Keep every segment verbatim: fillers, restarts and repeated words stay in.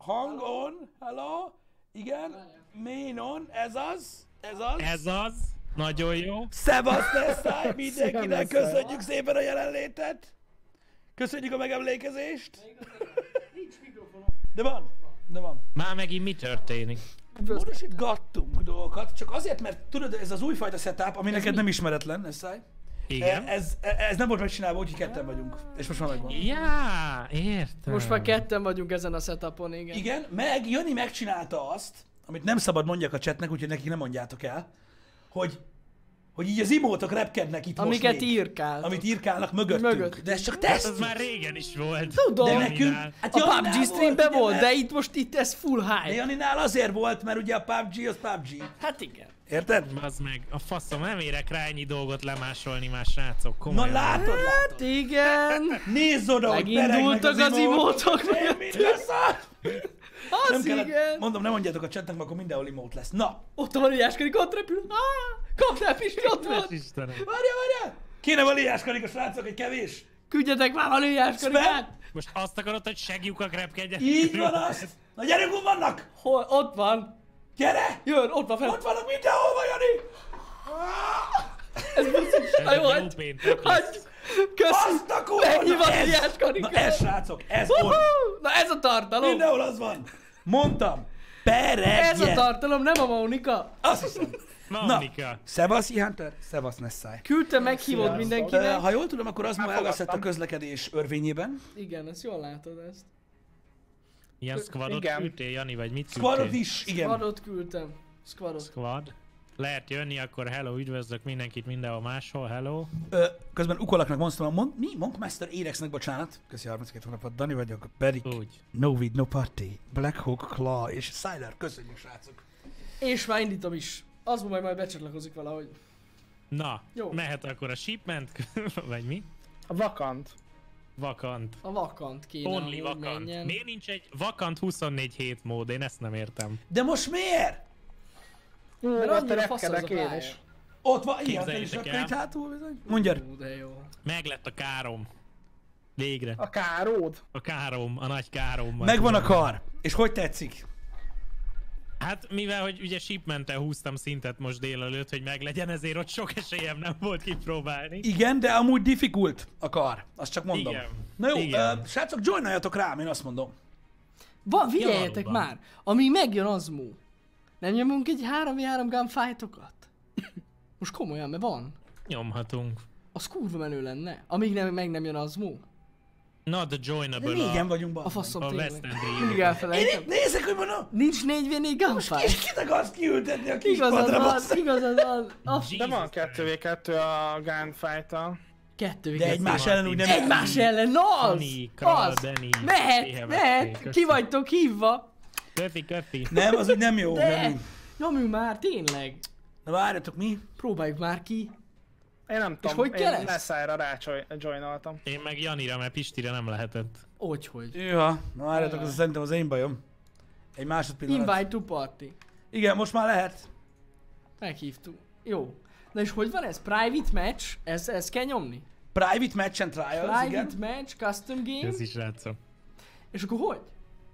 Hang on, hello, igen, main on, ez az, ez az. Ez az, nagyon jó. Szevasz, Nessai, mindenkinek köszönjük szépen a jelenlétet. Köszönjük a megemlékezést. De van, de van. Már megint mi történik? Módosítgattunk dolgokat, csak azért, mert tudod, ez az újfajta setup, ami neked nem ismeretlen, Nessai. Igen. Ez, ez nem volt megcsinálva, úgyhogy ketten vagyunk. És most már megvan. Já, értem. Most már ketten vagyunk ezen a setupon, igen. Igen, meg Jani megcsinálta azt, amit nem szabad mondjak a chatnek, úgyhogy nekik nem mondjátok el, hogy, hogy így az imótok repkednek itt Amiket most még, írkál. amit írkálnak mögöttünk. Mögött. De ez csak Hát teszt. az már régen is volt. Tudom. De Janinál. nekünk... Hát A Janinál pé u bé gé streamben ugye, volt, mert- de itt most itt ez full De hype. Janinál azért volt, mert ugye a pé u bé gé az pé u bé gé. Hát igen. Érted? Az meg, a faszom, nem érek rá ennyi dolgot lemásolni már, srácok, Na komolyan. látod, Hát látod. igen. Nézd oda, hogy Megindultak peregnek az imótok Nem, mögöttünk. minden szar. Nem Az kellett, igen. mondom, nem mondjátok a chatnek, mert akkor mindenhol imót lesz. Na, Ott a valiáskodik, ott repül. Ah, kapnál Pisti, ott van. Istenem. várjál, várjál! Kéne valiáskodik a srácok, egy kevés. Küldjetek már valiáskodikát. Most azt akarod, hogy segjukat repkedjen? Így van az. Na gyerünk, hol vannak? Hol? Ott van. Gyere! Jön, ott van fel. Ott vannak mindenhol, Jani! Ez buszis. Ez Na jó, egy jó hogy. péntek lesz. Hagyj. Köszi. Azt a kurva! Ennyi Na ez- valiáskodikát. Na ez, srácok, ez ott. Uhú. Na ez a tartalom. Mindenhol az van. Mondtam. Peregjen. Ez a tartalom, nem a Mónika. Azt hiszem. Na, Monika. szevasz, Hunter, szevasz, Nessai. Küldte, meghívod Sziasztok. mindenkinek. Ha jól tudom, akkor az ma Elfogadtam. elveszett a közlekedés örvényében. Igen, ezt jól látod ezt. Ilyen squadot Igen. küldtél, Jani, vagy mit Squadot küldtél? is, igen. Squadot küldtem. Squadot. Squad. Lehet jönni, akkor hello, üdvözlök mindenkit mindenhol máshol, hello. Ö, közben Ukolaknak mondtam, mond, mi? Monkmaster Érexnek, bocsánat. Köszi harminckét hónapot, Dani vagyok, Berik, Úgy. No Weed, No Party, Black Hawk, Claw és Siler. Köszönjük, srácok. És már indítom is. Az majd majd becsatlakozik valahogy. Na, Jó. mehet akkor a shipment, vagy mi? A vakant. Vakant. A vakant kéne, Only hogy vakant. menjen. Miért nincs egy vakant huszonnégy hét mód? Én ezt nem értem. De most miért? Ú, Mert ott annyira fasz az a repkedek én pálya. is. Ott van, ilyen, te Képzeljétek is el. akkor itt hátul bizony. Mondjad. Ú, de jó. Meg lett a károm. Végre. A káród? A károm, a nagy károm. Megvan a kar. És hogy tetszik? Hát mivel, hogy ugye shipment-tel húztam szintet most délelőtt, hogy meglegyen, ezért ott sok esélyem nem volt kipróbálni. Igen, de amúgy difficult a kar. Azt csak mondom. Igen. Na jó, Igen. uh, srácok, joinoljatok rám, én azt mondom. Van, figyeljetek valóban. már! Amíg megjön az mú. Nem nyomunk egy három v három gunfightokat? Most komolyan, mert van. Nyomhatunk. Az kurva menő lenne. Amíg nem, meg nem jön az mú. Not the De joinable négyen a, vagyunk, A bazdmeg. faszom a tényleg. West End Mindig Rio. Én elfelejtem. itt nézek, hogy mondom, Nincs négy v négy és gunfight. kit akarsz kiültetni a kis Igazad padra, van, bazdmeg? igazad van. Azt De van kettő vé kettő a gunfight-tal. kettő De egymás ellen úgy nem... Egymás ellen, na az! Fanny, Kral, Az! Danny, Mehet, éhevették, mehet! köszi. Ki vagytok hívva? Köfi, köfi. Nem, az úgy nem jó. De! Jani. Nyomjunk már, tényleg. Na várjatok, mi? Próbáljuk már ki. Én nem tudom, hogy kell én ez? Nessai-ra rájoinoltam. Én meg Janira, mert Pistire nem lehetett. Hogyhogy. Ja, na várjatok, az szerintem az én bajom. Egy másodpillanat. Invite to party. Igen, most már lehet. Meghívtuk. Jó. Na és hogy van ez? Private match? Ez, ez kell nyomni? Private match and trials, igen. Private match, custom game. Ez is rátszom. És akkor hogy?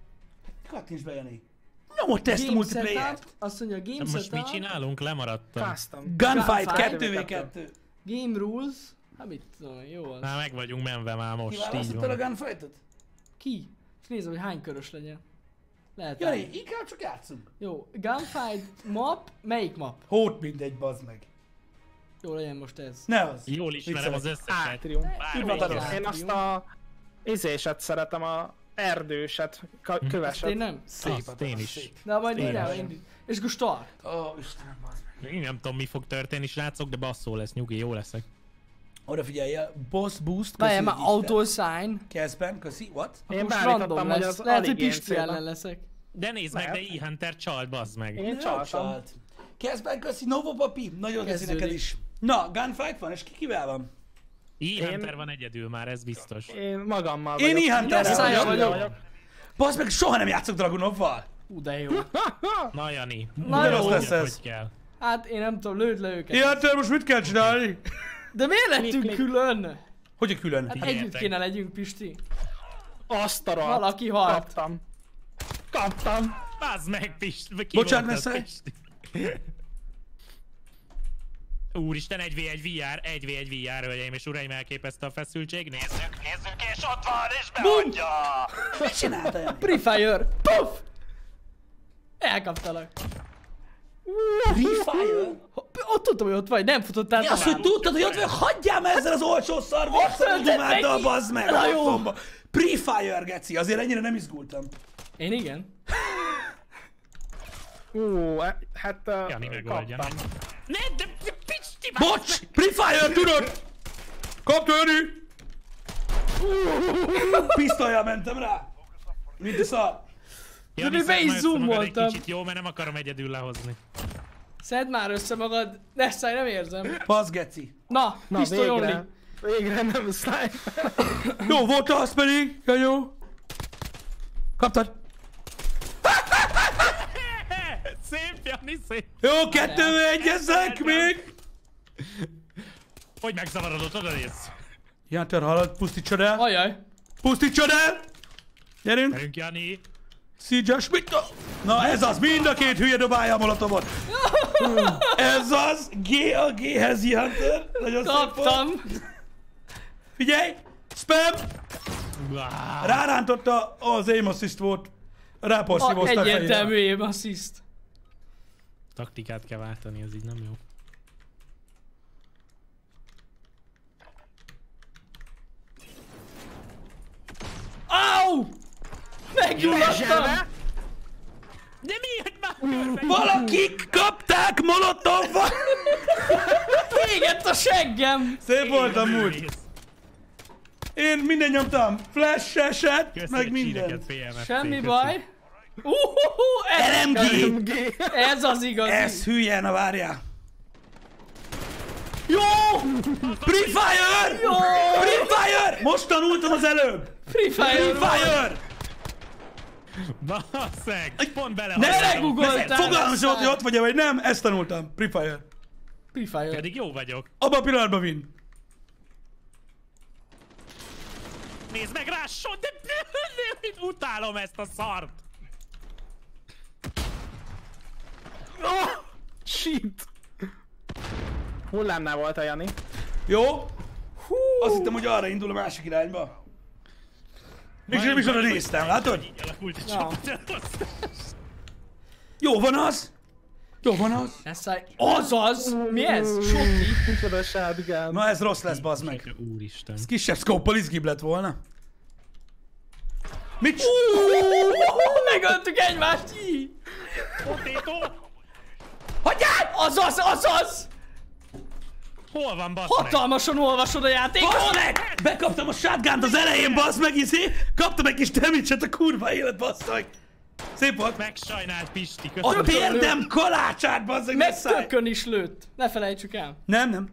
Kattints be, Jani. Nyomod teszt a Game multiplayer-t. setup. Azt mondja game Most setup. mit csinálunk? Lemaradtam. Custom. Gunfight Gunfight. kettő vé kettő. Game rules. Hát mit tudom, jó az. Már meg vagyunk menve már most, így Kiválasztottad a van. gunfightot? Ki? És nézem, hogy hány körös legyen. Lehet Jani, állni. inkább csak játszunk. Jó, gunfight map. Melyik map? Hót mindegy, bazd meg. Jó, legyen most ez. Ne az. Jól ismerem az Viccelek. összeset. Átrium. Hivatalos. Én azt a izéset szeretem, a erdőset, ka- Azt köveset. én nem. Szép, Azt én is. szép. Na majd Tényleg. mindjárt indít. És akkor start. Ó, oh, Istenem, bazd meg. Én nem tudom, mi fog történni, srácok, de basszó lesz, nyugi, jó leszek. Oda figyelj, boss boost, Várjál már, köszi, auto sign. Kezdben, köszi, what? Én Most beállítottam, random hogy lesz. az Lehet, hogy alig Pisti én ellen célba. leszek. De nézd meg, de Lehet. E-Hunter csalt, bazd meg. Én Nem csaltam. csalt. Kezdben, köszi, Novo Papi, nagyon köszi Kezdődik. neked is. Na, gunfight van, és ki kivel van? E-Hunter van egyedül már, ez biztos. Én magammal Én vagyok. E-Hunterrel Nessai vagyok. vagyok. Bazd meg, soha nem játszok Dragunovval. Ú, de jó. Na Jani, Na Ugyanaz jó. lesz hogy ez. kell. Hát én nem tudom, lőd le őket. E-Hunter, most mit kell csinálni? De miért lettünk klik. külön? Hogy a külön? Hát Figyeljetek. együtt kéne legyünk, Pisti. Azt a rohadt. Valaki halt. Kaptam. Kaptam! Bazd meg, Pisti! Bocsánat, Messze. Úristen, egy vé egy vé er, egy vé egy vé er, hölgyeim és uraim, elképesztő a feszültség. Nézzük, nézzük, és ott van, és beadja! Mit csinálta, Jani? Free Fire! Puff! Elkaptalak. Free Fire? Ott tudtam, hogy ott vagy, nem futottál. Mi az, hogy tudtad, hogy ott vagy? Hagyjál már ezzel az olcsó szar visszadumáddal, bazd meg! Na jó. Fomba. Free Fire, geci, azért ennyire nem izgultam. Én igen. Ú, hát uh, Jani megoldja. kaptam. Ne, de Pisti! Bocs! Free Fire, tudod! Kapta, Jani! Pisztolyjal mentem rá. Mint a szar. Jani, De mi be szedd is már össze magad zoomoltam. egy kicsit, jó, mert nem akarom egyedül lehozni. Szedd már össze magad. Ne száj, nem érzem. Basz, geci. Na, Na, pisztoly only. végre. Végre nem sniper. Jó volt az pedig, jó. Kaptad. Szép, Jani, szép! Jó, kettő egyezek még. Hogy megzavarodott, oda nézz! Jánter, hallod, pusztítsad el. Ajaj. Pusztítsad el. Gyerünk. Gyerünk, Jani! Szígyes, mit a... Na ez az, mind a két hülye dobálja a molotovot. Ez az, G a G-hez Hunter. Nagyon szép volt. Kaptam. Figyelj, spam. Rárántotta, az aim assist volt. Rápasszívozta a fejére. Egyértelmű aim assist. Taktikát kell váltani, ez így nem jó. Au! Meggyulladtam! De miért már? Valakik kapták molotovval. Égett a seggem! Szép volt amúgy. Én minden nyomtam. Flash-eset, meg minden. Semmi baj. Uhuhu, ez, er em gé. ez az igazi. Ez hülye, na várjál. Jó! Free Fire! Jó! Free Fire! Most tanultam az előbb. Free Free Fire! Fire! Basszeg! Pont bele Ne Belegugoltál, fogalmam sem volt, hogy aztán. ott vagy vagy nem, ezt tanultam. Free Fire. Free Fire. Pedig jó vagyok. Abban a pillanatban win. Nézd meg rá, so, de utálom ezt a szart! Oh, shit! Hullámnál volt a Jani. Jó? Hú. Azt hittem, hogy arra indul a másik irányba. És nem is oda néztem, látod? Így alakult egy Ja. csapat. Jó van az. Jó van az. Eszáj. Azaz! Mi ez? Soki? Micsoda shotgun. Na ez rossz lesz, bazd meg. Úristen. Kisebb scope-pal izgibb lett volna. Mit? Megöltük egymást! Í! Potétó! Hagyjál! Azaz, azaz! Hol van, bassz meg? Hatalmasan olvasod a játékot! Bazd meg! Bekaptam a shotgunt az elején, bazd meg, izé! Kaptam egy kis damage-et a kurva élet, bazd meg! Szép volt! Megsajnált Pisti, A köszönöm. térdem kalácsát, bazd meg, ne Meg szállj! tökön is lőtt. Ne felejtsük el. Nem, nem.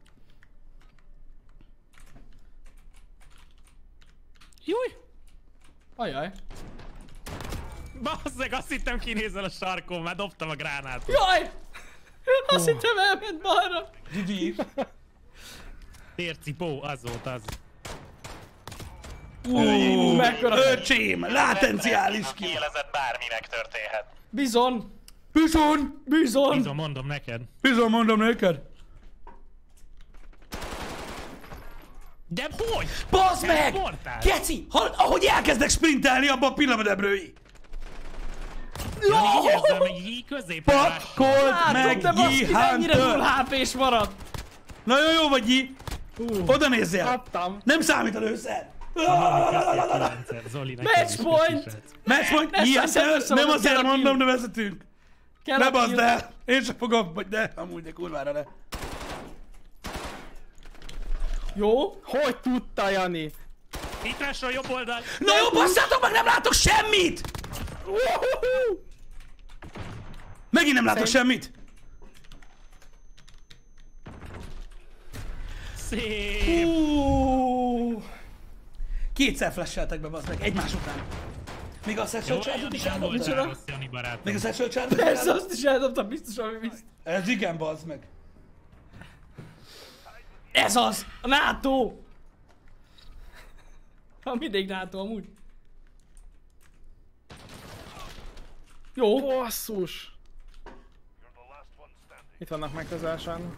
Júj! Ajaj. Basszeg, azt hittem kinézel a sarkon, már dobtam a gránátot. Jaj! Azt hittem elment balra. gé gé. Tércipó, az volt az. Ú, mekkora- öcsém, látenciális ki. Kielezett bármi megtörténhet. Bizon. Bizony, Bizon. Bizony, mondom neked. bizony mondom neked. De hogy? Bazd meg! Teleportál? Geci, hallod, ahogy elkezdek sprintelni, abban a pillanatban ebrői. Jani, így ezzel meg így középen Pakold Látom, meg, de baszki, G mennyire full Hunter. há pés maradt. Nagyon jó vagy, G. Oda nézzél. Kaptam. Nem számít a lőszer. Zoli, Match point! Matchpoint, Ne G szállj Hunter, össze, nem hogy azért kell a mondom, kill. de vezetünk. Kell Ne a bazd kill. el. Én sem fogom, vagy de, amúgy de kurvára ne. Jó. Hogy tudta Jani? Itt rásról jobb oldal. Na jó, basszátok meg, nem látok semmit! Megint nem látok semmit! Szép. Ú, kétszer flasheltek be, bazd meg, egymás után. Még a sexual charge-ot is Nem eldobtam. voltál rossz, Jani barátom. Még a sexual charge-ot is Persze, eldobtam. azt is eldobtam, biztos, ami biztos. Ez igen, bazd meg. Ez az! A NATO! Ha mindig NATO amúgy. Jó. Basszus! Itt vannak megközelsen.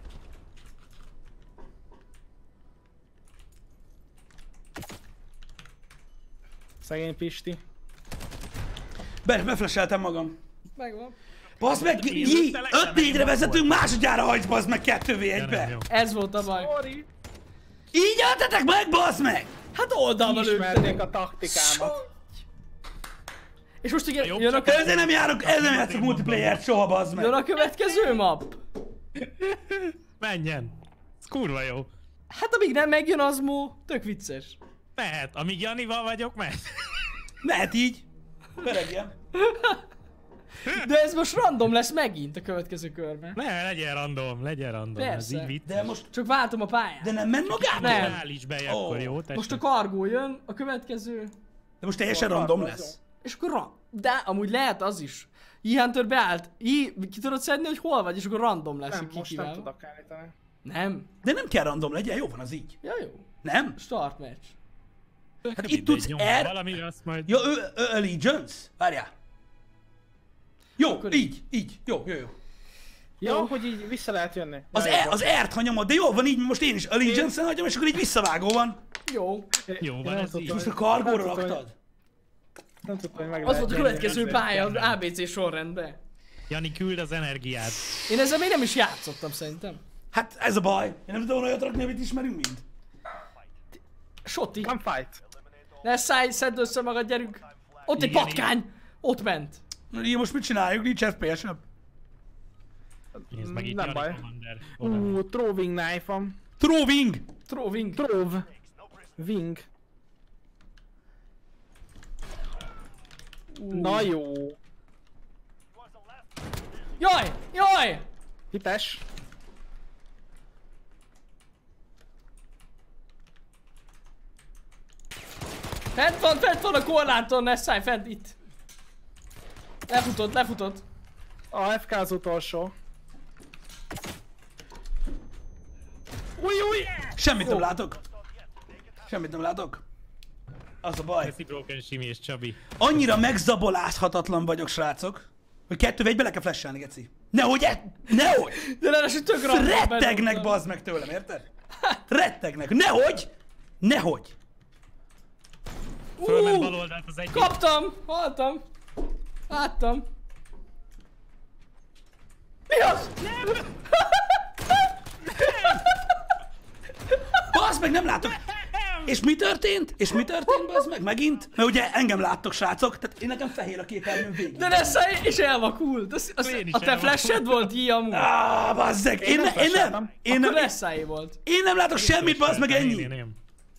Szegény Pisti. Be, befleseltem magam. Megvan. Bazd meg, Jé, öt négyre vezetünk, másodjára hajtsz, bazd meg, kettő vé egybe. Ez volt a baj. Sorry. Így öltetek meg, bazd meg! Hát oldalba Ismerték lőttek. a taktikámat. És most igen, jobb jön a, csak kö... Ezzel nem járok, ezzel nem játszok multiplayer-t soha, bazd jön meg. a következő map. Menjen. Ez kurva jó. Hát amíg nem megjön az mó, tök vicces. Mehet. Amíg Janival vagyok, mehet. Mehet így. Peregjen. De ez most random lesz megint a következő körben. Ne, legyen random, legyen random. Ez Persze. így vicc. De most, Csak váltom a pályát. de nem ment magától? Nem. Állíts be, Ó. akkor jó, tessék. Most a kargó jön, a következő, De most teljesen random lesz. és akkor ra... De amúgy lehet az is. E-Hunter beállt, I... ki tudod szedni, hogy hol vagy, és akkor random lesz, Nem, hogy most nem kikivel. tudok állítani. Nem? De nem kell random legyen, jó van az így. Ja jó. Nem? Start match. Hát Mindegy, itt tudsz nyomj R... Valamire azt majd... Ja, ö, ö, Allegiance? Várjál. Jó, Akkor így, így. Jó, jó, jó. Ja, hogy így vissza lehet jönni. Az, Ja, e, jó, az R-t ha nyomod, de jó van így, most én is Allegiance-en hagyom, és akkor így visszavágó van. Jó. Jó van, nem ez így. tudtam, Most a kargóra Nem tudom, raktad. Nem tudtam, hogy meg Az lehet volt a jönni. következő pálya, az á bé cé sorrendben. Jani, küld az energiát. Én ezzel még nem is játszottam szerintem. Hát ez a baj. Én nem tudom olyat rakni, amit ismerünk mind. Soti. Come fight. Ne szállj, szedd össze magad, gyerünk. Ott egy Igen, patkány. Ott ment. Na, így most mit csináljuk? Nincs ef pé es-em. Nézd meg itt Nem Jani baj. Commander. Oda. Ú, throwing knife-om. Throwing! Throwing. Throw. Wing. Na jó. Jaj! Jaj! Hites. Fent van, fent van a korláton, ne szállj, fent itt. Lefutott, lefutott. A ef ká az utolsó. Új, új! Semmit nem látok. Semmit nem látok. Az a baj. Reciproken Simi és Csabi. Annyira megzabolázhatatlan vagyok, srácok, hogy kettő egybe le kell flashelni, geci. Nehogy, e- nehogy! De ráadásul tök random Rettegnek, bedobtam. bazd meg tőlem, érted? Rettegnek. Nehogy! Nehogy! Fölment Ú, bal oldalt az egyik. kaptam! Haltam! Láttam! Mi az? Bazd meg, nem látok! És mi történt? És mi történt, bazd meg? Megint? Mert ugye engem láttok, srácok, tehát én nekem fehér a képernyőn végig. De ne szállj, és elvakult. Az, az, Én is a te elvakult. flashed volt így amúgy. Ah, bazd meg! Én, nem ne, én nem! flasheltem. Én Akkor nem, ne szállj volt. én nem látok semmit, bazd meg, Én, én, ennyi! én.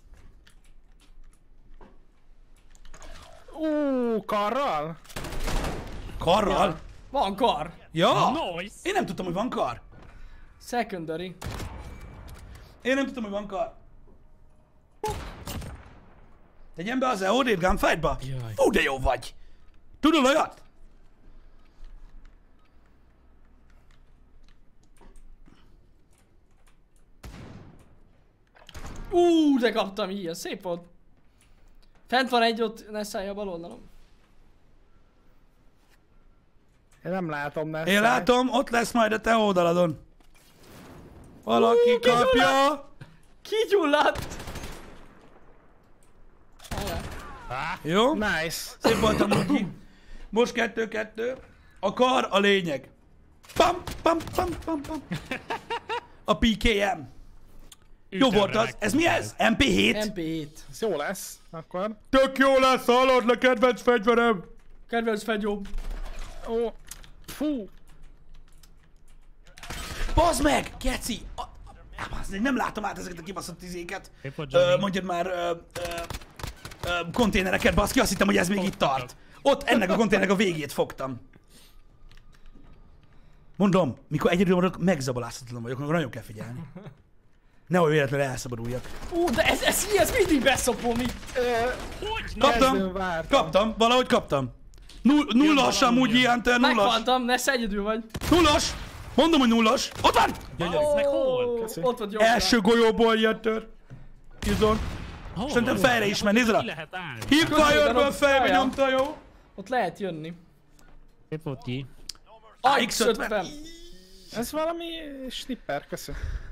Ú, karral? Karral? Van kar. Ja! Nice! Én nem tudtam, hogy van kar. Secondary. Én nem tudtam, hogy van kar. Tegyen be az e o dét gunfight-ba? Jaj. Fú, de jó vagy! Tudod olyat? Ú, de kaptam így, az szép volt. Fent van egy ott, ne szállj a bal oldalon. Én nem látom, ne Én szállj. látom, ott lesz majd a te oldaladon. Valaki Ú, kapja. kigyulladt! Kigyulladt! Várjál. Jó? Nice. Szép voltam, Muki. Most kettő-kettő. A kar a lényeg. Pam, pam, pam, pam, pam. A pé ká em. Jó volt az. Ez mi ez? em pé hét? em pé hét. Ez jó lesz, akkor. Tök jó lesz, hallod le, kedvenc fegyverem. Kedvenc fegyó. Ó, fú. Bazd meg, geci. A- a- bazd meg, nem látom át ezeket a kibaszott izéket. Szép volt, Ö, Johnny. mondjad már ö, ö, ö, konténereket, baszki, azt hittem, hogy ez még itt tart. Ott ennek a konténernek a végét fogtam. Mondom, mikor egyedül maradok, megzabolázhatatlan vagyok, akkor nagyon kell figyelni. Nehogy véletlenül elszabaduljak. Ú, de ez, ez mi? Ez mindig beszopom itt. Hogy? Kaptam, Kezdőn vártam. kaptam, valahogy kaptam. Null, nullas amúgy ilyen, te nullas. Meghaltam, ne szállj, egyedül vagy. Nullas! Mondom, hogy nullas. Ott van! Ez meg hol? Ó, Köszi. ott vagy jó. Első golyóból jött tör. Izon. Hol Szerintem van? fejre is menj, nézd rá. Ki lehet állni? Hipfire-ből Közben fejbe a- nyomta, jó? Ott lehet jönni. Itt volt ki. á iksz ötven. Ez valami snipper, köszön.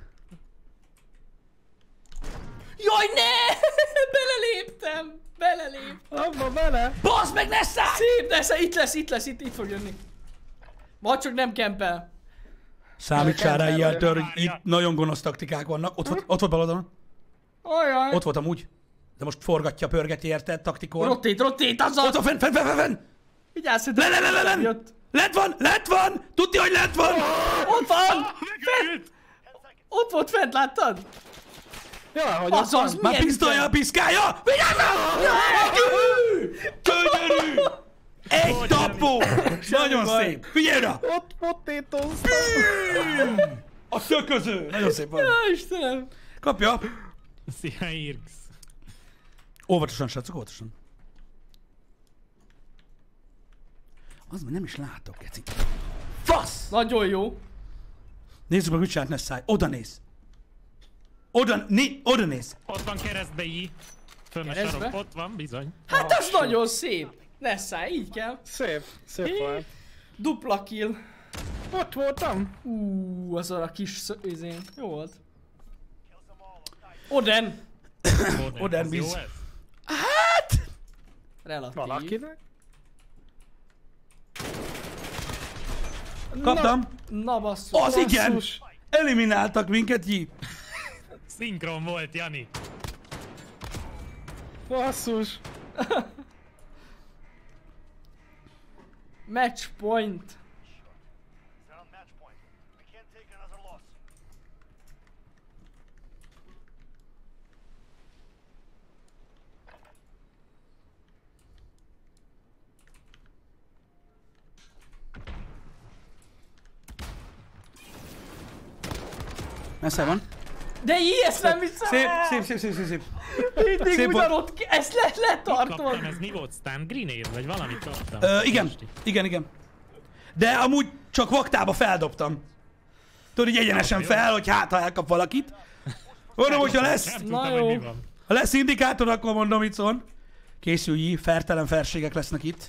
Jaj, ne! Beleléptem! Beleléptem! Abba bele! Bazd meg, ne szállj! Szép, de itt lesz, itt lesz, itt, itt fog jönni. Vagy csak nem kempel. Számítsál rá ilyetől, hogy Várja. itt nagyon gonosz taktikák vannak. Ott volt, ott volt bal oldalon. Ajaj. Ott volt amúgy. De most forgatja, pörgeti érted, taktikon. Rotét, rotét, azzal! Ott van, fenn, fenn, fenn, fenn, fenn! Vigyázz, hogy Le, le, le, le, le! jött. Lent van, lent van! Tudni, hogy lent van! Ott van! Megült! Ott volt fent, láttad? Ja, hogy Az ott az, van. Már milyen pisztolja, piszkálja! Vigyázz már! Gyönyörű! Egy tapó! Nagyon baj. szép! Figyelj rá! Ott potétóztam. A szököző! Nagyon szép van. Ja, Istenem! Kapja! Szia, Irx. Óvatosan, srácok, óvatosan. Az, hogy nem is látok, geci. Fasz! Nagyon jó. Nézzük meg, mit csinált Nessai. Oda néz. Oda, né, oda néz. Ott van keresztbe I. Fönn a Keresztbe? sarok. Ott van, bizony. Hát az nagyon szép. Ne szállj, így kell. Szép, szép volt. Dupla kill. Ott voltam. Ú, az a kis sz- izén. Jó volt. Oden. Oden Ez jó biz. ez? Hát! Relatív. Valakinek. Kaptam. Na basszus. Az igen! Basszus. Elimináltak minket, J. Szinkron volt, Jani. Basszus. Match point. They're on match point. We can't take another loss. Messze van. De így ezt nem hiszem Szép, el! szép, szép, szép, szép, szép. Mindig szép volt. ugyanott ki... Ezt le, letartod. Kaptam, ez mi volt? Stun Grenade? Vagy valamit kaptam? Ö, igen, igen, igen. De amúgy csak vaktába feldobtam. Tudod, így egyenesen fel, hogy hát, ha elkap valakit. Mondom, hogyha lesz, Nem Na tudtam, jó. hogy mi van. ha lesz indikátor, akkor mondom, itt szól. Készülj, fertelen felségek lesznek itt.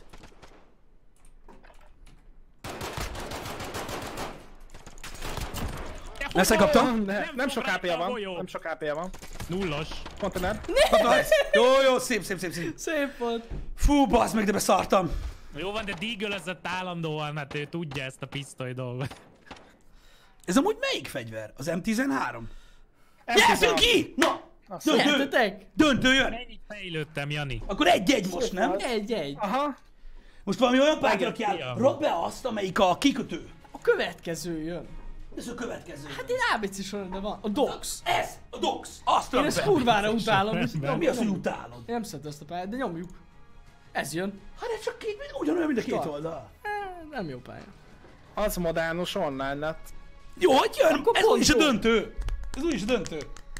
Leszekaptam. Nem, nem sok há pé-je van. Golyó. Nem sok há pé-je van. Nullos. Konténer. Jó, jó, szép, szép, szép, szép. Szép volt. Fú, bassz meg, de beszartam. Jó van, de Deagle-özött állandóan, hát ő tudja ezt a pisztoly dolgot. Ez amúgy melyik fegyver? Az em tizenhárom? em Nyertünk tizenhat. ki! Na! Döntő! Nyertetek? Döntő jön! Mennyit fejlődtem, Jani? Akkor egy-egy most, nem? Egy-egy. Aha. Most valami olyan pályára fiam. kell, rakd be azt, amelyik a kikötő. A következő jön. Ez a következő. Hát én á bé cé sorrendben van. A Dox. Ez, a Dox. Azt Én rakd ezt be. kurvára utálom. Nem, úgyhogy nem. nyom- Mi az, hogy nyom- utálod? Én nem szeretem ezt a pályát, de nyomjuk. Ez jön. Hát ez csak két, ugyanolyan, mint a két Start. oldal. Eh, Nem jó pálya. Az modernos online lett. Jó, hogy jön? Akkor Ez pont úgyis a jó. döntő. Ez úgyis a döntő.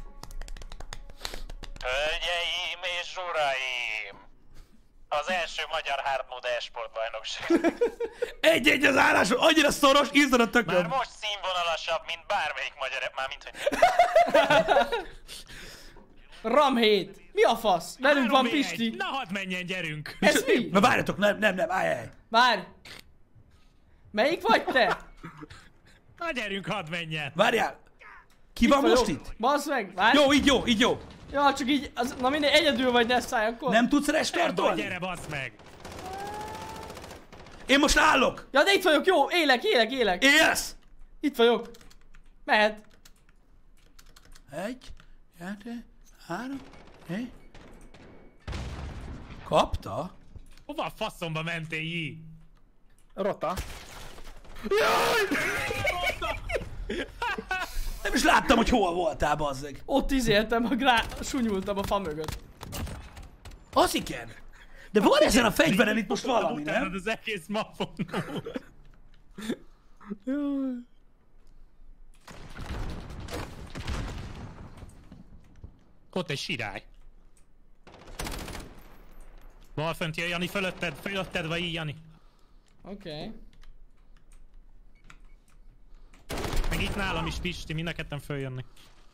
Hölgyeim és uraim! Az első magyar hard mode e-sport bajnokság. Egy-egy az állás, annyira szoros, ízd a tököm. Már most színvonalasabb, mint bármelyik magyar, már mint hogy... Ram hét. Mi a fasz? Velünk van három vé egy. Pisti. Na hadd menjen, gyerünk! Ez mi? Na várjatok, nem, nem, nem, állj, állj. Várj. Melyik vagy te? Na gyerünk, hadd menjen! Várjál. Ki van most vagyok. itt? Bassz meg, várj. Jó, így jó, így jó. Ja, csak így, az, na mindegy, egyedül vagy, ne szállj akkor. Nem tudsz Erdol, restartolni? gyere, bassz meg! Én most állok. Ja, de itt vagyok, jó, élek, élek, élek. Élsz? Itt vagyok. Mehet. Egy, kettő, három, négy. Kapta? Hova a faszomba mentél, J? Rota. Nem is láttam, hogy hol voltál, bazzeg. Ott izéltem, a grá... sunyultam a fa mögött. Az igen. De van ezen a fegyveren itt most valami, Utánad nem? az egész mapon. Ott egy sirály. Bal fönt jön, Jani, fölötted, fölötted vagy így, Jani. Oké. Okay. Meg itt nálam is Pisti, mind a ketten följönnek.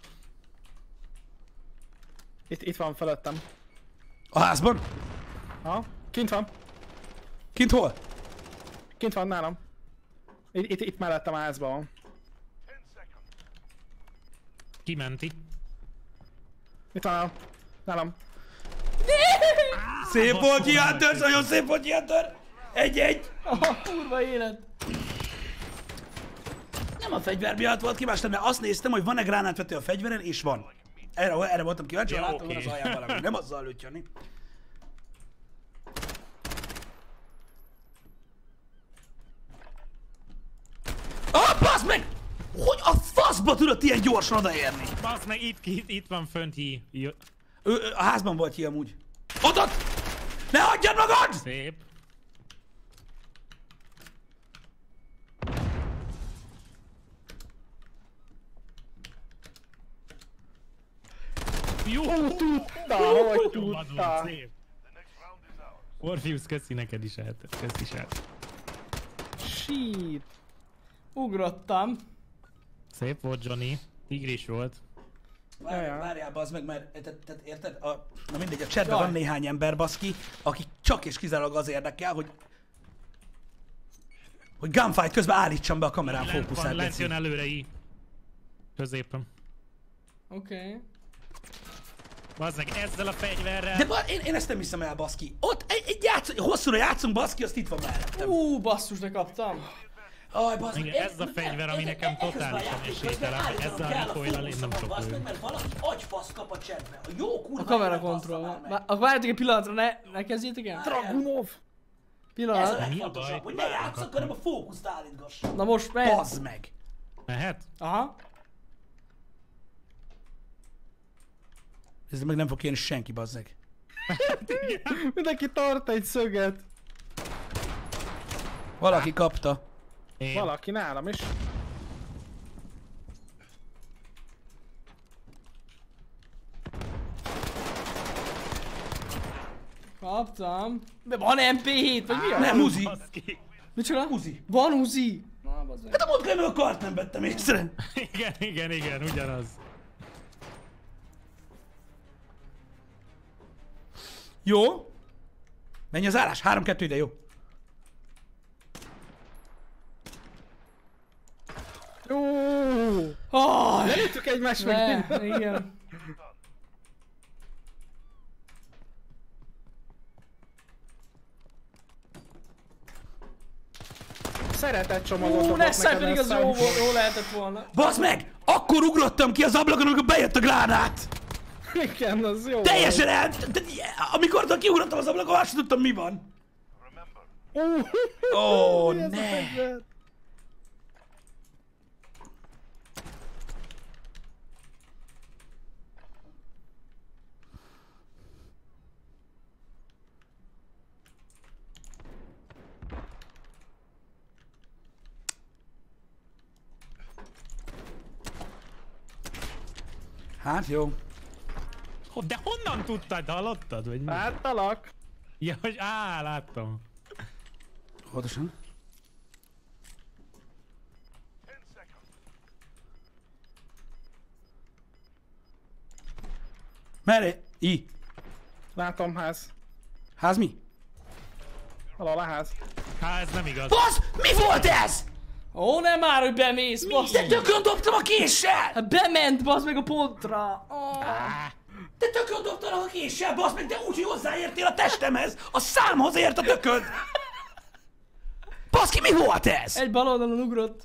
Itt, itt van felőttem. A házban? Ha? Kint van. Kint hol? Kint van nálam. Itt, itt, itt mellettem a házban van. Kimenti. Itt van nálam. nálam. Szép volt Hunter, nagyon szép volt Hunter! Egy-egy! A kurva élet. Nem a fegyver miatt volt kibástam, mert azt néztem, hogy van-e gránátvető a fegyveren, és van. Erre, erre voltam kíváncsi, Ja, ja, láttam, oké. hogy az alján valami. Nem azzal lőtt Jani. Ah, bassz meg! Hogy a faszba tudott ilyen gyorsan odaérni? Basz meg, itt, itt, itt van fönt hi. Jó. Ő, ő a házban volt ki amúgy. Ott, ott! Ne hagyjad magad! Szép. Jó, Tudta, hogy tudta. tudta. Szép. Orpheus, köszi neked is el. Köszi is el. Shit. Ugrottam. Szép volt Johnny. Tigris volt. Várjál, várjál, bazd meg, mert tehát, tehát érted? A, na mindegy, a chatben Jaj. van néhány ember, baszki, aki csak és kizárólag az érdekel, hogy hogy gunfight közben állítsam be a kamerán Lent van, fókuszát. lent geci. jön előre i. Középen. Oké. Okay. Bazd meg, ezzel a fegyverrel. De ba, én, én ezt nem hiszem el, baszki. Ott egy, egy játsz, hosszúra játszunk, baszki, azt itt van mellettem. Ú, basszus, de kaptam. Aj, bazd meg, Igen, ez a fegyver, ami nekem totálisan esélytelen, hogy ezzel a recoillal én nem tudok lőni. Mert valaki agyfasz kap a chatbe. A jó kurva A kamera élet bassza kontroll már van. meg. Vá- Akkor várjátok egy pillanatra, ne, ne kezdjétek el. Dragunov. Ez a Pillanat. legfontosabb, baj? hogy ne játszak, hanem a fókuszt állítgass. Na most megy. Bazd meg. Mehet? Aha. Ez meg nem fog kérni senki, bazd meg. Mindenki tart egy szöget. Valaki kapta. Én. Valaki nálam is. Kaptam. De van em pé hét, vagy mi a? Nem, Uzi. Baszki. Micsoda? Uzi. Van Uzi. Na, bazd meg. Hát a múltkor a kart nem vettem észre. Igen, igen, igen, ugyanaz. Jó. Menj az állás, három kettő ide, jó. Jó. Oh, Lelőttük egymást meg. ne, minden. igen. Szeretett csomagot Ú, adott ne neked száj, pedig az ezt a- jó, volt, jó lehetett volna. Bazd meg! Akkor ugrottam ki az ablakon, amikor bejött a gránát! Igen, az jó. Teljesen el... de- amikor oda kiugrottam az ablakon, azt sem tudtam, mi van. volt. Ó, Mi ez a ne! fegyver? Hát jó. Ho- De honnan tudtad? Hallottad? Vagy mi? Láttalak. Ja, hogy á, láttam. Pontosan. Merre? I. Látom ház. Ház mi? Alal a ház. Há, ez nem igaz. Basz! Mi volt ez? Ó, nem már, hogy bemész, basz. De tökön dobtam a késsel! Hát bement, basz meg a pontra. Oh. Á, De tökön dobtam a késsel, basz meg, de úgy, hogy hozzáértél a testemhez! A számhoz ért a tököd! Baszki, mi volt ez? Egy bal oldalon ugrott.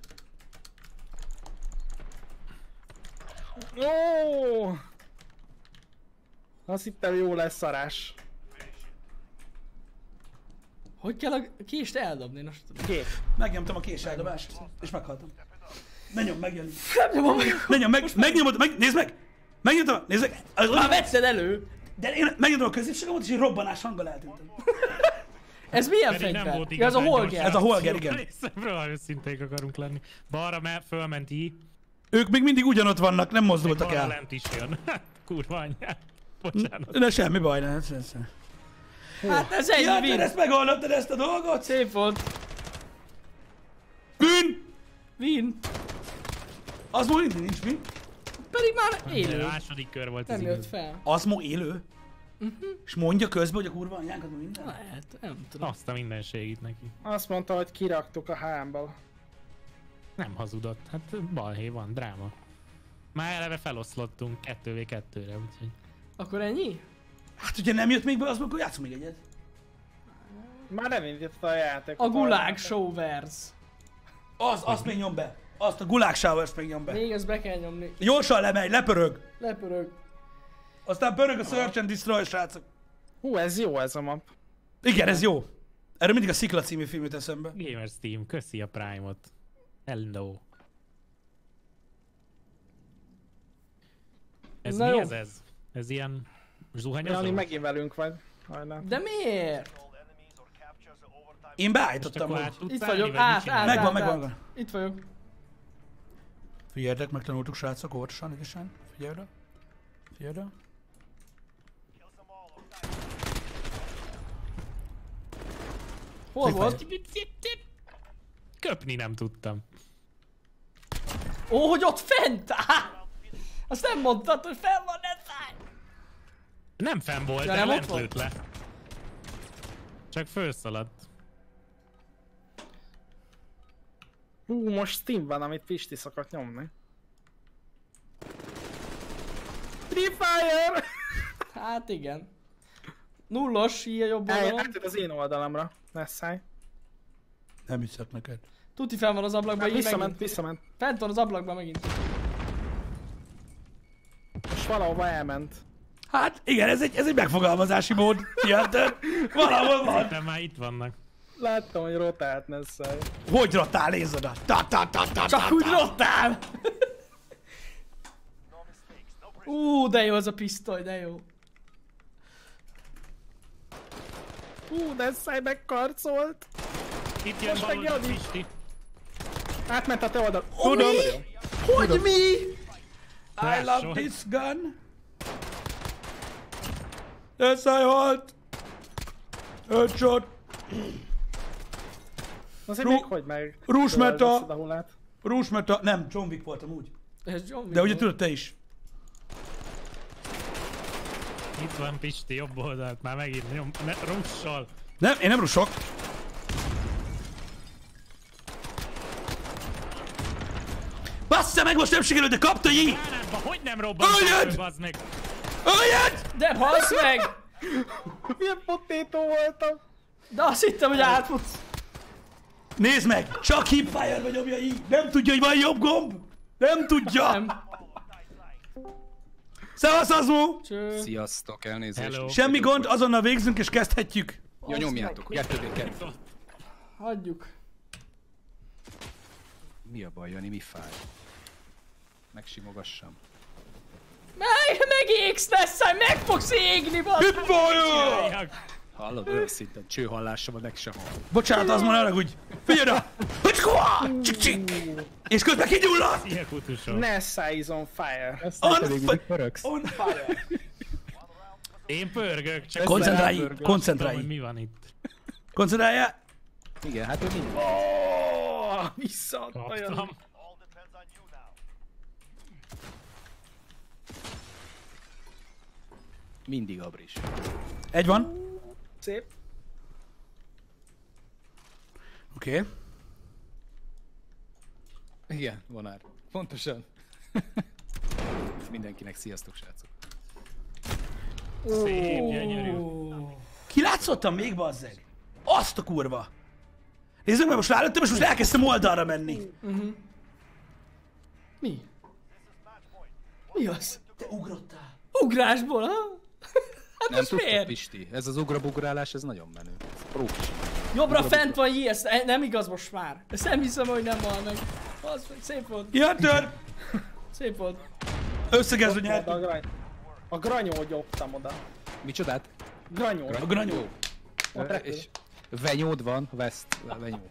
Ó! Azt hittem jó lesz szarás. Hogy kell a kést eldobni? Én azt tudom. Két. Megnyomtam a késeldobást, és meghaltam. Ne nyom, megjön. Nem nyomom meg. Ne nyom, meg, megnyomod, meg, nézd meg! Megnyomtam, nézd meg! Az, Már vetted elő. de én megnyomtam a középségemet, és egy robbanás hanggal eltűntem. Ez milyen pedig nem fegyver? volt Ja, ez a igazán Holger. gyors Ez a Holger, igen. Részemről, ha őszinték akarunk lenni. Balra me- fölment i. Ők még mindig ugyanott vannak, nem mozdultak Balra el. lent is jön. Kurva anyját. Bocsánat. De semmi baj, ne. ez- ez- Hát ez egy Ja, te win. ezt megoldottad ezt a dolgot? Szép volt. Bűn! Win. Az most nincs mi. Pedig már A élő. második kör volt ez Nem igaz. jött fel. Az mo élő? Uh-huh. És mondja közben, hogy a kurva anyánkat meg minden? Lehet, nem tudom. Azt a mindenségit neki. Azt mondta, hogy kiraktuk a hámból. Nem hazudott. Hát balhé van, dráma. Már eleve feloszlottunk kettő vé kettőre, úgyhogy... Akkor ennyi? Hát ugye nem jött még be, az akkor játszom még egyet. Már nem indította a játékot. A Gulag Showers. Az, azt még nyom be. Azt a Gulag Showers még nyom be. Még ezt be kell nyomni. Gyorsan lemegy, lepörög. Lepörög. Aztán pörög a Search and Destroy, srácok. Hú, ez jó ez a map. Igen, ez jó. Erről mindig a Szikla című film jut eszembe. Gamers Team, köszi a Prime-ot. Hello. Ez Na mi jó. ez ez? Ez ilyen zuhanyozó? Jani, megint velünk vagy. Hajnál. De miért? Én Most beállítottam, akkor át hogy... tudsz Itt állni, vagyok, vagy mit át, csinálsz? át, Megvan, át, megvan, át. megvan. Itt vagyok. Figyeljetek, megtanultuk, srácok, óvatosan, ügyesen. Figyelj oda. Figyelj oda. Hol Szép volt? Köpni nem tudtam. Ó, hogy ott fent! Á! Azt nem mondtad, hogy fenn van, ne szállj! Nem fenn volt, Ja, de nem ott lent volt? lőtt le. Csak fölszaladt. Hú, most Steam van, amit Pisti szokott nyomni. Free Fire! Hát igen. Nullos, így a jobb El, oldalon. átjött az én oldalamra. Ne szállj. Nem hiszek neked. Tuti fenn van az ablakban, így Visszament, megint. visszament. Fent van az ablakban megint. Most valahova elment. Hát igen, ez egy, ez egy megfogalmazási mód. Fiatal. Valahol van. De már itt vannak. Láttam, hogy rotált, ne szállj. Hogy rotál, nézd oda. Ta, ta, ta, ta, Csak ta, úgy ta. rottál! Ú, de jó az a pisztoly, de jó. Hú, ne szállj, megkarcolt. Itt jön Most bal meg oldalt Jani. Pisti. Átment a te oldal. Tudom. Hogy mi? I love Lássol. this gun. Yes, I halt. Headshot. Azért Rú- még hogy meg... Rúsmeta. Töltöd a hullát. Rúsmeta. Nem, John Wick voltam úgy. Ez John Wick De ugye volt. tudod te is. Itt van Pisti, jobb oldalt, már megint nyom, ne, russal. Nem, én nem rusok. Bassza meg, most nem sikerült, de kapta így! Árádba, hogy nem robbantál Öljed! föl, bazd meg? Öljed! De bassz meg! Milyen potétó voltam. De azt hittem, hogy átfutsz. Nézd meg! Csak hipfire-be nyomja így! Nem tudja, hogy van jobb gomb! Nem tudja! Nem. Szevasz, Azmó! Cső. Sziasztok, elnézést. Hello. Semmi gond, azonnal végzünk és kezdhetjük. Ja, nyomjátok. kettő vé kettő. Hagyjuk. Mi a baj, Jani, mi fáj? Megsimogassam. Meg, megégsz, Nessai, meg fogsz égni, bassz! Hipfire! Hallod, olyan szinten csőhallásra van, meg sem hall. Bocsánat, Azmó, ne haragudj! Figyelj oda! Hücskua! Csik-csik! És közben kigyulladt! Ilyen kutusok. Ne szállj, is on fire. On, fi- on fire! Én pörgök, csak Koncentrálj, nem tudom, koncentrálj. hogy mi van itt. Koncentráljál! Igen, hát ő mindig. Oh, visszaadta Jani. Kaptam. Mindig abris. Egy van. Szép. Oké. Okay. Igen, van ár. Pontosan. Mindenkinek sziasztok, srácok. Szép, gyönyörű. Kilátszottam még, bazzeg? Azt a kurva! Nézzük meg, most rálöttem, és most elkezdtem oldalra menni. Mi? Mi az? Te ugrottál. Ugrásból, ha? Hát Nem ez tudtad, miért? Pisti? Ez az ugrabugrálás, ez nagyon menő. Próbálj. Jobbra fent van J, ez nem igaz most már. Ezt nem hiszem, hogy nem hal meg. Az meg, szép volt, Ilyen tör! szép volt. Összegezve A, nyertünk. grany... a granyó gyoptam oda. Micsodát? Granyó. A granyó. Ott Ö, repül. és Venyód van, West, Venyó.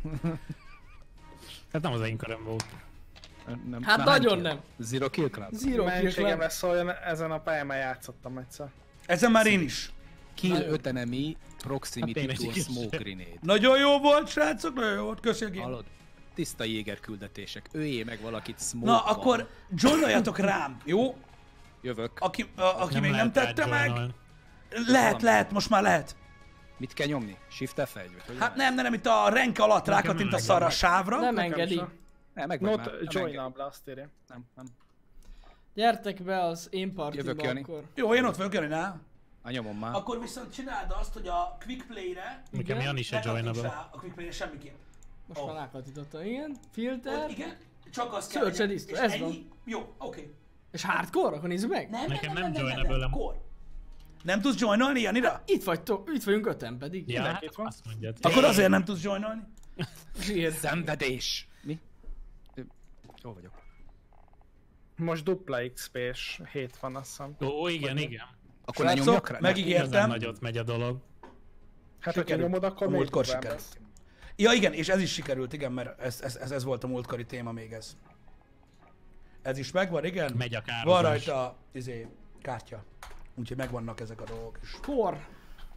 Ez nem az én köröm volt. Nem, Hát már hány nagyon kill? nem. Zero kill club? Zero kill Mentségemre szóljon, ezen a pályán játszottam egyszer. Ezen már én is. Kill öt enemy, proximity Hát én to a is. smoke grenade. Nagyon jó volt, srácok, nagyon jó volt, köszönjük. Hallod? Tiszta jéger küldetések. Öljé meg valakit smoke. Na, akkor joinoljatok rám, jó? Jövök. Aki, a, aki még nem lehet tette meg, rágyolnolni. Lehet, lehet, most már lehet. Mit kell nyomni? Shift F egy? Vagy hogy Hát van? nem, nem, nem, itt a renke alatt Nekem rákattint a nem szarra a engednek. sávra. Nem Nekem engedi. sem. Ne, meg vagy Not már. Nem join enged. a blast írja. Nem, nem. Gyertek be az én Jövök, partiba Jani. akkor. Jó, én ott vagyok, Janinál. A nyomom már. Akkor viszont csináld azt, hogy a quick play-re Nekem Jani se ne kattints joinable. rá a quick play-re semmiképp. Most Ó. már rákattítottam, igen. Filter. Ott, igen, csak azt kell Search and legyen, distro, és ez ennyi. Jó, oké. És hardcore, akkor nézzük meg. Nem, Nekem nem, nem nem, nem, nem, joinable-em. Akkor. Nem tudsz joinolni, Janira? Itt, vagytok, itt vagyunk öten pedig. Ja, Mindenki itt van. azt mondjad. Akkor azért nem tudsz joinolni. Zsír. Szenvedés! Mi? Ö, Hol vagyok? Most dupla iksz pé-s hét van, azt hiszem. Ó, igen, igen. Akkor ne Srácok, nyomjak rá? Igazán megígértem. nagyot megy a dolog. Hát, hogyha Sikerült. nyomod, akkor A még múltkor durvább sikerült. lesz. Ja igen, és ez is sikerült, igen, mert ez, ez, ez, ez volt a múltkori téma még ez. Ez is megvan, igen? Megy a Van kározás. rajta, izé, kártya. Úgyhogy megvannak ezek a dolgok is. Kor.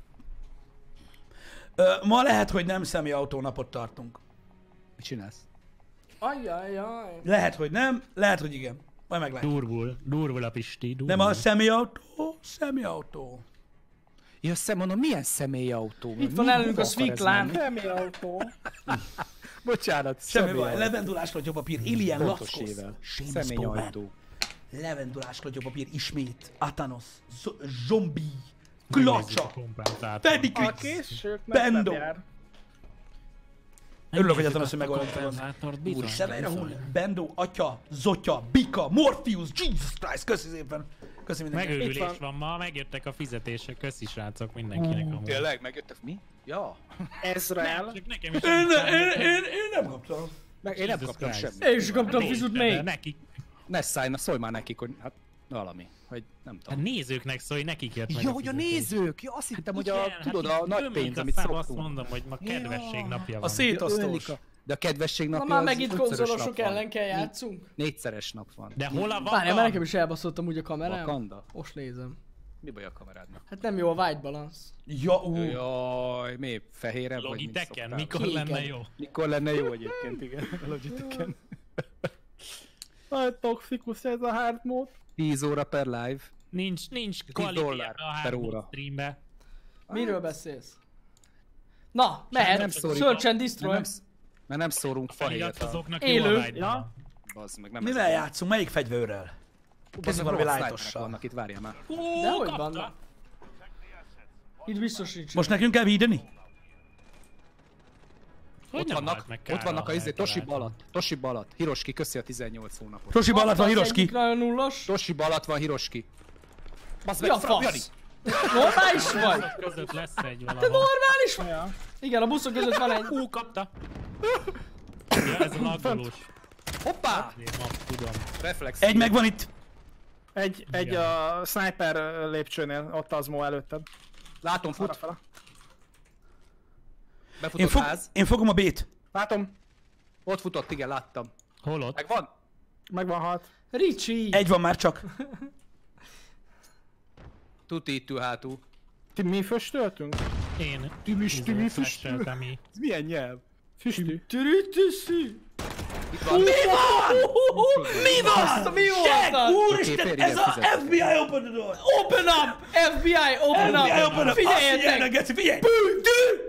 Ö, ma lehet, hogy nem személyautónapot tartunk. Mit csinálsz? Ajjajjaj. Lehet, hogy nem, lehet, hogy igen. Majd meglátjuk. Durvul, durvul a Pisti, durvul. Nem a személyautó, személyautó. Ja, szem, mondom, milyen személyautó? Itt van ellenünk a Sviklán. Személyautó. Bocsánat, Semmi baj, személyautó. levendulás klotyopapír, Alien Pontos Lackos, ével. Seamus Bowman. Személyautó. Levendulás klotyopapír ismét, Atanos, Z- Zombie, Megnézzük a Klacsa, kompenzátort. A Pedikix, későknek nem Bendo. jár. Örülök, hogy Megnézzük Atanos, hogy azt a megoldottam. kompenzátort, bizony. Severahun, Bendo, Atya, Zotya, Bika, Morpheus, Jesus Christ, köszi szépen. Köszi mindenkinek. Megőrülés Itt van ma, megjöttek a fizetések, köszi srácok mindenkinek amúgy. Tényleg, megjöttek? Mi? Ja. Ezrael. Csak nekem is Én, annyit én, számít, én, én nem kaptam. Meg én nem Jesus kaptam Christ. semmit. Én is kaptam hogy fizut nézd, még. Nekik, Ne szállj, na szólj már nekik, hogy hát valami. Hogy nem a tudom. nézőknek szólj, nekik ért meg Ja, hogy a fizetés. nézők! Ja, azt hittem, hogy a, Igen, tudod, hát a így nagy ömlik pénz, a amit szába, azt szoktunk. mondom, hogy ma kedvesség napja A van. szétosztós. De a kedvesség Na napja már az megint ötszörös konzolosok nap van. ellen kell játszunk. Négyszeres nap van. De hol a Várjál, mert nekem van? is elbaszottam úgy a kamerám. Wakanda? Most nézem. Mi baj a kamerádnak? Hát nem jó a white balance. Ja, ú. Jaj, mi? Fehérebb vagy, mint Logitech-en? szoktál? Mikor Kéken. lenne jó? Mikor lenne jó egyébként, igen. A Logitech-en. Aj, toxikus ez a hard mode. tíz óra per live. Nincs, nincs tíz quality dollár a per hardmode óra. streambe. Miről beszélsz? Na, mehet. nem szólít. Search and Mert destroy. nem, mert nem szórunk fahelyet a... Feliratkozóknak Élő. jó a vágy. Ja. Bazd meg, nem Mivel ez a- játszunk? Melyik fegyverrel? Bazd Kezdjük meg, valami rossz lightossal. sniperek vannak itt, várjál már. Ú, De hogy kapta. vannak? Itt biztos nincs. Most nekünk kell védeni? Hogy Ott nem vannak, halt meg ott Kára, vannak a ha izé, Toshiba eltaláltam? alatt. Toshiba alatt. Hiroski, köszi a tizennyolc hónapot. Toshiba alatt van Az Hiroski. egyik nagyon nullos. Toshiba alatt van Hiroski. Bazd meg, Mi a Fra- Jani! fasz? Normális vagy? Között lesz egy Te valahol. normális vagy? Ja. Igen, a buszok között van egy. Ú, kapta. Ja, ez a laggolós. Hoppá! Én ma tudom. Reflex. Egy megvan itt. Egy, egy Igen. a sniper lépcsőnél, ott az mó előtted. Látom, fut. Arrafele. Befutott Én, fog, ház. én fogom a B-t. Látom, Ott futott, igen, láttam. Hol ott? Megvan? megvan halt. Ricsi. Egy van már csak. Tuti itt ül hátul. Ti mi föstöltünk? Én. Tümis, tümi, Izé, füstő. festeltem így. Ez milyen nyelv? Füstű. Türütüszű. Itt van. Mi van? Mi van? Mi volt Jack, az? úristen, Oké, ez a fizettem. F B I open the door. Open up! F B I, open F B I open up! up. Figyeljenek, Figyeljetek! geci, figyelj. Bű, dű.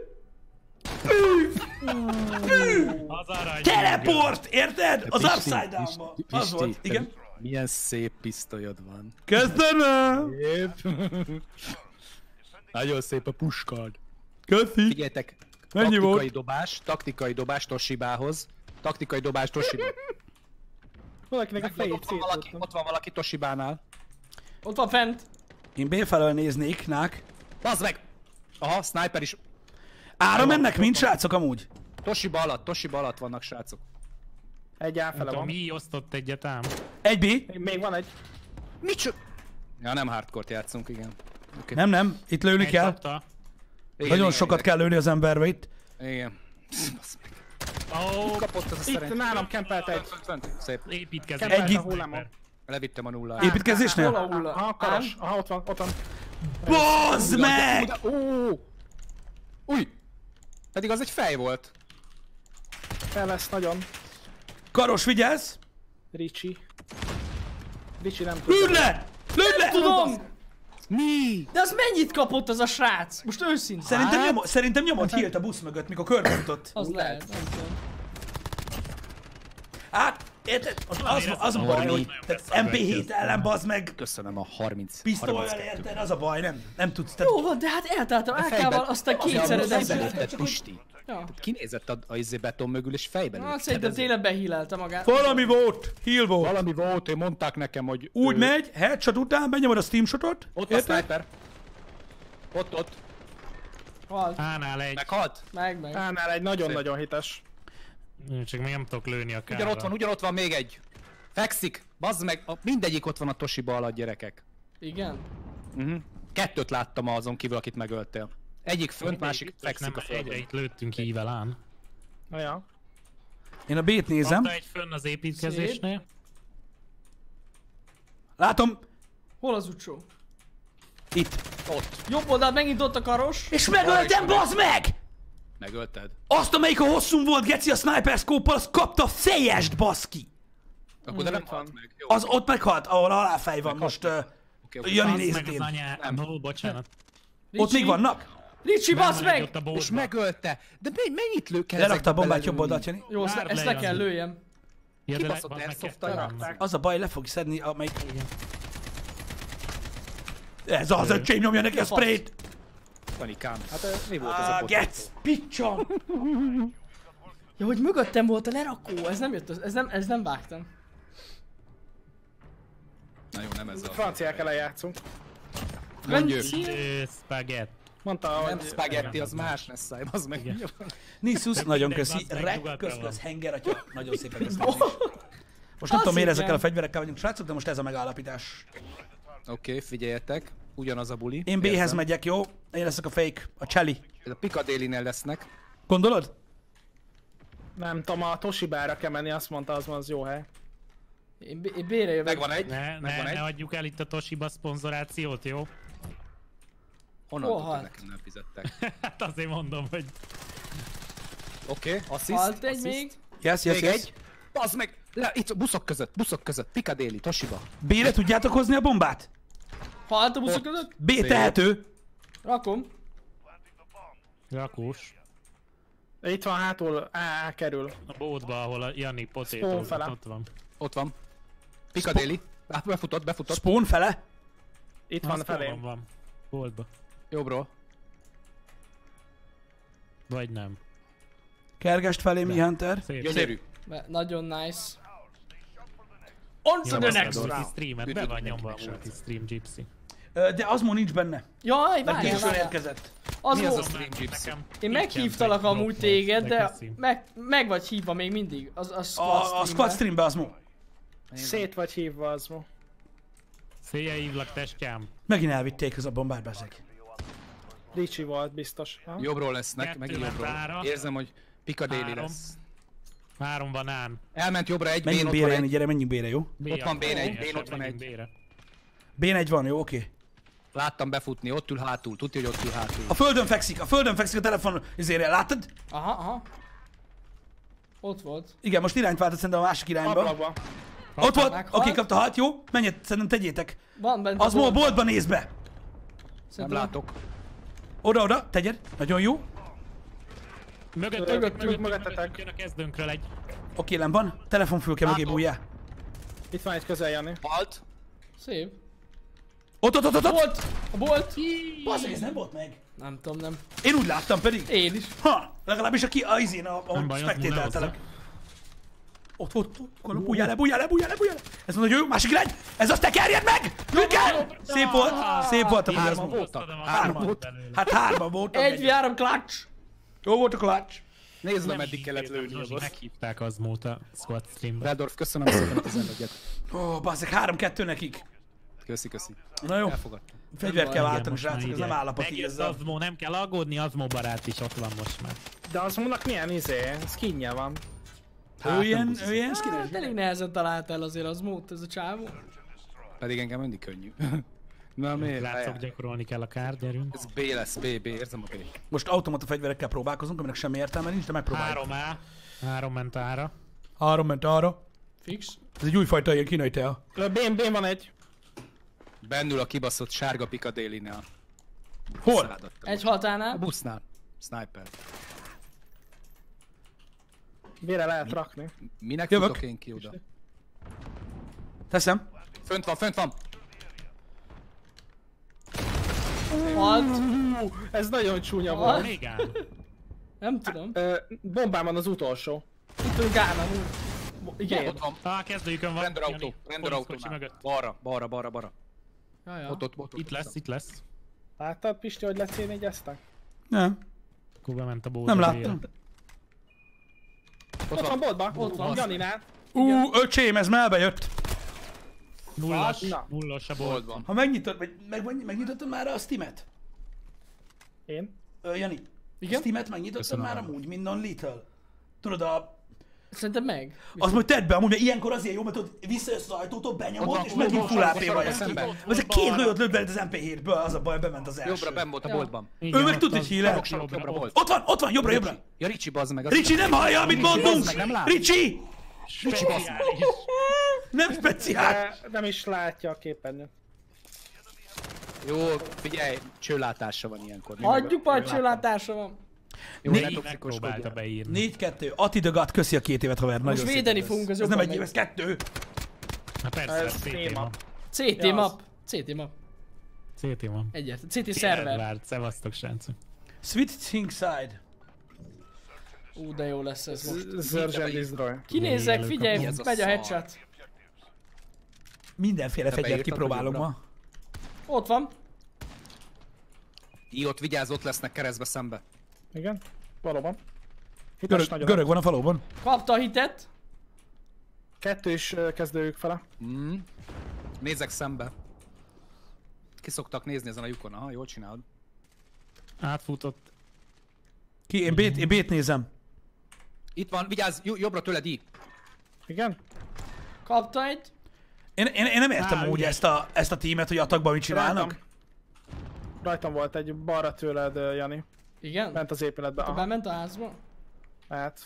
Az arany. Teleport, érted? Az Pisti, upside down-ba. Pisti, Az volt, Pisti, igen. te Milyen szép pisztolyod van. Köszönöm. Szép. Nagyon szép a puskad. Köszi. Figyeljetek, Mennyi taktikai volt? dobás, taktikai dobás Toshibához. Taktikai dobás Toshiba. Valakinek a Ott fejét van valaki, szétlőttem. ott van valaki Toshibánál. Ott van fent. Én B felől néznék, nák. Bazd meg! Aha, sniper is. Ára mennek mind, srácok, amúgy. Toshiba alatt, Toshiba alatt vannak srácok. Egy Nem áfele tudom, van. mi osztott egyet ám. Egy B. Még van egy. Micsoda? Ja, nem hardcore-t játszunk, igen. Okay. Nem, nem, itt lőni Egy kell. kapta. Igen, Nagyon igen, sokat igen. kell lőni az emberbe itt. Igen. Bazd meg. Ó, Kapott az a Itt szerencsé. nálam kempelt egy. Fönt, fönt. Szép. építkezés. Kempelt Egy- a hullámon. Levittem a nullát. Hol Építkezésnél? a hulla? Aha, karos. Aha, ott van, ott van. Bazd meg! Ó! Új! Pedig az egy fej volt. Fel lesz nagyon. Karos, vigyázz! Ricsi. Ricsi nem tud. Lőd le! Lőd le! Tudom! Mi? De az mennyit kapott az a srác? Most őszintén. Szerintem, Hát? nyom, szerintem nyomott hílt a busz mögött, mikor körbefutott. Az lehet, nem tudom. Hát, érted? Az, az, az a baj, hogy tehát em pé hét ellen bazd meg, Köszönöm a harminc. pisztolyjal harminckettő. érted, az a baj, nem, nem tudsz. Tehát, Jó van, de hát eltáltam á ká-val, aztán kétszer Fejben edezett. lőtted, Pisti. Ja. Kinézett a, a izé beton mögül, és fejben Hát lőtted. szerintem Ez- tényleg behílelte magát. valami volt, heal volt. Valami volt, ő mondták nekem, hogy... Úgy ő- megy, headshot után, benyomod a steam shotot, Ott a érted? sniper. Ott, ott. Halt. Ánál egy. Meghalt? Meg, meg. Ánál egy nagyon-nagyon hites. Csak még nem tudok lőni a kárra. Ugyanott van, ugyanott van még egy. Fekszik. Bazd meg, a, mindegyik ott van a Toshiba alatt, gyerekek. Igen. Uh-huh. Kettőt láttam azon kívül, akit megöltél. Egyik fönt, másik fekszik a Nem, egyre földön. itt lőttünk ível án. Na ja. Én a B-t nézem, Adta egy fönn az építkezésnél. látom, Hol az utcsó? itt. Ott. Jobb oldalt megint ott a karos. És megöltem, bazd meg! Megölted. Azt, amelyik a hosszú volt, geci, a sniper scope-pal, az kapta a fejest, baszki! Akkor de nem itt van. halt meg. Jó. Az ott meghalt, ahol a halálfej van most. Uh, Oké, oké. Jani Az meg nézett az én. anyá... Ó, bocsánat. Ott még vannak? Ricsi, Nem basz van egy meg! ott a És boltban. megölte. De me- mennyit lő kell Lerakta a ezekbe bombát jobb belelőni? oldalt, Jani. Jó, ezt, Várd ezt le, le kell Jani. lőjem. Ja, de Kibaszott le- bazd meg, airsoft-tal kettő rakták. van. Az a baj, le fog szedni, amelyik... Ez az, öcsém nyomja neki a sprayt! Panikám. Hát ö, mi volt ez a Ah, bot? gec! Picsa! Ja, hogy mögöttem volt a lerakó, ez nem jött, az- ez nem, ez nem vágtam. Na jó, nem ez a... Franciák ellen játszunk. Mondjuk. Ö, Spagett. Mondta, Nem hogy... spaghetti, az más lesz, száj, az meg. Nissus, nagyon mindegy, köszi. bazd meg, Rek, nyugatra kösz, van. kösz, henger, atya. Nagyon szépen köszönöm. Most nem Az tudom, miért igen. ezekkel a fegyverekkel vagyunk, srácok, de most ez a megállapítás. Oké, okay, figyeljetek. Ugyanaz a buli. Én B-hez Érzem. megyek, jó? Én leszek a fake, a Cheli. Ez a Piccadilly-nél lesznek. Gondolod? Nem tudom, a Toshibára kell menni, azt mondta, az az jó hely. Én, B- én B-re jövök. Megvan egy. Ne, ne, Megvan egy. ne adjuk el itt a Toshiba szponzorációt, jó? Honnan Hol tudtad, halt? nekem nem fizettek? Hát azért mondom, hogy... Oké, okay, assist. Halt egy assist. még. Yes, yes, Még yes. egy. Bazd meg! Le, itt buszok között, buszok között. Piccadilly, Toshiba. B-re tudjátok hozni a bombát? Halt a buszok között. B tehető. Rakom. Rakós. Itt van hátul, á, á kerül. A bótba, ahol a Jani potato, Spawn fele. ott van. Ott van. Piccadilly. Á, befutott, befutott. Spawn fele. Itt Van van felém. felém. Van. Bótba. Jobbról. Vagy nem. Kergest felé, mi Hunter. Szép. Gyönyörű. Be- Nagyon nice. On to the next round. Streamet, be van nyomva a multi-stream Gypsy. Ö, De Azmo nincs benne, Jaj, mert várjál, későn várjál. érkezett. Az Mi az a volt. stream gypsy? Nekem Én így meghívtalak sem amúgy volt, téged, de köszi. meg, meg vagy hívva még mindig. Az, a squad A, a streambe. squad streambe Azmo. Szét vagy hívva az mo. Széjjel hívlak, testjám. Megint elvitték az a bombát, bezeg. Ricsi volt biztos. Ha? Jobbról lesznek, Kettő megint ment jobbról. rára. Érzem, hogy Piccadilly Három. lesz. Három van án. Elment jobbra egy, Bén Menjünk ott B-re, van Jani, egy. gyere, menjünk B-re, jó? B Ott van akkor B egy, B-esebb, B ott van menjünk egy. B-re. B egy van, jó, oké. Láttam befutni, ott ül hátul. Tudja, hogy ott ül hátul. A földön fekszik, a földön fekszik a telefon izére, láttad? Aha, aha. Ott volt. Igen, most irányt váltott szerintem a másik irányba. Ablakba. Ott volt, meghalt. oké, kapta hat, jó? Menjed, szerintem tegyétek. Van bent Azmo a boltban. boltba néz be. Nem Szerintem- látok. Oda, oda, tegyed. Nagyon jó. Mögöttünk, Mögöttünk, mögöttünk, mögöttetek. mögöttünk jön a kezdőnkről egy. Oké, nem van. Telefonfülke mögé Látom. bújjál. Itt van egy közel, Jani. Halt. Szép. Ott, ott, ott, ott, ott. Bolt! A bolt! Bazdmeg, ez nem volt meg. Nem tudom, nem. Én úgy láttam pedig. Én is. Ha, legalábbis aki a izén, a, a Nem baj, az spectateltelek. múlna Ott, ott, ott, ott, bújjál le, bújjál le, bújjál le, bújjál le. Ez mondja, jó, másik irány. Ez az, tekerjed meg! Ülkel! Szép volt, szép volt a Hárman bújás. voltak. Hárman. Hát hárman voltak. Egy három clutch! Jó volt a clutch. Nézd, Nem meddig kellett hívtam, lőni a Zsuzsi, boss. meghívták az móta squad streambe. Reldorf, köszönöm szépen a tizenegyet. Ó, bazdmeg, három-kettő nekik. Köszi, köszi. Na jó, Elfogadtam. fegyvert kell Igen, váltani, most már srácok, ez ide. nem állapot így Megjött ezzel. Azmo, nem kell aggódni, Azmo barát is ott van most már. De az mondnak milyen izé, skinje van. Hát, Ő nem ilyen, buszi. ő ilyen skines. Hát elég nehezen talált el azért az mód, ez a csávó. Pedig engem mindig könnyű. Na miért? Látszok, Várjál. gyakorolni kell a kár, gyerünk. Ez B lesz, B, B, érzem a B. Most automata fegyverekkel próbálkozunk, aminek semmi értelme nincs, de megpróbáljuk. Három A, három ment ára. Három ment arra. Fix. Ez egy újfajta ilyen kínai tea. Bén, bén van egy. Bennül a kibaszott sárga Piccadilly-nál. Hol? Egy A haltánál. busznál. Sniper. Vére lehet rakni. Minek Jövök. futok én ki oda? Teszem. Fönt van, fönt van! Halt. Hú, ez nagyon csúnya Halt. volt. Még áll. Nem tudom. Ö, bombám van az utolsó. Itt vagyunk Gámán úr. Igen. Ott van. Ah, kezdőjükön van. Rendőrautó, Jani. rendőrautó. Kocsi mögött. Balra, balra, balra, balra. Ja, ja. Ott, ott, ott, ott. Itt lesz, itt lesz. Láttad, Pisti, hogy lecé négyeztek? Nem. Akkor bement a bóta. Nem láttam. Ott van boltba, Ott van. Janinál. Ú, öcsém, ez már bejött. Nullas, Na. nullas a Bolt bolt. van. Ha megnyitod, vagy meg, meg, megnyitottad már a Steam-et? Én? Ö, Jani, Igen? a Steam-et megnyitottad Köszönöm. már amúgy, mint non-lethal? Tudod, a... Szerintem meg. Az majd tedd be, amúgy, mert ilyenkor azért jó, mert tudod, visszajössz az ajtótól, benyomod, Ott van, és ott megint van, full ott á van, pé ott vagy. van, az szemben. ki- Az két lőtt lőtt beled az em pé hétből, az a baj, bement az első. Jobbra, benn volt a Ja. boltban. Ő meg tud, hogy híler. Sarok, sarok, jobbra, bolt. Ott van, ott van, jobbra, jobbra. Ja, Ricsi, bazd meg. az- Ricsi nem hallja, amit mondunk! meg, nem lát. Ricsi! Speciális. Nem speciál! De nem is látja a képernyőt. Jó, figyelj, csőlátása van ilyenkor. Mi Hagyjuk meg- majd csőlátása van. Jó, Né- ne Megpróbálta toxikuskodjál. beírni. négy kettő. Ati the God, köszi a két évet, haver. Nagyon Most szép védeni lesz. fogunk, az Ez nem jobban egy év, megy. ez kettő. Na persze, Ez ez cé té téma. ma. cé té Ja, map. cé té map. cé té ma. Egyértelmű. cé té szerver. Edward, szevasztok, srácok. Switching side. Ú, de jó lesz ez most. Search and Destroy. Kinézek, Élő figyelj, kapu. Ez a megy a szar. headshot. Mindenféle Te fegyvert beírtad, kipróbálok hogy ma. Ott van. Így ott vigyázz, ott lesznek keresztbe szembe. Igen, valóban. Hites Görög, nagyon. görög van a falóban. Kapta a hitet. Kettő is ö, kezdőjük fele. Mm. Nézzek szembe. Ki szoktak nézni ezen a lyukon? Aha, jól csinálod. Átfutott. Ki? Én B-t, én B-t nézem. Itt van, vigyázz, jo- jobbra tőled így. Igen? Kapta egy. Én, én, én nem értem Á, úgy ugye. ezt a, ezt a tímet, hogy atakban mit csinálnak. Rajtam. Rajtam volt egy balra tőled, ö, Jani. Igen? Ment az épületbe. Aha. Bement a házba? Hát.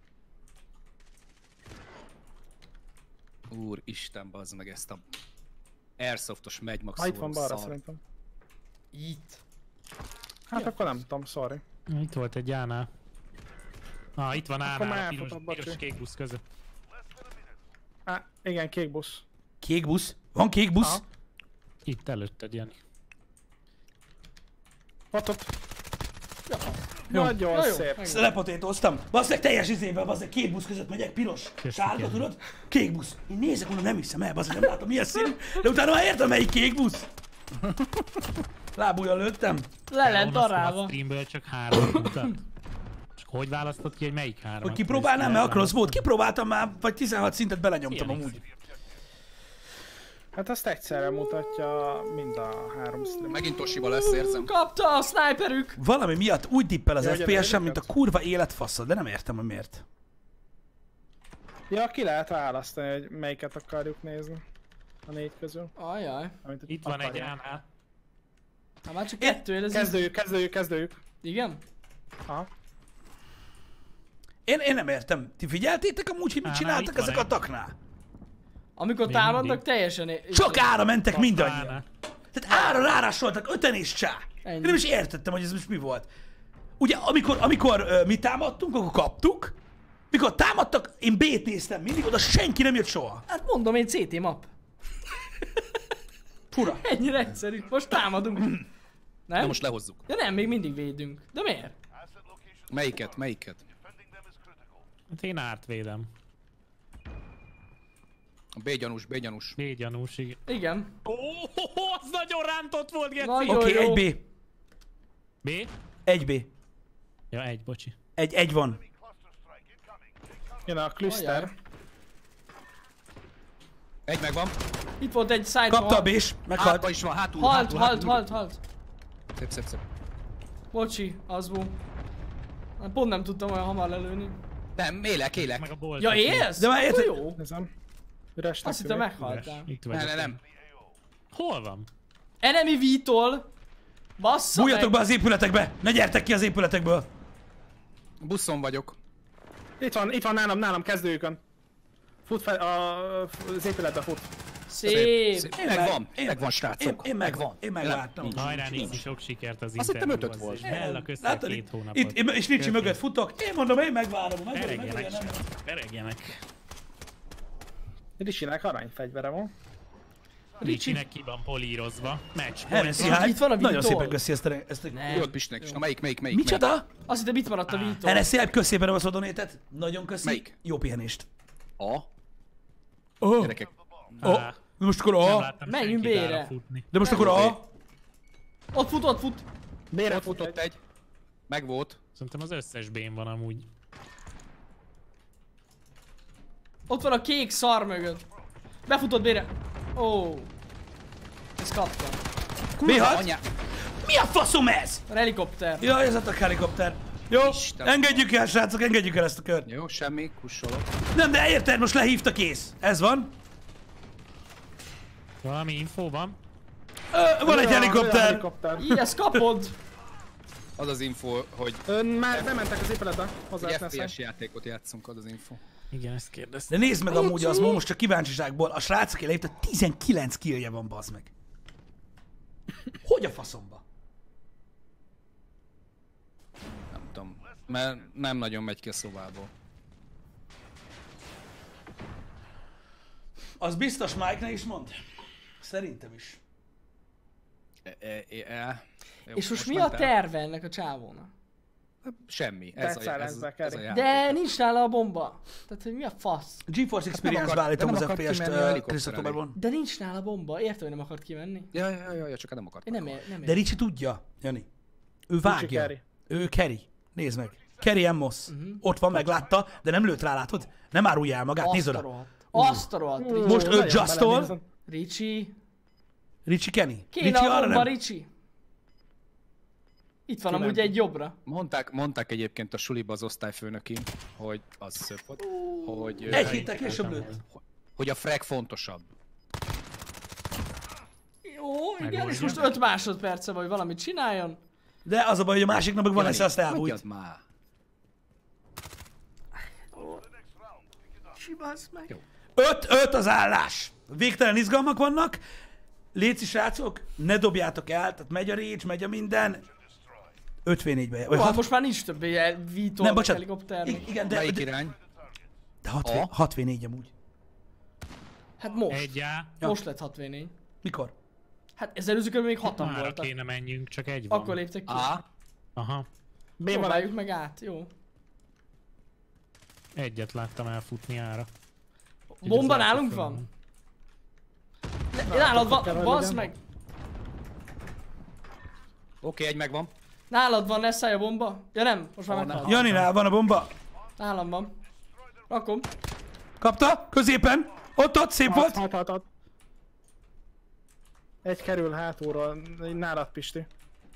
Úristen, bazd meg ezt a Airsoftos megymax Ha itt van balra szar. szerintem. Itt. Hát akkor nem tudom, sorry. Itt volt egy Jánál. Ah, itt van már Ánál, a piros, elfutott, bocsi. piros kék busz között. Á, igen, kék busz. Kék busz? Van kék busz? Aha. Itt előtted, Jani. Ott, ott. Jó. Nagyon Ja, jó. szép. Meg- Lepotétoztam. Basszeg teljes izével, basszeg két busz között megyek, piros, Köszi, sárga, Kevin. tudod? Kék busz. Én nézek, mondom, nem hiszem el, basszeg, nem látom milyen színű, de utána már értem, melyik kék busz. Lábújjal lőttem. Le lett Onnan A darálva. streamből csak három mutat. És hogy választott ki, hogy melyik három? Hogy kipróbálnám, mert a crossbow-t kipróbáltam már, vagy tizenhat szintet belenyomtam Ilyen amúgy. Hát azt egyszerre mutatja mind a három stream. Megint Toshiba lesz, érzem. Kapta a sniperük. Valami miatt úgy tippel az Ja, hogy ef pé es-em, a mint a ezeket? kurva életfaszad, de nem értem, hogy miért. Ja, ki lehet választani, hogy melyiket akarjuk nézni. A négy közül. Ajaj. Amit Itt van egy akarják. Jánál. Hát már csak Én- kettő, ez Kezdőjük, kezdőjük, kezdőjük. Igen? Aha. Én, én nem értem. Ti figyeltétek amúgy, hogy mit Á, csináltak itt van ezek a egy. taknál? Amikor Még támadnak, mindig. teljesen... é- Csak ára mentek mindannyian. Jánál. Tehát ára rárásoltak öten és csá. Én Ennyi. nem is értettem, hogy ez most mi volt. Ugye, amikor, amikor uh, mi támadtunk, akkor kaptuk. Mikor támadtak, én B-t néztem mindig, oda senki nem jött soha. Hát mondom én cé té map. Fura. Ennyire egyszerű. Most támadunk. Nem? De most lehozzuk. Ja nem, még mindig védünk. De miért? Melyiket, melyiket? Hát én átvédem. A B-gyanús, B-gyanús. B-gyanús, igen. Igen. Ó, az nagyon rántott volt, Geci! Nagyon Oké, jó. egy B. B? Egy B. Ja, egy, bocsi. Egy, egy van. Jön a cluster. Egy megvan. Itt volt egy side Kapta a B-s, Hátba meghalt. is van, hátul, Halt, hátul, halt, hátul. halt, halt. Szép, szép, szép. Bocsi, az volt. Hát pont nem tudtam olyan hamar lelőni. Nem, élek, élek. Meg a bolt. Ja, élsz? De már Akkor érted- jó. Nézem. Üresnek Azt hittem tűnik. meghaltál. Itt Nem, vagyok. nem, nem. Hol van? Enemy V-tól. Bassza Bújjatok be meg. az épületekbe! Ne gyertek ki az épületekből! Buszon vagyok. Itt van, itt van nálam, nálam kezdőjükön. Fut fel, a, az épületbe fut. Szép. Szép. Én Megvan, meg- megvan Én, srácok. én megvan, én megvártam. Nincs. Hajrá, Nézi, sok sikert az Azt hittem interjúhoz, ötöt volt. és Bella, köszönöm Látod, két itt, hónapot. itt, én- és Ricsi mögött futok, én mondom, én megvárom, megvárom, Peregjenek, megvárom. peregjenek. Ricsinek aranyfegyvere van. Ricsinek ki van polírozva. Match Heresy point. Hype, Itt van a nagyon Vitol. szépen köszi ezt a... Ezt a... Nem. Jót Pisnek is. Na melyik, melyik, melyik? Micsoda? Azt hittem itt maradt a Vito. Heresy Hype, köszi szépen a szodonétet. Nagyon köszi. Melyik? Jó pihenést. melyik? A? Oh, Gyerekek. oh. Á, Most akkor nem a... láttam Menjünk senkit B-re. arra futni. De most akkor a... Ott fut, ott fut. Bére Ott futott egy. Megvolt. Szerintem az összes B-n van amúgy. Ott van a kék szar mögött. Befutott bére. Ó. Ezt kaptam. B hat? Anyá. Mi a faszom ez? A helikopter. Jaj, ez a helikopter. Jó, Isten. engedjük el, srácok, engedjük el ezt a kört. Jó, semmi, kussolok. Nem, de érted, most lehívta, kész. Ez van. Valami info van? Ö, van egy helikopter. helikopter. Így, ezt kapod. Az az info, hogy Ön már bementek az épületbe. Hozzá egy lesz ef pé es játékot játszunk, az az info. Igen, ezt kérdeztem. De nézd meg amúgy az, most csak kíváncsiságból, a srác, aki lehívta, tizenkilenc killje van, bazd meg. Hogy a faszomba? Nem tudom. Mert nem nagyon megy ki a szobából. Az biztos Mike-ne is mond? Szerintem is. E, e, e, e. Jó, És most mi a mentál? terve ennek a csávónak? Semmi. Ez a, Tetszál ez, ezzel, ez a Keri. játék. De nincs nála a bomba. Tehát, hogy mi a fasz? GeForce Experience akar- beállítom de az nem akart ef pé est kimenni a uh, helikopter Chris elé. októberban. De nincs nála bomba. Értem, hogy nem akart kimenni. Ja, ja, ja, ja, csak nem akart. Én nem ér, nem De ér. Ricsi tudja, Jani. Ő vágja. Kerry. Ő Kerry. Nézd meg. Kerry Emmos. Mhm. Ott van, meglátta, de nem lőtt rá, látod? Nem árulja el magát, nézd Azt a oda. rohadt. Azt a rohadt. Ricsi. Most ő Nagyon Just-tol. belenézem. Ricsi. Ricsi Kenny. Kéne Ricsi a arra bomba, nem. Ricsi. Itt van Ki amúgy nem? egy jobbra. Mondták, mondták egyébként a suliba az osztályfőnöki, hogy az szép volt, hogy, ö, Egy héttel később lőtt. hogy a frag fontosabb. Jó, igen, Megoldja. és most öt másodperce vagy valamit csináljon. De az a baj, hogy a másiknak meg van Jani, esze, azt elbújt. hagyjad már. Sibasz meg. öt öt az állás. Végtelen izgalmak vannak. Léci srácok, ne dobjátok el, tehát megy a rage, megy a minden. ötvennégybe. Vagy Ó, hat... most már nincs többé Vito, Nem, meg bocsánat. helikopter. I- igen, de, Melyik de, irány? de hatvan, A? hatvannégy amúgy. Hát most. Egy á. Most lett hatvannégy. Mikor? Hát ezzel előző körül még hatan Mára voltak. kéne menjünk, csak egy van. Akkor léptek ki. A. Aha. B van Próbáljuk egy. meg át, jó. Egyet láttam elfutni ára. Bomba az nálunk elfutni. van? Ne- Nálad kell, van, hogy bazd legyen. meg! Oké, egy megvan. Nálad van, lesz a bomba? Ja nem, most már Ó, meghalt. nem. Janinál van a bomba. Nálam van. Rakom. Kapta? Középen? Ott, ott, szép Hat, volt. hat, hat, hat. Egy kerül hátulról, nálad Pisti.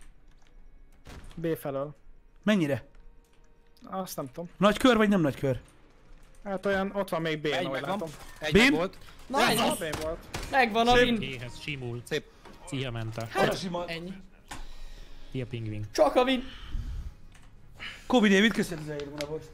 B felől. Mennyire? Azt nem tudom. Nagy kör vagy nem nagy kör? Hát olyan, ott van még B, Egy ahogy megvan. látom. Egy Bim? meg volt. Nice! B volt. Megvan a win. Éhez simul. Szép. Szia mente. Arra sima. Ennyi. Szia pingvin. Csak a win. Kobe David, köszönöm, hogy az volt.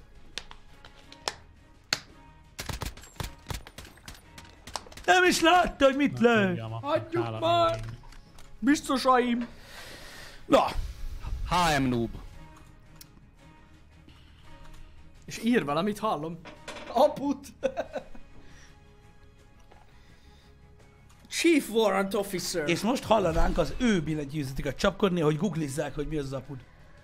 Nem is látta, hogy mit lő. Hagyjuk már. Biztosaim. Na, há em noob. És ír valamit, hallom. Aput. Chief Warrant Officer. és most hallanánk az ő billentyűzetüket csapkodni, hogy googlizzák, hogy mi az az apud.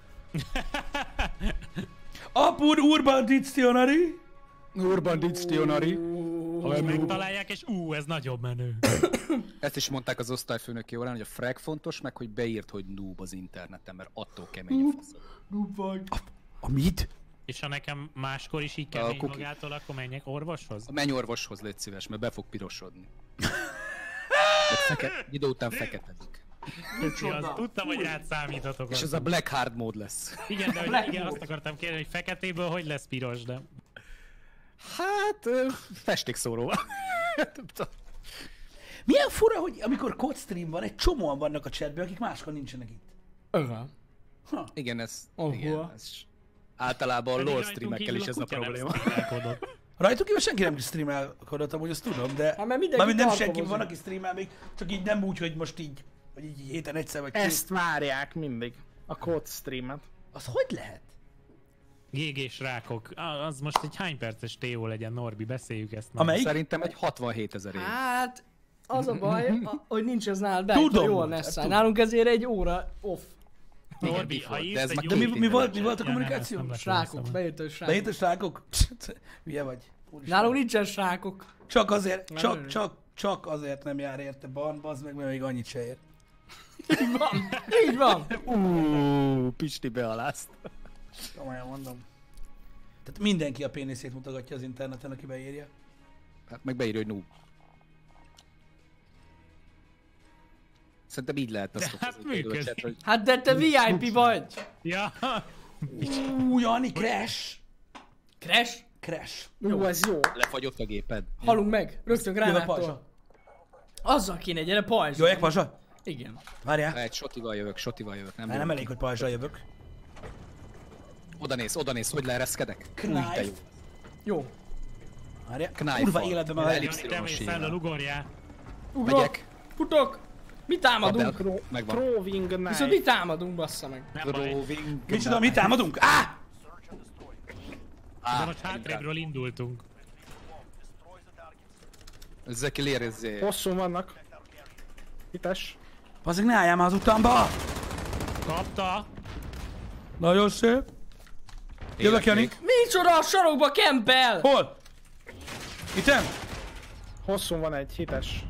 Apud Urban Dictionary. Urban Dictionary. Hogy megtalálják, és ú, ez nagyobb menő. Ezt is mondták az osztályfőnöki órán, hogy a frag fontos, meg hogy beírt, hogy noob az interneten, mert attól kemény a fasz. Noob vagy. A mit? És ha nekem máskor is így A kemény cookie. magától, akkor menjek orvoshoz? A menyorvoshoz légy szíves, mert be fog pirosodni. Meg feke- idő után feketedik. Kicsi, az, tudtam, hogy rád számíthatok. És azt. ez a black hard mód lesz. Igen, de hogy, Black igen, Mode. azt akartam kérni, hogy feketéből hogy lesz piros, de... Hát, ö, festékszóróval. Milyen fura, hogy amikor kod stream van, egy csomóan vannak a chatben, akik máskor nincsenek itt. Öha. Igen, ez, Ahol. igen, ez általában a Pedig LOL rajtunk streamekkel kívül is ez a kutya nem probléma. streamelkodott. Rajtuk kívül senki nem streamelkodott, amúgy azt tudom, de... Hát, mert mindenki Mármint nem tartomozik. senki, van, aki streamel még, csak így nem úgy, hogy most így, vagy így héten egyszer vagy két. Ezt várják mindig. A kód streamet. Az hogy lehet? Gégés rákok. Ah, az most egy hány perces té o legyen, Norbi, beszéljük ezt meg. Amelyik? Szerintem egy hatvanhétezer év. Hát, az a baj, a, hogy nincs ez nálad be, Tudom, jól hát lesz. tudom. Nálunk ezért egy óra off. Norbi, Igen, ha de írsz ez egy már jó... De mi, Két mi, volt, mi éves. volt a Ja, nem, kommunikáció? ezt nem Srákok, lesz beírta, hogy srákok. Beírta a srákok? Hülye vagy. Úristen. Nálunk nincsen srákok. Csak azért, csak, örülök. csak, csak azért nem jár érte ban, bazd meg, mert még annyit se ér. Így van. Így van. Uuuuh, Pisti bealázt. Komolyan mondom. Tehát mindenki a péniszét mutogatja az interneten, aki beírja. Hát meg beírja, hogy noob. Szerintem így lehet azt hát okozni például a működik. chatre, hogy Hát de te vé i pé vagy. Ja, Ú, Jani, crash! Crash? Crash. Jó, ez jó. lefagyott a géped. Halunk meg. Rögtön Jön a gránától. pajzsa. Azzal kéne, gyere pajzs. Jöjjek, pajzsa? Igen. Várjál. Egy sotival jövök, sotival jövök, nem Hát nem jövök. elég, hogy pajzsal jövök. Oda néz, oda néz, hogy leereszkedek. Új, Knife. de jó. Jó. Várjál. Knife Kurva van. életben már Elég. elég. Jani, te mész fel, a ugorjál. Ugrok. Megyek. Futok. Mi támadunk? Abel. Megvan. Throwing knife. Viszont mi támadunk, bassza meg. Nem baj. Roving. Micsoda, mi támadunk? Á! De most hátrébről indultunk. Ezek lérezzé. Hosszú vannak. Hites. Bazzeg, ne álljál már az utamba! Kapta. Nagyon szép. Jövök, Jani. Micsoda a sarokba kempel? Hol? Item? Hosszú van egy, hites.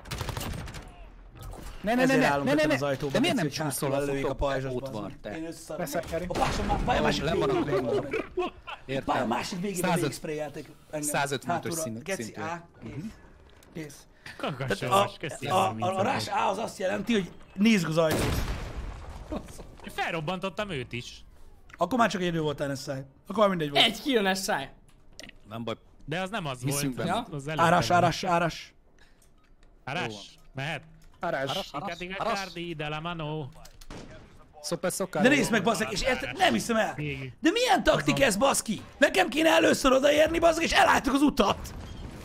Ne, ne, ne, Ezért ne, állunk ne, ne, ezen ne. az ajtóban. De miért nem hogy csúszol csúszol a előjük a futók? pajzsot, Ott bazd van, meg. te. Én összeszarok. Beszekeri. A pajzsom már, vagy a másik Nem maradok végén. végén. Bár a Értem. másik végén százöt- végigspréjelték engem. százötvenös Hátulra. szín- Geci, szintű. á, kész. Kész. A, Kakasovas, köszi. a, a, a rás A az azt jelenti, hogy nézd az ajtót. Felrobbantottam őt is. Akkor már csak egyedül voltál Nessai. Akkor már mindegy volt. Egy kijön ez száj. Nem baj. De az nem az Hiszünk volt. benne. Az előttem Áras, volt. áras, áras. Árás? Mehet? Arás. Ikadiga Aras. Cardi de la mano. Szoper szokál. De nézd meg, bazzeg, és érted, nem hiszem el. Végig. De milyen taktik ez, baszki? Nekem kéne először odaérni, bazzeg, és elálltuk az utat.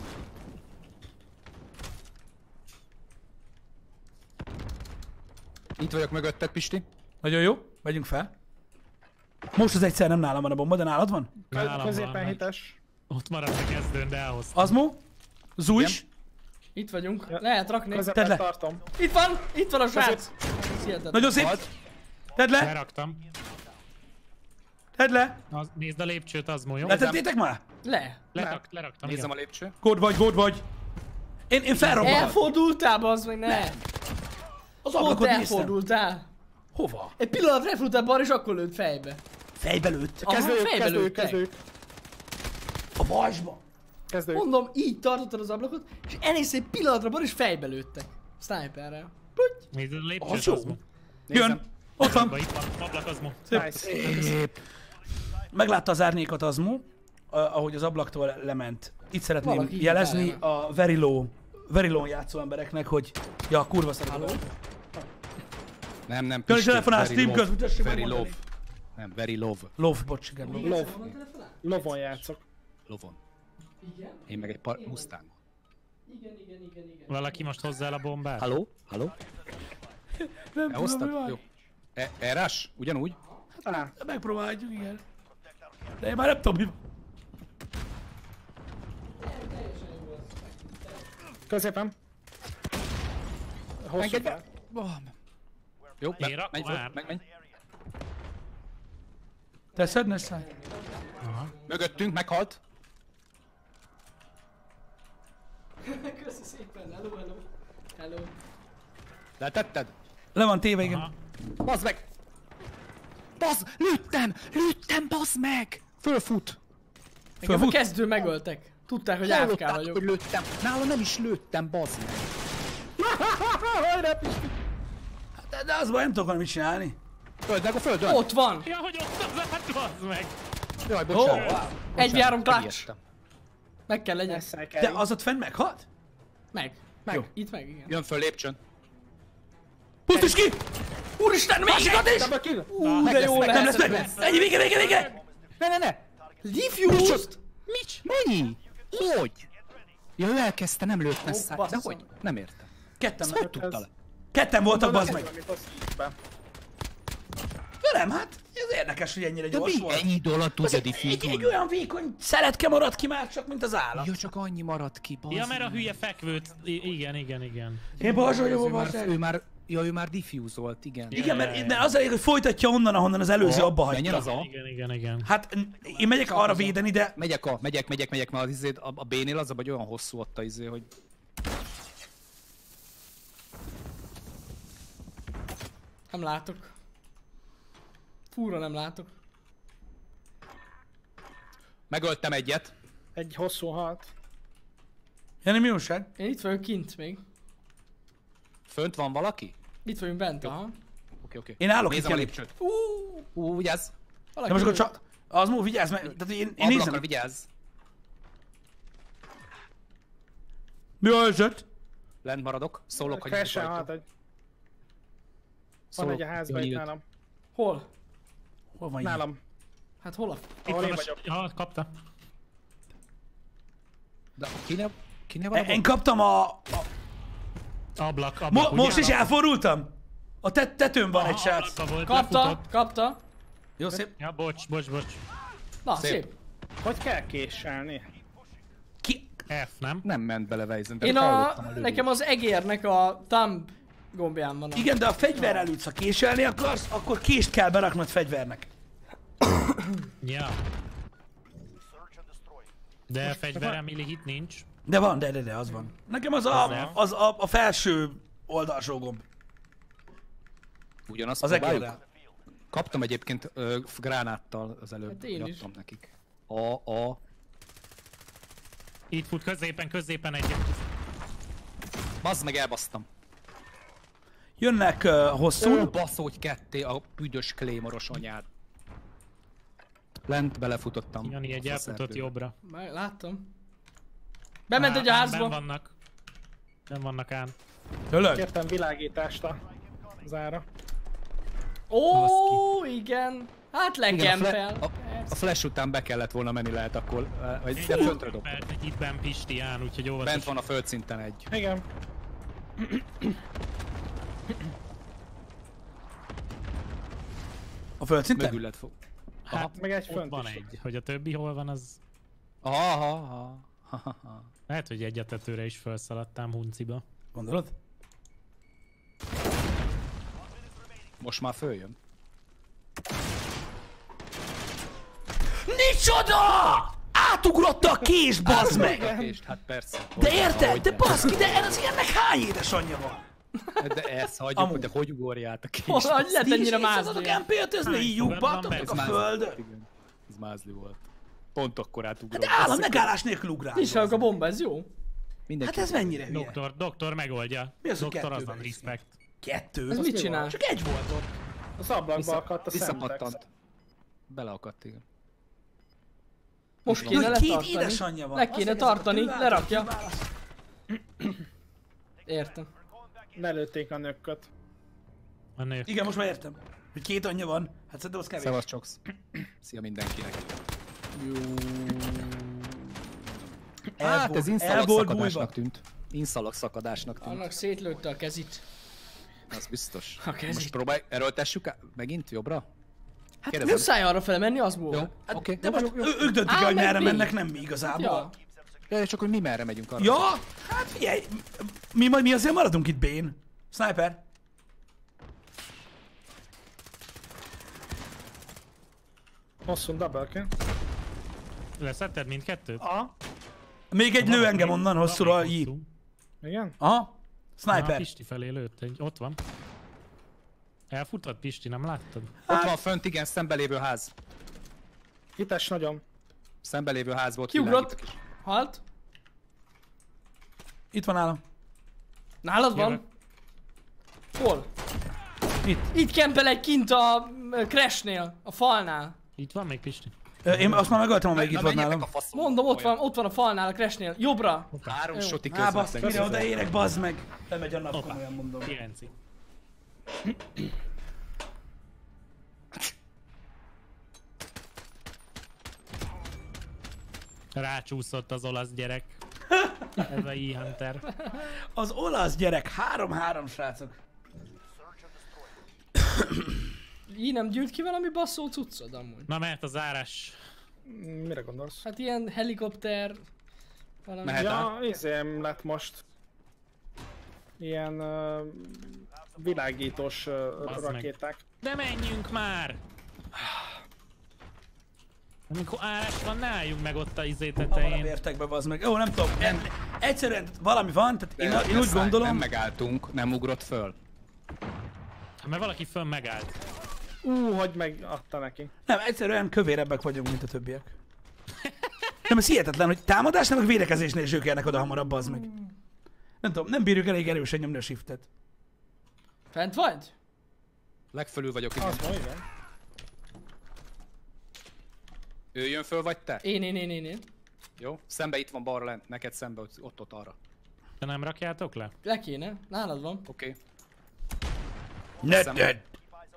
Itt vagyok mögötted, Pisti. Nagyon jó, megyünk fel. Most az egyszer nem nálam van a bomba, de nálad van? Nálam Középen van, hites. Ott maradt a kezdőn, de elhoztam. Azmo? Zújs? Itt vagyunk. Lehet rakni. Tedd Középen le. tartom. Itt van! Itt van a srác! Hihetetlen. Nagyon szép. Halt. Tedd le, Leraktam. tedd le. Az, nézd a lépcsőt, az jó? Letettétek már? Le. Lerak, leraktam. Nézzem a igen. lépcső. Gód vagy, gód vagy. Én, én felrobbantam. Elfordultál, bazd meg, ne! Az Ott ablakot néztem. elfordultál. Hova? Egy pillanat refutál balra, és akkor lőtt fejbe. Fejbe lőtt. Aha, Kezdők, fejbe kezdők, lőttek. kezdők. A bajsba. Kezdők. Mondom, így tartottad az ablakot, és elnézsz egy pillanatra balra, és fejbe lőttek. Sniperrel. Puty. Nézd a Az lépcsőt, jó. az mo. Jön. Ott van. Itt van, ablak az mo. Nice. Meglátta az árnyékot Azmo, ahogy az ablaktól lement. Itt szeretném Valaki jelezni hívta a very low, very low játszó embereknek, hogy ja, kurva szeretem. Nem, nem, Jani Pisti. telefonál, very Steam low. közben, tessék Very megmondani. low. Nem, very low. Love, bocs, igen, love. Lov. Lovon játszok. Lovon. Igen? Én meg egy par Mustang. Igen, igen, igen, igen. Valaki most hozzá el a bombát? Halló? Halló? Nem tudom, mi Elhoztad? van. Jó. E Erás? Ugyanúgy? Á, Megpróbáljuk, igen. De én már nem tudom, mi... középen. Hosszú Engedj fel. be! Jó, Én be, rakom menj, föl, már. menj, menj. Teszed, Nessai? Mögöttünk, meghalt. Köszi szépen, hello, hello. Hello. Letetted? Le van téve, igen. Aha. Bazd meg! Bazd! Lőttem! Lőttem, bazd meg! Fölfut! Engem a Fölfut? kezdő megöltek. Tudták, hogy á ef ká Hallották, vagyok. hogy lőttem. Nála nem is lőttem, bazd meg! De, de az baj, nem tudok valamit csinálni. Föld meg a földön! Ott van! Ja, hogy ott az át, bazd meg! Jaj, bocsánat. Ó, Egy három clutch. Megijedtem. Meg kell legyen. Esszel De kell. az ott fenn meghalt? Meg. Meg. Jó. Itt meg, igen. Jön föl lépcsőn. Pusztíts ki! Úristen, másikat is! Double kill. Ú, de meg jó lesz, Nem lesz. lesz meg! Ennyi, vége, vége, vége! Ne, ne, ne! Diffused! Mics? Mennyi? Hogy? Ja, ő elkezdte, nem lőtt messze. De bassza. hogy? Nem értem. Ketten, Ezt hogy tudta le? ketten voltak, bazd meg. Amit azt be. Ja nem, hát ez érdekes, hogy ennyire De gyors mi? volt. Ennyi idő alatt tudja Egy, egy diffúzolni. olyan vékony szeletke maradt ki már csak, mint az állat. Ja, csak annyi maradt ki, bazd. Ja, mert a hülye fekvőt... I- igen, igen, igen. Én balzsó ő jó már, bazd ő már, ja, ő már diffúzolt, igen. Igen, mert, mert az elég, hogy folytatja onnan, ahonnan az előző abba Menjen hagyta. az A. Igen, igen, igen. Hát én megyek arra védeni, de Megyek a, megyek, megyek, megyek, mert az izét, a, a B-nél az a vagy olyan hosszú ott a izé, hogy... Nem látok. Fúra nem látok. Megöltem egyet. Egy hosszú halt. Jani, mi újság? Én itt vagyok kint még. Fönt van valaki? Itt vagyunk bent, aha. Oké, oké. Én állok Nézem a itt lépcsőt. Ú, Ú, vigyázz. valaki De most akkor jött. csak... Az mú, vigyázz, mert tehát én, én Ablakra nézem. vigyázz. Mi a helyzet? Lent maradok. Szólok, hogy Crash-en nyitva halt hagyjuk. egy. Van Szólok, egy a házban hogy itt nyílt. nálam. Hol? Hol van ilyen? Nálam. Hát hol a... Itt Ahol van én a... vagyok. Ja, kapta. De kinél, kinél van a Én én kaptam a... a Ablak, ablak, mo, ugye? most is elfordultam? A tet tetőn van egy Aha, srác. ablakba volt, Kapta, lefutott. kapta. Jó, szép. Ja, bocs, bocs, bocs. Na, Szép. szép. Hogy kell késelni? Ki... F, nem? Nem ment bele Weizen, Én a... Nekem az egérnek a thumb gombján van. A... Igen, de a fegyverrel ütsz, ha késelni akarsz, akkor kést kell beraknod fegyvernek. Ja. De fegyverem milli hit nincs. De van, de, de, de, az van. Nekem az a, nem. az a, a felső oldalsó gomb. Ugyanazt Az próbáljuk? egérrel. Kaptam egyébként ö, gránáttal az előbb. Hát én is. Adtam nekik. A, a... Itt fut középen, középen egy. Bazd meg, elbasztam. Jönnek uh, hosszú. Ó, baszógy ketté a büdös klémoros anyád. Lent belefutottam. Jani egy a elfutott faszerdőbe. jobbra. Már Láttam. Bement Á, egy án, házba. benn vannak. Nem vannak ám. Tényleg? Kértem világítást a zára. Ó, igen. Hát Igen, a, lekempel. fle- a, a flash után be kellett volna menni lehet akkor. eh, Vagy de Fú, föntre dobtam. mert egy itt benn Pisti án, úgyhogy óvatos. Bent van a földszinten egy. Igen. A földszinten? Mögüllet fog. Hát, meg egy ott fönt van is. egy. Hogy a többi hol van, az... Aha, aha, aha. Ha, ha, ha. Lehet, hogy egy a tetőre is felszaladtám hunciba. Gondolod? Most már följön. Micsoda! Átugrott a kés, bazd meg! És hát persze. De Hogy- érted? ahogy De nem. baszki, de az ilyennek hány édesanyja van? De ezt hagyjuk, Amúgy. hogy de hogy ugorja át a kés. Hogy lehet Ti is ennyire így szoktatok mázli? em pé ötözni? Így lyukba Van adtok a benne. földön? Igen. Ez mázli volt. Pont akkor átugrott. De állam megállás nélkül ugrál. Is a bomba, ez jó. Mindenki. Hát ez mennyire hülye? Doktor, doktor megoldja. Mi az, hogy doktor kettőben azon is? respect. Kettő? Ez Az mit mi csinál? van? Csak egy volt ott. Az ablakba Vissza, akadt a szemtex. visszapattant. Beleakadt, igen. Most Jó, kéne hogy két letartani. édesanyja van. Le kéne Azt mondja, tartani, ez a lerakja. válasz. Értem. Lelőtték a nőköt. A nő. Igen, most már értem. Hogy két anyja van. Hát szerintem az kevés. Szevasz, Csoksz. Szia mindenkinek. Hát ez inszalag el volt szakadásnak bújva. tűnt. Inszalag szakadásnak tűnt. Annak szétlőtte a kezit. Az biztos. A kezit. Most próbálj, erőltessük át- megint jobbra? Hát Kérdezem. muszáj arra fele menni, az Jó, volt. Hát, oké. de most ő- ők döntik Á, el, hogy meg merre mi? mennek, nem mi igazából. Ja. Ja, csak hogy mi merre megyünk arra. Ja, hát figyelj, mi, mi azért maradunk itt bén. Sniper. Hosszú double kill. Leszetted mindkettőt? A. Még egy lő engem onnan hosszúra. Van még Így. hosszú. Igen? Aha. Na, Sniper. Pisti felé lőtt egy. Ott van. Elfutott Pisti, nem láttad? Ott van fönt, igen, szembelévő ház. Hites nagyon. Szembelévő ház volt. Kiugrott. világítok is. Halt. Itt van nálam. Nálad van? Jövök. Hol? Itt. Itt kempel egy kint a ö, Crashnél, a falnál. Itt van még Pisti. Ö, Én azt már megöltem, amelyik Na, itt volt menjetek nálam. a faszomba, Mondom, ott olyan. van, ott van a falnál, a Crashnél. Jobbra. Három Jó. soti Á, basz, közvetlen. mire oda érek, bazd meg. Lemegy a nap, Hoppá. komolyan mondom. Kilenci. Rácsúszott az olasz gyerek. Ez a E-Hunter. Az olasz gyerek, három-három srácok. Így nem gyűlt ki valami basszó cuccod amúgy? Na mehet a zárás. Mire gondolsz? Hát ilyen helikopter... Valami... Mehet Ja, izém lett most. Ilyen uh, világítós uh, Bazd meg. rakéták. De menjünk már! Amikor árás van, ne álljunk meg ott a izé Hamarabb tetején. értek be, bazd meg. Jó, nem tudom. En, egyszerűen valami van, tehát én, De én úgy száll, gondolom... Nem megálltunk, nem ugrott föl. Mert valaki fönn megállt. Ú, hogy megadta neki. Nem, egyszerűen kövérebbek vagyunk, mint a többiek. Nem, ez hihetetlen, hogy támadásnak, meg védekezésnél is ők érnek oda hamarabb, bazd meg. Nem tudom, nem bírjuk elég erősen nyomni a shiftet. Fent vagy? Legfölül vagyok, igen. Az van, igen. Ő jön föl, vagy te? Én, én, én, én, én. Jó? Szembe itt van balra lent, neked szembe, ott, ott, ott arra. De nem rakjátok le? Le kéne. Nálad van. Oké. Okay. Netted!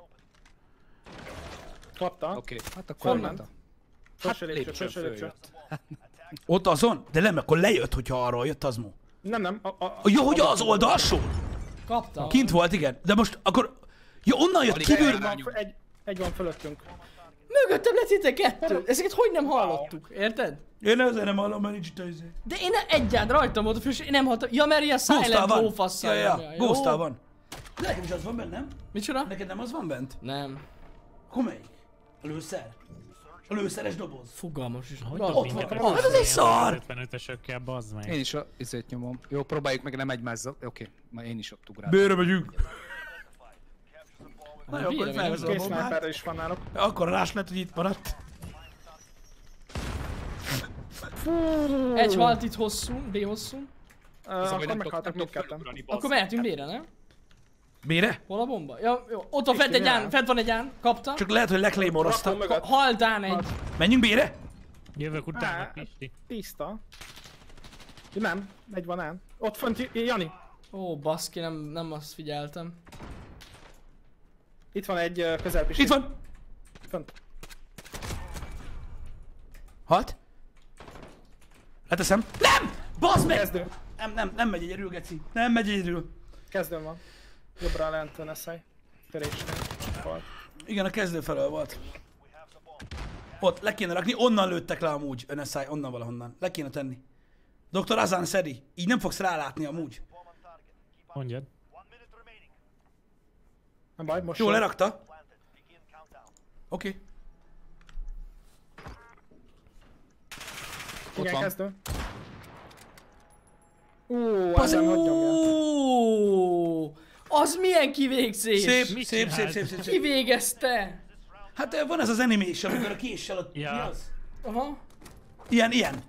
Kapta. Oké, okay. hát akkor Honnan? mondta. Felső lépcső, lépcsőn felső lépcső. följött. Ott azon? De nem, akkor lejött, hogyha arról jött az mo. Nem, nem. A, a, Jó, hogy az oldalsó? Kapta. Kint volt, igen. De most akkor... Ja, onnan jött Alig kívül... el- Egy van, egy, egy van fölöttünk. Mögöttem lett itt kettő. Ezeket hogy nem hallottuk, érted? Én ezzel nem hallom, mert nincs itt a izé. De én egyáltalán rajtam volt a fős, én nem hallottam. Ja, mert ilyen Ghosttal silent van. lófasszal Ja, nyomja, ja, jó? Ghosttal van. Nekem is az van bent, nem? Micsoda? Neked nem az van bent? Nem. Akkor melyik? A lőszer? A lőszeres doboz? Fogalmas is. Hogy Ott dob van. minket Hát az egy szar! ötvenötösökkel, bazd meg. Én is a izét nyomom. Jó, próbáljuk meg nem egymázza. Oké, okay. Már én is ott ugrálok. Bőre megyünk. Na jó, Bőre akkor megyünk. felhozom a Kész bombát. sniper is van náluk. Akkor rás lett, hogy itt maradt. Egy halt itt hosszú, B hosszú. Uh, Az, hogy akkor nem meghaltak tudok mindketten. felugrani, bazd. Akkor mehetünk B-re, nem? Bére? Hol a bomba? Ja, jó. Ott van fent egy Kicsi, án, nem? fent van egy án. Kapta. Csak lehet, hogy leklémorozta. Rakom mögött. Halt án egy. Menjünk Bére? Jövök utána, Á. Pisti. Tiszta. Nem, egy van ám. Ott fönt J- Jani. Ó, baszki, nem, nem azt figyeltem. Itt van egy uh, közelpisi. Itt van! Fönt. Hat? Leteszem. Nem! Bazd meg! Kezdő. Nem, nem, nem megy egyedül, geci. Nem megy egyedül. Kezdőn van. Jobbra lent a Nessai. Törésnél. Volt. Igen, a kezdő felől volt. Ott, le kéne rakni, onnan lőttek le amúgy, Öneszáj, onnan valahonnan. Le kéne tenni. doktor Azán szedi, így nem fogsz rálátni amúgy. Mondjad. Nem baj, most Jó, jön. lerakta. Oké. Okay. Igen, van. kezdő. Ú, ezen hogy nyomja. Ó, az milyen kivégzés? Szép, Mit szép, szép, csinált? szép, szép, szép. Kivégezte. Hát eh, van ez az animation, amikor a késsel ott... Ja. Mi az? Aha. Ilyen, ilyen.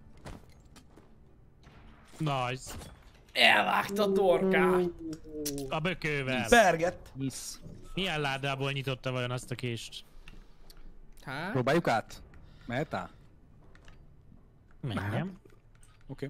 Nice. Elvágta a torkát. A bökővel. Bergett. Hisz. Milyen ládából nyitotta vajon azt a kést? Hát? Próbáljuk át? Mehet át? Menjem. Oké. Okay.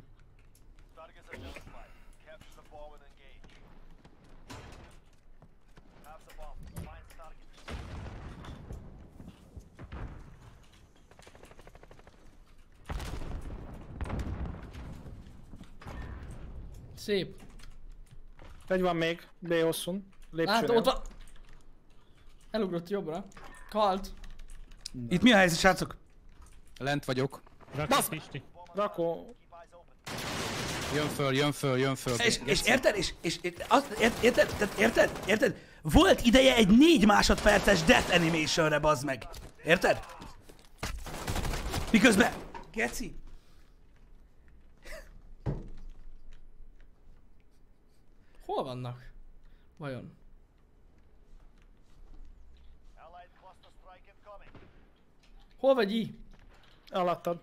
Szép. Egy van még, B hosszún. Lát, Lépcsőnél. ott van. Elugrott jobbra. Kalt. Itt mi a helyzet, srácok? Lent vagyok. Raksz, Pisti. Rakó. Jön föl, jön föl, jön föl. És, és érted? És, és, és azt, ért, érted? Tehát érted? Érted? Volt ideje egy négy másodperces death animationre, bazd meg. Érted? Miközben... Geci? Hol vannak? Vajon? Hol vagy I? Alattad.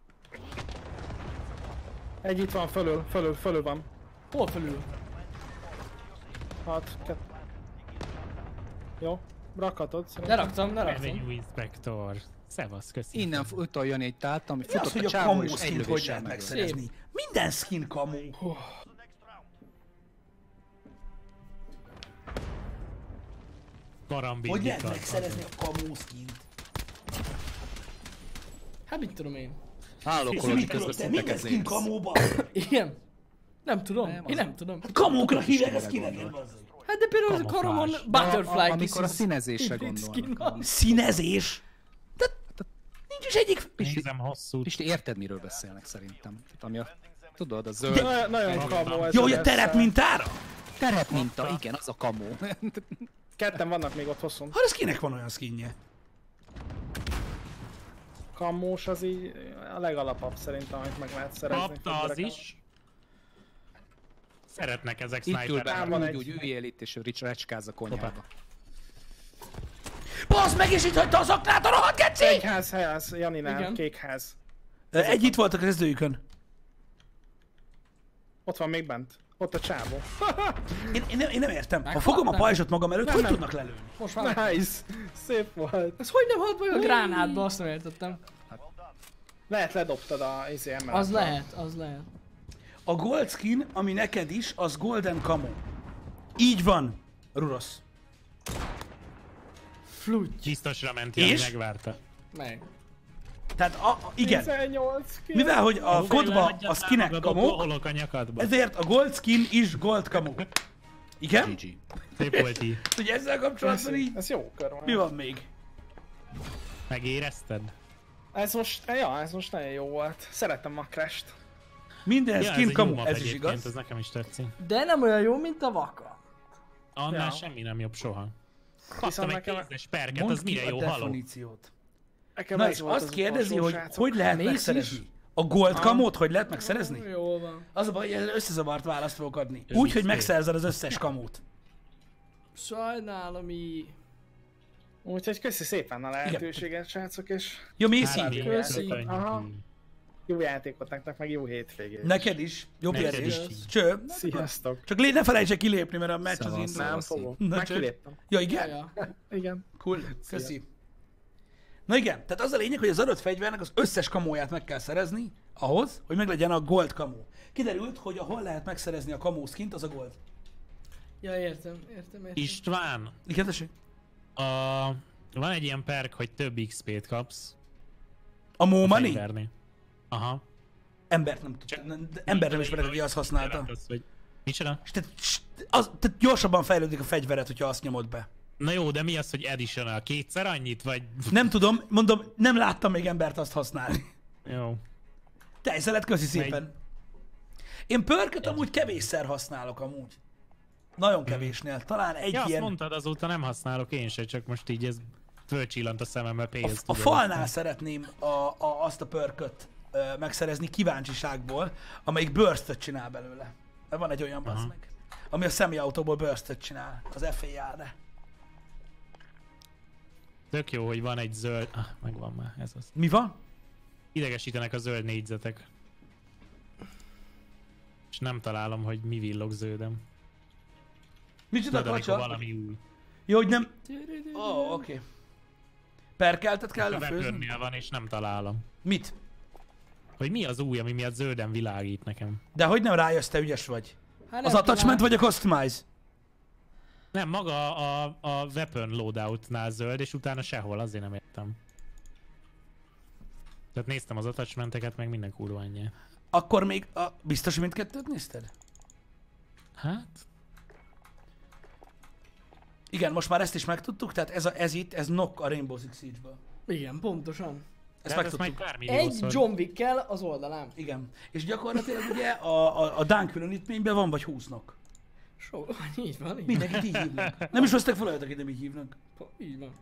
Egy itt van fölül, fölül, fölül van. Hol felül? Hat, kettő. Jó, rakhatod szerintem. Leraktam, leraktam. Revenue Inspector. Szevasz, köszi. Innen öt jön egy tát, ami Mi az, futott hogy a a csávó kamu és egy skint hogy lövéssel lehet megölt. megszerezni? Minden skin kamu. Karambit. Hogy lehet megszerezni a kamu skint? Hát mit tudom én. Állokkolódni közben Te szintek minden skin ezért. kamóba. Igen. Nem tudom, Nem, én az- nem tudom. Kamókra hívják, ez Istenre kinek gondol. van? Hát de például a Camouflage. karomon A- Butterfly a- Amikor a kisses színezésre hibrid skin gondolnak. van. Színezés? De, nincs is egyik... Nézem hosszú. Pisti, érted, miről beszélnek szerintem? Tehát ami a, tudod, a zöld Nagyon, nagyon kamó ez. Jó, a hogy a lesz. terepmintára? terepminta, igen, az a kamó. Ketten vannak még ott hosszú. Hát ez kinek van olyan skinje? Kamós az így a legalapabb szerintem, amit meg lehet szerezni. Kapta az fegyvereken. is. Szeretnek ezek Itt ül sniperek. benne, van úgy, egy- úgy üljél itt, és rics recskáz a konyhába. Basz meg, és itt hagyta az aknát a rohadt geci! Egy ház, ház, Janinál, Igen. kék ház. Ö, Egy itt volt a kezdőjükön. Ott van még bent. Ott a csávó. Én, én, nem, én nem értem. Ha Meghalt? fogom a Nem. pajzsot magam előtt, Nem, hogy nem. tudnak lelőni? Most már. Nice. Szép volt. Ez hogy nem halt meg a gránátba, azt nem értettem. Lehet ledobtad a izé emeletről. Az lehet, az lehet. A gold skin, ami neked is, az golden camo. Így van, Rurosz. Flutty. Biztosra ment, És? Jani megvárta. Meg. Tehát a, a, igen, tizennyolc ki. mivel hogy a kodba Lehagyjad a skinek magadot, kamók, doholok a nyakadba. ezért a gold skin is gold camo. Igen? gé gé. Szép volt így. Ugye ezzel kapcsolatban így, Ez jó kör van. mi van még? Megérezted? Ez most, ja, ez most nagyon jó volt. Szeretem a Crash-t. Minden Ja, ez skin egy jó camo, map ez is egyébként, igaz. ez nekem is tetszik. De nem olyan jó, mint a vaka. Annál Ja. semmi nem jobb soha. Kaptam Viszont egy nekem- kézes perget, Mondd az ki mire a jó haló. definíciót. Nekem Na ez és volt azt az kérdezi, utolsó, hogy srácok. hogy lehet Mész megszerezni? is? A gold Ah. kamót hogy lehet megszerezni? Jól van. Az a baj, hogy összezavart választ fogok adni. Ez Úgy, is hogy szép. megszerzed az összes kamót. Sajnálom így. Úgyhogy köszi szépen a lehetőséget, srácok, és Jó, mész Hát, így. mi? Köszi. Köszönjük. Aha. jó játékot nektek, meg jó hétvégét. Neked is. Jobb Neked érzést. is. Cső. Sziasztok. Csak lé, ne felejts el kilépni, mert a meccs az Szevasz. indul. Nem Szevaszi. fogok. Na, Már cső. kiléptem. Ja, Ja, igen? ja. Igen. Cool. Köszi. Na igen, tehát az a lényeg, hogy az adott fegyvernek az összes kamóját meg kell szerezni, ahhoz, hogy meglegyen a gold kamó. Kiderült, hogy ahol lehet megszerezni a kamó skint, az a gold. Ja, értem, értem, értem. István, Igen, tessék? a... van egy ilyen perk, hogy több iksz pét kapsz. A Mo Money? Fegyvernél. Aha. Embert nem tud. nem- Ember nem ismerek, aki azt használta. Az, hogy... Micsoda? És tehát, az, tehát gyorsabban fejlődik a fegyveret, hogyha azt nyomod be. Na jó, de mi az, hogy additional? Kétszer annyit, vagy... Nem tudom, mondom, nem láttam még embert azt használni. Jó. Tejszelet, köszi szépen. Én pörköt amúgy kevésszer használok amúgy. Nagyon kevésnél. Talán egy Ja, azt ilyen... mondtad, azóta nem használok én se, csak most így ez fölcsillant a szemembe A, pénzt. a falnál szeretném a, a, azt a pörköt ö, megszerezni kíváncsiságból, amelyik burstot csinál belőle. Mert van egy olyan bassz meg. Ami a személyautóból burstot csinál. Az ef á er-re. Tök jó, hogy van egy zöld... Ah, megvan már, ez az. Mi van? Idegesítenek a zöld négyzetek. És nem találom, hogy mi villog zöldem. Micsoda Tudod, amikor kacsa? valami új. Jó, hogy nem... Ó, oh, oké. Okay. Perkeltet kell A lefőzni? Weaponnél van, és nem találom. Mit? Hogy mi az új, ami miatt zölden világít nekem. De hogy nem rájössz, te ügyes vagy? Hát Az nem attachment tudom, vagy a customize? Nem, maga a, a weapon loadoutnál zöld, és utána sehol, azért nem értem. Tehát néztem az attachmenteket, meg minden kurva annyi. Akkor még a... biztos, hogy mindkettőt nézted? Hát, Igen, most már ezt is megtudtuk, tehát ez, a, ez itt, ez knock a Rainbow Six Siege-ből. Igen, pontosan. Ezt de hát ez megtudtuk. majd pár Egy milliószor. John Wick-kel az oldalán. Igen. És gyakorlatilag ugye a, a, a Dán különítményben van vagy húsz knock. So, így van, így Mindenkit így hívnak. Nem is vesztek fel olyat, akit nem így hívnak. van. Így van.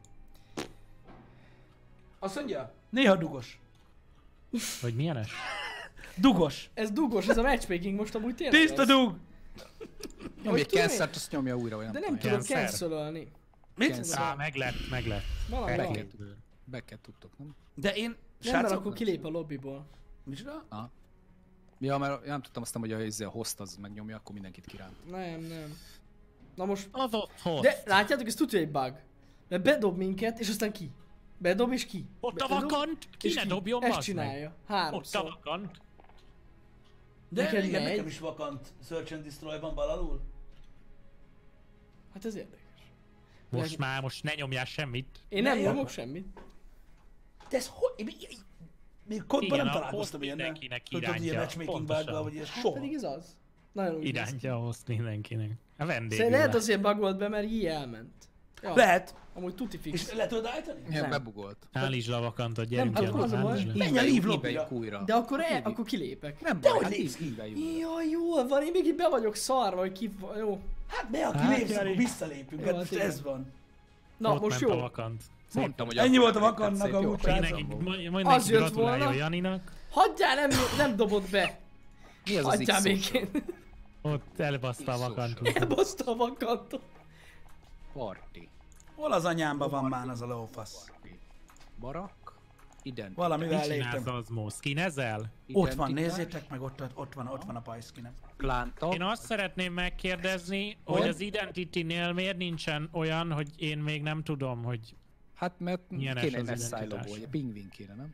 Azt mondja, néha dugos. Hogy milyenes? Dugos. Ez dugos, ez a matchmaking most amúgy tényleg Tiszta az. dug! Nyomj egy tudom én? cancelt, azt nyomja újra, olyan De nem tudom. tudod Cancel. cancelölni. Mit? Cancel. Á, meg lett, meg lett. Valami Be van. kell, be kell tudtok, nem? De én... Nem, mert Srácok... akkor kilép a lobbyból. Micsoda? Aha. Ja, mert nem tudtam aztán, hogy a, izé a host az megnyomja, akkor mindenkit kiránt. Nem, nem. Na most... Az ott, host. De látjátok, ez tudja egy bug. Mert bedob minket, és aztán ki. Bedob és ki. Ott a Bedob, vakant, ki és ne dobjon, Ezt bazd csinálja. meg. Ott a Háromszor. vakant. De Neked igen, megy? nekem is vakant Search and Destroy van bal alul. Hát ez érdekes. Most már, most ne nyomjál semmit. Én nem Ne, nyomok jó. semmit. De ez hogy... még kodban Igen, nem a találkoztam host ilyennel. mindenkinek Tudod, ilyen irántja, matchmaking pontosan. buggal, vagy ilyen Hát soha. pedig ez az. Nagyon úgy néz ki. Irántja a host mindenkinek. A vendég. Szerintem lehet azért bugolt be, mert Yi elment. Ja, Lehet. amúgy tuti És fix. le tudod állítani? Igen, Nem. bebugolt. Állítsd le a vakantot, gyerünk Nem, Jani, az a baj. állítsd le. Menj a leave Híveljük lobbyra. újra. De akkor, el, akkor kilépek. Nem De baj, hogy hát lépsz ki? híveljük. Jaj, jól van, én még itt be vagyok szarva, hogy ki... Jó. Hát be, aki Hát, lépsz, Jani. akkor visszalépünk. Jó, Hát hát most igen. ez van. Na, Ott most ment jó. a vakant. Mondtam, hogy Ennyi akkor volt a nem vakannak tetszett, a jó? útja. Mindenki, mindenki Az jött gratulálja volna. Janinak. Hagyjál, nem, nem dobott be. Mi az az Hagyjál még X-os? én. Ott elbaszta a Iszos. vakantot. Elbaszta a vakantot. Party. Hol az anyámba van már az a lófasz? Barak. Identitás. Valamivel Mit csinálsz léptem. az most? Skinezel? Ott van, Identitás. nézzétek meg, ott, ott van, ott van a pajszkinem. Klántag. Én azt szeretném megkérdezni, Hogy? hogy az Identity-nél miért nincsen olyan, hogy én még nem tudom, hogy Hát mert Milyen kéne es egy az silo identitás? egy pingvin kéne, nem?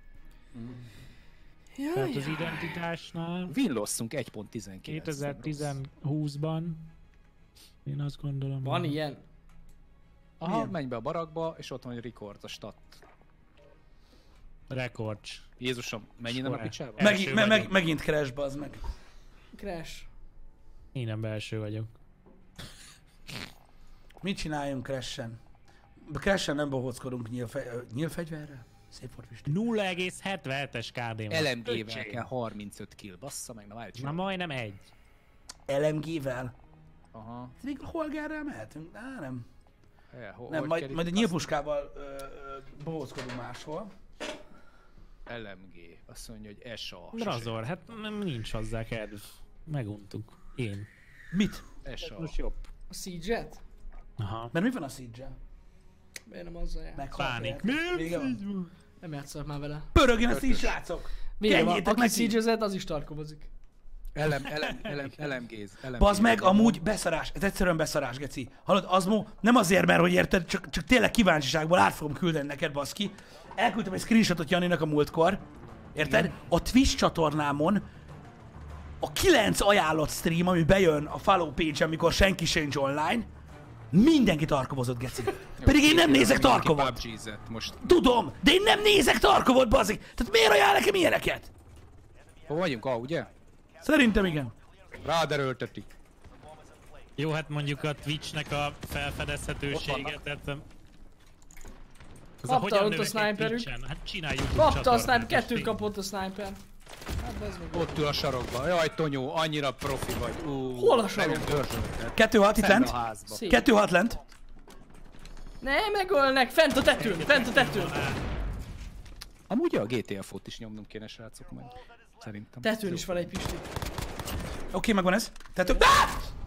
tehát Jaj, az identitásnál Winlosszunk egy pont tizenkilenc. kétezer-tíz-húszban én azt gondolom, van hogy- ilyen. Aha, Milyen? menj be a barakba, és ott van egy record, a stat. Rekords. Jézusom, mennyi nem a Score. picsába? Első Megint, me, meg, vagyok. megint crash, bazd meg. Crash. Én nem belső vagyok. Mit csináljunk crash-en? Crash-en nem bohóckodunk nyílfe, ö, nyílfegyverrel? Szép volt, Pisti. nulla egész hetvenhetes ká dé van. el em gé-vel Öcsém. kell harmincöt kill, bassza meg, na várj, Na csinálj. majdnem egy. el em gé-vel? Aha. Még a holgárral mehetünk? Á, nem. E, ho, Nem, hogy majd, kerik- majd a nyílpuskával ö, ö, bohóckodunk máshol. el em gé, azt mondja, hogy es á. Razor, hát nem, nincs hozzá kedv. Meguntuk. Én. Mit? es á. Most jobb. A Siege-et? Aha. Mert mi van a Siege-el? Miért nem azzal jár? Meghalt Pánik. érted? Miért Vége van. így van? Nem játszol már vele. Pörögjön a Siege, srácok! Vége van. Kenjétek Aki neki! Siege-ezett, az is tarkomozik. el em gé. Bazd meg, amúgy beszarás, ez egyszerűen beszarás, geci. Hallod, Azmo, nem azért, mert hogy érted, csak, csak tényleg kíváncsiságból át fogom küldeni neked, baszki. Elküldtem egy screenshotot Janinak a múltkor, érted? A Twitch csatornámon a kilenc ajánlott stream, ami bejön a follow page-en, amikor senki sincs online, mindenki tarkovozott, geci. Pedig én nem nézek Tarkovot. pé u bé gé-zett most. Tudom, de én nem nézek Tarkovot, bazzik. Tehát miért ajánl nekem ilyeneket? Hol vagyunk? Ah, ugye? Szerintem igen. Ráderőltetik. Jó, hát mondjuk a Twitch-nek a felfedezhetősége, tehát... um, Az a Kapta hogyan ott a növek egy sniperük. Twitch-en? Hát csinálj YouTube Kapta a csatornát, sniper, és kettőt tény. kapott a sniper. Hát ez meg. Ott ül a sarokba. Jaj, Tonyó, annyira profi vagy. Ú, Hol a sarokba? megint dörzsölted. Kettő hat itt Fenn lent. a házba. Szép. Kettő hat lent. Ne, megölnek! Fent a tetőn! Fent a tetőn! Amúgy a gé té ef-ot is nyomnunk kéne, srácok, majd. Szerintem. Tetőn is van egy pisti. Oké, megvan ez. Tehát... Ah!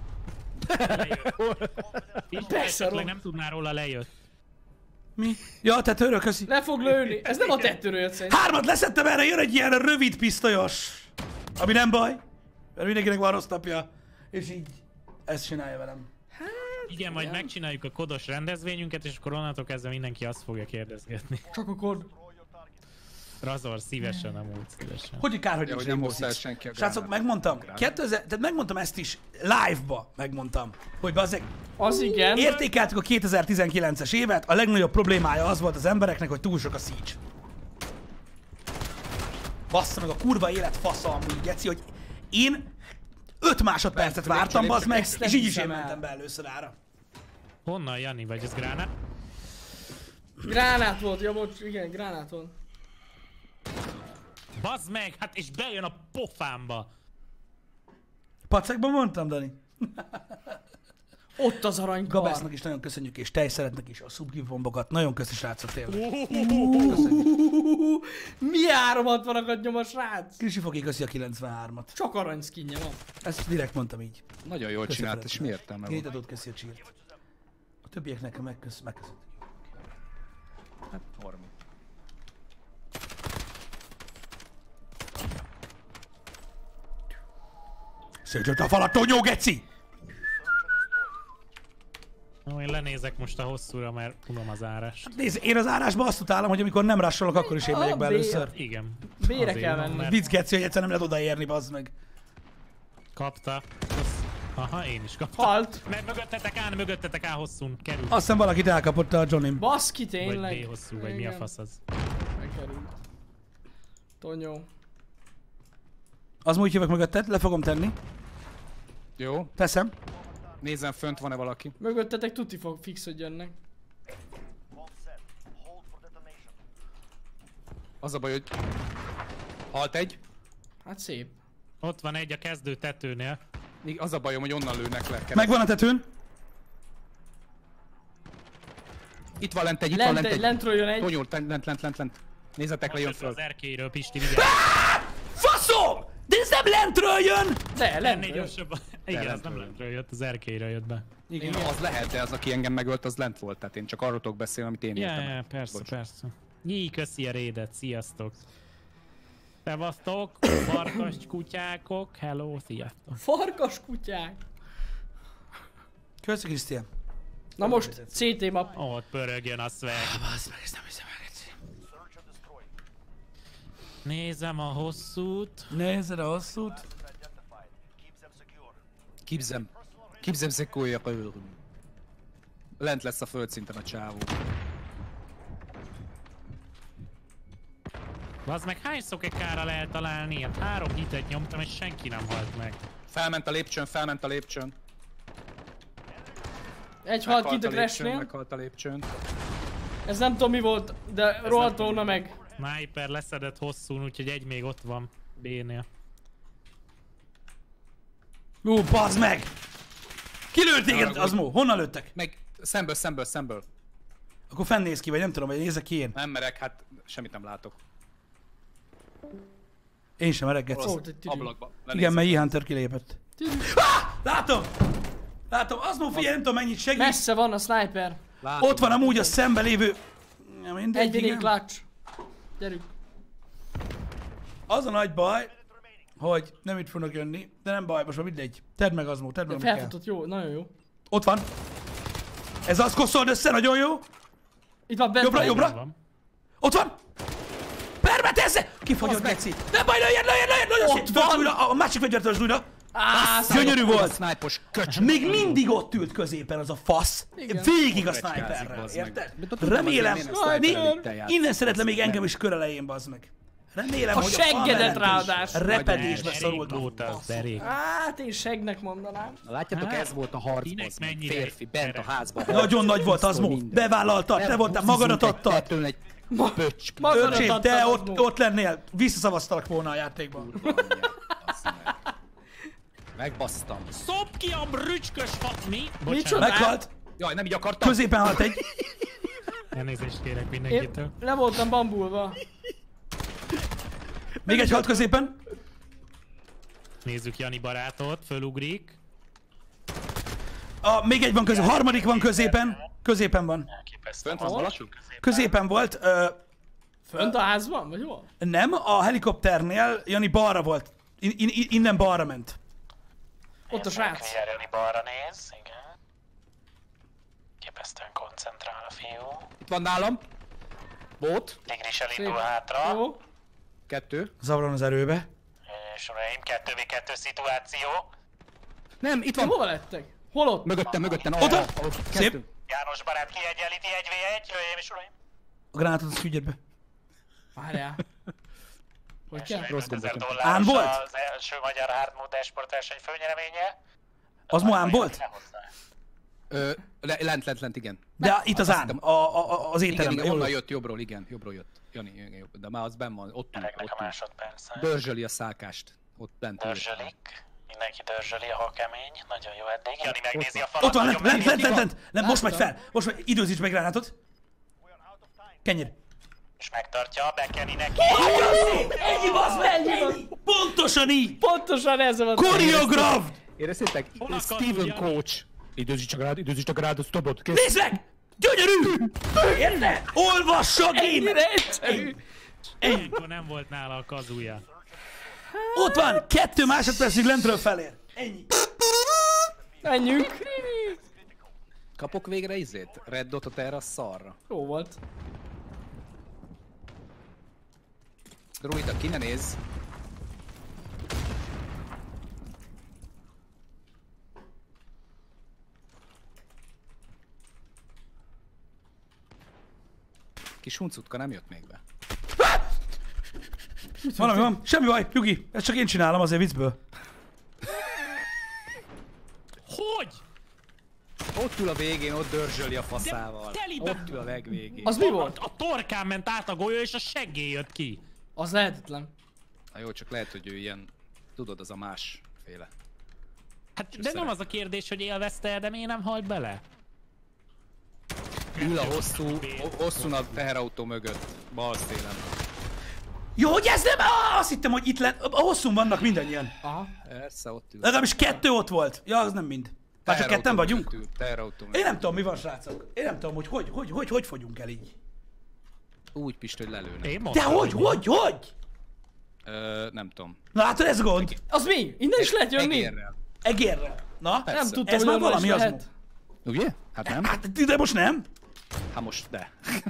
Twitch Persze, esetleg Rob. nem tudná róla, lejött. Mi? Ja, tetőről, köszi. Le fog lőni! Ez nem a tetőről jött szerintem. Hármat leszettem, erre jön egy ilyen rövid pisztolyos. Ami nem baj, mert mindenkinek van rossz napja. És így ezt csinálja velem. Igen, majd megcsináljuk a kodos rendezvényünket, és akkor onnantól kezdve mindenki azt fogja kérdezgetni. Csak a kod. Razor, szívesen, amúgy szívesen. Hogy kár, hogy Ja, nincs hogy nem Rainbow hoztál Six. senki a Srácok, gránát. megmondtam. Gránát. kétezer, tehát megmondtam ezt is live-ba, megmondtam. Hogy bazzeg, Az igen. értékeltük a kétezer-tizenkilences évet, a legnagyobb problémája az volt az embereknek, hogy túl sok a Siege. Bassza meg a kurva élet fasza amúgy, geci, hogy én öt másodpercet Persze, vártam, csak bazd meg, ezt nem és így is hiszem én el. mentem be először ára. Honnan, Jani? Vagy ez gránát? Gránát volt, ja, bocs, igen, gránát volt. Bazd meg, hát és bejön a pofámba. Pacekban mondtam, Dani. Ott az aranykar. Gabásznak is nagyon köszönjük, és Tejszeretnek is a subgive bombokat. Nagyon köszi, srácok, tényleg. Mi háromhatvanakat nyom a srác? Krisi Foki köszi a kilencvenhármat. Csak arany skinje van. Ezt direkt mondtam így. Nagyon jól Köszi, csinált, Fred. és mi értelme van? Gétadót köszi a csírt. A többieknek megkösz, megköszöntük. Hát, Normi. Szétjött a falat, Tonyó, geci! No, én lenézek most a hosszúra, mert unom az árást. Nézd, én az árásban azt utálom, hogy amikor nem rassolok, akkor is én megyek be A először. Igen. Bére Azért kell van, menni. mert Vicc, geci, hogy egyszer nem lehet odaérni, bazd meg. Kapta. Aha, én is kaptam. Halt. Mert mögöttetek áll, mögöttetek áll hosszún. Kerül. Azt hiszem valakit elkapott a Johnny. Baszki Vagy tényleg. B hosszú, vagy mi a Igen. fasz az. Megkerült. Tonyó. Az úgy jövök mögötted, le fogom tenni. Jó, Teszem. nézzem fönt van-e valaki. Mögöttetek tuti fog fix, hogy jönnek. Az a baj, hogy... Halt egy. Hát szép. Ott van egy a kezdő tetőnél. Az a bajom, hogy onnan lőnek le. Megvan a tetőn. Itt van lent egy, itt van Lent, lent egy, egy. lentről jön egy. Tonyó, lent, lent, lent, lent. Nézzetek le, jön föl. Az erkélyről, Pisti, vigyázz. Faszom! De ez nem lentről jön! De, Lennél lentről. gyorsabban. Igen, ez lentről nem jön. lentről jött, az erkélyről jött be. Igen, az lehet, de az, aki engem megölt, az lent volt. Tehát én csak arról tudok beszélni, amit én Ja, értem. ja, persze, Bocs. persze. Nyí, köszi a rédet, sziasztok. Szevasztok, farkas kutyákok, hello, sziasztok. Farkas kutyák. Köszi, Krisztián. Na most cé té map. Ott pörögjön a szveg. Basz meg, ezt nem hiszem el, Geci. Nézem a hosszút. Nézzed a hosszút. Kipzem. Kipzem szekólja. Lent lesz a földszinten a csávó. Az meg hány szokekára lehet találni? Hát három hitet nyomtam és senki nem halt meg. Felment a lépcsőn, felment a lépcsőn. Egy halt Meghalt kint a a lépcsőn, crashnél. meghalt a lépcsőn. Ez nem tudom mi volt, de rohadt volna meg. Sniper leszedett hosszún, úgyhogy egy még ott van B-nél. Ú, bazd meg! Ki lőtt téged, Azmó? Honnan lőttek? Meg szemből, szemből, szemből. Akkor fennéz ki, vagy nem tudom, vagy nézek ki én. Nem merek, hát semmit nem látok. Én sem merek, Geci. Ó, egy tüdő. Ablakba. Igen, mert E-Hunter kilépett. Tüdő. Ah! Látom! Látom, Azmó, figyelj, nem tudom mennyit segít. Messze van a sniper. Látom. Ott van amúgy a szembe lévő... Ja, mindegy, Egy vidék igen. clutch. Gyerünk. Az a nagy baj, hogy nem itt fognak jönni, de nem baj, most már mindegy. Tedd meg, Azmó, tedd meg, amit kell. Felfutott, jó, nagyon jó. Ott van. Ez az, kosszold össze, nagyon jó. Itt van bent. Jobbra, van. jobbra. Van. Ott van! Permetezze! Kifogyott, Geci! Nem baj, lőjed, lőjed, lőjed, nagyon szép! Töltsd újra, a másik fegyvert töltsd újra! Á, Gyönyörű A volt! sniper-os köcs. Még mindig ott ült középen az a fasz. Igen. Végig a Frecskázzik, sniperrel, bazd meg. érted? De tudom, Remélem, azért miért nem mi, sniper-tel játszol? innen szeretle még engem is kör elején, bazd meg. Remélem, A hogy seggedet a ráadásul. repedésbe Derék szorult volt a az, fasz. derék. Hát én segnek mondanám. Látjátok, Hát, ez volt a harc, kinek bazd meg. mennyire Férfi, bent a házban. Nagyon nagy volt az, Mo. Minden. Bevállaltad, te voltál, magadat adtad. Ettől egy pöcsk. Magadat Öcsém, adtad, te az ott, Mo. ott lennél, visszaszavaztalak volna a játékban. Megbasztam. Szop ki a brücskös fat... Mi? Micsoda? Bocsánat. Meghalt, Jaj, nem így akartam. középen halt egy. Elnézést kérek Én mindenkitől. le voltam bambulva. Még egy halt középen. Nézzük Jani barátot, fölugrik. A, még egy van középen, harmadik van középen. Középen van. Elképesztő. Fönt van valaki? Középen volt. Ö, Fönt a házban, vagy hol? nem, a helikopternél Jani balra volt. In, in, innen balra ment. Ott a srác. Jani balra néz, igen. Képesztően koncentrál a fiú. Itt van nálam. Bot. Tigris elindul Szép. hátra. Jó. Kettő. Zavron az erőbe. És uraim, kettő vé kettő szituáció. Nem, itt Ti van. hova lettek? Hol ott? Mögöttem, mögöttem. Ott van. Szép. Kettő. János barát kiegyenlíti egy vé egy, hölgyeim és uraim. A gránátot az küldjed be. Várjál. Hogy kell? Rossz ötezer gombot. dolláros Án volt? az első magyar hard mode esport verseny főnyereménye. Az mo ám volt? Ö, le- lent, lent, lent, igen. De itt az Azt án, hittem- a, a, a, az Igen, étteremben. igen, Jól onnan volt. jött, jobbról, igen, jobbról jött. Jani, igen, jobb, de már az benn van, ott ül, Öregnek a ott ül. másodperc. Dörzsöli a szálkást. Ott bent ül. Dörzsölik. Mindenki dörzsöli, ahol kemény. Nagyon jó eddig. Jani megnézi a falat. Ott van, lent, nagyon lent, lent, megnézi. lent, lent, lent. Most megy fel. Most megy, időzíts meg gránátot. Kenyér. És megtartja, bekeni neki. Ennyi, bazd meg, ennyi. Pontosan így. Pontosan ez van. Koreograf. Éreztétek? Hol akar Steven tudni? Coach. Időzíts csak rád, időzíts csak rád, stopod. Kész. Nézd meg! Gyönyörű! Érted? Olvassa game! Ennyire egyszerű. Ilyenkor nem volt nála a kazuja. Ott van! Kettő másodpercig lentről felér. Ennyi. Menjünk. Kapok végre izét? Red Dotot erre a szarra. Jó volt. Druida, ki ne nézz. Kis huncutka nem jött még be. Valami van. Semmi baj, Nyugi. Ezt csak én csinálom azért viccből. Hogy? Ott ül a végén, ott dörzsöli a faszával. telibe- Ott ül a legvégén. Az mi volt? A, a torkán ment át a golyó és a seggé jött ki. Az lehetetlen. Na jó, csak lehet, hogy ő ilyen, tudod, az a másféle. Hát de nem az a kérdés, hogy élvezte, de miért nem halt bele? Ül a hosszú, hosszú a teherautó mögött, bal szélen. Jó, hogy ez nem... Ah, azt hittem, hogy itt lett. A hosszún vannak mindannyian. Aha. Persze, ott ül. Legalábbis kettő ott volt. Ja, az nem mind. Már csak ketten vagyunk? Ül, teherautó Én mögött. nem tudom, mi van, srácok. Én nem tudom, hogy hogy, hogy, hogy, hogy fogyunk el így. Úgy Pist, hogy lelőnek. Én De mondtam, hogy, hogy, hogy? Ö, nem tudom. Na látod, ez a gond. Az mi? Innen is lehet jönni? Egérrel. Egérrel. Na, Persze. Nem tudtam, ez hogy már onnan is valami az. lehet. Ugye? Hát nem? Hát, de most nem. Hát most de.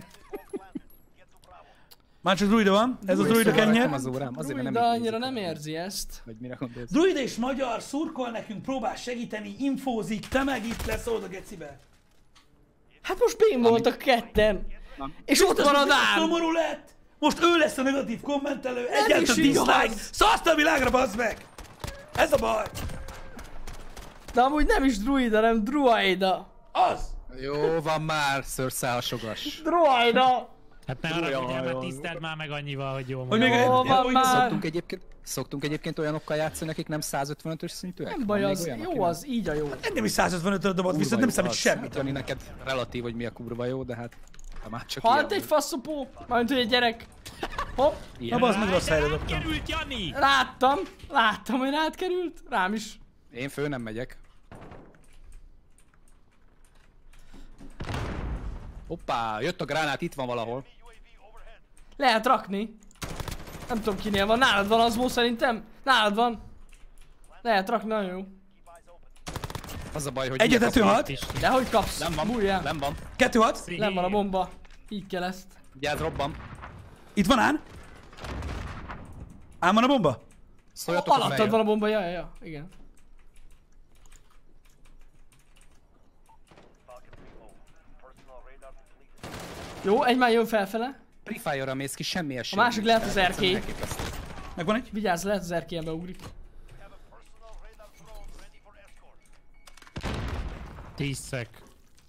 Már csak druida van. Ez a druida Nem kenye. az órám, azért mert De nem így annyira nézik. nem érzi ezt. Vagy mire gondolsz? Druida és magyar szurkol nekünk, próbál segíteni, infózik, te meg itt leszólod a gecibe. Hát most bén voltak ketten. Nem. És ott van a dán. Szomorú lett. Most ő lesz a negatív kommentelő, is egyáltalán igaz. dislike. Szaszd a világra, bazd meg! Ez a baj. De amúgy nem is druida, nem druida. Az. Jó van már, szőrszálsogas. Druida. Hát ne arra figyelj, mert tiszteld már meg annyival, hogy jó Hogy még mondom. Jó egy- van hogy már. Szoktunk egyébként, szoktunk egyébként olyanokkal játszani, akik nem százötvenötös szintűek? Nem baj Van még az, olyan, aki jó nem? az, így a jó. Engem is százötvenötöt dobott, Kurva viszont nem jó számít az. semmit. Hát, Jani, neked relatív, hogy mi a kurva jó, de hát ha már csak Halt ilyen- egy faszopó, mármint hogy egy gyerek. Hopp, Na bazd meg, rossz helyre dobtam. Került Jani! láttam, láttam, hogy rád került, rám is. Én fő nem megyek. Hoppá, jött a gránát, itt van valahol. Lehet rakni. Nem tudom kinél van, nálad van az most szerintem? Nálad van. Lehet rakni, nagyon jó. Az a baj, hogy... Egyetető ilyen halt. Is. De hogy kapsz? Nem van, Bújjál. nem van. Kettő hat. Nem van a bomba. Így kell ezt. Gyász, robban. Itt van Án. Án van a bomba? Szóljatok a Alattad fejjel. van a bomba, ja, ja, ja, igen. Jó, egy már jön felfele. Free Fire-ra mész ki, semmi esély. A másik nincs. lehet az erkély. Elképesztő. Megvan egy? Vigyázz, lehet az erkélyen beugrik. Tízszek.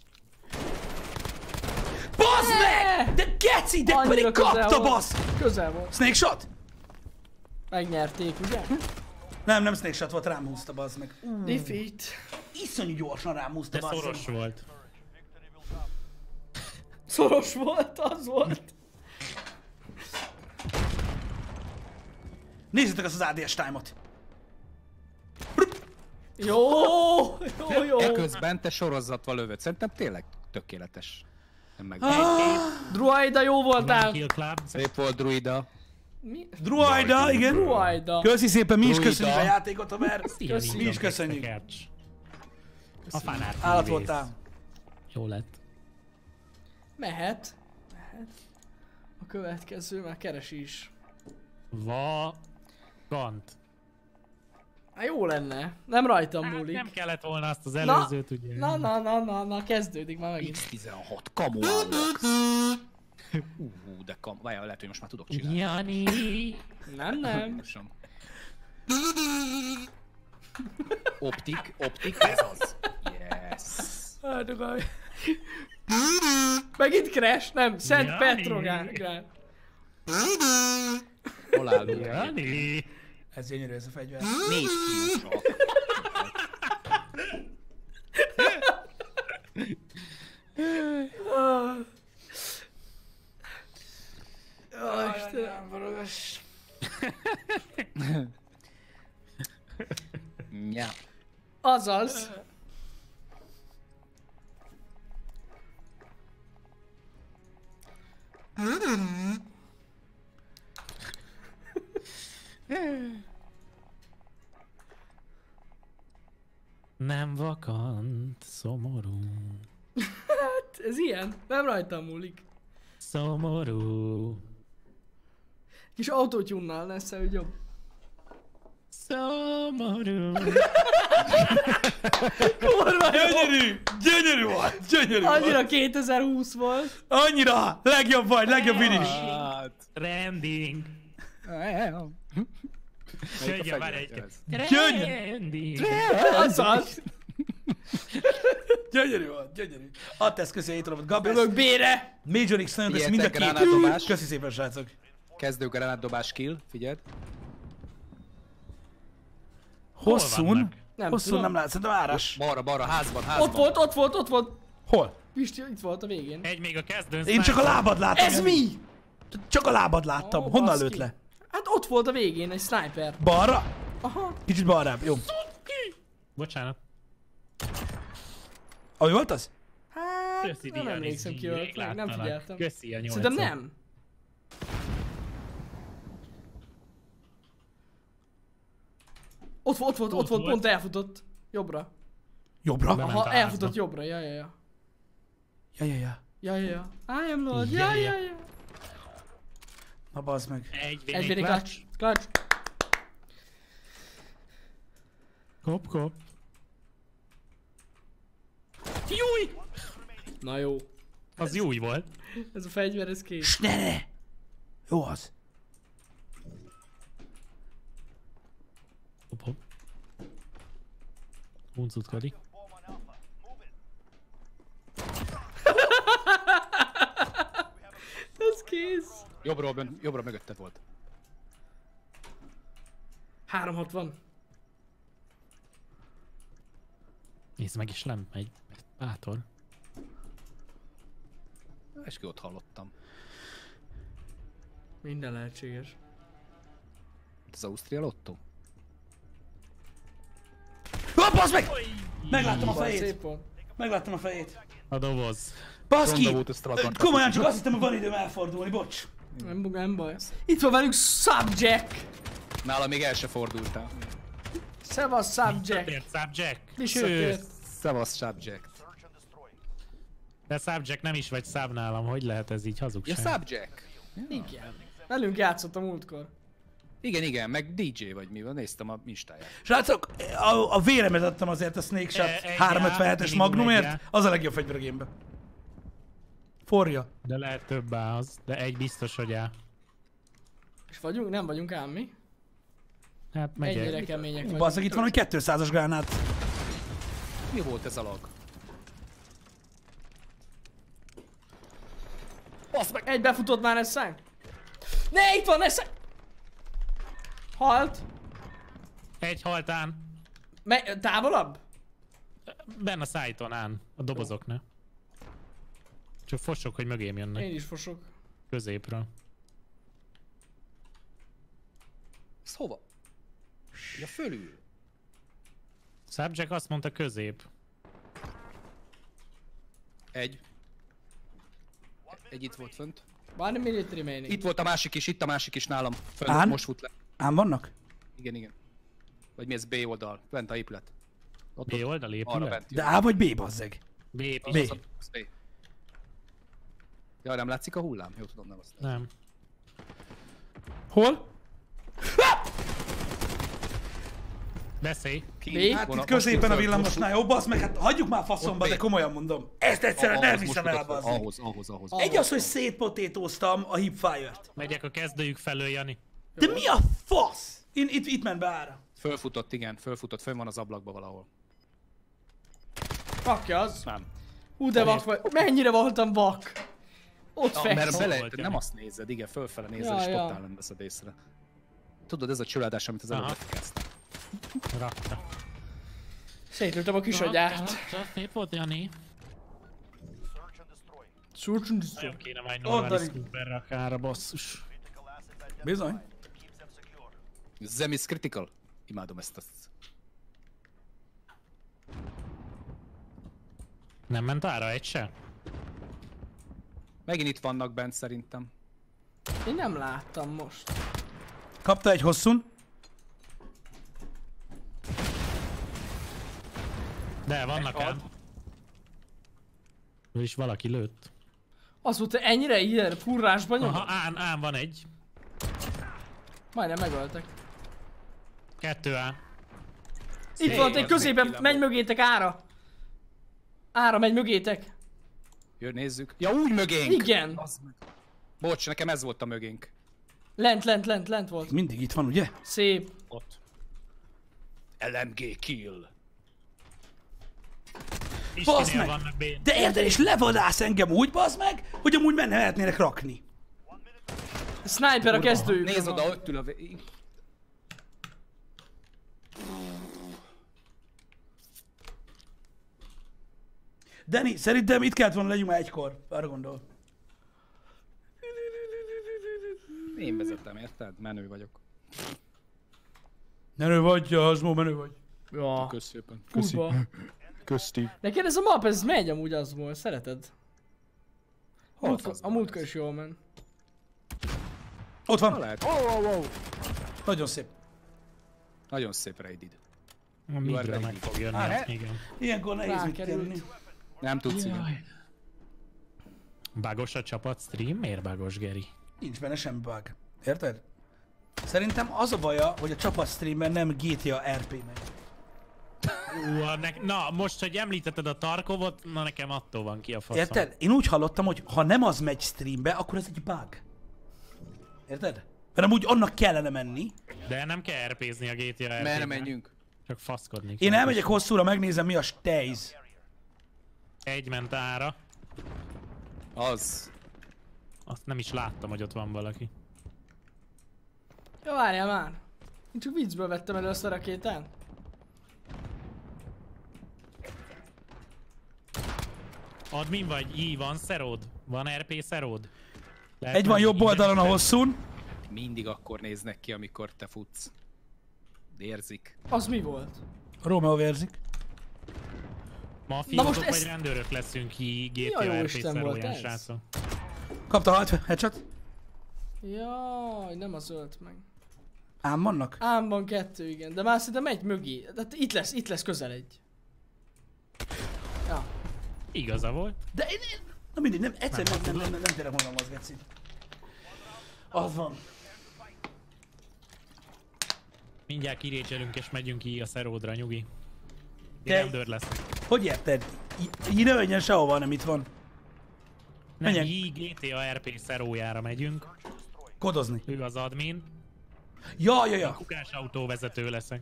Bazd meg! De geci, de Annyira pedig közel kapta, volt. basz! Közel volt. Snake shot? Megnyerték, ugye? Nem, nem snake shot volt, rám húzta, bazd meg. Defeat. Iszonyú gyorsan rám húzta, De bazd szoros meg. volt. Szoros volt, az volt. Nézzétek azt az á dé es time-ot. Jó, jó, jó. Eközben te sorozatval lövöd. Szerintem tényleg tökéletes. Nem meg. Druida, jó voltál. Kill Club. Szép volt, druida. Mi? Druida, igen. Druida. Köszi szépen, mi is Druida. köszönjük a játékot, Haver. Köszi. Mi is köszönjük. A fanát. Állat voltál. Jó lett. Mehet. Mehet. A következő már keresi is. Va... Gant. Hát jó lenne. Nem rajtam Hát múlik. nem kellett volna azt az előzőt, ugye? Na, na, na, na, na, kezdődik már megint. X tizenhat, kamu állok. Ú, de kam... Várjál, lehet, hogy most már tudok csinálni. Jani. Nem, nem. Gyorsan. Optik, optik, ez az. Yes. Hát, akkor... Megint Crash, nem, Szent Jani. Petrogán. Hol állunk? Jani. Ez gyönyörű ez a fegyver. Négy kiló csak. Ó, Istenem, barogas. Ja. Azaz. Nem vakant, szomorú. Hát, ez ilyen. Nem rajtam múlik. Szomorú. Kis autótyunnal lesz, hogy jobb. Szomorú. Kurva jó. Gyönyörű! Gyönyörű volt! Gyönyörű volt! Annyira kétezer-húsz volt. Annyira! Legjobb vagy, legjobb finish! Hát. Rending. Igen, várj egy. Gyönyörű! Azaz! Gyönyörű volt, gyönyörű. Add ezt köszi a hétolapot. Gabesz, Ülök bére! Major X nagyon köszi mind a Ilyetek, két. gránátdobás. Köszi szépen, srácok. Kezdő gránátdobás kill, figyeld. Hosszún. vannak? Nem Hosszún tudom. nem látsz, szerintem árás. Balra, balra, házban, házban. Ott volt, ott volt, ott volt! Hol? Pisti, itt volt a végén. Egy még a kezdőn. Én csak a lábad láttam. Ez Jani. mi? Csak a lábad láttam. Ó, Honnan baszki. lőtt le? Hát ott volt a végén egy sniper. Balra? Aha. Kicsit balrább, jó. Bocsánat. Ahogy volt az? Hát, Köszi, nem Diani, emlékszem ki rég volt, meg nem láttalak. figyeltem. Köszi a nyolcad. Szerintem nem. Ott, volt, ott volt, ott Ott volt, volt. pont elfutott. Jobbra. Jobbra? Nem. Aha, a elfutott házba. jobbra, ja, ja, ja. Ja, ja, ja. Ja, ja, ja. I am Lord, Ja, ja, ja. ja, ja. Na bazd meg. Egy Egy vénik vénik clutch. clutch. Clutch. Kop, kop. Júj! Na jó. Az júj volt. Ez a fegyver, ez kész. S ne, ne. Jó az. Hop, hop. Huncutkodik. Ez kész. Jobbról, bön- jobbra mögötted volt. háromszázhatvan. Nézd meg is lent megy. Bátor. És ki ott hallottam. Minden lehetséges. Az Ausztria lottó? Hopp, bazd meg! Megláttam a Baj, fejét. szép volt. Megláttam a fejét. A doboz. Baszki! Ronda volt, ezt ragart. Komolyan csak azt hittem, hogy van időm elfordulni, bocs. Nem, nem baj. Itt van velünk Subjack. Nála még el se fordultál. Szevasz Subjack. Miért Subjack? Visszatért. Szevasz, Subject. De Subjack nem is vagy Sub nálam, hogy lehet ez így Ja, hazugság? Subject. Igen. Velünk játszott a múltkor. Igen, igen, meg dé dzsé vagy mi van, néztem a instáját. Srácok, a, a véremet adtam azért a Snake Shot E- egy háromszázötvenhetes minimum Magnumért. egy Az a legjobb fegyver a gamebe. Forja. De lehet több az, de egy biztos, hogy áll. És vagyunk? Nem vagyunk ám mi? Hát Ennyire megyek. kemények vagyunk. Bazzag, itt van, hogy kétszázas gránát. Mi volt ez a lag? Egy befutott már Essang. Ne, itt van Essang! Halt. Egy haltán. Me távolabb? Benne a szájton án, a dobozoknál. Csak fossok, hogy mögém jönnek. Én is fosok. Középről. Ez hova? Ja, fölül. Subjack azt mondta közép. Egy. Egy itt volt fönt. One minute remaining. Itt volt a másik is, itt a másik is nálam. Fönt, Án? most fut le. Ám vannak? Igen, igen. Vagy mi ez B oldal? Bent a épület. Ott, B ott. oldal Arra épület? bent. De A vagy B, bazzeg? B B. is. Az B. Ja, nem látszik a hullám? Jó, tudom, nem azt. Nem. Hol? Beszélj. B? Hát Vonat- itt középen most a fut- villamosnál, jó, bassz meg, hát hagyjuk már Ott faszomba, B. de komolyan mondom. Ezt egyszerűen nem Ahhoz hiszem most el, futott fel. bazzeg. Ahhoz, ahhoz, ahhoz. Ah. Egy az, hogy szétpotétóztam a hipfire-t. Megyek a kezdőjük felől, Jani. De mi a fasz? Én itt, itt ment be ára. Fölfutott, igen, fölfutott, fönn van az ablakba valahol. Vakja az. Nem. Hú de vak vagy. Mennyire voltam vak. Ott Ah, mert fekszik. bele, volt, nem Jani? azt nézed, igen, fölfele nézed, Ja, és ja. totál nem veszed észre. Tudod, ez a csüládás, amit az előbb Aha. kezdtem. Rakta. Szétlőttem a kis agyát. Szép volt, Jani. Search and destroy. Nem kéne majd Ott, normál Dani. scooperre akár, basszus. Bizony. Zem is critical. Imádom ezt. ezt. Nem ment ára egy se? Megint itt vannak bent szerintem. Én nem láttam most. Kapta egy hosszún. De vannak ám. Ő is valaki lőtt. Az volt, hogy ennyire ilyen furrásban nyom? Aha, án, án van egy. Majdnem megöltek. Kettő á. Itt van, egy az középen, még megy mögétek ára. Ára megy mögétek. Jön, nézzük. Ja, úgy mögénk! Igen. Az meg. Bocs, nekem ez volt a mögénk. Lent, lent, lent, lent volt. Mindig itt van, ugye? Szép. Ott. el em gé kill. Bazd Pistinél meg! vannak bé... De érted, és levadász engem úgy, bazd meg, hogy amúgy menhetnének rakni. A sniper a kezdőjük. Nézd oda, ott ül a... vé- Dani, szerintem itt kellett volna legyünk már egykor. Arra gondol. Én vezettem, érted? Menő vagyok. Menő vagy, Azmó, menő vagy. Ja. Kösz szépen. Kurva. Köszti. Neked ez a map, ez megy amúgy az volt, szereted? Hol Múlt- faszban A múltkor ez? is jól ment. Ott Ha van. lehet. Oh, oh, oh. Nagyon szép. Nagyon szép raidid. A midra ready. meg fog jönni, Á, az, igen. Ilyenkor nehéz mit Rákerült. tenni. Nem tudsz, igen. Bugos a csapat stream? Miért bugos, Geri? Nincs benne semmi bug. Érted? Szerintem az a baja, hogy a csapat streamben nem gé té á er pé megy. Ú, a ne... Na, most, hogy említetted a Tarkovot, na nekem attól van ki a faszom. Érted? Én úgy hallottam, hogy ha nem az megy streambe, akkor ez egy bug. Érted? Mert amúgy annak kellene menni. De nem kell er pézni a gé té á er Merre pé-be. menjünk? Csak faszkodni Én kell. elmegyek hosszúra, megnézem mi a stejz. Egy ment ára. Az. Azt nem is láttam, hogy ott van valaki. Jó, várjál már. Én csak viccből vettem elő azt a rakétát. Admin vagy? Í, van szeród? Van er pé szeród? Lehet Egy van menni jobb oldalon a ingyenesen? hosszún. Mindig akkor néznek ki, amikor te futsz. Érzik. Az mi volt? Romeo vérzik. Mafiózok most vagy ez- rendőrök leszünk ki gé Ja, té á jó er pé Isten volt szeróján, ez. srácok. Kapta halt, headshot. Jaj, nem az ölt meg. Ám vannak. Ám van kettő, igen. De már szerintem megy mögé. Tehát itt lesz, itt lesz közel egy. Ja. Igaza volt. De én, én... Na mindig, nem, egyszerűen nem, nem, nem, nem, nem tényleg mondom az, Geci. Az van. Mindjárt kirécselünk és megyünk ki a szeródra, nyugi. Te- Rendőr lesz. Hogy érted? Í- Így ne menjen sehova, hanem itt van. Nem, Menjen. így gé té á er pé szerójára megyünk. Kodozni. Ő az admin. Ja, ja, ja. Kukás autóvezető leszek.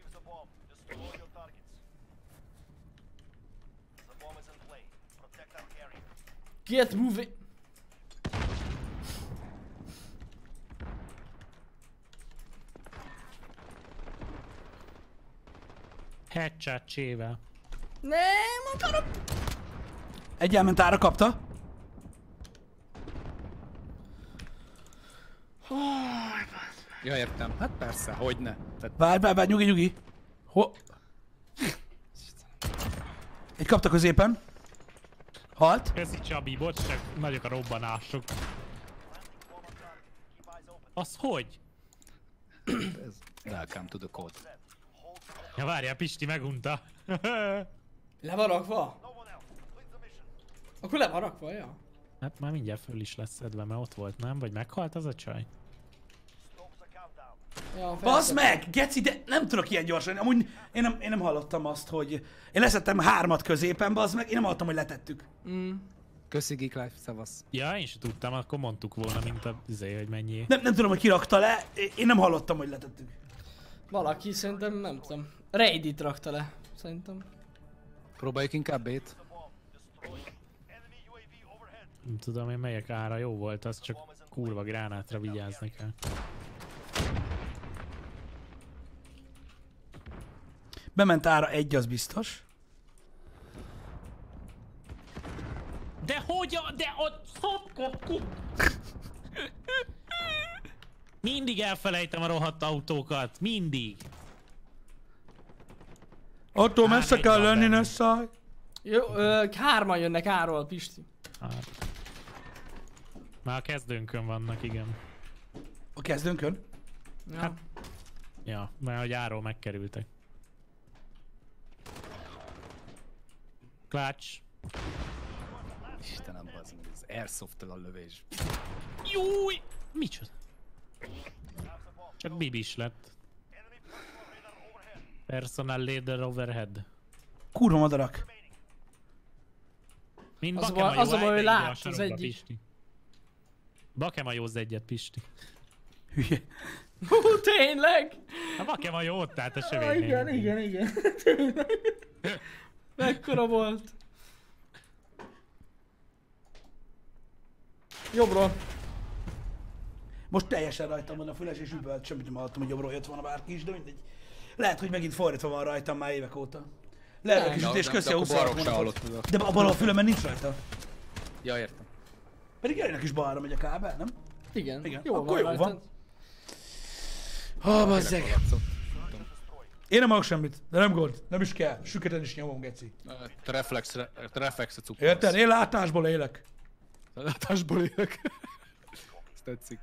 Get moving. Headshot csével. Nem akarom. Egy elmentára kapta. Ja, értem. Hát persze, hogyne. Tehát Várj, várj, várj, nyugi, nyugi. Ho... Egy kapta középen. Halt. Köszi Csabi, bocs, csak nagyok a robbanások. Az hogy? welcome to the code. Ja várjál, Pisti megunta. Le van rakva? Akkor le van rakva, ja. Hát már mindjárt föl is lesz szedve, mert ott volt, nem? Vagy meghalt az a csaj? Ja, Bazd felszedtem. meg! Geci, de nem tudok ilyen gyorsan. Amúgy én nem, én nem hallottam azt, hogy... Én leszettem hármat középen, bazd meg. Én nem hallottam, hogy letettük. Mm. Köszi Geek Life, szavasz. Ja, én sem tudtam, akkor mondtuk volna, mint a izé, hogy mennyi. Nem, nem tudom, hogy kirakta le. Én nem hallottam, hogy letettük. Valaki szerintem, nem tudom. Raidit rakta le, szerintem. Próbáljuk inkább B-t. Nem tudom én melyek ára jó volt, az csak kurva gránátra vigyázni kell. Bement ára egy, az biztos. De hogy a... de ott... szopkod ki... Mindig elfelejtem a rohadt autókat, mindig. Attól Há, messze egy kell van lenni, benne. ne szállj. Jó, ö, hárman jönnek áról, Pisti. Hát. Már a kezdőnkön vannak, igen. A kezdőnkön? Ja. Hát- Ja, mert hogy áról megkerültek. Clutch. Istenem, bazd meg, ez Airsoft-tel a lövés. Júj! Micsoda? Csak bibis lett. Personal leader overhead. Kurva madarak. Mint Az a Bakema baj- az jó, a baj, hogy állj be ide a lát az sarokba, egyik. Pisti. Bakema józz egyet, Pisti. Hülye. Hú, tényleg? A vake van jó ott, tehát a Ah, sövény. igen, igen, igen. Tényleg. Mekkora volt? Jobbról. Most teljesen rajtam van a füles, és üvölt, semmit nem hallottam, hogy jobbról jött volna bárki is, de mindegy. Lehet, hogy megint fordítva van rajtam már évek óta. Lehet, hogy kis ütés, köszi a huszonhat hónapot. De a bal a fülemen nincs rajta. Ja, értem. Pedig Jelinek is balra megy a kábel, nem? Igen, Igen. jó Akkor van jó rajtad. van. Ha, bazzeg. Én nem hallok semmit, de nem gond, nem is kell. Süketen is nyomom, geci. Te reflexre, te reflexre cupolsz. Érted? Én látásból élek. Látásból élek. Ez tetszik.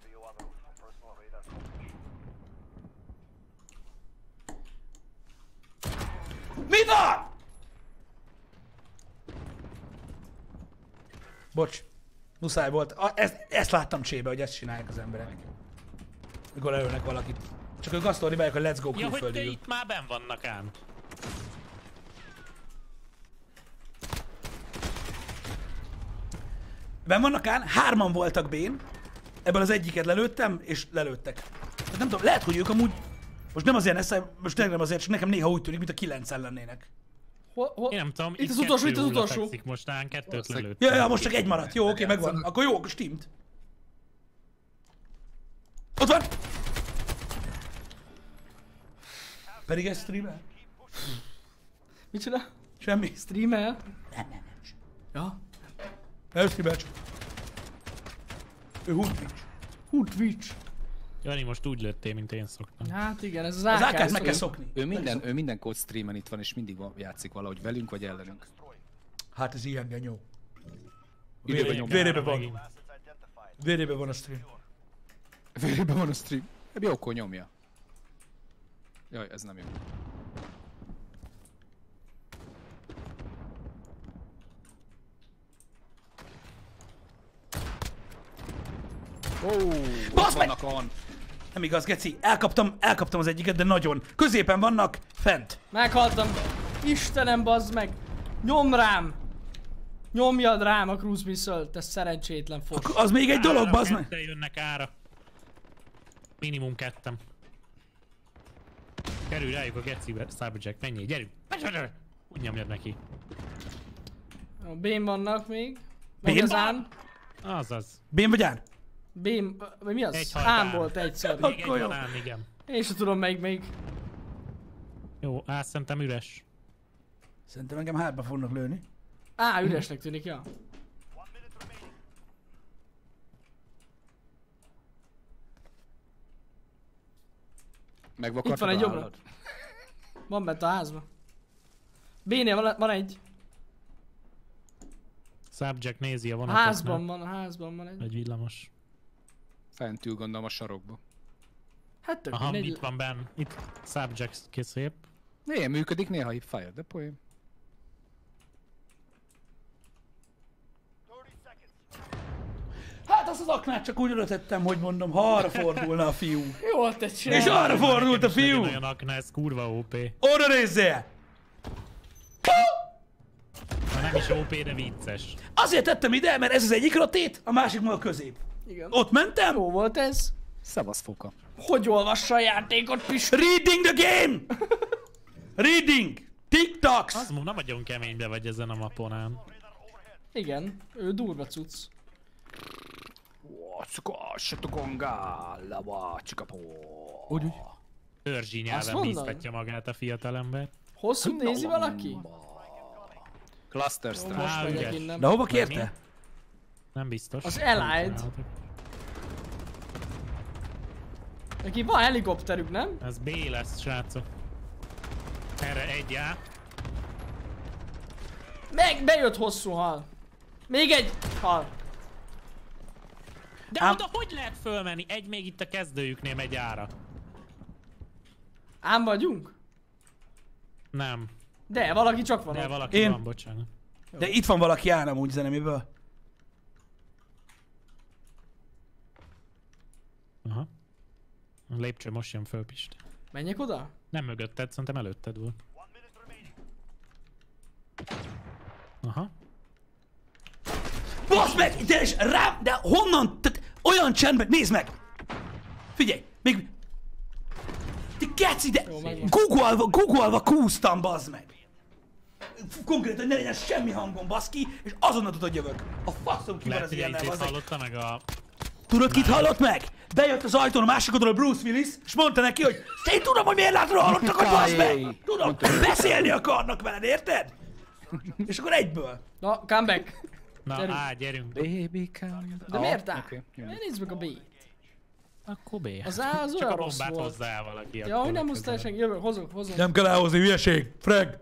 Mi van? Bocs. Muszáj volt. A, ezt, ezt láttam csébe, hogy ezt csinálják az emberek. Mikor leülnek valakit. Csak ők azt ordibálják, hogy let's go Ja, hogy te külföldi. itt már benn vannak ám. Ben vannak án, hárman voltak bén. Ebből az egyiket lelőttem, és lelőttek. Hát nem tudom, lehet, hogy ők amúgy... Most nem azért eszem, most tényleg nem azért, csak nekem néha úgy tűnik, mint a kilencen lennének. Hol, hol? Én nem tudom, Itt az utolsó, itt az utolsó. Most talán kettőt Valószínűleg. lelőttem. Ja, ja, most csak egy maradt. Jó, oké, megvan. játszanak. Akkor jó, stimmt. Ott van! Pedig ez streamer? Mit csinál? Semmi. Streamer? Nem, nem, nem. Ja. Nem streamer csak. Ő Hood Twitch. Hú, Twitch. Jani, most úgy lőttél, mint én szoktam. Hát igen, ez az Az á ká. ákát meg kell szokni. Ő minden, ő minden kód streamen itt van, és mindig van, játszik valahogy velünk, vagy ellenünk. Hát ez ilyen genyó. Időben nyom. Vérében van. Megint. Vérében van a stream. Vérében van a stream. Ebből jókor nyomja. Jaj, ez nem jó. Oh, Basz meg! vannak on. Nem igaz, geci. Elkaptam, elkaptam az egyiket, de nagyon. Középen vannak, fent. Meghaltam. Istenem, bazd meg. Nyom rám. Nyomjad rám a cruise missile, te szerencsétlen fos. Ak- Az még egy dolog, Ára, bazd meg. ketten jönnek ára. Minimum kettem. Kerülj rájuk a gecibe, Cyberjack, menjél, gyerünk! Úgy nyomjad neki. A bén vannak még. Meg Bén? az án. Azaz. Bén vagy án? Bén, vagy mi az? Egy Ám hajtán. volt egyszer. Még egy Akkor jó. van ám, igen. Én sem tudom melyik még. Jó, á, szerintem üres. Szerintem engem hátba fognak lőni. Á, üresnek tűnik, ja. Megvakartad Itt van egy a jobbra. állad? Van bent a házba. Bénél van, van egy. Cyberjack nézi a A vonatot. házban van, a házban van egy. Egy villamos. Fent ül gondolom a sarokba. Hát tök Aha, mindegy. itt van benn. Itt Cyberjack szép. Néha működik, néha hipfire, de poém. Hát azt az aknát csak úgy odatettem, hogy mondom, ha arra fordulna a fiú. Jól te És csinálod. arra fordult a fiú! Olyan akna, ez kurva ó pé. Oda nézzél! Ha nem is ó pé, de vicces. Azért tettem ide, mert ez az egyik rotét, a másik meg a közép. Igen. Ott mentem. Jó volt ez. Szevasz foka. Hogy olvassa a játékot, Pisti? Reading the game! Reading! TikToks! Az nem nagyon keménybe vagy ezen a mapon ám. Igen, ő durva cucc. Úgy, úgy. Törzsi Azt nyelven mondod? bíztatja magát a fiatalember. Hosszú nézi valaki? Cluster Jó, strike. most Á, megyek ügyes. innen. De hova kérte? Nem biztos. Az Allied. Neki van helikopterük, nem? Ez B lesz, srácok. Erre egy á. Meg bejött hosszú hal. Még egy hal. De Ám- oda hogy lehet fölmenni? Egy még itt a kezdőjüknél megy ára. Ám vagyunk? Nem. De, valaki csak van De ott. valaki Én- van, bocsánat. De itt van valaki án amúgy zenemiből. Aha. A lépcső most jön föl, Pisti. Menjek oda? Nem mögötted, szerintem előtted volt. Aha. Basz meg! De és rám, de honnan? Tehát olyan csendben, nézd meg! Figyelj, még... Te geci, de... Jó, megvan. Googolva, googolva kúztam, bazd meg. Konkrétan, hogy ne legyen semmi hangom, baszki, és azonnal tudod jövök. A faszom ki van Lehet, az hogy ilyennel, egy bazd meg. hallotta meg a... Tudod, kit hallott meg? Bejött az ajtón a másik oldalról Bruce Willis, és mondta neki, hogy én tudom, hogy miért látod a halottakat, bazd meg! Tudom, beszélni akarnak veled, érted? És akkor egyből. Na, come back. Na, Gyerünk. á, gyerünk. Baby come. De miért áll? Oké, jó. Nézd meg a B. Akkor B. Az A az Csak olyan a rossz bombát volt. hozzá el valaki. Ja, akkor hogy nem hoztál legközelebb. senki. Jövök, hozok, hozok. Nem kell elhozni, hülyeség. Frag.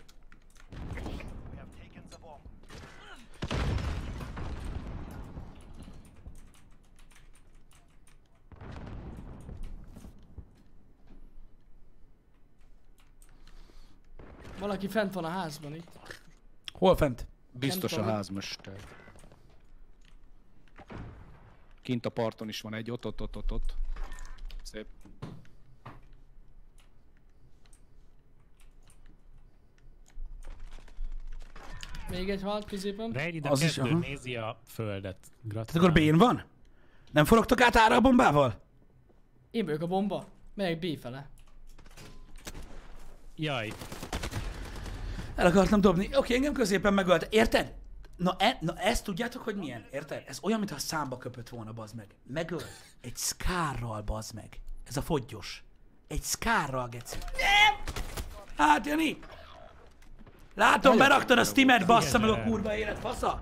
Valaki fent van a házban itt. Hol fent? Biztos a tudom. házmester. Kint a parton is van egy, ott, ott, ott, ott, ott. Szép. Még egy halt középen. Reid ide Az is, kettő aha. nézi a földet. Tehát Gratulálok. akkor B-n van? Nem forogtak át ára a bombával? Én vagyok a bomba. Megyek B fele. Jaj, El akartam dobni. Oké, engem középen megölt. Érted? Na, e, na ezt tudjátok, hogy milyen? Érted? Ez olyan, mintha számba köpött volna, bazd meg. Megölt. Egy szkárral, bazd meg. Ez a foggyos. Egy szkárral, geci. Nem! Hát, Jani! Látom, beraktad a Steamet, bassza meg a kurva élet, fasza!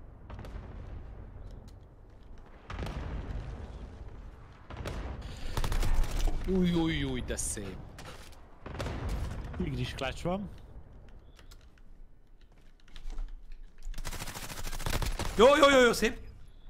Új, új, új, de szép. mégis clutch van. Jó, jó, jó, jó, szép.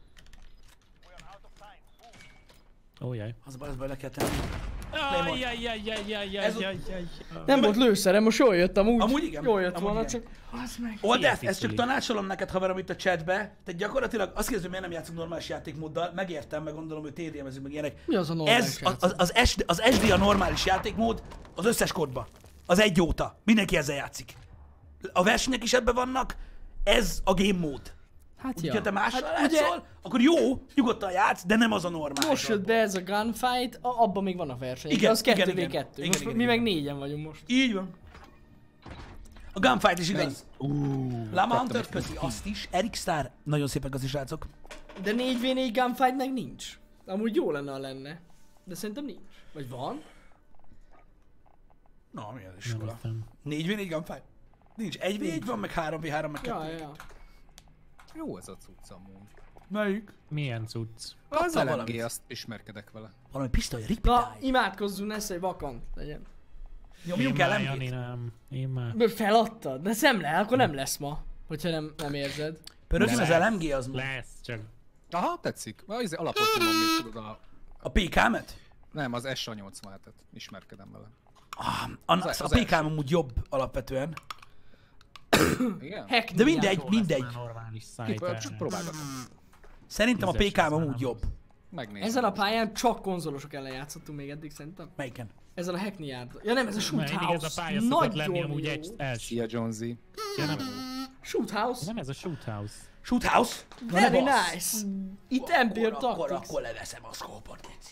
Ó, jaj. Az a baj, az baj, le kell tenni. Jaj, jaj, jaj, jaj, jaj, jaj, Ez ott- jaj, jaj. Nem volt lőszerem, most jól jött amúgy. Amúgy igen. Jól jött Amúgy volna, igen. csak... Az meg... Old Death, Ilyen ezt csak tisztuli. tanácsolom neked, haverom, itt a chatbe. Tehát gyakorlatilag azt kérdezem, miért nem játszunk normális játékmóddal. Megértem, meg gondolom, hogy té dé em-ezünk meg ilyenek. Mi az a normális Ez, az, az, az, S D, az es dé a normális játékmód az összes kodba. Az egy óta. Mindenki ezzel játszik. A versenyek is ebben vannak, ez a game mód. Hát Ja. Ha te mással Hát hát, ugye- játszol, akkor jó, nyugodtan játsz, de nem az a normális. Most jött be ez a gunfight, a- abban még vannak versenyek. Igen, Az igen, kettő igen. v kettő. Igen, Most igen, mi igen. meg négyen vagyunk most. Így van. A gunfight is igaz. Uh, Lama Hunter közi azt is. Eric Star, nagyon szépek az is srácok. De négy v négy gunfight meg nincs. Amúgy jó lenne, ha lenne. De szerintem nincs. Vagy van? Na, mi az Nem iskola? értem. négy v négy gunfight? Nincs. egy v egy van, meg három v három, meg Ja, kettő. ja. Jó ez a cucc amúgy. Melyik? Milyen cucc? Az Kaptam el em gé, valamit. azt ismerkedek vele. Valami pisztoly, Na, riptide. imádkozzunk, ne egy vakant legyen. Nyomjunk Én el már, em Jani, gét. nem. Én már. Ből feladtad? De nem le, akkor nem lesz ma. Hogyha nem, nem érzed. Pörögni az Lesz. el em gé az ma. Lesz, csak. Aha, tetszik. Na, izé, alapot nyomom még, tudod, a... A pé ká-met? Nem, az es á nyolcvanhetet. Ismerkedem vele. A, Az- a az pé ká amúgy jobb alapvetően. Igen? Hackni De mindegy, játék. mindegy. Már normális Ki, sniper. csak próbálgatom. Szerintem a Tízes pé ká az már amúgy nem. jobb. Megnézem. Ezen a pályán csak konzolosok ellen játszottunk még eddig szerintem. Melyiken? Ezzel a Hackney Yard. Ja nem, ez a Shoot Mert mindig ez House. a pálya szokott lenni Nagyon amúgy jó. egy első. Szia, Jonesy. Ja, nem, Shoot House. nem ez a shoot house. Shoot House? Na Very ne bassz. nice. Itt Empire Akkor, akkor, Tactics. akkor leveszem a szkópot, geci.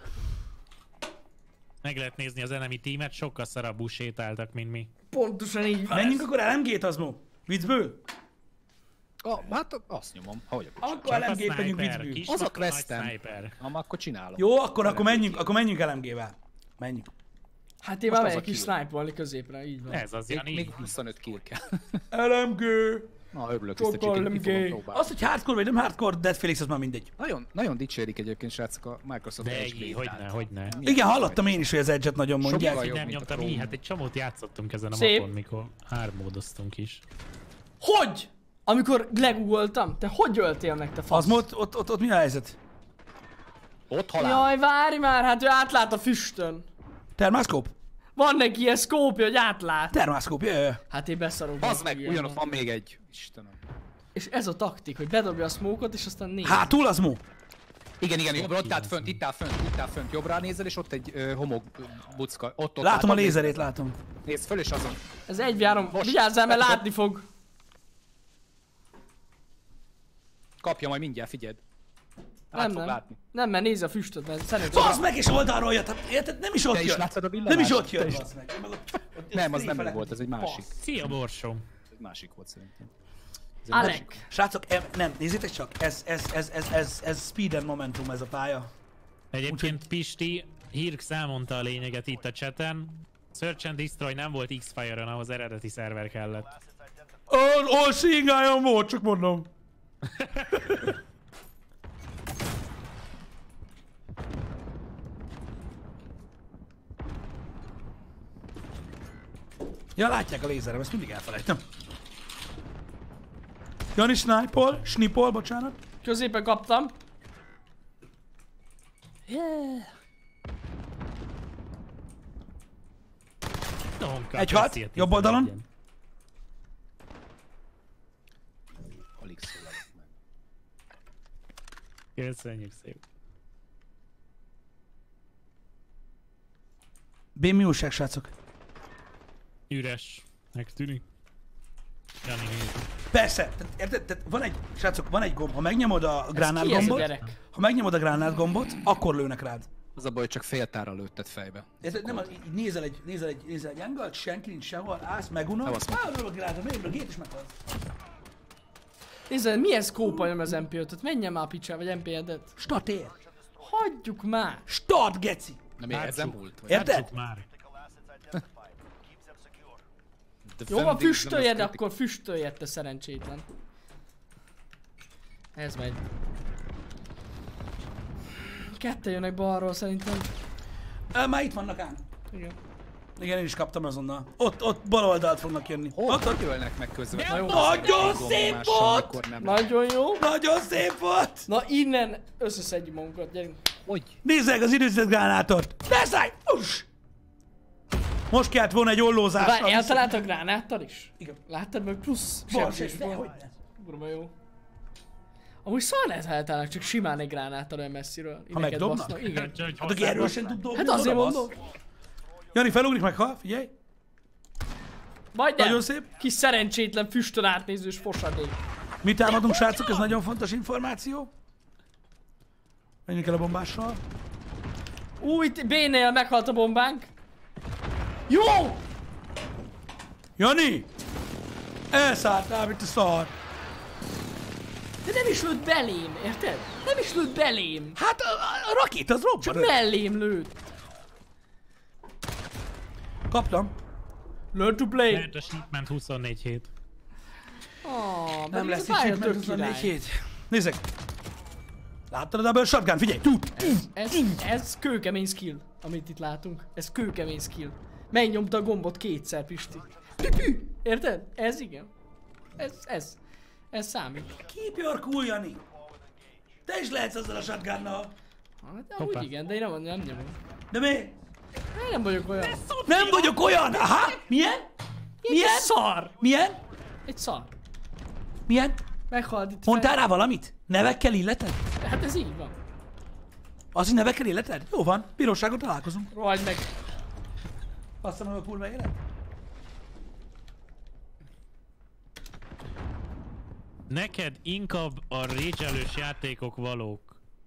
Meg lehet nézni az enemy teamet, sokkal szarabbul sétáltak, mint mi. Pontosan így van. Menjünk akkor el em gét, Azmó. Viccből? Ah, hát azt nyomom. Hogy Akkor el em gét megyünk sniper, viccből. kis Az a makra, nagy questem. sniper. Na, már akkor csinálom. Jó, akkor, akkor menjünk, akkor menjünk el em gével. Menjünk. Hát én Most már az a megyek is kill. sniperolni középre, így van. Ez az, Még, Jani. még huszonöt kill kell. el em gé. Na, örülök, Csak hogy ki, ki fogom el em gé. próbálni. Az, hogy hardcore vagy nem hardcore, Dead Felix, az már mindegy. Nagyon, nagyon dicsérik egyébként, srácok, a Microsoft De Edge így, bétát. hogyne, hogyne. Igen, hallottam én is, hogy az Edge-et nagyon mondják. Sokkal jobb, Nem mint a nyomtam Chrome. így, hát egy csomót játszottunk ezen a Szép. mapon, mikor hármódoztunk is. Hogy? Amikor legugoltam? Te hogy öltél meg, te fasz? Az ott, ott, ott, ott mi a helyzet? Ott halál. Jaj, várj már, hát ő átlát a füstön. Termászkóp? Van neki ilyen szkópja, hogy átlát. Termászkóp, jöjjö, jöjjö. Hát én beszarok. Bazd meg, ilyen ugyanott van. van még egy. Istenem. És ez a taktik, hogy bedobja a smoke-ot, és aztán néz. Hátul, Azmó? Igen, igen, jobbra, ott állt fönt, itt áll fönt, itt áll fönt, jobbra nézel, és ott egy ö, homok ö, bucka. Ott, ott Látom a látod? lézerét, látom. Nézd föl, és azon. Ez egy várom. Most. Vigyázzál, mert látni fog. Kapja majd mindjárt, figyeld. Át Nem, fog nem. látni. Nem, mert nézze a füstöt, mert szerintem... Bazd meg, és oldalról jött, hát érted? Nem is ott Te is jött. láttad a Nem villanást? is ott Te jött, is- bazd meg. Én meg ott- ott Nem, az nem tréfelek, ő volt, ez egy másik. Szia, Borsom. Ez egy másik volt szerintem. Ez egy másik. Alek. Srácok, em, nem, nézzétek csak, ez, ez, ez, ez, ez, ez speed and momentum ez a pálya. Egyébként Pisti, Hirx elmondta a lényeget itt a chaten. Search and Destroy nem volt X-Fire-on, ahhoz eredeti szerver kellett. All, all seeing eye volt, csak mondom. Ja, látják a lézerem, ezt mindig elfelejtem. Jani sniper, snipol, bocsánat. Középen kaptam. Donka, Egy halt, köszi a jobb oldalon. tizenegyen. Alig szólalok meg. Köszönjük szépen. B mi újság, srácok? Üres. Megtűnik. Jani nézi. Persze, tehát, érted? Tehát van egy, srácok, van egy gomb, ha megnyomod a gránát Ki ez a gombot, gyerek? ha megnyomod a gránát gombot, akkor lőnek rád. Az a baj, hogy csak féltára lőtted fejbe. Érted? Nem, így így nézel egy, nézel egy, nézel egy angalt, senki nincs sehol, állsz, megunod, Nem azt mondtam. állod a gránát, még a gét is meghalsz. Nézd, milyen scope nyom az em pé ötöt. Menjen már a picsába, vagy em pé edet. Start ér! Hagyjuk már. Start, geci! Nem érzem Látszuk. múlt? Vagy? Érted? Látsuk már. Jó, van, Defending füstöljed, the akkor füstöljed, te szerencsétlen. Ez megy. Ketten jönnek balról szerintem. Ö, már itt vannak ám. Igen. Igen, én is kaptam azonnal. Ott, ott bal oldalt fognak jönni. Hol Ott, ott. ölnek meg közben? Na jó. Nagyon szép volt! Nagyon jó. Nagyon szép volt! Na innen összeszedjük magunkat, gyerünk. Hogy? Nézzek az időzített gránátot! Beszállj! Uss! Most kellett volna egy ollózásra. Várj, eltalált a gránáttal is? Igen. Láttad meg plusz Van, sebzés de van? hogyne. Kurva jó. Amúgy szar eltalálnak csak simán egy gránáttal olyan messziről. Ideket megdobnak? basznak, igen. Úgyhogy Hát aki hozzá- erősen tud dobni, Hát az azért oda basz. mondom. Jani felugrik meg, ha? Figyelj! Majdnem. Nagyon szép. Kis szerencsétlen füstön átnézős fosadék. Mi támadunk, srácok? Ez nagyon fontos információ. Menjünk el a bombással. Új, B-nél meghalt a bombánk. Jó! Jani! Elszálltál, mint a szar. De nem is lőtt belém, érted? Nem is lőtt belém. Hát a, a, a rakét az robban. Csak Csak mellém lőtt. Kaptam. Learn to play. Lehet a shipment huszonnégy hét. Oh, Nem lesz itt shipment huszonnégy hét. Nézzek. Láttad a double shotgun? Figyelj! Tú! Ez, ez kőkemény skill, amit itt látunk. Ez kőkemény skill. Megnyomta a gombot kétszer, Pisti. Pü, pü. Érted? Ez igen. Ez, ez. Ez számít. Keep your cool, Jani. Te is lehetsz azzal a shotgunnal. Hát, amúgy Hoppá. igen, de én nem, nem nyomom. De mi? Én nem vagyok olyan. Nem vagyok olyan! Aha! Milyen? Milyen? Egy szar! Milyen? Egy szar. Milyen? Meghalt itt. Mondtál rá valamit? Nevekkel illeted? fel. Hát ez így van. Az, hogy nevekkel illeted? Jó van, bíróságon találkozunk. Rohagy meg. Azt mondom, a kurva élet. Neked inkább a rage-elős játékok valók.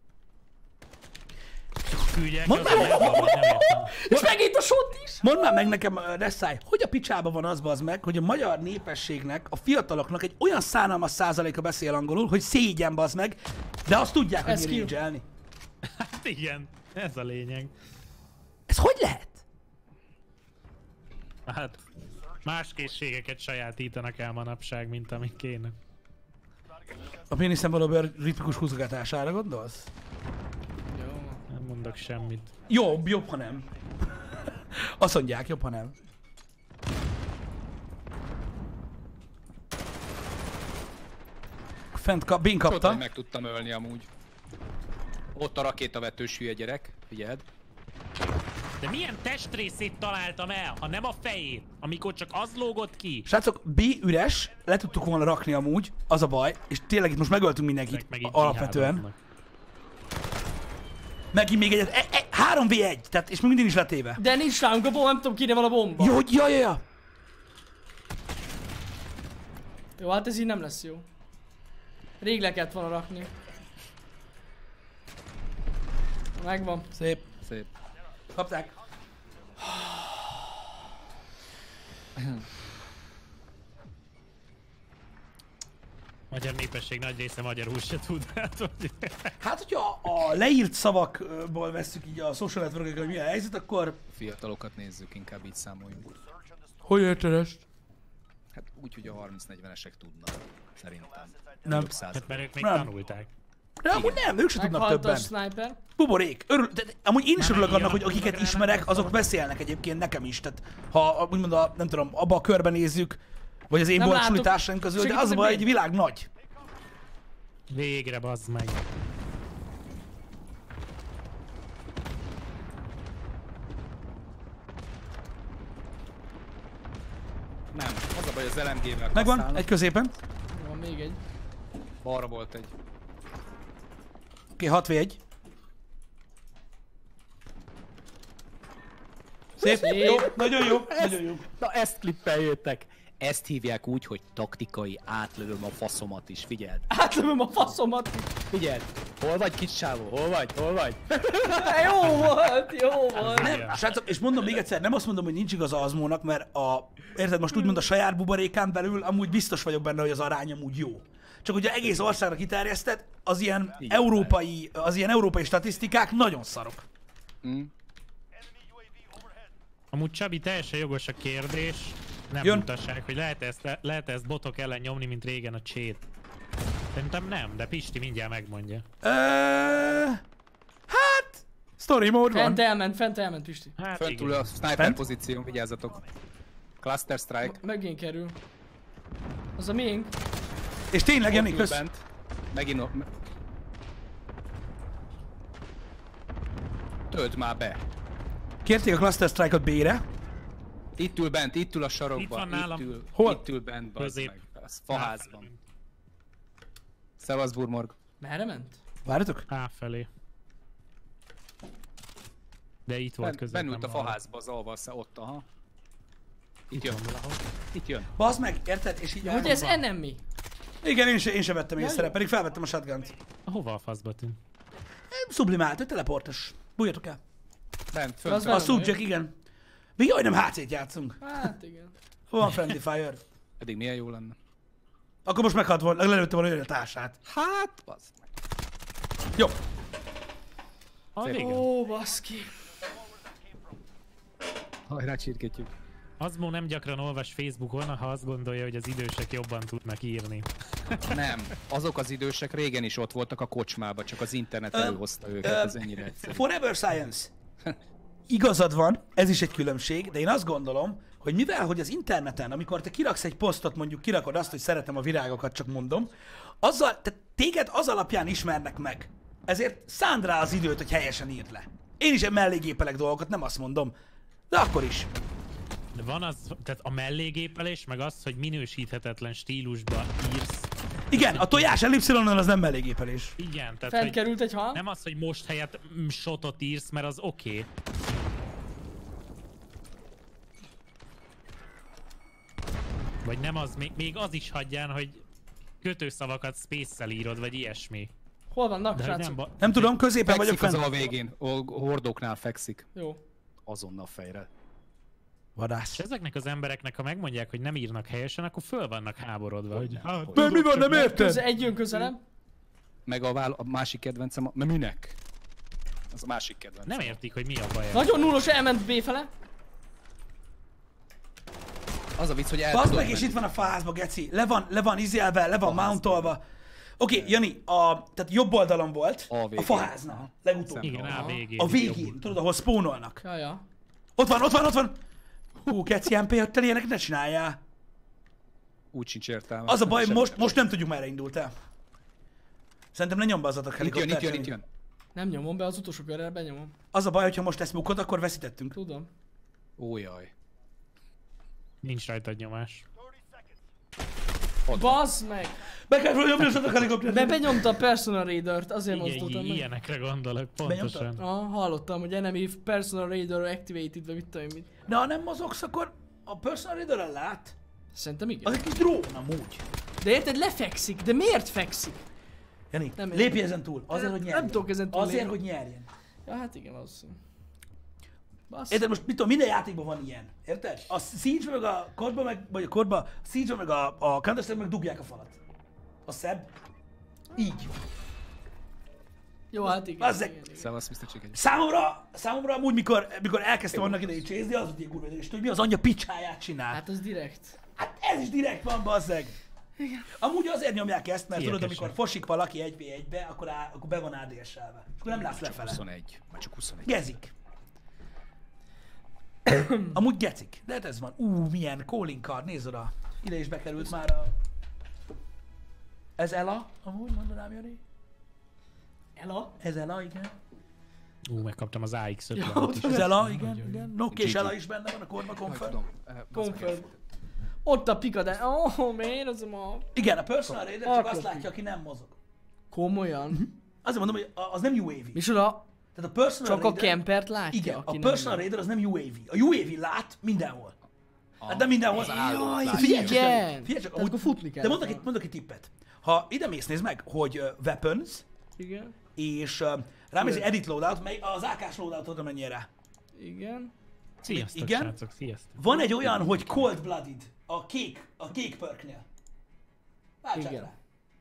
Küldják Mondd az már! ajándékba, vagy nem értem. És megint a shot is! Mondd már meg nekem, uh, Resszály, hogy a picsába van az bazd meg, hogy a magyar népességnek, a fiataloknak egy olyan szánalmas százaléka beszél angolul, hogy szégyen bazd meg, de azt tudják, hogy Ez mi ki? rage-elni. Hát igen, ez a lényeg. Ez hogy lehet? Hát más készségeket sajátítanak el manapság, mint amik kéne. A péniszen való bőr ritmikus húzogatására gondolsz? Jó. Nem mondok semmit. Jobb, jobb, ha nem. Azt mondják, jobb, ha nem. Fent kap, Bén Tudod, kapta. hogy meg tudtam ölni amúgy. Ott a rakétavetős hülye gyerek, figyeld. De milyen testrészét találtam el, ha nem a fejét, amikor csak az lógott ki? Srácok, B üres, le tudtuk volna rakni amúgy, az a baj, és tényleg itt most megöltünk mindenkit Meg, meg így alapvetően. kiháborognak. Megint még egyet, e, e, három vé egy, tehát és még mindig is letéve. De nincs ránk a bomba, nem tudom kinél van a bomba. Jó, ja, ja, ja. Jó, hát ez így nem lesz jó. Rég le kellett volna rakni. Megvan. Szép. Szép. Kapták. Magyar népesség nagy része magyarul se tud. Hát, hogy... Hát, hogyha a leírt szavakból vesszük így a social network-eket, hogy mi a helyzet, akkor... Fiatalokat nézzük, inkább így számoljunk. Hogy érted ezt? Hát úgy, hogy a harminc-negyvenesek tudnak, szerintem. Nem. Több száz. Hát mert ők még Nem. tanulták. De amúgy nem, ők se tudnak Meghalt a többen. sniper. Buborék. Örül, de, de, amúgy én is Már örülök mennyi annak, hogy ilyen akiket van, ismerek, azok beszélnek egyébként nekem is. Tehát ha úgymond a, nem tudom, abba a körben nézzük, vagy az én Nem bolcsuli látok. társaim közül, de az a Segítek baj, még? egy világ nagy. Végre, bazd meg. Nem, az a baj, az el em gé-vel Megvan, kaszálnak. egy középen. Van még egy. Balra volt egy. Oké, hat vé egy. Szép, Szép. jó, nagyon jó, nagyon jó. Na ezt klippeljétek! Ezt hívják úgy, hogy taktikai átlövöm a faszomat is, figyeld! Átlövöm a faszomat. Figyeld! Hol vagy, kis sávó? Hol vagy? Hol vagy? Jó volt, jó volt. Nem, srácok, és mondom még egyszer, nem azt mondom, hogy nincs igaza Azmónak, mert a, érted, most úgymond a saját buborékán belül amúgy biztos vagyok benne, hogy az arány amúgy jó. Csak ugye egész országra kiterjesztett, az ilyen Így európai, az ilyen európai statisztikák nagyon szarok. Mm. Amúgy Csabi, teljesen jogos a kérdés. Nem Jön. mutassák, hogy lehet ezt, le- lehet ezt botok ellen nyomni, mint régen a csét. Szerintem nem, de Pisti mindjárt megmondja. Ö, hát, story mode van. Fent elment, fent elment, Pisti. Hát Fönt túl a sniper Fent? pozíción, vigyázzatok. Cluster strike. Megint kerül. Az a miénk. És tényleg, Jani, Ott ül kösz. bent. Megint o- me- Töld már be. Kérték a Cluster Strike-ot B-re. Itt ül bent, itt ül a sarokban. Itt van nálam. ül, Hol? Itt ül bent, bazd Közép. meg. Az faházban. Szevasz, Burmorg. Merre ment? Várjatok. A felé. De itt volt Ben, közben. bennült a faházba az alvalsz, ott, aha. Itt jön. Itt jön. Bazd meg, érted? És így Hogy ez enemy? Igen, én se, én se vettem észre, jó. pedig felvettem a shotgunt. Hova a faszba tűnt? Sublimált, ő teleportos. Bújjatok el. Bent, Az fönt. velem A Sugjak, igen. Mi jaj, nem há cét játszunk. Hát igen. Hol van Friendly Fire? Pedig milyen jó lenne. Akkor most meghalt volna, lelőtte volna a társát. Hát, bazd meg. Jó. Ah, Szép. igen. Ó, baszki. Hajrá, csirketjük. Azmó nem gyakran olvas Facebookon, ha azt gondolja, hogy az idősek jobban tudnak írni. Nem, azok az idősek régen is ott voltak a kocsmába, csak az internet előhozta őket, ö, ez ennyire egyszerű. Forever Science. Igazad van, ez is egy különbség, de én azt gondolom, hogy mivel, hogy az interneten, amikor te kiraksz egy posztot, mondjuk kirakod azt, hogy szeretem a virágokat, csak mondom, azzal, tehát téged az alapján ismernek meg. Ezért szánd rá az időt, hogy helyesen írd le. Én is mellégépelek dolgokat, nem azt mondom, de akkor is. De van az, tehát a mellégépelés, meg az, hogy minősíthetetlen stílusba írsz. Igen, a tojás ellipszilonnal az nem mellégépelés. Igen, tehát Fent hogy került egy hang. nem az, hogy most helyett mm, shotot írsz, mert az oké. Okay. Vagy nem az, még, még az is hagyján, hogy kötőszavakat space-szel írod, vagy ilyesmi. Hol vannak, De hogy nem, srácok? ba- Nem tudom, középen vagyok Fekszik az fent. a végén, a hordóknál fekszik. Jó. Azonnal fejre. Vadász. És ezeknek az embereknek, ha megmondják, hogy nem írnak helyesen, akkor föl vannak háborodva. Hogy, hát, Mert mi van, nem Köze, érted? egy jön közelem. Meg a, váll- a másik kedvencem, a... mert minek? Az a másik kedvencem. nem értik, hogy mi a baj. Nagyon nullos, elment B fele. Az a vicc, hogy el Bazd tudod meg, és menni. itt van a fázba, geci. Le van, le van izélve, le van mountolva. Oké, okay, Jani, a, tehát jobb oldalon volt, A a, végén. faháznál, legutóbb. Igen, á, végén. A végén, tudod, ahol spawnolnak. Ja, ja. Ott van, ott van, ott van! Hú, geci, em pé öttel ilyenek ne csináljál. Úgy sincs értelme. Az a baj, Semmi. most, most nem tudjuk, merre indult el. Szerintem ne nyombazatok Itt jön, helikoptert. itt jön, itt Jani. jön. Nem nyomom be, az utolsó körre benyomom. Az a baj, hogyha most ezt mukod, akkor veszítettünk. Tudom. Ó, jaj. Nincs rajtad nyomás. Bazd meg! Be kell nyomjatok helikoptert. Be benyomta a Personal Raider-t, azért Igen, mozdultam i- meg. ilyenekre gondolok, pontosan. Ah, hallottam, hogy enemy Personal Raider activated, vagy mit tudom én mit. De ha nem mozogsz, akkor a personal reader lát. Szerintem Az igen. egy kis drón amúgy. De érted, lefekszik, de miért fekszik? Jani, Nem lépj értem. ezen túl, azért, hogy Nem nyerjen. tudok ezen túl Azért, lépni. hogy nyerjen. Hát igen, valószínű. Basszus. Érted, most mit tudom, minden játékban van ilyen. Érted? A Siege meg a kodba meg, vagy a kodba, a Siege meg a, a Counter-Strike meg dugják a falat. A szebb. Így. Jó, hát igen. Bazzeg. igen, igen. Szevasz, miszter Chicken. Számomra, számomra amúgy, mikor, mikor elkezdtem annak idején csézni, az volt ilyen kurva ideges, hogy mi az anyja picsáját csinál. Hát az direkt. Hát ez is direkt van, bazzeg. Igen. Amúgy azért nyomják ezt, mert tudod, Hihetesen. amikor fosik valaki egy vé egybe, akkor, á, akkor be van á dé es-elve. És akkor nem látsz lefele. huszonegy. Már csak huszonegy. Gezik. Amúgy gecik. De hát ez van. Ú, milyen calling card, nézd oda. Ide is bekerült már a... Ez Ela, amúgy mondanám, Jani. Ela? Ez Ela, igen. Ú, megkaptam az á iksz Ja, ötvenet ott is. Ez Ela, igen, igen. Nokia és Gigi. Ela is benne van a korba, Majd confirm. tudom. eh, bazd meg, Confirm. Ott a pika, de... Oh, man, az a... Igen, a personal raider csak Alkotik. azt látja, aki nem mozog. Komolyan? Azért mondom, hogy a- az nem u á vé. Micsoda? Tehát a personal Csak a raider... campert látja? Igen, aki a nem personal lát. raider az nem u á vé. A u á vé lát mindenhol. Hát nem mindenhol. Jaj, Figyelj csak, igen! figyelj csak, Tehát akkor futni kell. de mondok egy, mondok egy tippet. Ha ide mész, nézd meg, hogy uh, weapons, Igen, és uh, rámész egy edit loadout, mely az á kás loadoutot mennyire. igen. Sziasztok, Igen? srácok, sziasztok. Van egy olyan, hogy cold blooded, a kék, a kék perknél. Váltsák Igen. rá.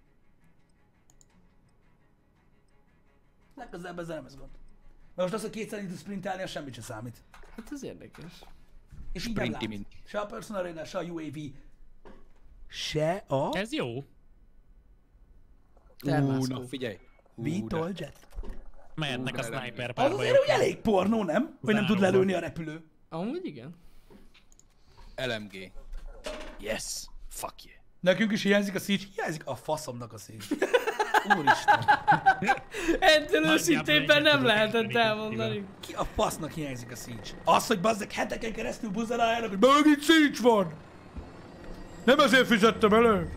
Legközelebb ezzel nem ez gond. Mert most az, hogy kétszer indul sprintelni, az semmit sem számít. Hát ez érdekes. És így nem Sprinti, lát. mint. Se a personal raider, se a u á vé, se a Ez jó. Ú, Termászkó. na figyelj. Hú, Vitol de- Jet. Mehetnek a Ú, de sniper Az párba. azért úgy elég pornó, nem? Hogy nem tud Záróban. lelőni a repülő. Amúgy igen. el em gé. Yes. Fuck yeah. Nekünk is hiányzik a Siege, hiányzik a faszomnak a Siege. Úristen. Ettől Nagyjából őszintében egyet nem tudok lehetett érteni elmondani. Ki a fasznak hiányzik a Siege? Az, hogy bazzeg heteken keresztül buzeráljanak, hogy megint Siege van! Nem ezért fizettem elő!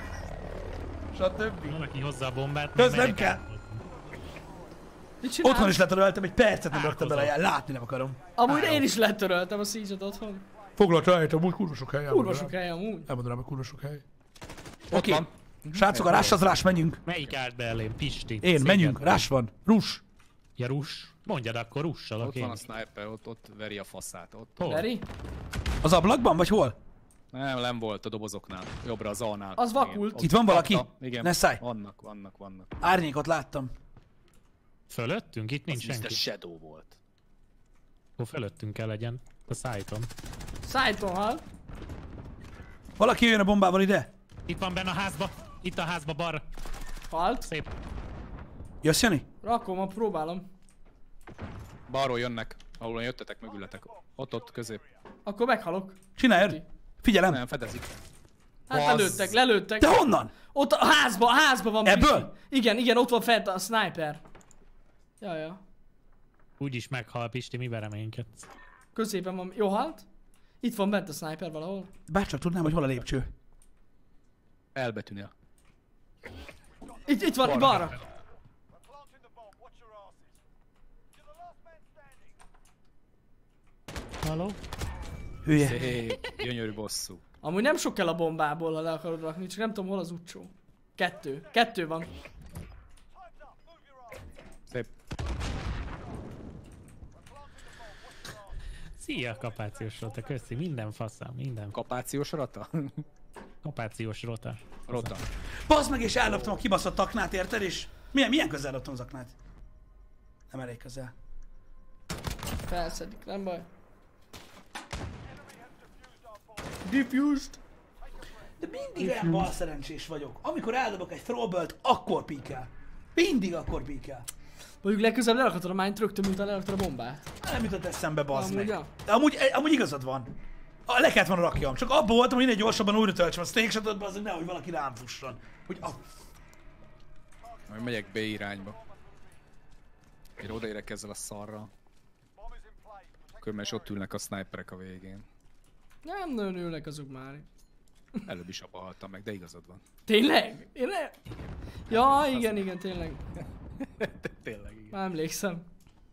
Stb. Van, aki hozza a bombát. De még ez nem megyek kell. át. Mit csinál? Otthon is letöröltem, egy percet nem raktam bele, Árkozol. látni nem akarom. Amúgy én is letöröltem a Siege-et otthon. Foglalt helyet, amúgy kurva sok hely. Kurva sok hely amúgy. Elmondanám, hogy kurva sok hely. Ott Oké. van. Srácok, a rás az rás, menjünk. Melyik állt be elém? Pisti. Én, Szégyen. menjünk, rás van. Rus. Ja, russ. Mondjad akkor russal, Ott oké. van a sniper, ott, ott veri a faszát. Ott. Hol? Veri? Az ablakban, vagy hol? Nem, nem volt a dobozoknál. Jobbra az A-nál. Az Igen, vakult. ott Itt van valaki? kapta. Igen. Ne szállj. Vannak, vannak, vannak. Árnyékot láttam. Fölöttünk? Itt nincs Az miszter senki. Shadow volt. Akkor fölöttünk kell legyen. A szájton. Szájton hal. Valaki jöjjön a bombával ide. Itt van benne a házba. Itt a házba balra. Halt. Szép. Jössz, Jani? Rakom, a próbálom. Balról jönnek, ahol jöttetek mögületek. Ott, ott, közép. Akkor meghalok. Csináljad. Figyelem. Nem, fedezik. Hát Az- lelőttek, lelőttek. De honnan? Ott a házba, a házba van Ebből? Pisti. Igen, igen, ott van fent a sniper. Ja, ja. Úgyis meghal Pisti, mi reménykedsz? Középen van, jó halt? Itt van bent a sniper valahol. Bárcsak tudnám, hogy hol a lépcső. Elbetűnél. Itt, itt van, balra. Planting the bomb, watch your asses. You're the last man standing. Halló? Hülye. Szép, gyönyörű bosszú. Amúgy nem sok kell a bombából, ha le akarod rakni, csak nem tudom hol az utcsó. Kettő. Kettő van. Time's up, move your asses. Szép. Szia, kapációs rota, köszi. Minden faszám, minden. Kapációs rata? Kapációs rota. Rota. Bazd meg, és elloptam a kibaszott aknát, érted? És milyen, milyen közel loptam az aknát? Nem elég közel. Felszedik, nem baj. Diffused. De mindig olyan balszerencsés vagyok. Amikor eldobok egy throwbelt, akkor píkel. Mindig akkor píkel. Mondjuk legközelebb lerakhatod a mányt rögtön, mint leraktad a bombát. Nem jutott eszembe, bazd Amúgy, meg. ja. De amúgy, amúgy igazad van. A, le kellett volna rakjam. Csak abban voltam, hogy minél gyorsabban újra töltsem a steakshotot, az nehogy valaki rám fusson. Hogy a... Majd megyek B irányba. Én odaérek ezzel a szarral. Bomb is in play. Különben is ott ülnek a sniperek a végén. Nem nagyon ülnek azok már. Előbb is abba haltam meg, de igazad van. Tényleg? Én ne... Ja, igen, igen, tényleg. Tényleg, igen. Már emlékszem.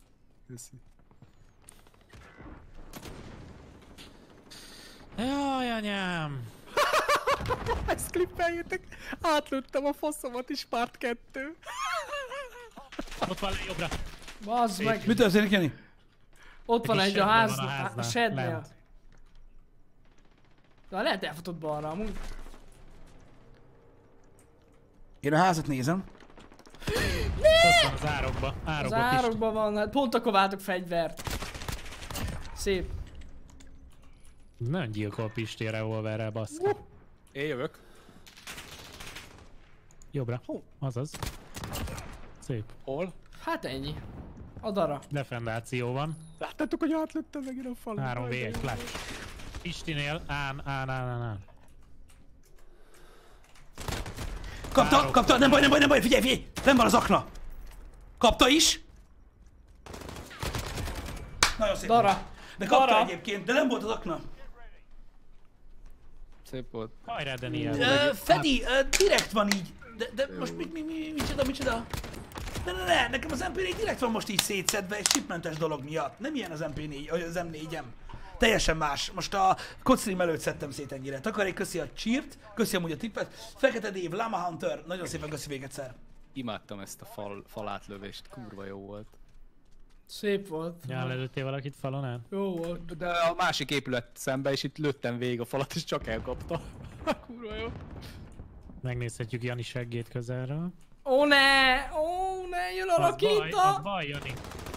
Jaj, anyám! Ezt klippeljétek! Átlőttem a faszomat is, part kettő. Ott van le jobbra. Bazd meg! Mi történik, Jani? Ott van Egy egy a sedben ház, van a a háznál, sednél. lent. De lehet elfutott balra amúgy. Én a házat nézem. Ott van az árokba. Az Árokba Pisti. árokban van, hát pont akkor váltok fegyvert. Szép. Nagyon gyilkol Pisti a revolverrel, baszki. Én jövök. Jobbra. Azaz. Szép. Hol? Hát ennyi. A dara. Defendáció van. Láttátok, hogy átlőttem megint a falon? három vé egy clutch. Pistinél án, án, án, án, án. Kapta, Árok. kapta, nem baj, nem baj, nem baj, figyelj, figyelj! Nem van az akna. Kapta is. Nagyon szép. Dara. volt. De kapta Dara. egyébként, de nem volt az akna. Szép volt. Hajrá, Daniel. Ö, Fedi, ö, direkt van így. De, de most mi, mi, mi, micsoda, micsoda? Ne, ne, ne, nekem az em pé négy direkt van most így szétszedve egy chipmentes dolog miatt. Nem ilyen az em pé négy, vagy az em négyem. Teljesen más. Most a kocstream előtt szedtem szét ennyire. Takarék, köszi a cheert, köszi amúgy a tippet. Fekete Dév, Lama Hunter, nagyon szépen köszi még egyszer. Imádtam ezt a fal, falátlövést, kurva jó volt. Szép volt. Ja, lelőttél valakit falon át? Jó volt. De a másik épület szembe, és itt lőttem végig a falat, és csak elkapta. Kurva jó. Megnézhetjük Jani seggét közelről. Ó ne! Ó ne! Jön a Az baj, az rakéta! baj, Jani.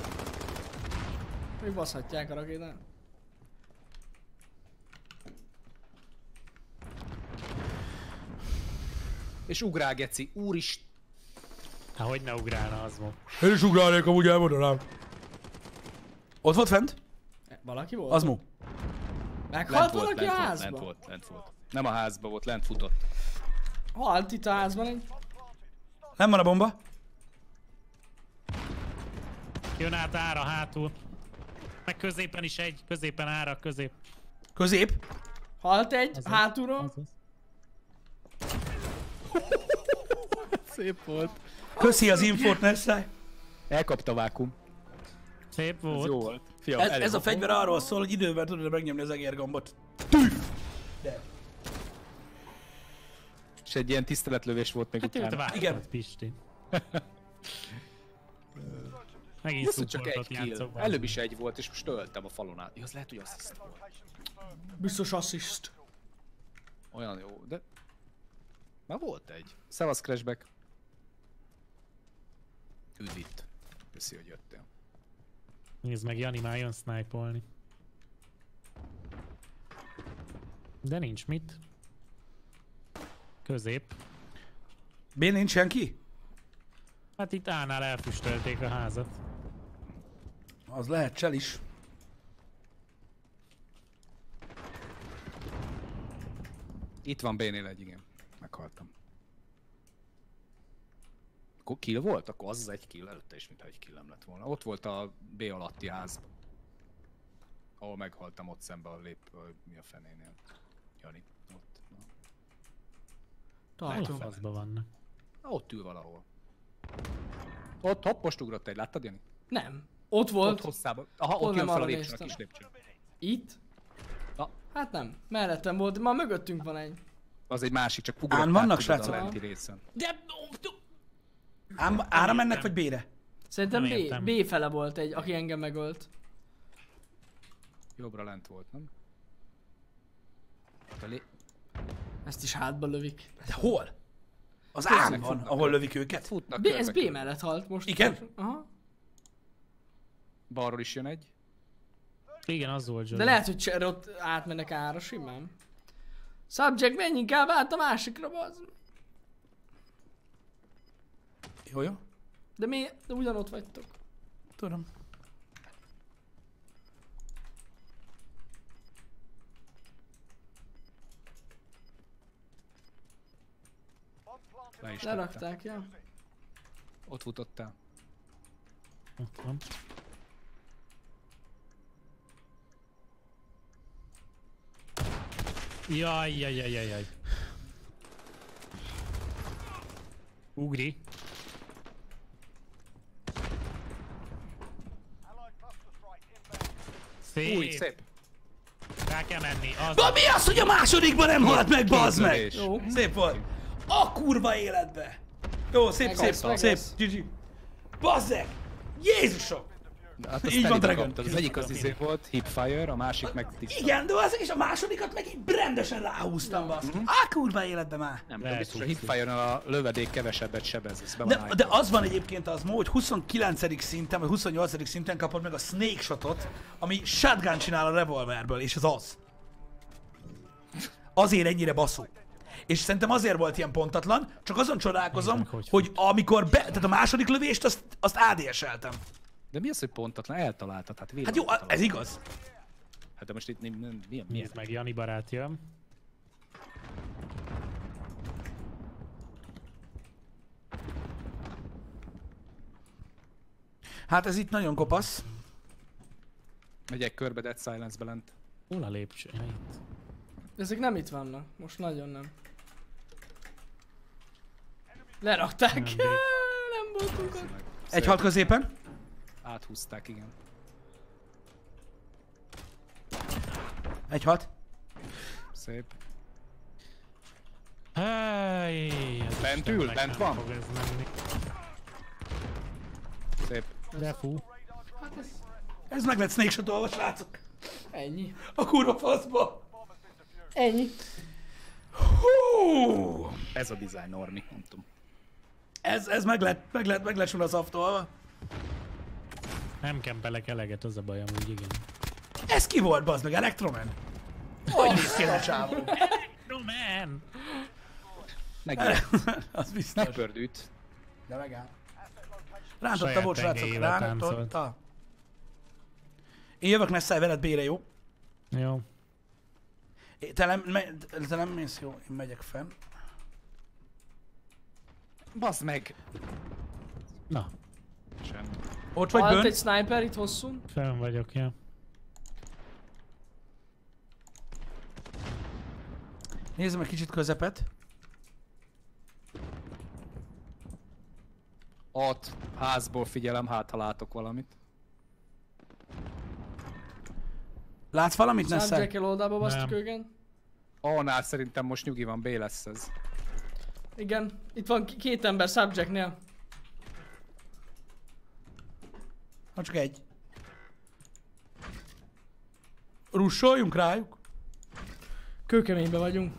Még baszhatják a rakétát. És ugrál, geci, úrist. Hát hogy ne ugrálna, az volt. Én is ugrálnék, amúgy elmondanám. Ott volt fent? Valaki volt? Az mu. Meghalt Lent volt, valaki a lent volt, házba? lent volt, lent volt. Nem a házba volt, lent futott. Halt itt a házban egy. Nem van a bomba. Jön át ára hátul. Meg középen is egy, középen ára, közép. Közép. Halt egy, hátulról. Azaz. Szép volt. Köszi az infót, Nessai. Elkapta vákum. Szép Ez volt. jó volt. Fiam, Ez, elég ez a volt. fegyver arról szól, hogy idővel tudod megnyomni az egérgombot. Tű! De. És egy ilyen tiszteletlövés volt még Hát őt utána. Igen. vártad, Pisti. Megint Ez csak egy szupportot kill. játszok. Előbb is egy volt, és most öltem a falon át. Ja, az lehet, hogy assziszt volt. Biztos assziszt. Olyan jó, de... Már volt egy. Szevasz, Crashback. Üdv itt. Köszi, hogy jöttél. Nézd meg, Jani már jön snipe-olni. De nincs mit. Közép. B nincs senki? Hát itt A-nál elfüstölték a házat. Az lehet csel is. Itt van B-nél egy, igen. Meghaltam. Akkor kill volt? Akkor az az egy kill előtte is, mintha egy killem lett volna. Ott volt a B alatti házban. Ahol meghaltam ott szembe a lép... A, mi a fenénél? Jani. Ott. Na. Hol a Tartom. faszba vannak? Na, ott ül valahol. Ott, hopp, most ugrott egy, láttad, Jani? Nem. Ott volt. Ott hosszában. Aha, Hol ott jön nem fel a arra lépcsőn, a néztem. kis lépcsőn. Itt? Na. Hát nem. Mellettem volt, már mögöttünk van egy. Az egy másik, csak ugrott Án vannak, át, tudod, srácok? a lenti részen. De... Ám ára mennek, vagy B-re? Szerintem Nem B, értem. B fele volt egy, aki engem megölt. Jobbra lent volt, nem? Ott a lé... Ezt is hátba lövik. De hol? Az ám van, futnak ahol lövik őket. Futnak B, ez körbe B körbe. mellett halt most. Igen? Aha. Balról is jön egy. Igen, az volt Johnny. De lehet, hogy cser ott átmennek ára simán. Subject, menj inkább át a másikra, bazd. Jó, jó. De mi, de ugyanott vagytok. Tudom. Le is tettem. Lerakták, ja. Ott futottál. Ott van. Jaj, jaj, jaj, jaj, jaj. Ugri. Szép. Új, szép. Rá kell menni. Az Na mi az, hogy a másodikban nem halt meg, bazd meg? lövés. Jó. Szép volt. A kurva életbe. Jó, szép, Meg szép, az, meg szép. az. gé gé. Bazzeg! Jézusom! Hát azt Így van, telibe Dragon. kaptad. Az egyik az izé volt, Hipfire, a másik meg tiszta. Igen, de az, és a másodikat meg így rendesen ráhúztam, baszki. Á, kurva életbe már. Nem tudom, Lehet biztos, hogy húzni. Hipfire-nál a lövedék kevesebbet sebez, ez be van De, állítva. de az van egyébként az mó, hogy huszonkilencedik szinten, vagy huszonnyolcadik szinten kapod meg a Snake Shotot, ami shotgun csinál a revolverből, és ez az. Azért ennyire baszó. És szerintem azért volt ilyen pontatlan, csak azon csodálkozom, Nézd meg, hogy, hogy amikor be, tehát a második lövést, azt, azt á dé es-eltem. De mi az, hogy pontatlan? Eltaláltad, hát Hát jó, villantalan. ez igaz. Hát de most itt nem, nem, milyen, milyen? Nézd meg, Jani barát jön. Hát ez itt nagyon kopasz. Megyek körbe Dead Silence-be lent. Hol a lépcső? Ja, itt. Ezek nem itt vannak. Most nagyon nem. Lerakták. Nem, Nem voltunk ott. Egy halt középen. Áthúzták, igen. Egy halt. Szép. Hey, Bent ül? Bent van? Fog ez menni. Szép. De fú. Ez meg lett Snake Shot-olva, srácok. Ennyi. A kurva faszba. Ennyi. Hú! Ez a design normi, nem tudom. Ez, ez meg lett, meg lett, meg lett sunazaftolva. Nem kempelek eleget, az a baj amúgy, igen. Ez ki volt, bazd meg? Electroman? Hogy néz ki ez a csávó? No man! Megijedt. Az biztos. Megpördült. De megáll. Rántotta, Saját bocs, srácok, tengelyével rántotta. Én jövök messze veled, Bére, jó? Jó. É, Te nem, me, te nem mész, jó? Én megyek fenn. Bazd meg! Na, Semmi. Ott vagy, Halt Bön? egy sniper itt hosszú. fenn vagyok, ja. Nézzem egy kicsit közepet. Ott, házból figyelem, hát ha látok valamit. Látsz valamit, Nessel? Subjack-el oldalba basztuk Nem. őket. A-nál szerintem most nyugi van, B lesz ez. Igen. Itt van k- két ember Subjack-nél. Ha csak egy. Russoljunk rájuk? Kőkeményben vagyunk.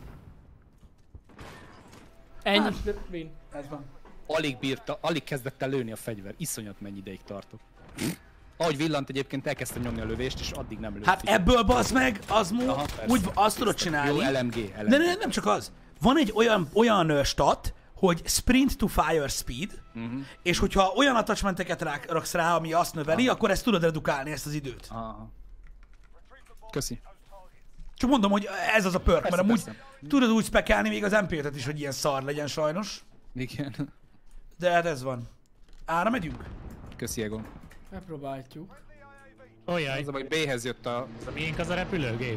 Ennyi. Hát. Win. Ez van. Alig bírta, alig kezdett el lőni a fegyver. Iszonyat mennyi ideig tartott. Ahogy villant egyébként elkezdte nyomni a lövést, és addig nem lőtt. Hát figyelj. ebből bazd meg, az mú, Aha, persze. úgy azt tudod csinálni. Jó, el em gé, el em gé. De nem, nem csak az. Van egy olyan, olyan ö, stat, hogy sprint to fire speed, uh-huh. és hogyha olyan attachmenteket rak, raksz rá, ami azt növeli, akkor ezt tudod redukálni, ezt az időt. Aha. Köszi. Csak mondom, hogy ez az a perk, mert Persze, amúgy persze. tudod úgy spekelni még az em pé ötöt is, hogy ilyen szar legyen sajnos. Igen. De hát ez van. Ára megyünk? Köszi, Egon. Megpróbáljuk. Olyaj, Az a baj, B-hez jött a... ez a miénk az a repülőgép.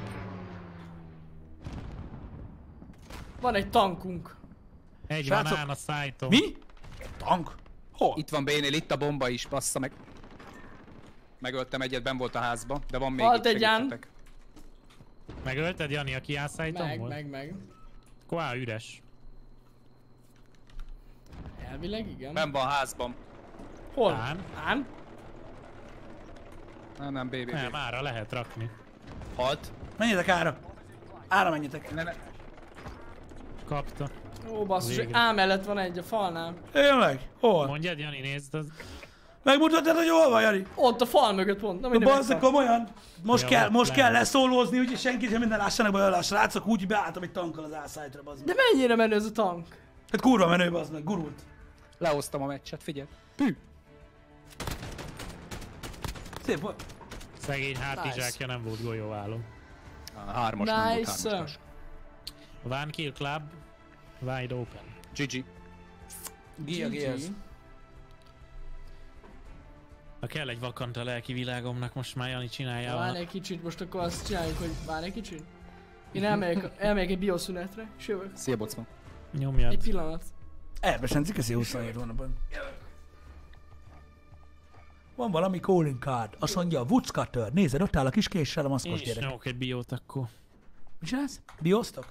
Van egy tankunk. Egy Srácok, van án a szájtom. Mi? Tank? Hol? Itt van B-nél, itt a bomba is, bassza meg. Megöltem egyet, benn volt a házba, de van még Halt itt, egy ám. segíthetek. Megölted, Jani, aki á szájtom Meg, volt? meg, meg. Koá, üres. Elvileg igen. Benn van a házban. Hol? Án? Án? Nem, nem, B, B, Nem, B. ára lehet rakni. Halt. Menjetek ára. Ára menjetek. Ne, ne. Kapta. Ó, basszus, Végre. A mellett van egy a falnál. Tényleg? Hol? Mondjad, Jani, nézd, az... Megmutatod, hogy hol van, Jani? Ott a fal mögött pont. Na, minden Bazzak, megvan. komolyan? Most Ja, kell, ott most kell lehet. leszólózni, úgyhogy senki sem minden lássanak belőle a srácok, úgy beálltam egy tankkal az ászájtra, bazd meg. De mennyire menő ez a tank? Hát kurva menő, bazd meg, gurult. Lehoztam a meccset, figyelj. Pű. Szép volt. Szegény hátizsákja nem volt golyóálló. A hármas nem volt, Nice. hármas. One kill club, wide open. gé gé. Gia, gé gé. Ha kell egy vakant a lelki világomnak, most már Jani csinálja. Várj A... egy kicsit, most akkor azt csináljuk, hogy várj egy kicsit. Én elmegyek, elmegyek egy bioszünetre, és jövök. Szia, bocman. Nyomjad. Egy pillanat. Elbesenci, köszi huszonhét hónapban. Van valami calling card. Azt mondja, Woods Cutter. Nézed, ott áll a kis késsel a Én maszkos is gyerek. nyomok egy biót akkor. Mi csinálsz? Bioztok?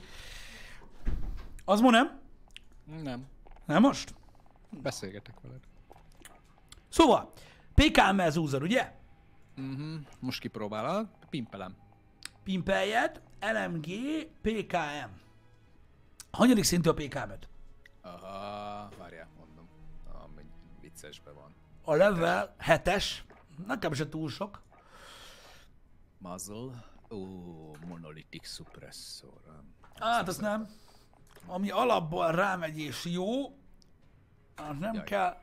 Az mo nem? Nem. Nem most? Beszélgetek veled. Szóval, pé ká em-mel zúzod, ugye? Mhm. Most kipróbálod, pimpelem. Pimpeljed, el em gé, pé ká em. Hanyadik szintű a pé ká em-ed? Aha, várjál, mondom. Amennyi viccesben van. A level hetes. Nekem se túl sok. Muzzle. Ó, monolithic suppressor. Hát azt nem. Ami alapból rámegy és jó, az nem Jaj. kell.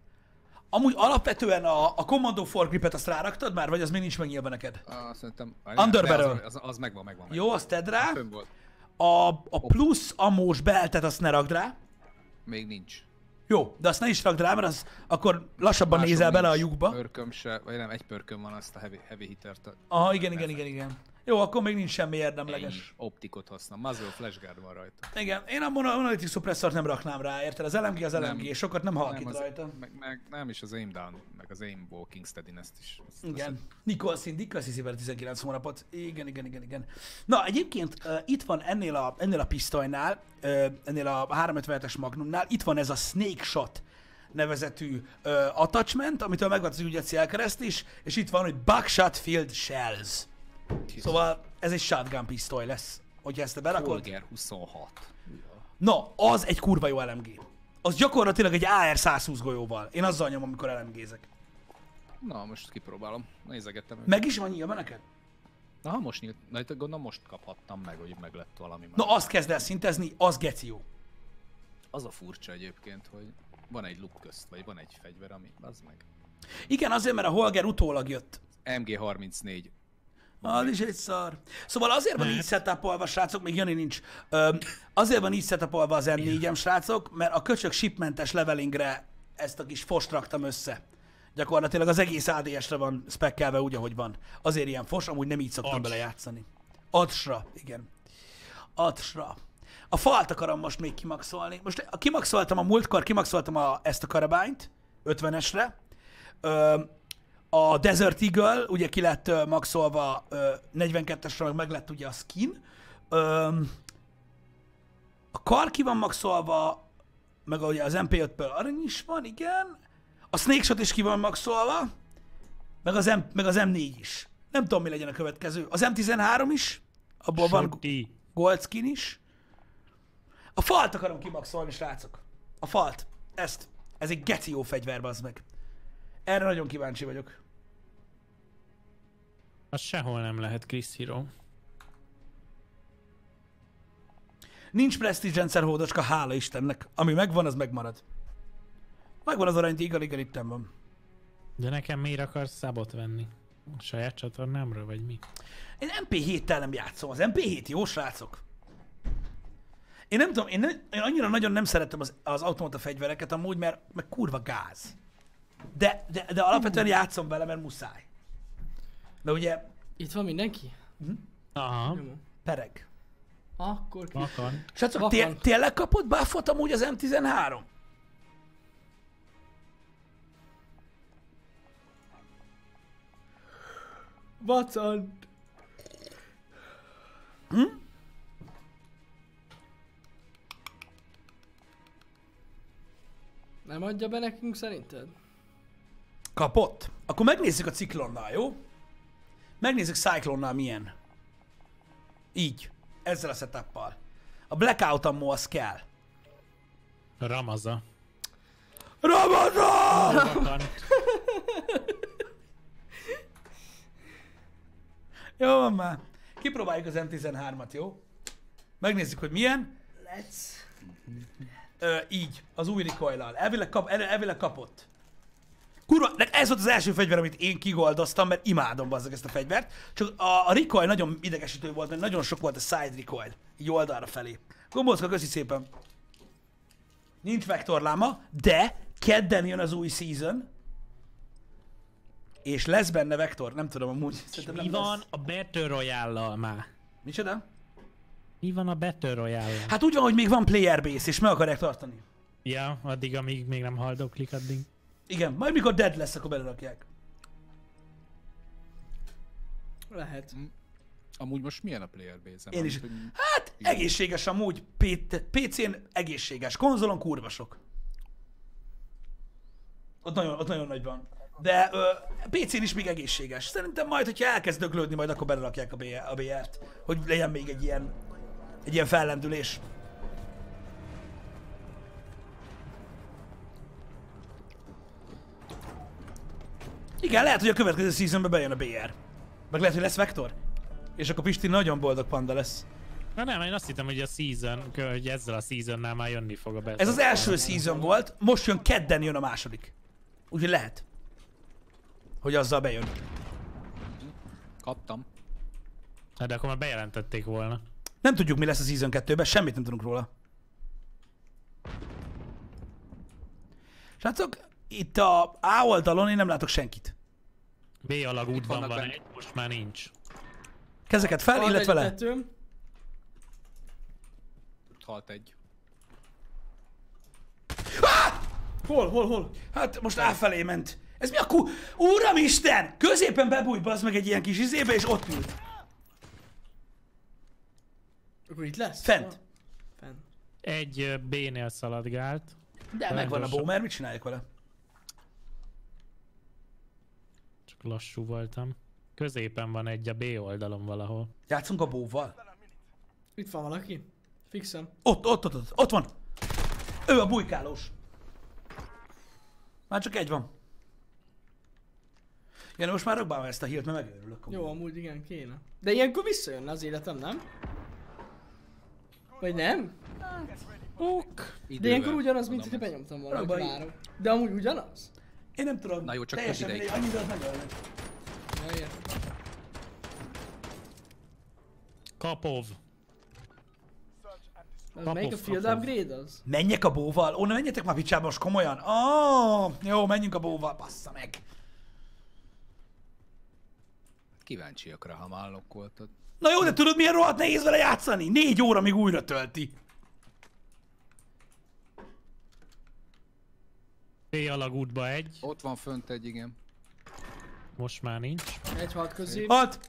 Amúgy alapvetően a, a Commando foregripet azt ráraktad már, vagy az még nincs megnyilva neked? Ah, szerintem... Underbarrel. Az, az, az megvan, megvan. Jó, azt tedd rá. Fönn volt. A, a plusz ammós beltet azt ne rakd rá. Még nincs. Jó, de azt ne is rakd rá, mert az akkor lassabban Másom nézel bele a nincs. lyukba. Pörköm se, vagy nem, egy pörköm van, azt a heavy, heavy hittert. Aha, igen, igen, igen, igen. Jó, akkor még nincs semmi érdemleges. Optikot használom. Muzzle flashguard van rajta. Igen, én a mono- monolithic suppressort nem raknám rá, érted? Az el em gé az el em gé, Nem. sokat nem halkít az, rajta. meg, meg, nem is az aim down, meg az aim walking steadiness is. Azt, Igen. Nicole Cindy, köszi szépen tizenkilenc hónapot. Igen, igen, igen, igen. Na, egyébként uh, itt van ennél a, ennél a pisztolynál, uh, ennél a háromszázötvenetes Magnumnál, itt van ez a Snake Shot nevezetű uh, attachment, amitől megvan az ügyet célkereszt is, és itt van, hogy Buckshot Field Shells. Szóval ez egy shotgun pisztoly lesz, hogyha ezt te berakod. Holger huszonhat. Na, az egy kurva jó el em gé. Az gyakorlatilag egy á er százhúsz golyóval. Én azzal nyomom, amikor el em gézek. Na, most kipróbálom. Nézegettem. Meg is van nyilván neked? Na, ha most nyílt, na, itt gondolom most kaphattam meg, hogy meg lett valami Na, már. azt kezd el szintezni, az geci jó. Az a furcsa egyébként, hogy van egy luk közt, vagy van egy fegyver, ami az meg. Igen, azért, mert a Holger utólag jött. em gé harmincnégy. Az is egy szar. Szóval azért van így setupolva, srácok, még Jani nincs. Öm, azért van így setupolva az em négyem, srácok, mert a köcsök shipmentes levelingre ezt a kis fost raktam össze. Gyakorlatilag az egész á dé es-re van spekkelve úgy, ahogy van. Azért ilyen fos, amúgy nem így szoktam Ads. bele játszani. Adsra, igen. Adsra. A falt akarom most még kimaxolni. Most kimaxoltam a múltkor, kimaxoltam a, ezt a karabányt, ötvenesre. Öm, A Desert Eagle, ugye ki lett uh, maxolva uh, negyvenkettesre, meg lett ugye a skin. Um, a kar ki van maxolva, meg ugye az em pé ötből arany is van, igen. A Snake Shot is ki van maxolva, meg az, M, meg az em négy is. Nem tudom, mi legyen a következő. Az em tizenhárom is, abból van Shorty. gold skin is. A falt akarom kimaxolni, srácok. A falt. Ezt. Ez egy geci jó fegyver, bazd meg. Erre nagyon kíváncsi vagyok. Az sehol nem lehet Chris Hero. Nincs Prestige rendszer hódocska, hála Istennek. Ami megvan, az megmarad. Megvan az arany tígal, igen, itten van. De nekem miért akarsz szabot venni? A saját csatornámra, vagy mi? Én em pé héttel nem játszom. Az em pé hét jó, srácok. Én nem tudom, én, ne, én annyira nagyon nem szeretem az, az automata fegyvereket amúgy, mert, mert kurva gáz. De, de, de alapvetően játszom vele, mert muszáj. De ugye Itt van mindenki? Aha, Jó. pereg. Akkor ki. vakant. Srácok, té- Vakant. tényleg kapott buffot amúgy az em tizenhárom? Vacant. Nem adja be nekünk szerinted? Kapott? Akkor megnézzük a Cyclonnal, jó? Megnézzük Cyclonnal milyen. Így. Ezzel a setuppal. A Blackout ammo az kell. Ramaza. Ramazan! Vakant. Jó van már. Kipróbáljuk az em tizenhármat, jó? Megnézzük, hogy milyen. Let's. Ö, így, az új recoil-al. Elvileg, kap, el- elvileg kapott. Kurva, de ez volt az első fegyver, amit én kigoldoztam, mert imádom bazzag ezt a fegyvert. Csak a, a recoil nagyon idegesítő volt, mert nagyon sok volt a side recoil. Így oldalra felé. Gombócka, köszi szépen. Nincs vektorláma, de kedden jön az új season. És lesz benne vektor, nem tudom amúgy. Szerintem nem Mi van lesz. a Battle Royale-lal már? Micsoda? Mi van a Battle Royale-lal? Hát úgy van, hogy még van player base, és meg akarják tartani. Ja, addig, amíg még nem haldoklik, addig. Igen, majd mikor dead lesz, akkor belerakják. Lehet. Amúgy most milyen a player base? Én is. Hogy... Hát, egészséges amúgy. pé cén egészséges. Konzolon kurva sok. Ott nagyon, ott nagyon nagy van. De ö, pé cén is még egészséges. Szerintem majd, hogyha elkezd döglődni, majd akkor belerakják a, B- a bé er-t. Hogy legyen még egy ilyen, egy ilyen fellendülés. Igen, lehet, hogy a következő seasonben bejön a bé er. Meg lehet, hogy lesz Vector. És akkor Pisti nagyon boldog panda lesz. Na nem, én azt hittem, hogy a season, hogy ezzel a seasonnál már jönni fog a Battle. Ez az első season volt, most jön kedden jön a második. Úgyhogy lehet, hogy azzal bejön. Kaptam. Hát de akkor már bejelentették volna. Nem tudjuk, mi lesz a season kettőben, semmit nem tudunk róla. Srácok, itt a A oldalon én nem látok senkit. B alagútban vannak van benne. egy, most már nincs. Kezeket fel, Van illetve egy le. tetőm. Halt egy. Hol, hol, hol? Hát most áfelé ment. Ez mi a ku... Uramisten! Középen bebújt bazd meg egy ilyen kis izébe, és ott ült. Akkor itt lesz? Fent. Ja. Fent. Egy ö, B-nél szaladgált. De megvan a gyorsan. boomer, mit csinálják vele? Csak lassú voltam. Középen van egy a B oldalon valahol. Játszunk a bóval? Itt van valaki. Fixem. Ott, ott, ott, ott, ott van. Ő a bujkálós. Már csak egy van. Igen, most már rögbálom ezt a hírt, mert megőrülök. Jó, amúgy igen, kéne. De ilyenkor visszajönne az életem, nem? Vagy nem? Ok. De ilyenkor ugyanaz, mint hogyha benyomtam volna, hogy Rabai. várok. De amúgy ugyanaz? Én nem tudom. Na jó, csak teljesen több ideig. mindegy, annyira az megölnek. Ja, értem. Kapov. Az melyik a field kapov. upgrade az? Menjek a bóval? Ó, ne menjetek már picsába, most komolyan. Oh, jó, menjünk a bóval, bassza meg. Kíváncsiak rá, ha már lokkoltad. Na jó, de tudod milyen rohadt nehéz vele játszani? Négy óra, míg újra tölti. B alagútba egy. Ott van fönt egy, igen. Most már nincs. Egy hat közé. Hat.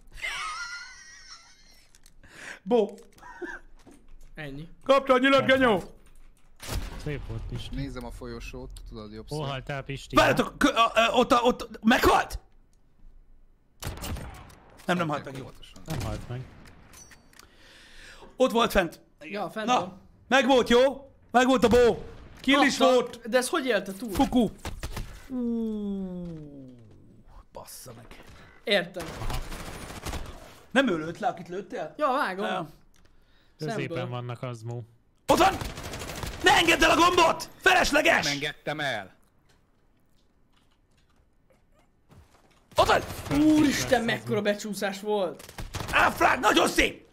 Bó. Ennyi. Kapta a nyilat, genyó. Szép volt Pisti. Nézem a folyosót, tudod jobb Hol szó. haltál Pisti? Várjatok, kö- a- a- ott, a- ott, meghalt? Nem, nem halt meg, jó. Óvatosan. Nem halt meg. Ott volt fent. Ja, fent Na, van. meg volt, jó? Meg volt a bó. Kill is Kapta. volt. De ez hogy élte túl? Fuku. Uuuuh. Bassza meg. Értem. Nem ő lőtt le, akit lőttél? Ja, vágom. Ja. Középen Szemből. vannak azmú. Ott van! Ne engedd el a gombot! Felesleges! Nem engedtem el. Ott van! Úristen, mekkora becsúszás volt. Áfrág, nagyon szép!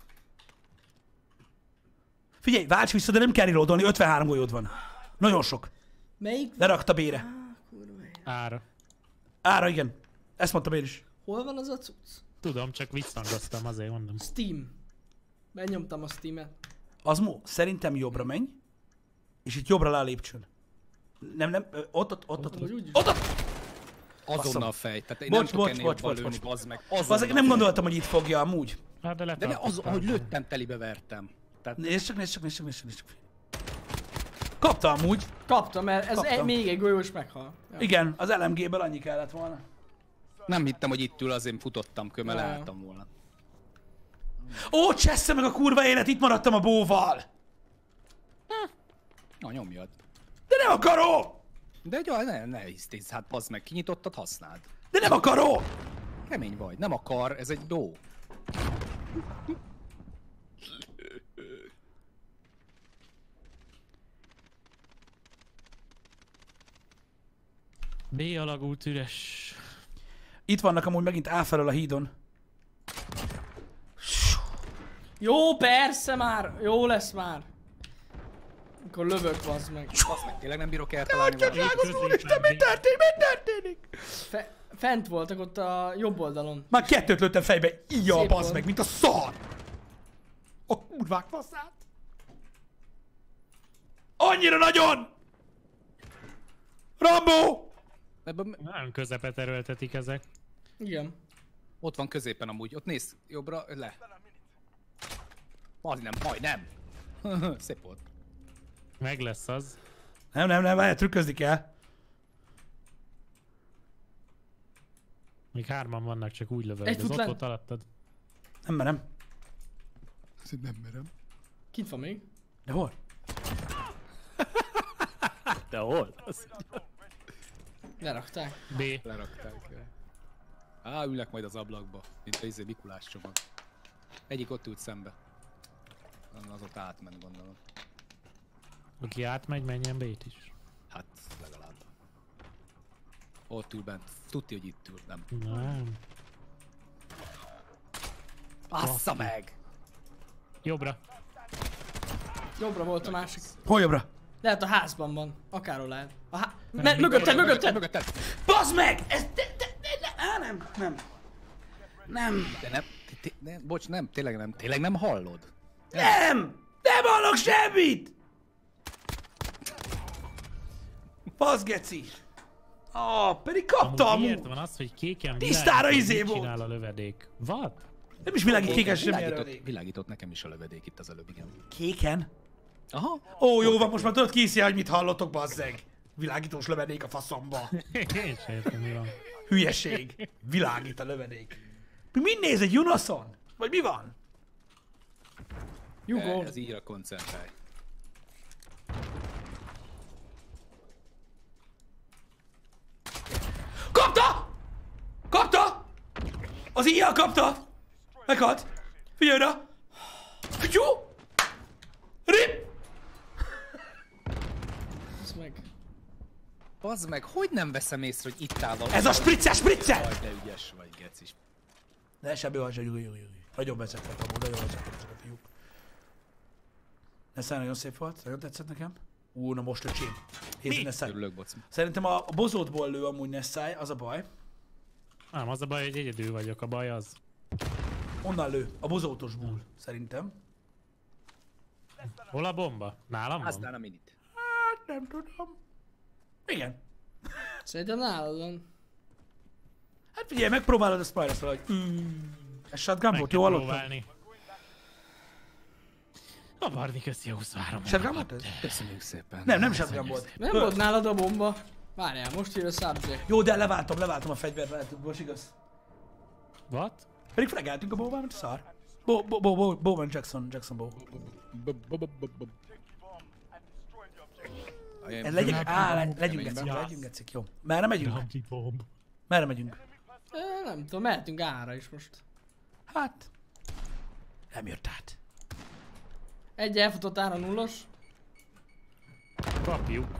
Figyelj, válts vissza, de nem kell reloadolni, ötvenhárom golyód van. Nagyon sok. Melyik? Lerakta bére. Kurva élet. Ára. Ára, igen. Ezt mondtam én is. Hol van az a cucc? Tudom, csak visszhangoztam, azért mondom. Steam. Benyomtam a Steam-et. Azmó, szerintem jobbra menj, és itt jobbra le a lépcsőn. Nem, nem, ö, ott, ott, ott, ott, Amúgy ott, úgyis. ott, ott. Azonnal fej. Tehát én Bocs, nem tudok bocs, ennél bocs, jobban bocs, lőni, bocs. bazd meg. Azok Azonnal nem fej. gondoltam, hogy itt fogja amúgy. Hát de De ne, az, letartottam. ahogy lőttem, telibe vertem. Tehát Nézd csak, nézd csak, nézd csak, nézd csak, nézd csak. Kapta amúgy. Kaptam, mert ez Kaptam. egy, még egy golyós meghal. Ja. Igen, az el em gé-ből annyi kellett volna. nem hittem, hogy itt ül, azért futottam kömmel, Ja. leálltam volna. Ó, csessze meg a kurva élet, itt maradtam a bóval! Na, nyomjad. De nem akarom! De egy, ne, ne hisztézz, hát bazd meg, kinyitottad, használd. De nem akarom! Kemény vagy, nem akar, ez egy dó. B alagút üres. Itt vannak amúgy megint áfelől a hídon. Jó, persze már. Jó lesz már. Akkor lövök, bazd meg. Bazd meg, tényleg nem bírok eltalálni valamit. Drágos úristen, mi történik, mi történik? Fe- fent voltak ott a jobb oldalon. Már kettőt lőttem fejbe, így a Szép bazd volt. meg, mint a szar! A kurvák faszát! Annyira nagyon! Rambo! Ebben, Nagyon közepet erőltetik ezek. Igen. ott van középen amúgy, ott nézd, jobbra, le. Majdnem, majdnem. Szép volt. Meg lesz az. Nem, nem, nem, várjál, trükközni kell. Még hárman vannak, csak úgy lövöld. Egy Ez fut ott lent. volt alattad. Nem merem. Nem merem. Kint van még? De hol? De hol? Az... Lerakták. B. Lerakták. Á, ülnek majd az ablakba, mint a izé Mikulás csomag. Egyik ott ült szembe. Az ott átment, gondolom. Aki átmegy, menjen B-t is. Hát, legalább. Ott ül bent. Tudti, hogy itt ül, nem. Nem. Assza meg! Jobbra. Jobbra volt a másik. Hol jobbra? Lehet a házban van. Akárhol lehet. A há... Me mögötted, mögötted! Mögötted! Bazd meg! Ez... De, de, de, de, á, nem, nem. Nem. De nem, té- té- nem, bocs, nem, tényleg nem, tényleg nem hallod? Nem! Nem hallok semmit! Fasz geci! Ah, pedig kapta Amúgy miért amúgy. van az, hogy kéken Tisztára világít, izé hogy mit volt. csinál a lövedék? What? Nem is világít kékes semmi Világított, erről. világított nekem is a lövedék itt az előbb, igen. Kéken? Aha. Ó, jó van, most már tudod kiszia, hogy mit hallottok, bazzeg. Világítós lövedék a faszomba. Én sem értem, mi van. Hülyeség. Világít a lövedék. Mi mind néz egy Junoson? Vagy mi van? Jugó. Ez így a koncentrálj. Kapta! Kapta! Az íjjal kapta! Meghalt! Figyelj oda! Figyú! Rip! Ez meg. Bazd meg, hogy nem veszem észre, hogy itt áll valami? Ez a spritzer, spritzer! Jaj, de ügyes vagy, gecis. Ne, semmi van, semmi, jó, jó, jó. Nagyon vezettek amúgy, nagyon vezettek ezek a fiúk. Nesszáj nagyon szép volt, nagyon tetszett nekem. Ú, na most öcsém. Hézd Nesszáj. Örülök, bocs. Szerintem a, a bozótból lő amúgy Nesszáj, az a baj. Nem, az a baj, hogy egyedül vagyok, a baj az. Onnan lő, a bozótosból, szerintem. Hol a bomba? Nálam Aztán van? a minit. Hát nem tudom. Igen. Szerintem nálad van. Hát figyelj, megpróbálod a Spyros valahogy. Mm. Ez shotgun Meg volt, kell jó hallottam? próbálni. A Barni köszi a huszonhárom. Shotgun volt ez? Köszönjük szépen. Nem, nem shotgun volt. Nem volt nálad a bomba. Várjál, most ír a subject. Jó, de leváltom, leváltom a fegyvert, lehetünk, most igaz. What? Pedig fregáltunk a bóván, mint szar. Bo, bo, bo, bo, Bowen Jackson, Jackson Bow. Ez legyek, á, le, legyünk gecik, legyünk gecik, jó. Merre megyünk? Dumpy bomb. Merre megyünk? Ö, nem tudom, mehetünk ára is most. Hát... Nem jött át. Egy elfutott ára nullos. Kapjuk.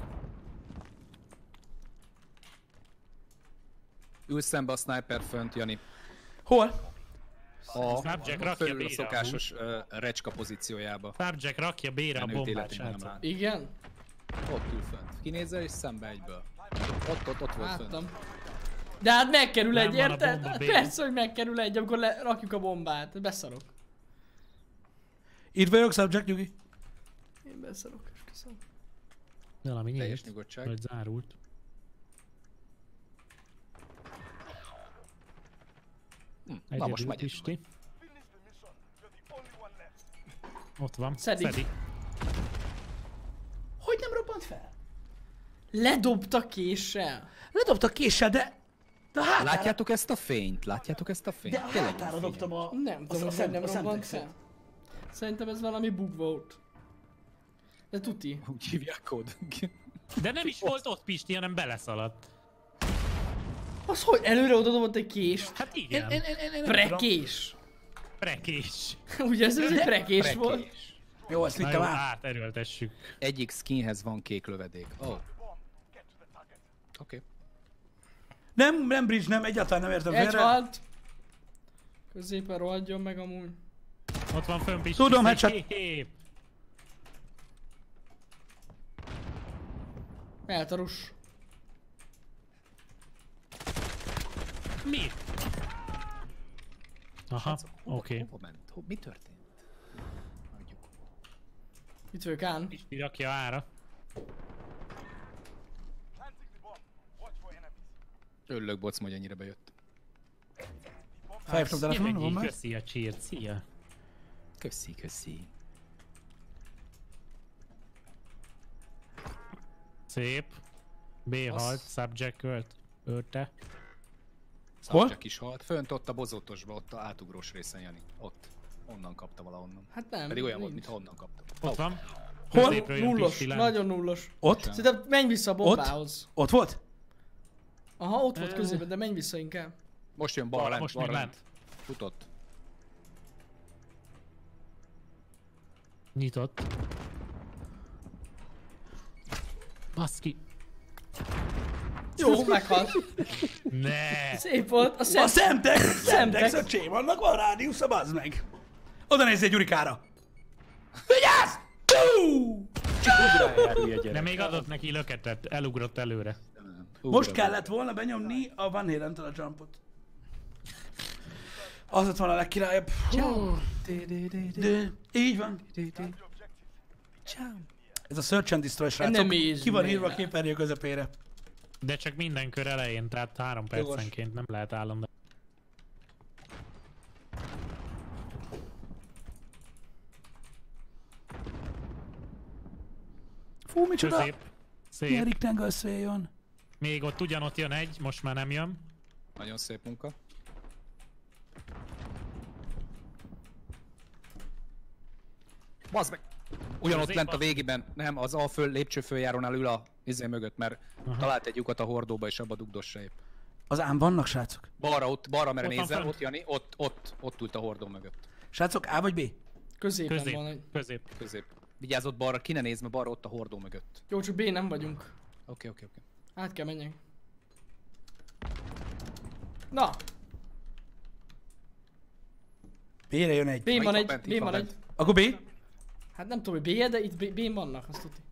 Ülsz szembe a sniper fönt, Jani. Hol? A Snapjack rakja fölül a B-re szokásos uh, recska pozíciójába. Snapjack rakja B-re a Menőt bombát, életében nem srácok. lát. Igen? Ott ül fönt. Kinézel és szembe egyből. Ott, ott, ott volt fönt. Láttam. De hát megkerül Nem egy, van a érted? bomba Hát B. persze, hogy megkerül egy, amikor le, rakjuk a bombát. Beszarok. Itt vagyok, subject, nyugi. Én beszarok, és köszönöm. Valami Teljes nyílt, nyugodtság. vagy zárult. Hm, na most Egyedül megy. Pisti. Ott van. Szedik. Szedik. Hogy nem robbant fel? Ledobta késsel. Ledobta késsel, de... De a hátára... Látjátok ezt a fényt? Látjátok ezt a fényt? De a Tényleg hátára figyelj. dobtam a... Nem tudom, hogy szent- nem a robbant Semtexet. fel. Szerintem ez valami bug volt. De tuti. Úgy hívják kód. De nem is volt ott Pisti, hanem beleszaladt. Az hogy? Előre oda dobott egy kést? Hát Én, igen. én, én, én, én nem tudom. Prekés. Prekés. Ugye ez, ez egy prekés volt? Prekés. Jó, ezt Na jó, vittem át. áterőltessük. Egyik skinhez van kék lövedék. Ó. Oh. Oké. Nem, nem bridge, nem, egyáltalán nem értem Egy félre. halt. Középen rohadjon meg amúgy. Ott van fönn Pisti. Tudom, szép. headshot. Mehet a rus. Mi? Aha, Hova, oké. hova ment? Ho, mi történt? Hagyjuk. Itt vagyok Án. Pisti rakja ára. Örülök, bocs, hogy ennyire bejött. Felhívtam telefonon, van Jövegi, már? köszi a cheert, szia. Köszi, köszi. Szép. B halt, subject ölt. Ölte. Subjack is halt. Fönt ott a bozótosba, ott a átugrós részen, Jani. Ott. Onnan kapta valahonnan. Hát nem. Pedig olyan volt, nincs. mintha onnan kapta. Ott van. Hol? Középről jön Nullos, Pistilán. nagyon nullos. Ott? Szerintem menj vissza a bombához. Ott volt? Aha, ott volt középen, de menj vissza inkább. Most jön balra lent, Most balra még lent. lent. Futott. Nyitott. Baszki. Jó, meghalt. Ne! Szép volt. A A szem... szemtek! Szemtek, Szemtek. szöcsém, annak van rádiusza, bazd meg! Oda nézzél Gyurikára! Vigyázz! Tú! De még adott neki löketet, elugrott előre. Most kellett volna benyomni a Van Halen-től a jumpot. Az ott van a legkirályabb. De, így van. Ez a Search and Destroy, srácok. Nem íz, Ki van mi? írva a képernyő közepére. De csak minden kör elején, tehát három Jogos. percenként nem lehet állandó. Fú, micsoda. Közép. Milyen Szép. rectangle szél jön. Még ott ugyanott jön egy, most már nem jön. Nagyon szép munka. Bazd meg! Ugyanott Közép lent a az- végében, nem, az A föl, lépcső följárónál ül a izé mögött, mert Aha. talált egy lyukat a hordóba és abba dugdossa épp. Az ám vannak, srácok. Balra, ott, balra merre Ott van nézel, fönt. ott Jani, ott, ott, ott ült a hordó mögött. Srácok, A vagy B? Középen Közép. van egy. Közép. Közép. Vigyázz ott balra, ki ne nézd, mert balra ott a hordó mögött. Jó, csak B nem vagyunk. Oké, oké, oké. Át kell menjek. Na, B-re jön egy. B van van egy, bent, B itt van van egy. bent. Akkor B? Hát nem tudom, hogy B, de itt B- B vannak, azt tudni.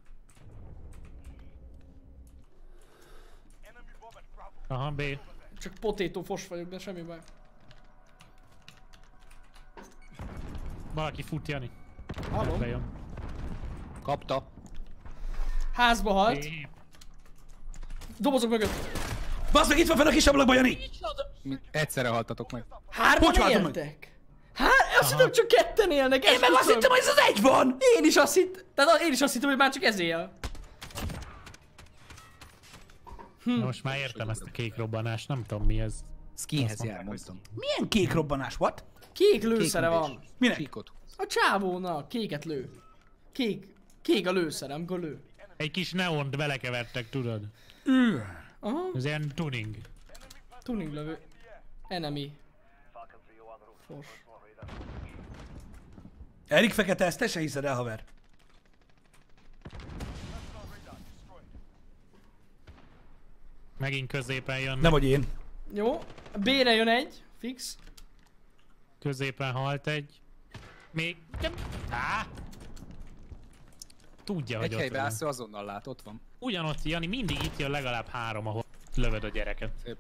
Aha, B. Csak potato fos vagyok, de semmi baj. Valaki fut, Jani. Hallom. Bejön. Kapta. Házba halt. B. Dobozok mögött. Basz meg, itt van fenn a kis ablakban, Jani! Mi- Egyszerre haltatok meg. Hárman Hogy haltam meg? éltek? Hát, azt hittem csak ketten élnek. Én meg azt hittem, hogy ez az egy van! Én is azt hittem, tehát én is azt hittem, hogy már csak ez él. Na most már értem ezt a kék robbanást, nem tudom mi ez. Skinhez jár, mondtam. Milyen kék robbanás, what? Kék lőszere Kék van. Minek? Csíkot. A csávónak kéket lő. Kék, kék a lőszere, amikor lő. Egy kis neont belekevertek, tudod? Aha, Ez ilyen tuning. tuning lövő. Enemy. Fos. Erik Fekete, ezt te se hiszed el, haver. Megint középen jön. Nem vagy én. Jó, B-re jön egy, fix. Középen halt egy. Még... Nem. Á! Tudja, hogy Egy ott helybe van. állsz, ő azonnal lát, ott van. Ugyanott, Jani, mindig itt jön legalább három, ahol lövöd a gyereket. Szép.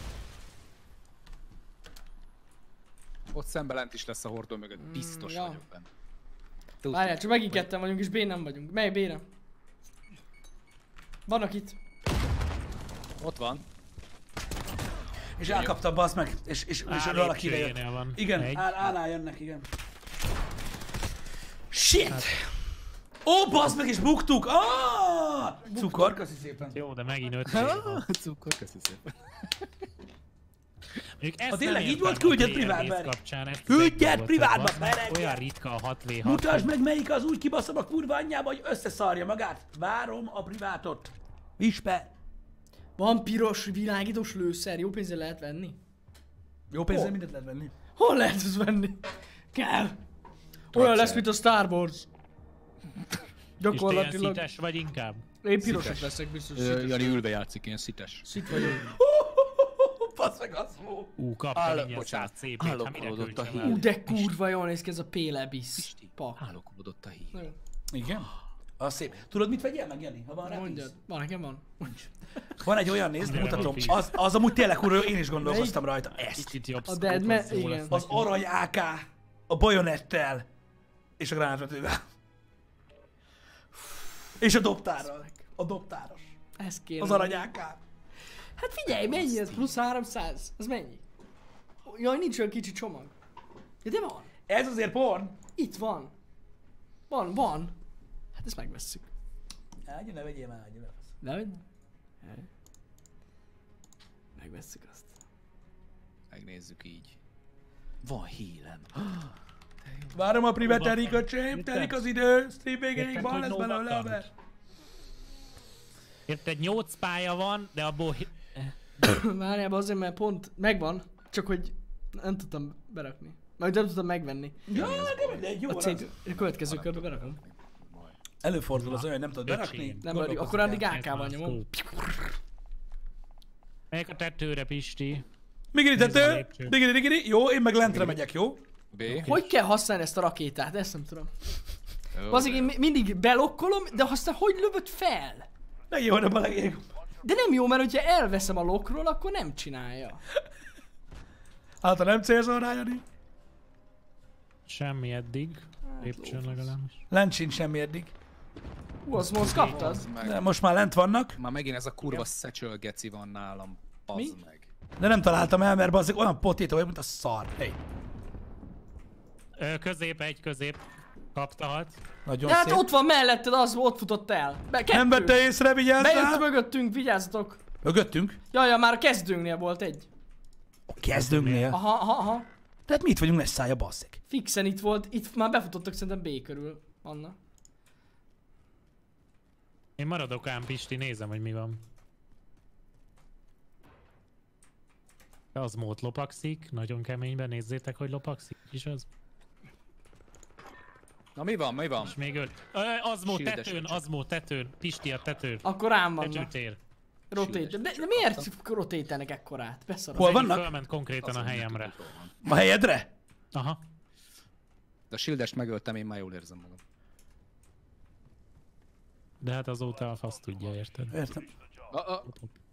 Ott szembe lent is lesz a hordó mögött, biztos ja. vagyok benne. Tudtam. Várjál, csak megint ketten vagyunk és B nem vagyunk. Mely B-re? Vannak itt. Ott van. És elkapta, basz meg. És, és, és Á, valaki jött. lépcsőjénél van. Igen, Egy. áll, állá jönnek, igen. Shit! Ó, basz meg, és buktuk! Ah! Cukor, köszi szépen. Jó, de megint öt van. Cukor, köszi szépen. Mondjuk ezt Ha tényleg nem így volt, értem a küldjed player privátba. base kapcsán, ezt az Küldjed egy dolgot, privátba, hogy basz meg, meredj! Olyan ritka a hat vé hat. Mutasd meg, melyik az, úgy kibaszom a kurva anyjába, hogy összeszarja magát. Várom a privátot. Visper. Van piros világítós lőszer, jó pénzzel lehet venni? Jó pénzzel mindent lehet venni. Hol lehet ezt venni? Kell. Olyan lesz, mint a Star Wars. És te ilyen Gyakorlatilag. szites vagy inkább? Én pirosak Szites. leszek biztos. Ö, Szites. Jani ülve játszik, ilyen szites. Szit vagyok. Basz meg az volt. Ú, kaptam Áll- ingyen bocsánat, száz cé pét, hát mire állokolódott a költsem hír. el? Ú, de kurva jól néz ki ez a Pélebis. Pisti, Pak. állokolódott a hír. Jó, Igen? Az szép. Tudod, mit vegyél meg, Jani? Ha van rá mondjad. pénz? Van, nekem van. Van egy olyan, nézd, Gyere, mutatom. Hopi. Az, az amúgy tényleg kurva, jó, én is gondolkoztam rajta. Ezt. Kicsit jobb A Dead scope, Man- az jó igen. lesz Az neki. arany á ká, a bajonettel és a gránátvetővel. És a dobtárral. A dobtáros. Ez kéne. Az arany á ká. Hát figyelj, mennyi ez? Plusz háromszáz. Ez mennyi? Jaj, nincs olyan kicsi csomag. Ja, de van. Ez azért porn. Itt van. Van, van. Hát ezt megvesszük. Ágya, ne vegyél már, ágya, ne. De hogy? Megvesszük azt. Megnézzük így. Van hílem. Várom a privet, telik a csém, telik az idő, stream végéig Érted, van hogy lesz no belőle a vacant? ver. Érted, nyolc pálya van, de abból... hi- Várjál, azért, mert pont megvan, csak hogy nem tudtam berakni. Majd nem tudtam megvenni. Ja, de mindegy, jó A van cég az. a következő körbe berakom. Előfordul az olyan, hogy nem tudod Öcsém. berakni. Nem baj, akkor addig á ká-val nyomom. Megyek a tetőre, Pisti. Migiri Nézd a tető, lépcsőt. digiri digiri, jó, én meg lentre megyek, jó? B. Hogy kell használni ezt a rakétát? Ezt nem tudom. Jó, Azért én de- mi- mindig belokkolom, de aztán hogy lövöd fel? Megint van a legény. De nem jó, mert hogyha elveszem a lokról, akkor nem csinálja. Hát ha nem célzol rá, Jani. Semmi eddig. Lépcsőn legalábbis. Lent sincs semmi eddig. Hú, az most kaptad? Meg. De most már lent vannak. Már megint ez a kurva Satchel geci van nálam. Az Mi? meg. De nem találtam el, mert bazzeg olyan potéta vagy, mint a szar. Hey, Ö, közép, egy közép. Kapta hat. nagyon De hát szép. ott van melletted, az ott futott el. Be, kettő. Nem vette észre, vigyázz Bejött rá. mögöttünk, vigyázzatok. Mögöttünk? Jaj, ja, már a kezdőnknél volt egy. A kezdőnknél. Aha, aha, aha. Tehát mi itt vagyunk, ne szállja, basszeg. Fixen itt volt, itt már befutottak szerintem B körül. Anna. Én maradok ám, Pisti, nézem, hogy mi van. Az mód lopakszik, nagyon keményben, nézzétek, hogy lopakszik is az. Na mi van, mi van? És még öl. Ö, az mód Shieldes tetőn, csak. az mód tetőn. Pisti a tetőn. Akkor rám vannak. Tetőtér. Rotate. De, de miért rotételnek ekkorát? Beszarom. Hol Az egyik vannak? Fölment konkrétan a Azon helyemre. nekik van. A helyedre? Aha. De a shieldest megöltem, én már jól érzem magam. De hát azóta a fasz tudja, érted? Értem. A, a,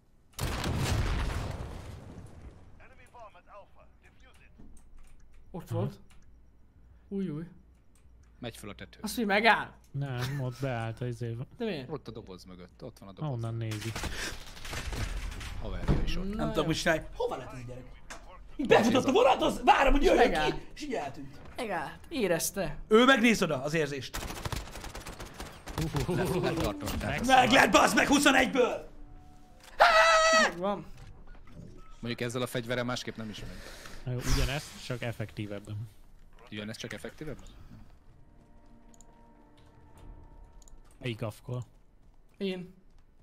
Ott volt. Új, új. megy fel a tető. Azt mondja, megáll. Nem, ott beállt az izé. De miért? Ott a doboz mögött, ott van a doboz. Onnan nézi. Haverja is ott. Nem tudom, hogy csinálj. Hova lett ez a gyerek? Így befutott a vonat, az várom, hogy jöjjön Megállt. ki. És így eltűnt. Megállt. Érezte. Ő megnéz oda az érzést. Letartották. Meg lett, bazd meg huszonegyből! Megvan. Mondjuk ezzel a fegyverrel másképp nem is megy. Na jó, ugyanezt, csak effektívebben. Jön ez csak effektívebb? Melyik afkol? Én.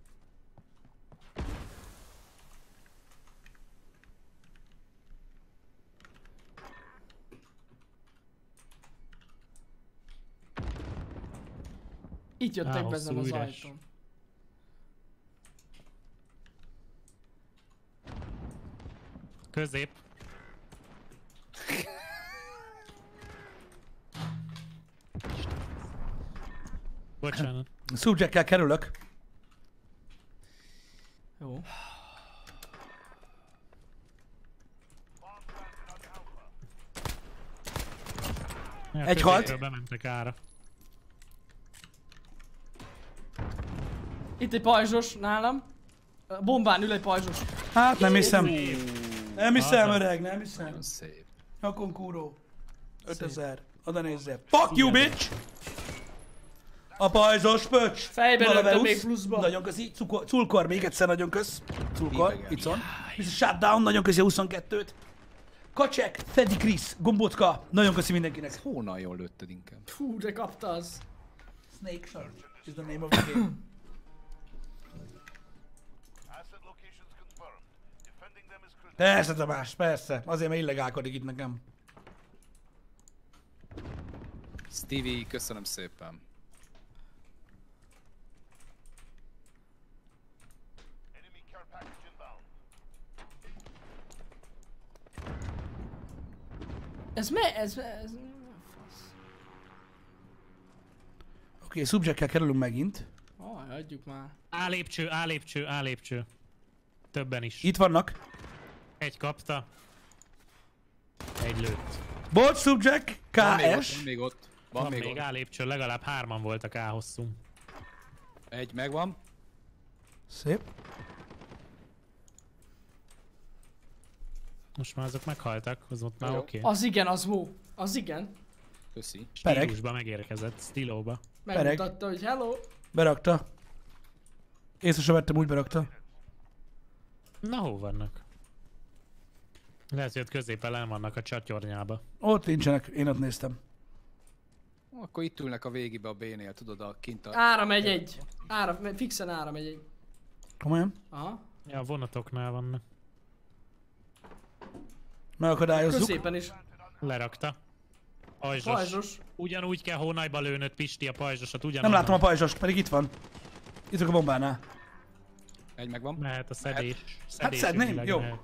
Itt jöttek Á, bezem hosszú, az üres. ajtón. Közép. Bocsánat. Subject-kel kerülök. Jó. Ja, Egy középről halt. Bementek ára. Itt egy pajzsos nálam. A bombán ül egy pajzsos. Hát nem hiszem. Nem hiszem, Azaz. öreg, nem hiszem. Nagyon szép. Nyakon kúró. ötezer. Oda nézzél. Fuck you, bitch! A pajzos pöcs! Fejbe Valamelus. lőttem még pluszba. Nagyon köszi. Cukor, culkor, még egyszer nagyon kösz. Culkor, Hívegem. itt van. miszter Shutdown, nagyon köszi a huszonkettőt. Kacsek, Freddy Chris, Gombócka, nagyon köszi mindenkinek. Hónal jól lőtted inkább. Fú, de kapta az. Snake Shot is the name of the game. Asset locations confirmed. Defending them is critical. Persze, Tamás, persze. Azért, mert illegálkodik itt nekem. Stevie, köszönöm szépen. Enemy care package inbound. Ez me... ez... ez... Oké, okay, subject-kel kerülünk megint. Aj, adjuk már. A lépcső, A lépcső, A lépcső. Többen is. Itt vannak. Egy kapta. Egy lőtt. Bolt subject, Van még ott, ká es. van még ott. Van, Van, még, még A ott. lépcső, legalább hárman voltak A hosszú. Egy megvan. Szép. Most már azok meghaltak, az ott már Jó. oké. Okay. Az igen, az mó. Az igen. Köszi. Pereg. Stílusba megérkezett, stílóba. Megmutatta, hogy hello. Berakta. Észre sem vettem, úgy berakta. Na hol vannak? Lehet, hogy ott középen len vannak a csatyornyába. Ott nincsenek, én ott néztem. Akkor itt ülnek a végibe a B-nél, tudod, a kint a... Ára megy egy. Ára, fixen ára megy egy. Komolyan? Aha. Ja, a vonatoknál vannak. Megakadályozzuk. Középen is. Lerakta. Pajzsos. Pajzsos. Ugyanúgy kell hónajba lőnöd, Pisti, a pajzsosat ugyanúgy. Nem látom a pajzsost, pedig itt van. Itt vagyok a bombánál. Egy megvan. Mehet a szedés. Hát Szedés szedném, ügyileg jó. mehet.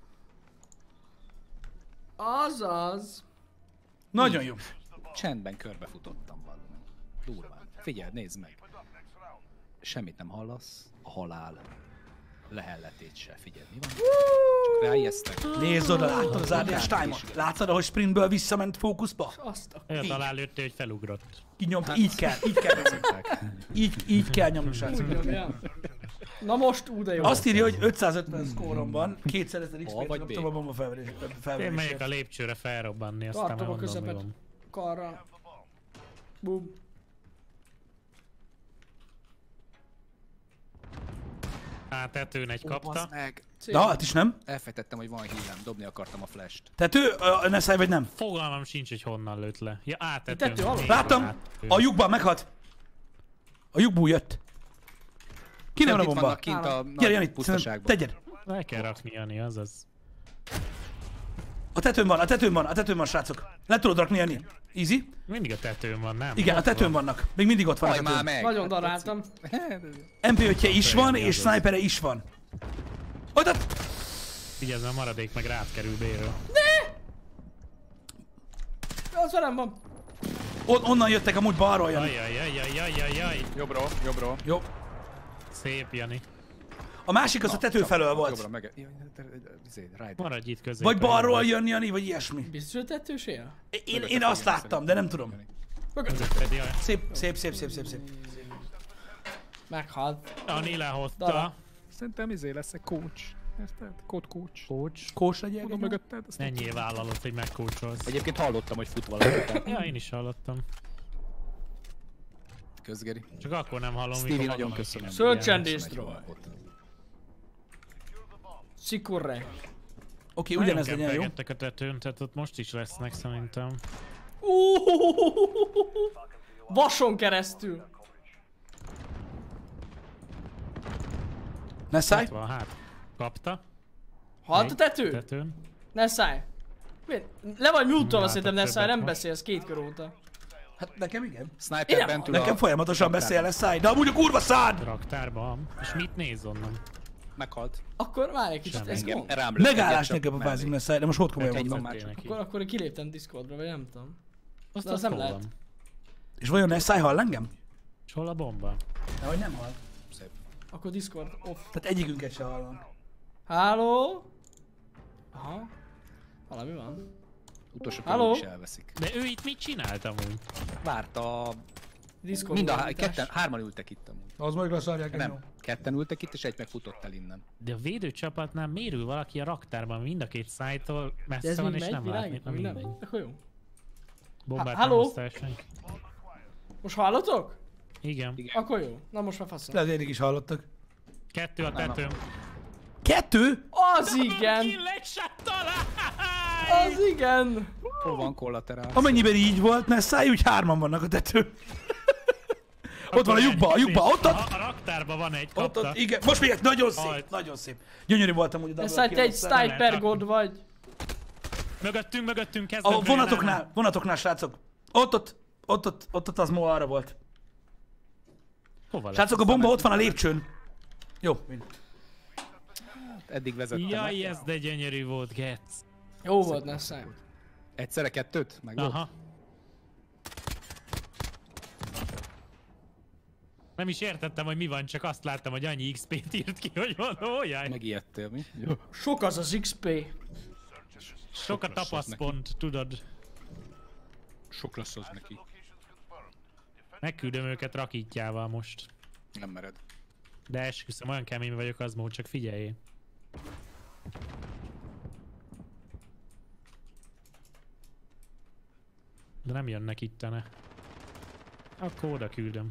Azaz. Nagyon jó. Csendben körbefutottam valami. Durván. Figyeld, nézd meg. Semmit nem hallasz. A halál lehelletét se. Figyeld, mi van? Csak ráijesztek. Nézd oda, láttad az árnyás time-ot? Láttad, ahogy sprintből visszament fókuszba? Azt a... Olyat alálőtte, hogy felugrott. Kinyomt, így kell, így kell. Így, így kell nyomni, srácok. Ja. Na most úgy de jó. Azt írja, hogy ötszázötven szkórom van, kétszerezer iksz A pét vagy kaptam B? a bomba felverés- Én megyek felverésért. a lépcsőre felrobbanni, aztán Tartom a megmondom, mi közepet. van. Karra. Bum. Á, tetőn egy kapta. meg. Szép. De hát is nem. Elfejtettem, hogy van hílem. Dobni akartam a flash-t. Tető, ö, ne szállj vagy nem. Fogalmam sincs, hogy honnan lőtt le. Ja, á, tetőn. Tető alul? Még Láttam, van áttető. a lyukban meghalt. A lyukból jött. Ki nem a Itt bomba? vannak kint a Gyere, nagy Jani, szerintem pusztaságban. tegyed. Le kell rakni, Jani, azaz. A tetőn van, a tetőn van, a tetőn van, srácok. Le tudod rakni, Jani. Easy. Mindig a tetőn van, nem? Igen, a Ott tetőn van. vannak. Még mindig ott van a Haj már tetőn. meg! Nagyon daráltam. em pé ötje is van, Fejlődni és azaz. snipere is van. Oda! Figyelj, a maradék meg rád kerül B-ről. Az velem van. On, onnan jöttek amúgy balról, Jani. Ajajajajajajajaj. Jobbról, jobbról. Jó. Szép, Jani. A másik az a tető felől Jobbra volt. meg. Jaj, te- te- izé, Ryder. Maradj itt közé. Vagy balról jön, Jani, vagy ilyesmi. Biztos, hogy tettős él? Én, én azt láttam, de nem tudom. Szép, szép, szép, szép, szép, szép. Meghalt. Jani lehozta. Dara. Szerintem izé lesz egy coach. Érted? Code coach. Coach. Kós legyél. Tudom mögötted, azt nem Ennyi vállalod, hogy megkócsolsz. Egyébként hallottam, hogy fut valami. Ja, én is hallottam. Közgeri. Csak akkor nem hallom, Stevie, mikor nagyon magam köszönöm. is Search ilyen. and destroy. Sicurre. Oké, Nagyon ugyanez legyen, jó? kempegettek a tetőn, tehát ott most is lesznek szerintem. Vason keresztül. Ne szállj. Ott van, hát. Kapta. Halt a tető? Tetőn. Ne szállj. Miért? Le vagy mute-olva Látok szerintem, ne szállj, többet nem most. beszélsz két kör óta. Hát nekem igen. Sniper bent ül a... Nekem folyamatosan beszél, ne szállj. De amúgy a kurva szád! Raktárban. És mit néz onnan? Meghalt. Akkor várj egy kicsit, Semmi. ez Engem gond. rám lőtt Megállás egyet, csak nekem a mellé. bázim, ne szállj. De most hót komolyan Egy mondom. van Tettél már. neki. Akkor, akkor kiléptem Discordra, vagy nem tudom. Azt de az azt nem lehet. hol van? És vajon ne szállj, hall engem? És hol a bomba? De hogy nem hall. Akkor Discord off. Tehát egyikünket se hallom. Háló? Aha. Valami van. Utolsó Halló? körül is elveszik. De ő itt mit csinált amúgy? Várta... Discord Mind a há- irányítás. ketten, hárman ültek itt amúgy. Az majd leszarják, Nem, ketten ültek itt, és egy meg futott el innen. De a védőcsapatnál mérül valaki a raktárban, mind a két szájtól De messze ez van, még és megy, nem látni. világít? Na Minden? mindegy. Akkor jó. Bombát Há- nem halló? hozta el senki. Most hallotok? Igen. Igen. Akkor jó. Na most már faszom. Lehet, érik is hallottak. Kettő a Nem, tetőn. Kettő? Az igen! Kill egy shot talál! Az igen! Hol van kollaterál? Amennyiben így volt, ne szállj, úgy hárman vannak a tetőn. Ott van a lyukba, a lyukba, ott, ott. A, a raktárban van egy, Ott, kapta. ott, igen. Most még nagyon szép, Halt. nagyon szép. Gyönyörű voltam, hogy a De double szóval te egy kill-osztál. sniper god vagy. Mögöttünk, mögöttünk, kezdem. A vonatoknál, vonatoknál, srácok. Ott, ott, ott, ott, ott, ott az Mo arra volt. Hova lett? Srácok, a bomba ott van a lépcsőn. Jó, mind. Eddig vezettem. Jaj, ez de gyönyörű volt, Getz. Jó volt, ne szállj. Egyszerre kettőt? Meg volt? Aha. Nem is értettem, hogy mi van, csak azt láttam, hogy annyi iksz pét írt ki, hogy mondom, olyaj. Megijedtél, mi? Jó. Sok az az iksz pé. Sok a tapaszpont, tudod. Sok lesz az neki. Megküldöm őket rakítjával most. Nem mered. De esküszöm, olyan kemény vagyok, az mód, csak figyelj. De nem jönnek ittene. Akkor oda küldöm.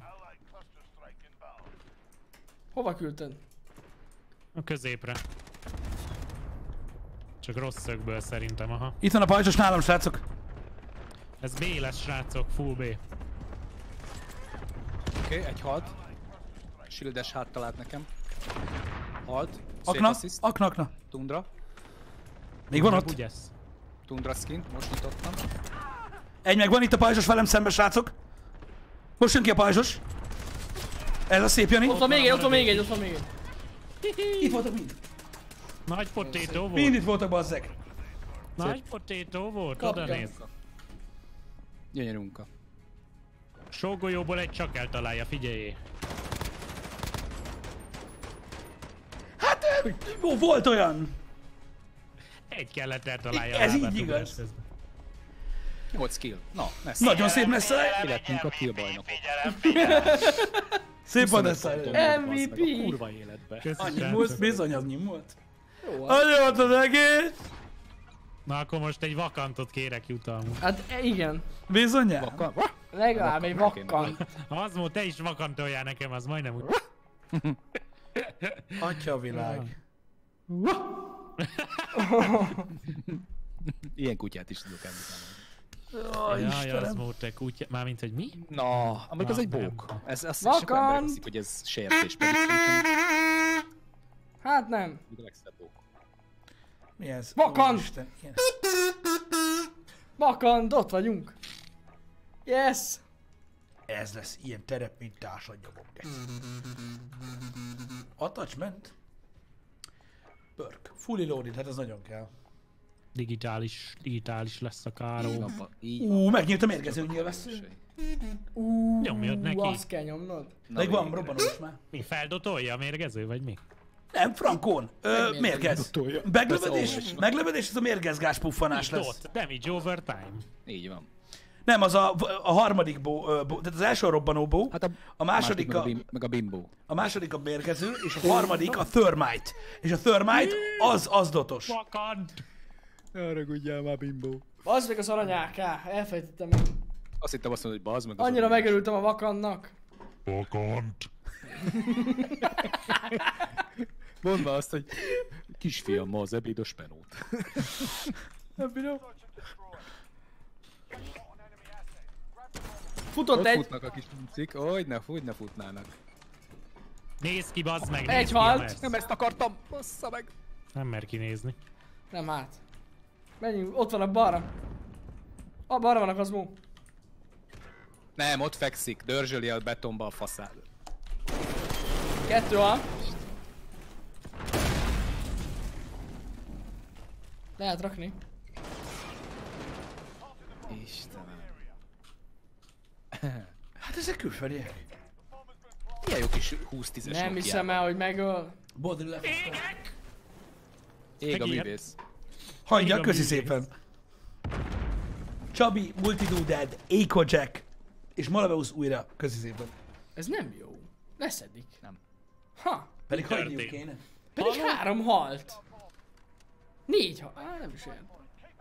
Hova küldted? A középre. Csak rossz szögből szerintem, aha. Itt van a pajzsos nálam, srácok. Ez B lesz, srácok, full B. Oké, okay, egy halt. Shieldes hát talált nekem. Halt. Safe Akna, assist. akna, akna. Tundra. Még van ott? Ugyesz. Tundra skin, most nyitottam. Egy meg van itt a pajzsos velem szemben, srácok. Most jön ki a pajzsos. Ez a szép, Jani. Ott van még egy, ott van még egy, ott van még egy. Itt voltak mind. Nagy potato volt. Mind itt voltak, bazzeg. Nagy potato volt, Kapja. oda néz. Gyönyörű munka. Sógolyóból egy csak eltalálja, figyeljé. Hát, ö, jó, volt olyan. Egy kellett eltalálja. Ez a lábát így ugrás igaz. közben. nyolc kill. Na, messze. Nagyon szép messze. Mi lettünk a kill bajnokok. Figyelem, figyelem. Szép van ez. em vé pé! Kurva életbe. Köszi, Annyi srácok. volt, bizony az nyim volt. Jó, Annyi volt az egész. Na akkor most egy vakantot kérek jutalmul. hát e, igen. Bizonyán. Vakkan? Legalább egy vakkan. Az múlt, te is vakantoljál nekem, az majdnem úgy. Atya a világ. Ilyen kutyát is tudok említeni. Ó, Jaj, az Istenem. múlt, te kutya. Mármint, hogy mi? Na, amíg az Na, egy nem. bók. Ez azt Vakant! sokan emberek hiszik, hogy ez sértés, pedig szerintem Hát nem. a legszebb bók. Mi ez? Vakant! Úristen, ilyen. Vakand, ott vagyunk. Yes! Ez lesz ilyen terep, mint társadalom. Attachment? Perk. Fully loaded, hát ez nagyon kell. Digitális, digitális lesz a káró. Abba, így Ú, megnyílt a mérgező nyilvessző. Ú, Nyomjad neki. azt kell nyomnod. Meg van, robbanós már. Mi, feldotolja a mérgező, vagy mi? Nem, frankón. Ö, mérgez. Tolja. Meglövedés, Persze, meglövedés, ez a mérgezgás puffanás lesz. Dot, damage over time. Így van. Nem, az a, a harmadik bó, ö, bó, tehát az első a robbanó bó, Hát a, a második meg a, a, bim, meg a bimbo. a második a mérgező, és a harmadik a thermite. És a thermite az, az dotos. Vakant! Arra gudjál már bimbo. Bazd meg az aranyák, á, elfejtettem még. Azt hittem azt mondod, hogy bazd meg az Annyira aranyás. megörültem a vakannak. Vakant. Mondd már azt, hogy kisfiam, ma az ebédos penót. Nem bírom. Futott Ott egy, futnak a kis mucik, hogy ne, hogy ne futnának. Nézd ki, bazd meg, Egy nézd ki, halt. emelsz. Nem ezt akartam, bassza meg. Nem mer kinézni. nem hát. Menjünk, ott van a balra. A balra van a Kazmó. Nem, ott fekszik, dörzsöli a betonba a faszád. Kettő a. Lehet rakni. Istenem. Hát ezek külföldiek. Milyen jó kis húsz-tízes Nem Nokia. hiszem el, hogy megöl. Bodri le. Ég a Megijed. művész. Hagyja, Még a köszi művész. szépen. Csabi, Multiduded, Eco Jack és Malaveus újra, köszi szépen. Ez nem jó. Leszedik. Nem. Ha. Pedig Mi hagyniuk történt? kéne. Pedig három halt. Négy halt. Á, nem is olyan.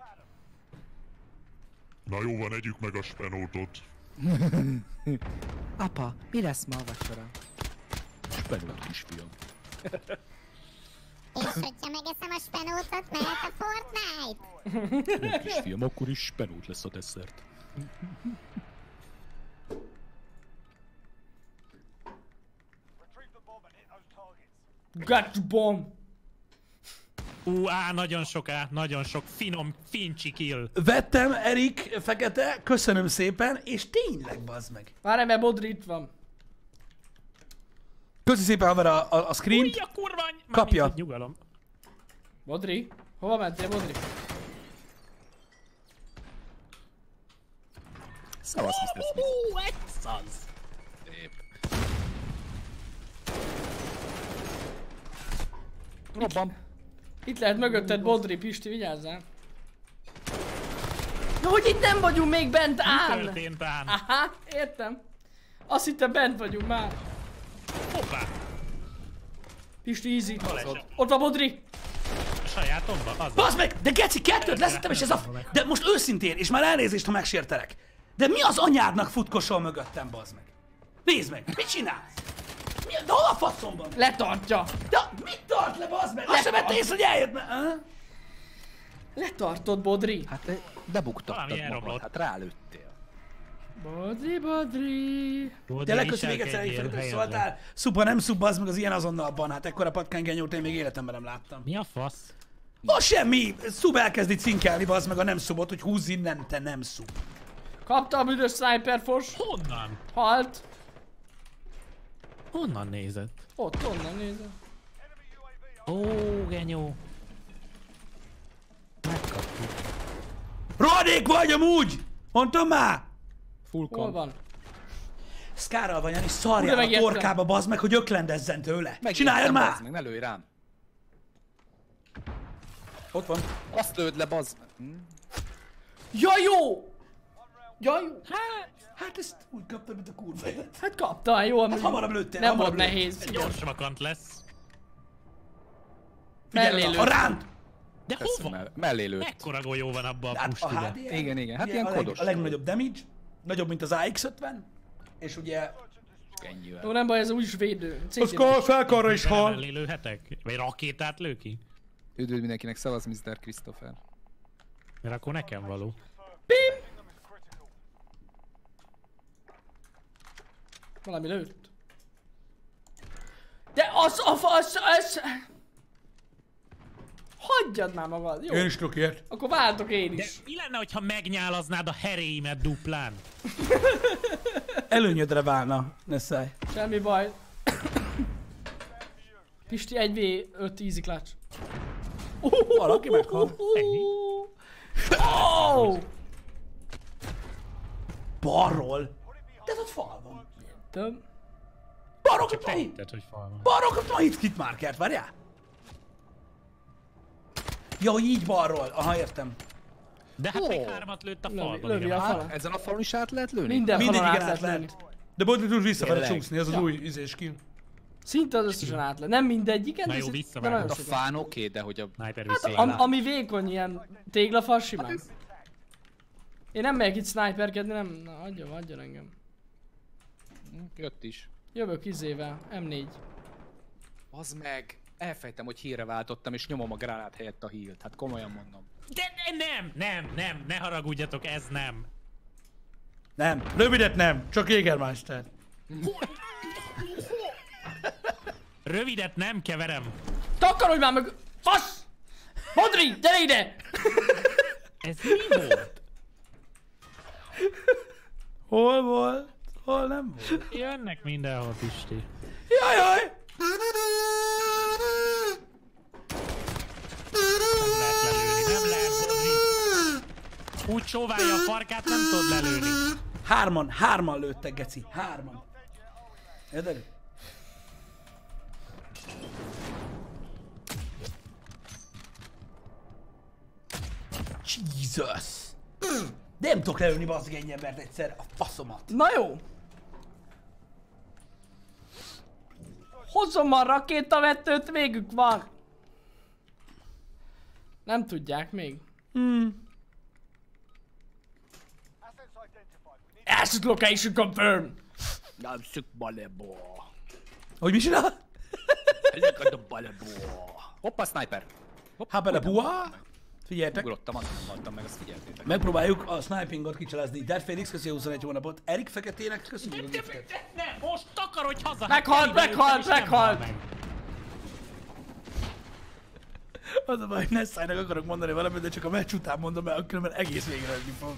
Na jó van, együk meg a spenótot. Apa, mi lesz ma a vacsora? Spenót, kisfiam. És hogyha megeszem a spenótot, mehet a Fortnite? Nem, kisfiam, akkor is spenót lesz a desszert. Got bomb. Ú, á, nagyon sok á, nagyon sok finom, fincsi kill. Vettem, Erik, fekete, köszönöm szépen, és tényleg, bazd meg. Várj, mert Bodri itt van. Köszi szépen, haver, a, a, a screen. Új, a kurva any... Kapja. Mármint, hogy Nyugalom. Bodri? Hova mentél, Bodri? Szavasz, miszter Smith. Ú, egy szaz. Szép. Robban. Itt lehet mögötted, Bodri, Pisti, vigyázzál. Na, hogy itt nem vagyunk még bent, Mi áll! történt ám? Aha, értem. Azt hittem bent vagyunk már. Hoppá. Pisti, easy. Baleset. Ott van Bodri. A sajátomba? Az van. Bazd meg, de geci, kettőt leszettem, és ez a... De most őszintén, és már elnézést, ha megsértelek. De mi az anyádnak futkosol mögöttem, bazd meg? Nézd meg, mit csinálsz? Mi, de hol a faszomban? Letartja. De mit tart le, bazd meg? Azt sem vette észre, hogy eljött, ne? Letartod, Bodri. Hát te bebuktattad Valami magad, elromlott. hát rálőttél. Bodri, Bodri. Tényleg köszi, még egyszer egy felül szóltál. Szupa, nem szupa, az meg az ilyen azonnal ban. Hát ekkora patkánygenyót én még életemben nem láttam. Mi a fasz? Ma semmi! Szub elkezdi cinkelni, bazd meg a nem szubot, hogy húzz innen, te nem szub. Kapta a büdös sniperfos. Honnan? Halt. Honnan nézett? Ott, onnan nézem. Ó, genyó. Megkaptuk. Rohadék vagy amúgy! Mondtam már! Full Hol comp. van? Szkárral vagy, és szarjál Ura, a megijedtem. torkába, bazd meg, hogy öklendezzen tőle. Megijedtem, Csináljad már! bazd meg, ne lőj rám. Ott van. Azt lőd le, bazd meg. Hm? Ja, jó! Ja, jó. Hát ezt úgy kaptam, mint a kurva élet. Hát kaptál, jó. Hát hamarabb lőttél, Nem volt hamarabb nehéz. lőttél. Igen. Gyors vakant lesz. Mellé Figyelj, a lőtt. ránt! De Persze, hova? mell- mellé lőtt. Mekkora golyó van abban a Hát a pustiben? há dé er, Igen, igen, hát ugye ilyen a, leg, kodos. a legnagyobb damage, nagyobb, mint az á iksz ötven, és ugye... Ennyivel. Jó, nem baj, ez úgyis védő. Az Szintén kar, felkarra is Vele hal. mellé lőhetek? Vagy rakétát lő ki? Üdvözl mindenkinek, szavaz miszter Christopher. Mert akkor nekem való. Valami lőtt. De az a fasz, az... Hagyjad már magad, jó? Én is tudok ilyet. Akkor váltok én De is. mi lenne, hogyha megnyálaznád a heréimet duplán? Előnyödre válna, ne szállj. Semmi baj. Pisti egy vé öt easy clutch. Valaki meghal. Oh! Balról. De ez ott fal van. Töm. Balról Csak kaptam te a hit. hitted, hogy fal van. Balról kaptam a hit kit markert, várjál. Ja, hogy így balról. Aha, értem. De hát Ó. még hármat lőtt a Lövi, falban. lövi igen. a Hát, falon. ezen a falon is át lehet lőni? Minden falon Mindegyik át át lehet lőni. lehet. De Bodri tud visszafele Tényleg? csúszni, ez az Ja. új izés skill. Szinte az összesen át lehet. Nem mindegyiken, Na de, jó, szinte- visszavágod. de nagyon A sokan. fán oké, de hogy a... Sniper Hát, vissza. am, ami vékony ilyen téglafal simán. Én nem megyek itt sniperkedni, nem... Na, adjon, adjon engem. Jött is. Jövök izével, em négy. Az meg. Elfejtem, hogy hírre váltottam, és nyomom a gránát helyett a hílt. Hát komolyan mondom. De de nem, nem, nem, ne haragudjatok, ez nem. Nem, rövidet nem, csak Jägermeister. Rövidet nem keverem. Takarodj már meg... Fasz! Modri, gyere ide! Ez mi volt? Hol volt? Hol nem volt? Jönnek mindenhol, Pisti. Jajjaj! Nem lehet lelőni, nem lehet, Bodri. Úgy csóválja a farkát, nem tudod lelőni. Hárman, hárman lőttek, geci. Hárman. Érted? Jesus! De nem tudok lelőni bazdmeg ennyi embert egyszer, a faszomat. Na jó. Hozzon már rakétavetőt, végük van. Nem tudják még. Hmm. Asset location confirmed. Nem szük balebo. Hogy mi csinál? Look at the balebo. Hoppa, sniper. Há bele buá! Figyeljetek, Ugrottam, azt nem adtam meg, azt figyeltétek. megpróbáljuk a snipingot kicselezni. Dead Phoenix, köszi a huszonegy hónapot. Erik Feketének, köszönjük a giftet. Ne, most takarodj haza! Meghalt, Hát, meghalt, és nem meghalt. hal meg. Az a baj, hogy Nessájnak akarok mondani valamit, de csak a meccs után mondom el, különben egész végre lenni fog.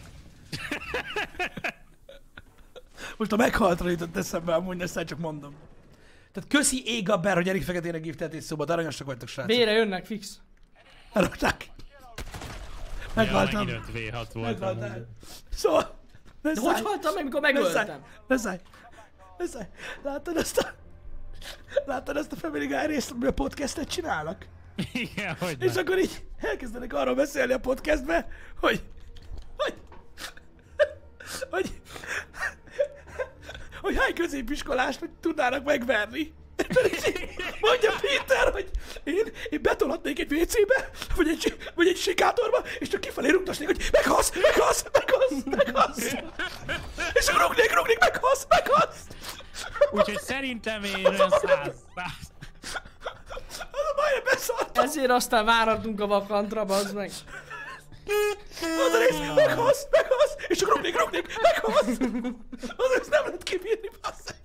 Most a meghaltra jutott eszembe, amúgy Nessáj, csak mondom. Tehát köszi Égabber, hogy Erik Feketének giftet és szóba, de aranyosak vagytok, srácok. B-re jönnek fix. Elrakták. Ja, Meghaltam. megint öt vé hat volt. Meghaltál. amúgy. Szóval... De Nessáj, hogy haltam meg, mikor Nessáj, megöltem? Nessáj, Nessáj, láttad ezt a... Láttad ezt a Family Guy részt, amiben podcastet csinálnak? Igen, hogy És nem. akkor így elkezdenek arról beszélni a podcastbe, hogy... Hogy... Hogy... Hogy hány középiskolást hogy tudnának megverni. Mondja Péter, hogy én, én betolhatnék egy vécébe, vagy egy, vagy egy sikátorba, és csak kifelé rúgtasnék, hogy meghalsz, meghalsz, meghalsz, meghalsz. És akkor rúgnék, rúgnék, meghalsz, meghalsz. Úgyhogy szerintem én olyan száz. száz. Az a baj, hogy beszartam. Ezért aztán váratunk a vakantra, bazd meg. Az a rész, meghalsz, meghalsz, és csak rugnék, rugnék, meghalsz. Az a rész nem lehet kibírni, basszeg.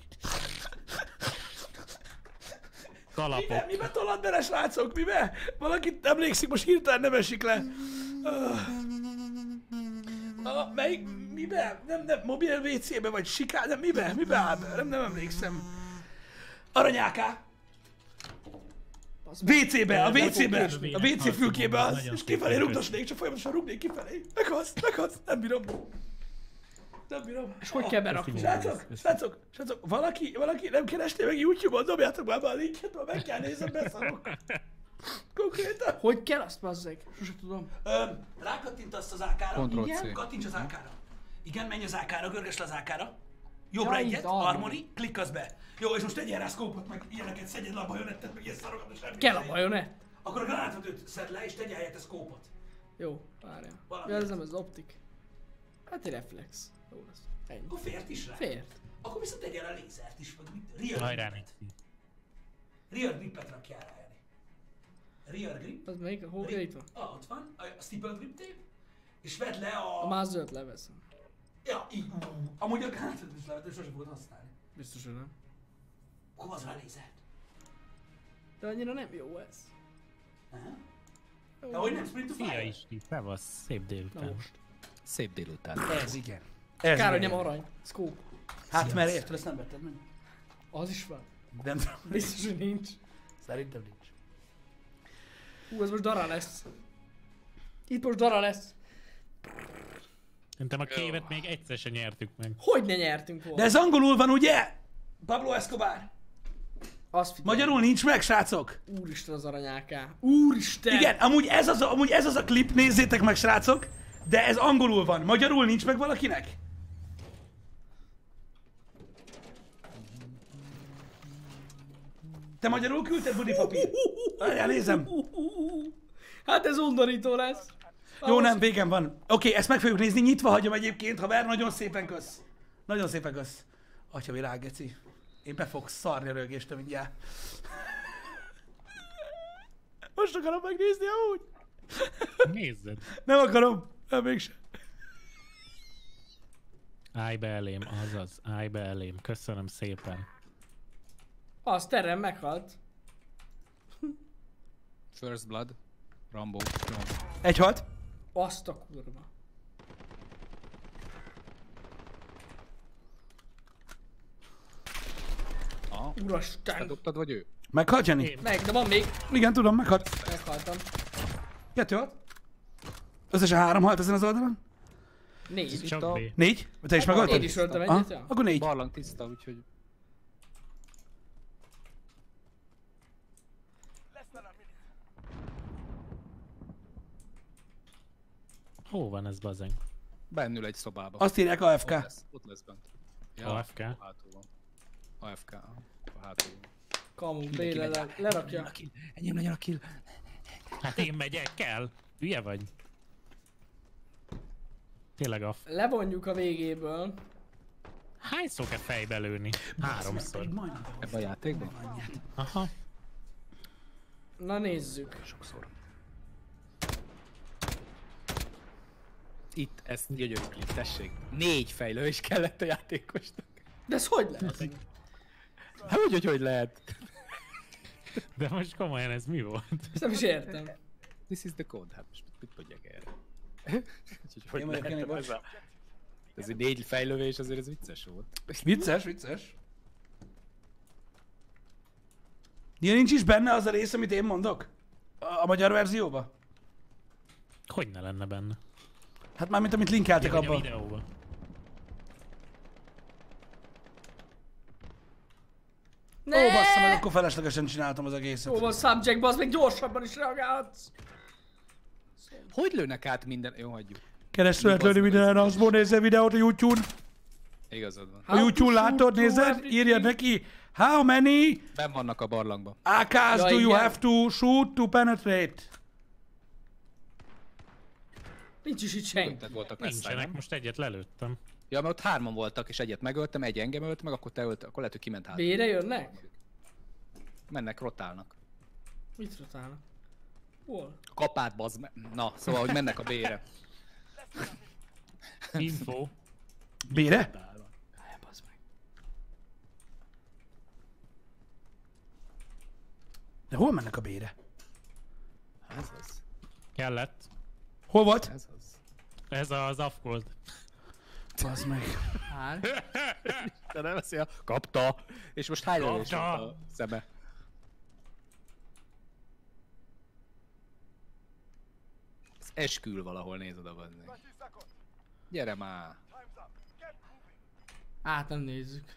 Kalapok. Mibe, mibe tolad bele, srácok, mibe? Valakit emlékszik, most hirtelen nem esik le. Uh, uh, melyik, mibe? Nem, nem, mobil vé cébe vagy siká, nem, mibe? Mibe áll be? Nem, nem emlékszem. Aranyáká. vé cébe, a vé cébe, a vé cé fülkébe az, és kifelé rugdosnék, csak folyamatosan rugnék kifelé. Meghalsz, meghalsz, nem bírom. Nem bírom. És hogy kell berakni? Srácok, srácok, srácok, valaki, valaki nem keresné meg YouTube-on, dobjátok már be a linket, mert meg kell nézem, beszarok. Konkrétan. Hogy kell azt, bazzeg? Sose tudom. Öm, rákattintasz az ákára. Control C. Igen, kattints az ákára. Igen, menj az ákára, görgesd le az ákára. Jobbra Ja, egyet, itt arra. armory, klikkasz be. Jó, és most tegyél rá szkópot, meg ilyeneket, szedjed le a bajonettet, meg ilyen szarokat, és nem Kell a bajonett. Akkor a granátvetőt szedd le, és tegyél helyette szkópot. Jó, várjál. Valami. Ja, ez nem az optik. Hát egy reflex. Jó lesz. Ennyi. Akkor fért is rá. Fért. Akkor viszont tegyél rá lézert is, vagy mit? Rear Hajrá, gripet. Nixi. Rear gripet rakjál rá, Jani. Rear grip. Az melyik? Hol? Ja, itt van. Ah, ott van, a a stipple grip tape. És vedd le A a... más zöld leveszem. Ja, így. Amúgy a granátvetőt is levető, sosem fogod használni. Biztos, hogy nem. Akkor az rá lézert. De annyira nem jó ez. Aha. De hogy nem sprint to Szia fire? Isti, szevasz, szép Na délután. most. Szép délután. Ez igen. Ez Kár, hogy igen. nem arany. Scope. Hát mert érted, ezt nem vetted meg. Az is van. Nem tudom. Biztos, hogy nincs. Szerintem nincs. Hú, ez most dara lesz. Itt most dara lesz. Szerintem a kévet még egyszer se nyertük meg. Hogy ne nyertünk volna? De ez angolul van, ugye? Pablo Escobar. Azt figyelj. Magyarul nincs meg, srácok. Úristen az aranyáká. Úristen! Igen, amúgy ez az a, amúgy ez az a klip, nézzétek meg, srácok. De ez angolul van. Magyarul nincs meg valakinek? Te magyarul küldted, Budi papír? Várjál, nézem. Hát ez undorító lesz. Jó, nem, végem van. Oké, okay, ezt meg fogjuk nézni, nyitva hagyom egyébként, haver, nagyon szépen kösz. Nagyon szépen kösz. Atya világ, geci. Én be fogok szarni a rögéstől mindjárt. Most akarom megnézni amúgy. Nézzed. Nem akarom. Nem mégsem. Állj be elém, azaz, állj be elém. Köszönöm szépen. Az terem meghalt. First Blood. Rambo. Jó. Egy halt. Azt a kurva. Aha. Te Urasten. dobtad, vagy ő? Meghalt, Jenny? Én. Meg, de van még. Igen, tudom, meghalt. Meghaltam. Kettő halt. Összesen három halt ezen az oldalon. Négy. Csak a- B. Négy? Te is meghaltad? Én is öltem Aha, egyet, ja. akkor négy. Barlang tiszta, úgyhogy... Hol van ez bazeng? Bennül egy szobába. Azt írják á ef Ott ká. lesz, ott lesz bent. á ef ká? Hátul van. á ef ká, aha. A hátul van. Kamu, Béle, le- lerakja. Enyém legyen a kill. Hát én megyek, kell. Hülye vagy? Tényleg a... Levonjuk a végéből. Hányszor kell fejbe lőni? Háromszor. Majdnem. Ebben a játékban? Aha. Na nézzük. Sokszor. Itt, ezt gyönyörű, tessék. Négy fejlő is kellett a játékosnak. De ez hogy lehet? Hát úgy, hogy hogy lehet. De most komolyan ez mi volt? Ezt nem is értem. This is the code, hát most mit mondjak erre? Úgyhogy hogy Én vagyok, lehet Kenny, ez a... Ez egy négy fejlővés, azért ez vicces volt. Vicces, vicces. Ilyen nincs is benne az a rész, amit én mondok? A, a magyar verzióba? Hogy ne lenne benne? Hát már mint amit linkeltek Vagy a abban. videóban. Ne! Ó, basszom, meg akkor feleslegesen csináltam az egészet. Jó van, subject, bazd meg gyorsabban is reagálhatsz. Hogy lőnek át minden... Jó, hagyjuk. Keresztül lehet lőni minden azból, nézze videót a YouTube-n. Igazad van. A YouTube látod, nézed, írjad neki. How many Ben vannak a barlangban. á kás Ja, do you igen. have to shoot to penetrate? Nincs is itt senki. Tehát voltak messze, Nincsenek, nem? most egyet lelőttem. Ja, mert ott hárman voltak, és egyet megöltem, egy engem ölt meg, akkor te ölt, akkor lehet, hogy kiment hát. B-re jönnek? Mennek, rotálnak. Mit rotálnak? Hol? A kapát bazd meg. Na, szóval, hogy mennek a B-re. Info. B-re? Bazd meg. De hol mennek a B-re? Ez az. Kellett. Hol volt? Ez az. Ez az afkold. Bazd meg. Hár. De nem veszi a... Kapta! És most hány lövés Kapta! volt a szeme? Ez eskül valahol, nézd oda, bazd meg. Gyere már! Át nem nézzük.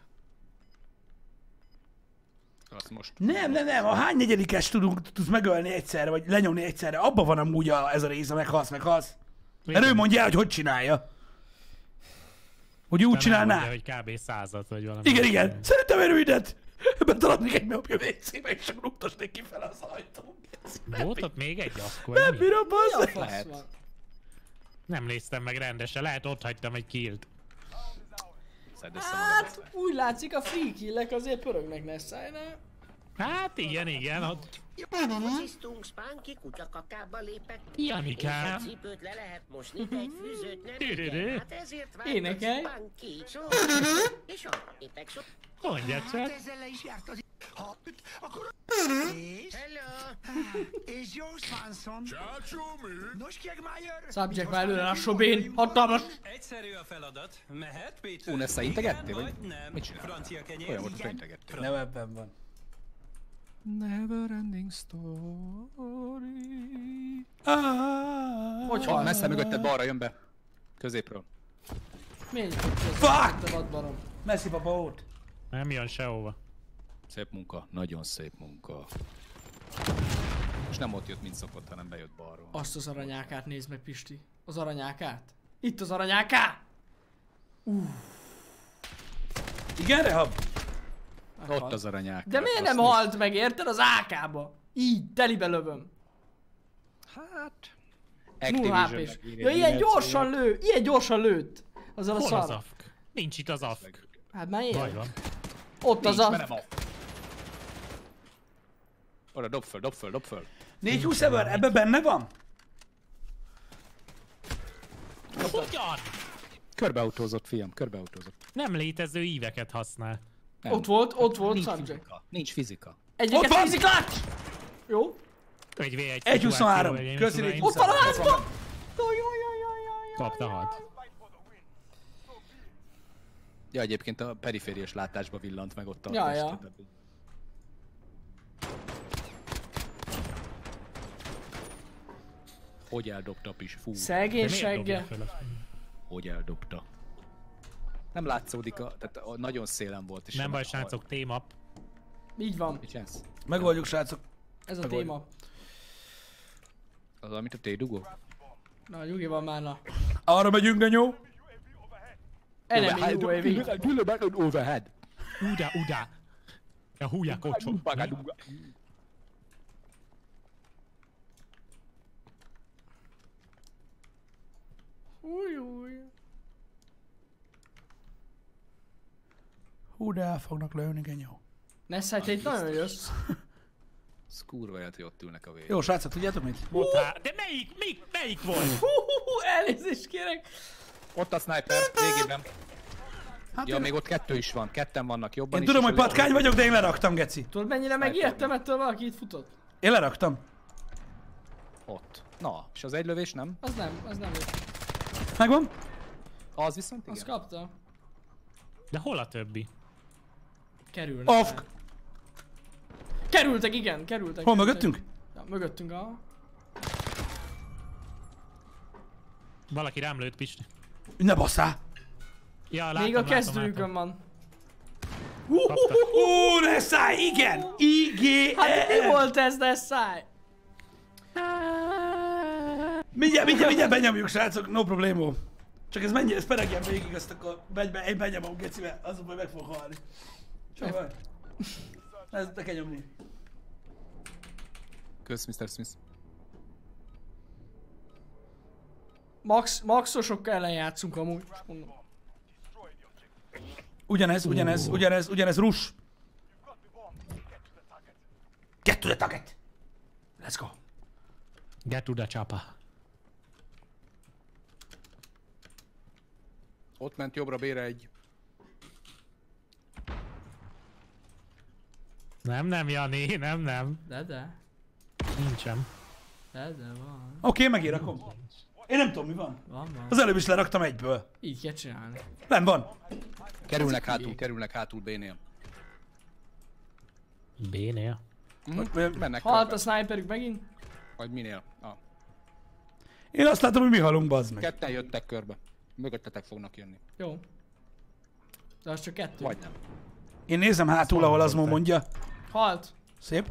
Azt most... Nem, nem, nem, a hány negyedikes tudunk, tudsz megölni egyszerre, vagy lenyomni egyszerre, abban van amúgy a, ez a rész, a meghalsz, meghalsz. Mert ő mondja el, hogy hogy csinálja. Hogy úgy csinálná. Mondja, hogy kb. százat vagy valami. Igen, igen. Szerintem erőidet. Betaladnék egy napja vécébe, és csak rúgtasnék ki fel az ajtón. Volt ott még egy akkor? Nem mi? bírom, Mi a bazd. fasz Lehet. van? Nem néztem meg rendesen, lehet ott hagytam egy killt. Szedd össze Hát, úgy látszik a free kill-ek azért pörögnek Nessai-nál. Hát igen, igen, ott... Focisztunk, Spunky kutyakakába lépett. Janikám. És egy cipőt le lehet mosni, de egy fűzőt nem Tüdüdü. igen. Hát ezért vágott Énekelj. Spunky. Szóval, és a népek szó... Mondja csak. Ezzel le is járt az ha akkor és Hello! és jó Swanson. Nos, Kegmeier. Subject már előre a sobén. Hatalmas. Egyszerű a feladat. Mehet, Péter? Ú, Nessa integettél, vagy? nem? Mit csináltál? Francia kenyér? Olyan volt, hogy integettél. Nem ebben van. Never ending story. Hogy Ha, hal? messze mögötted balra jön be. Középről. Menj. Fuck! Te vadbarom. Messzi papa ott. Nem jön sehova. Szép munka, nagyon szép munka. És nem ott jött, mint szokott, hanem bejött balról. Azt az aranyákát nézd meg, Pisti. Az aranyákát. Itt az aranyáká! Igen, Rehab? Ott az aranyák. De miért nem halt meg, érted? Az á ká-ba. Így, telibe lövöm. Hát... nulla há pés. Ja, ilyen gyorsan lő, ilyen gyorsan lőtt. Azzal a Hol az szar. afk? Nincs itt az afk. Hát már Baj ilyen. van. Ott az a... Oda, dob föl, dob föl, dob föl. négyhúsz ever, ebbe benne van? Hogyan? Körbeautózott, fiam, körbeautózott. Nem létező íveket használ. Nem. Ott volt, ott volt Nincs subject. fizika. Nincs fizika. Egyiket van! fizik clutch! Jó. Egy vé egy egy huszonhárom. Köszi, Köszönöm. Ott van a házban! Jaj, jaj, jaj, jaj, jaj. Kapta halt. Ja, egyébként a perifériás látásba villant meg ott a Ja, test, ja. tehát- Hogy eldobta a pis, fú, Szegény De miért dobja segge. föl a- hogy eldobta. Nem látszódik, a, tehát a, nagyon szélen volt. És Nem sem- baj, srácok, témap. Így van. Mit csinálsz? Megoldjuk, srácok. Ez a Megoldjuk. téma. Az, amit a T-dugó? Na, nyugi van már, na. Arra megyünk, Danyó. Enemy u á vé. Overhead. Uda, uda. Ja, húja, kocsó. Új, új. Hú, de el fognak lőni, genyó. Nessai, te itt nagyon jössz. Ez kurva jött, hogy ott ülnek a végén. Jó, srácok, tudjátok mit? Há, de melyik, melyik, melyik volt? Hú, hú, hú, elnézést kérek. Ott a sniper, végében. Hát Ja, én, még ott kettő is van, ketten vannak jobban én is. tudom, és hogy a- patkány vagyok, de én leraktam, geci. Tudod, mennyire megijedtem ettől, valaki itt futott? Én leraktam. Ott. Na, és az egy lövés nem? Az nem, az nem jött. Megvan? Az viszont igen. Azt kapta. De hol a többi? Kerülnek. Off. Kerültek, igen, kerültek. Hol, kerültek. mögöttünk? Ja, mögöttünk, a. Valaki rám lőtt, Pisti. Ne basszál. Ja, látom, Még a látom, kezdőjükön látom. van. Kapta. Ú, Nessai, igen! I G Hát mi E volt ez, Nessai? Mindjárt, mindjárt, mindjárt benyomjuk, srácok, no problémó. Csak ez mennyire, ez peregjen végig, azt akkor begy, be, egy benyomom, gecibe, azon majd meg fog halni. Csak baj. Ezt be kell nyomni. Kösz, miszter Smith. Max, maxosokkal ellen játszunk amúgy. Mondom. Ugyanez, ugyanez, ugyanez, ugyanez, rush. Get to the target. Let's go. Get to the chopper. Ott ment jobbra bére egy. Nem, nem, Jani, nem, nem. De, de. Nincsen. De, de van. Oké, okay, megérakom. Én nem tudom, mi van. Van, van. Az előbb is leraktam egyből. Így kell csinálni. Nem van. Kerülnek hátul, kerülnek hátul B-nél. B-nél? Mhm. Mennek Halt körbe. a sniperük megint? Vagy minél? Ah. Én azt látom, hogy mi halunk, bazd meg. Ketten jöttek körbe. Mögöttetek fognak jönni. Jó. De az csak kettő. Vagy nem. Én nézem hátul, ahol az mondja. Halt. Szép.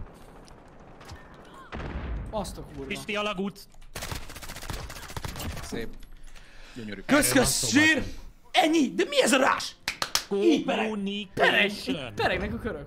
Azt a kurva. Pisti alagút. Szép. Gyönyörű. Kösz, kösz, zsír! Ennyi! De mi ez a rás? Így pereg. Pereg. Peregnek a körök.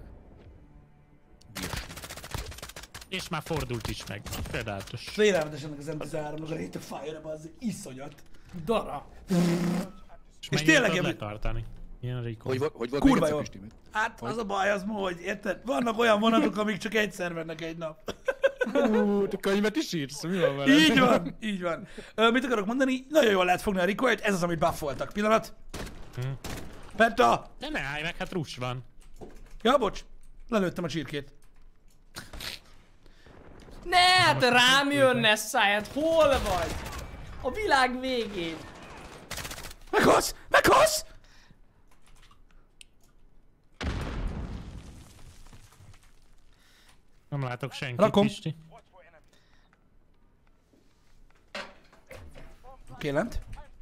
És már fordult is meg. Csodálatos. Félelmetes ennek az em tizenháromnak a Rate of Fire-ra, az iszonyat. Dara. És, és tényleg tudod ebből- letartani. Ilyen Rico. Hogy, hogy volt Kurva még jó. egyszer, Pisti? Hát az a baj az ma, hogy érted? Vannak olyan vonatok, amik csak egyszer mennek egy nap. Ú, te könyvet is írsz, mi van veled? Így van, így van. Ö, mit akarok mondani? Nagyon jól lehet fogni a Ricoit, ez az, amit buffoltak. Pillanat. Hm. Penta! De ne állj meg, hát rús van. Ja, bocs. Lelőttem a csirkét. Ne, hát rám jönne száját. Hol vagy? A világ végén. Meghalsz! Meghalsz! Nem látok senkit, Rakom. Pisti. Oké, lent.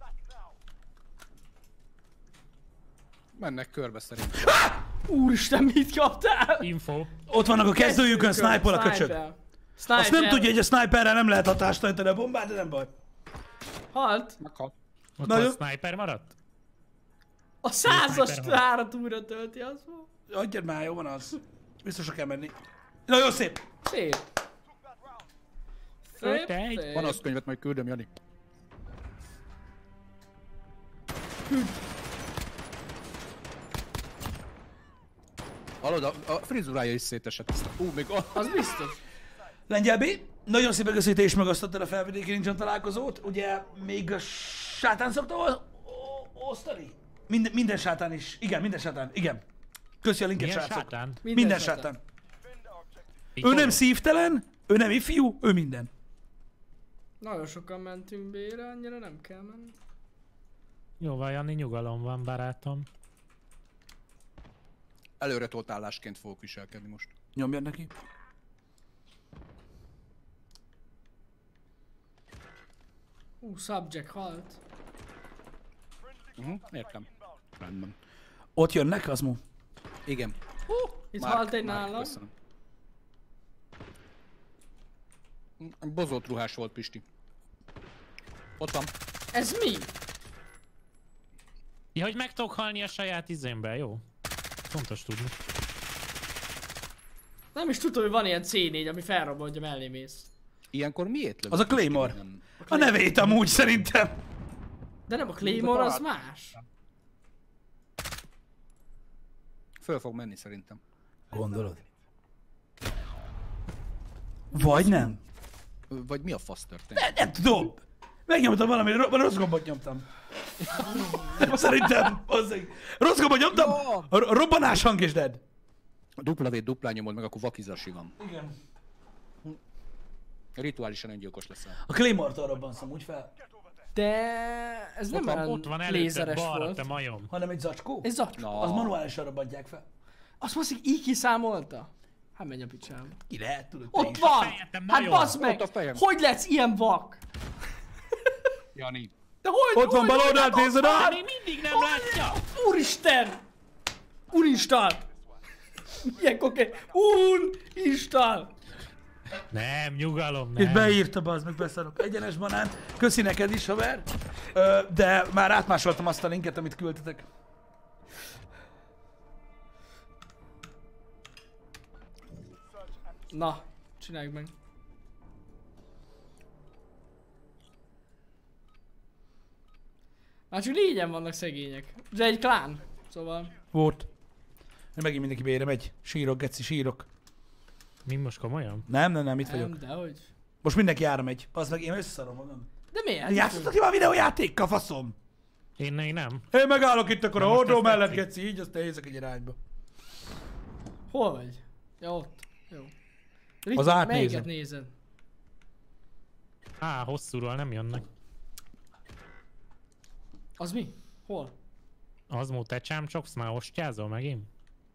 Mennek körbe szerintem. Úristen, mit kaptál? Info. Ott vannak a kezdőjükön, sniper a köcsög. Sniper. Azt nem tudja, hogy a sniperrel nem lehet hatást tenni a bombát, de nem baj. Halt. Meghal. Ott Na a jó. sniper maradt? A százas Sniper van. árat újra tölti, az volt. Adjad már, jó van az. Biztosra kell menni. Na jó, szép. Szép. Szép, Ötegy. szép. Van az könyvet, majd küldöm, Jani. Hallod, a, a frizurája is szétesett. Ú, még a... Az biztos. Lengyel B, nagyon szépen köszi, hogy te is megosztottad a felvidéki nincsen találkozót. Ugye még a sátán szokta o- o- osztani? Minden, minden sátán is. Igen, minden sátán. Igen. Köszi a linket, Milyen srácok. sátán? Minden, Minden sátán. Így Ő nem hol? szívtelen, ő nem ifjú, ő minden. Nagyon sokan mentünk B-re, annyira nem kell menni. Jó van, Jani, nyugalom van, barátom. Előre tolt állásként fogok viselkedni most. Nyomjad neki. Ú, subject halt. Uh-huh, értem. Rendben. Ott jönnek, az mu. Igen. Itt Mark, halt egy Mark, nálam. köszönöm. Bozolt ruhás volt, Pisti. Ott van. Ez mi? Ja, hogy meg tudok halni a saját izémbe, jó? Fontos tudni. Nem is tudom, hogy van ilyen cé négy, ami felrobbantja mellé mész. Ilyenkor miért lövök? Az a Claymore. Nem. A nevét amúgy szerintem. De nem a Claymore, az más. Föl fog menni szerintem. Gondolod? Vagy nem? Ö, Vagy mi a fasz történt? Nem, nem tudom. Megnyomtam valami, ro- valami rossz gombot nyomtam. Szerintem, hozzá. Rossz gombot nyomtam, a ro- robbanás hang is dead. A dupla vét duplán nyomod meg, akkor vakizasi van. Igen. Rituálisan öngyilkos leszel. A Claymore-tól robbansz amúgy fel. De ez nem Ott van, olyan ott van előtted lézeres balra, volt. te majom. Hanem egy zacskó? Ez zacskó. Na. Az manuálisan robbantják fel. Azt mondsz, hogy így kiszámolta? Hát menj a picsába. Ki lehet, tudod te Ott is. van! fejedben Hát nagyon. bassz meg! Ott a fejem. Hogy lesz ilyen vak? Jani. De hogy? Ott van hogy- bal hogy- oldalt, ott nézed van? át! Jani mindig nem látja! Úristen! Úristen! Milyen kokén? Úristen! Nem, nyugalom, nem. Itt beírta, bazd meg, beszarok. Egyenes banán. Köszi neked is, haver. Ö, de már átmásoltam azt a linket, amit küldtetek. Na, csináljuk meg. Már csak négyen vannak szegények. De egy klán. Szóval... Volt. Megint mindenki bére megy. Sírok, geci, sírok. Mi most komolyan? Nem, nem, nem, itt vagyok. Nem, dehogy. Most mindenki ára megy. Az meg én összeszarom magam. De miért? Játszottad ki már videójátékkal, faszom? Én még nem. Én megállok itt akkor a Na, most hordó ezt mellett, tetszik. geci, így azt nézek egy irányba. Hol vagy? Ja, ott. Jó. Ricky, Az átnézem. melyiket nézed? Á, hosszúról nem jönnek. Az mi? Hol? Az mó, te csámcsoksz, már ostyázol megint?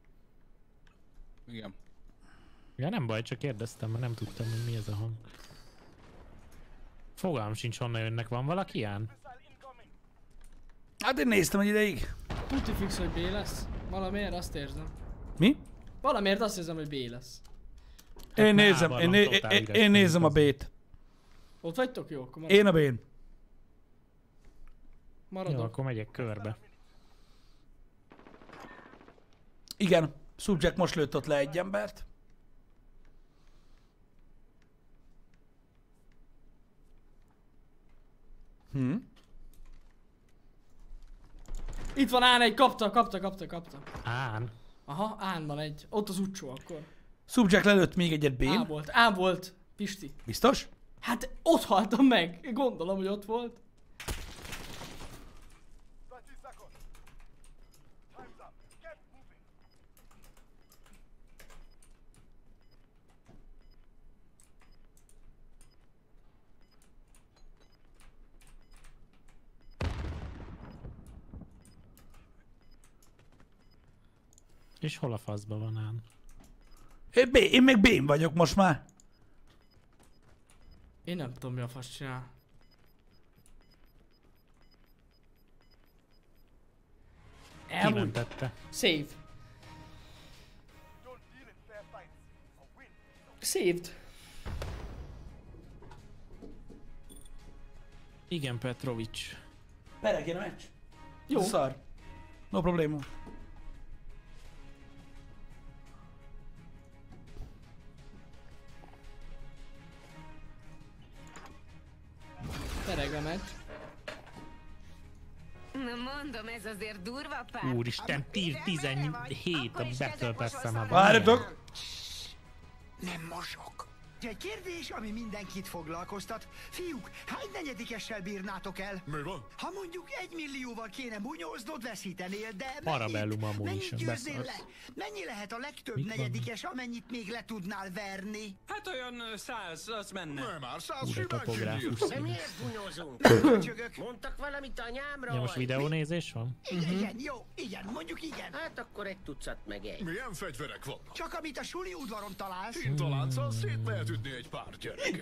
Igen. Ja nem baj, csak kérdeztem, mert nem tudtam, hogy mi ez a hang. Fogalmam sincs, honnan jönnek. Van valaki ilyen? Hát én néztem egy ideig. Tuti fix, hogy B lesz. Valamiért azt érzem. Mi? Valamiért azt érzem, hogy B lesz. Én ne nézem, én, ábarlom né- totál én, üres én nézem a mondjuk B-t. Ott vagytok? Jó, akkor Én a B-n. maradok. Jó, akkor megyek körbe. Igen, Subject most lőtt ott le egy embert. Hm? Itt van Án egy, kapta, kapta, kapta, kapta. Án. Aha, Án van egy. Ott az utcsó akkor. Subject lelőtt még egyet B-n. Á volt, Á volt, Pisti. Biztos? Hát ott haltam meg. Gondolom, hogy ott volt. És hol a faszban van Án? Én, B, én meg B-n vagyok most már. Én nem tudom, mi a fasz csinál. Elmúlt. Kimentette. Save. Saved. Igen, Petrovics. Peregjen a meccs. Jó. Szar. No probléma. Pereg a meccs. Na mondom, ez azért durva pár. Úristen, tier tizenhét a Battle Pass-en van. Várjatok! Nem mosok. Egy kérdés, ami mindenkit foglalkoztat. Fiúk, hány negyedikessel bírnátok el? Mi van? Ha mondjuk egy millióval kéne bunyóznod, veszítenél, de Parabellum mennyit? ammunition, Mennyit győzzél beszarsz. le? Mennyi lehet a legtöbb Mit van? negyedikes, amennyit még le tudnál verni? Hát olyan ö, száz, az menne. Nem már száz Úr, a simán topográfus. De miért bunyózunk? Csögök. Mondtak valamit anyámról? Ja, most videónézés van? Igen, igen, jó, igen, mondjuk igen. Hát akkor egy tucat meg egy. Milyen fegyverek vannak? Csak amit a suli udvaron találsz. Hintalánccal szét lehet ütni egy pár gyereket.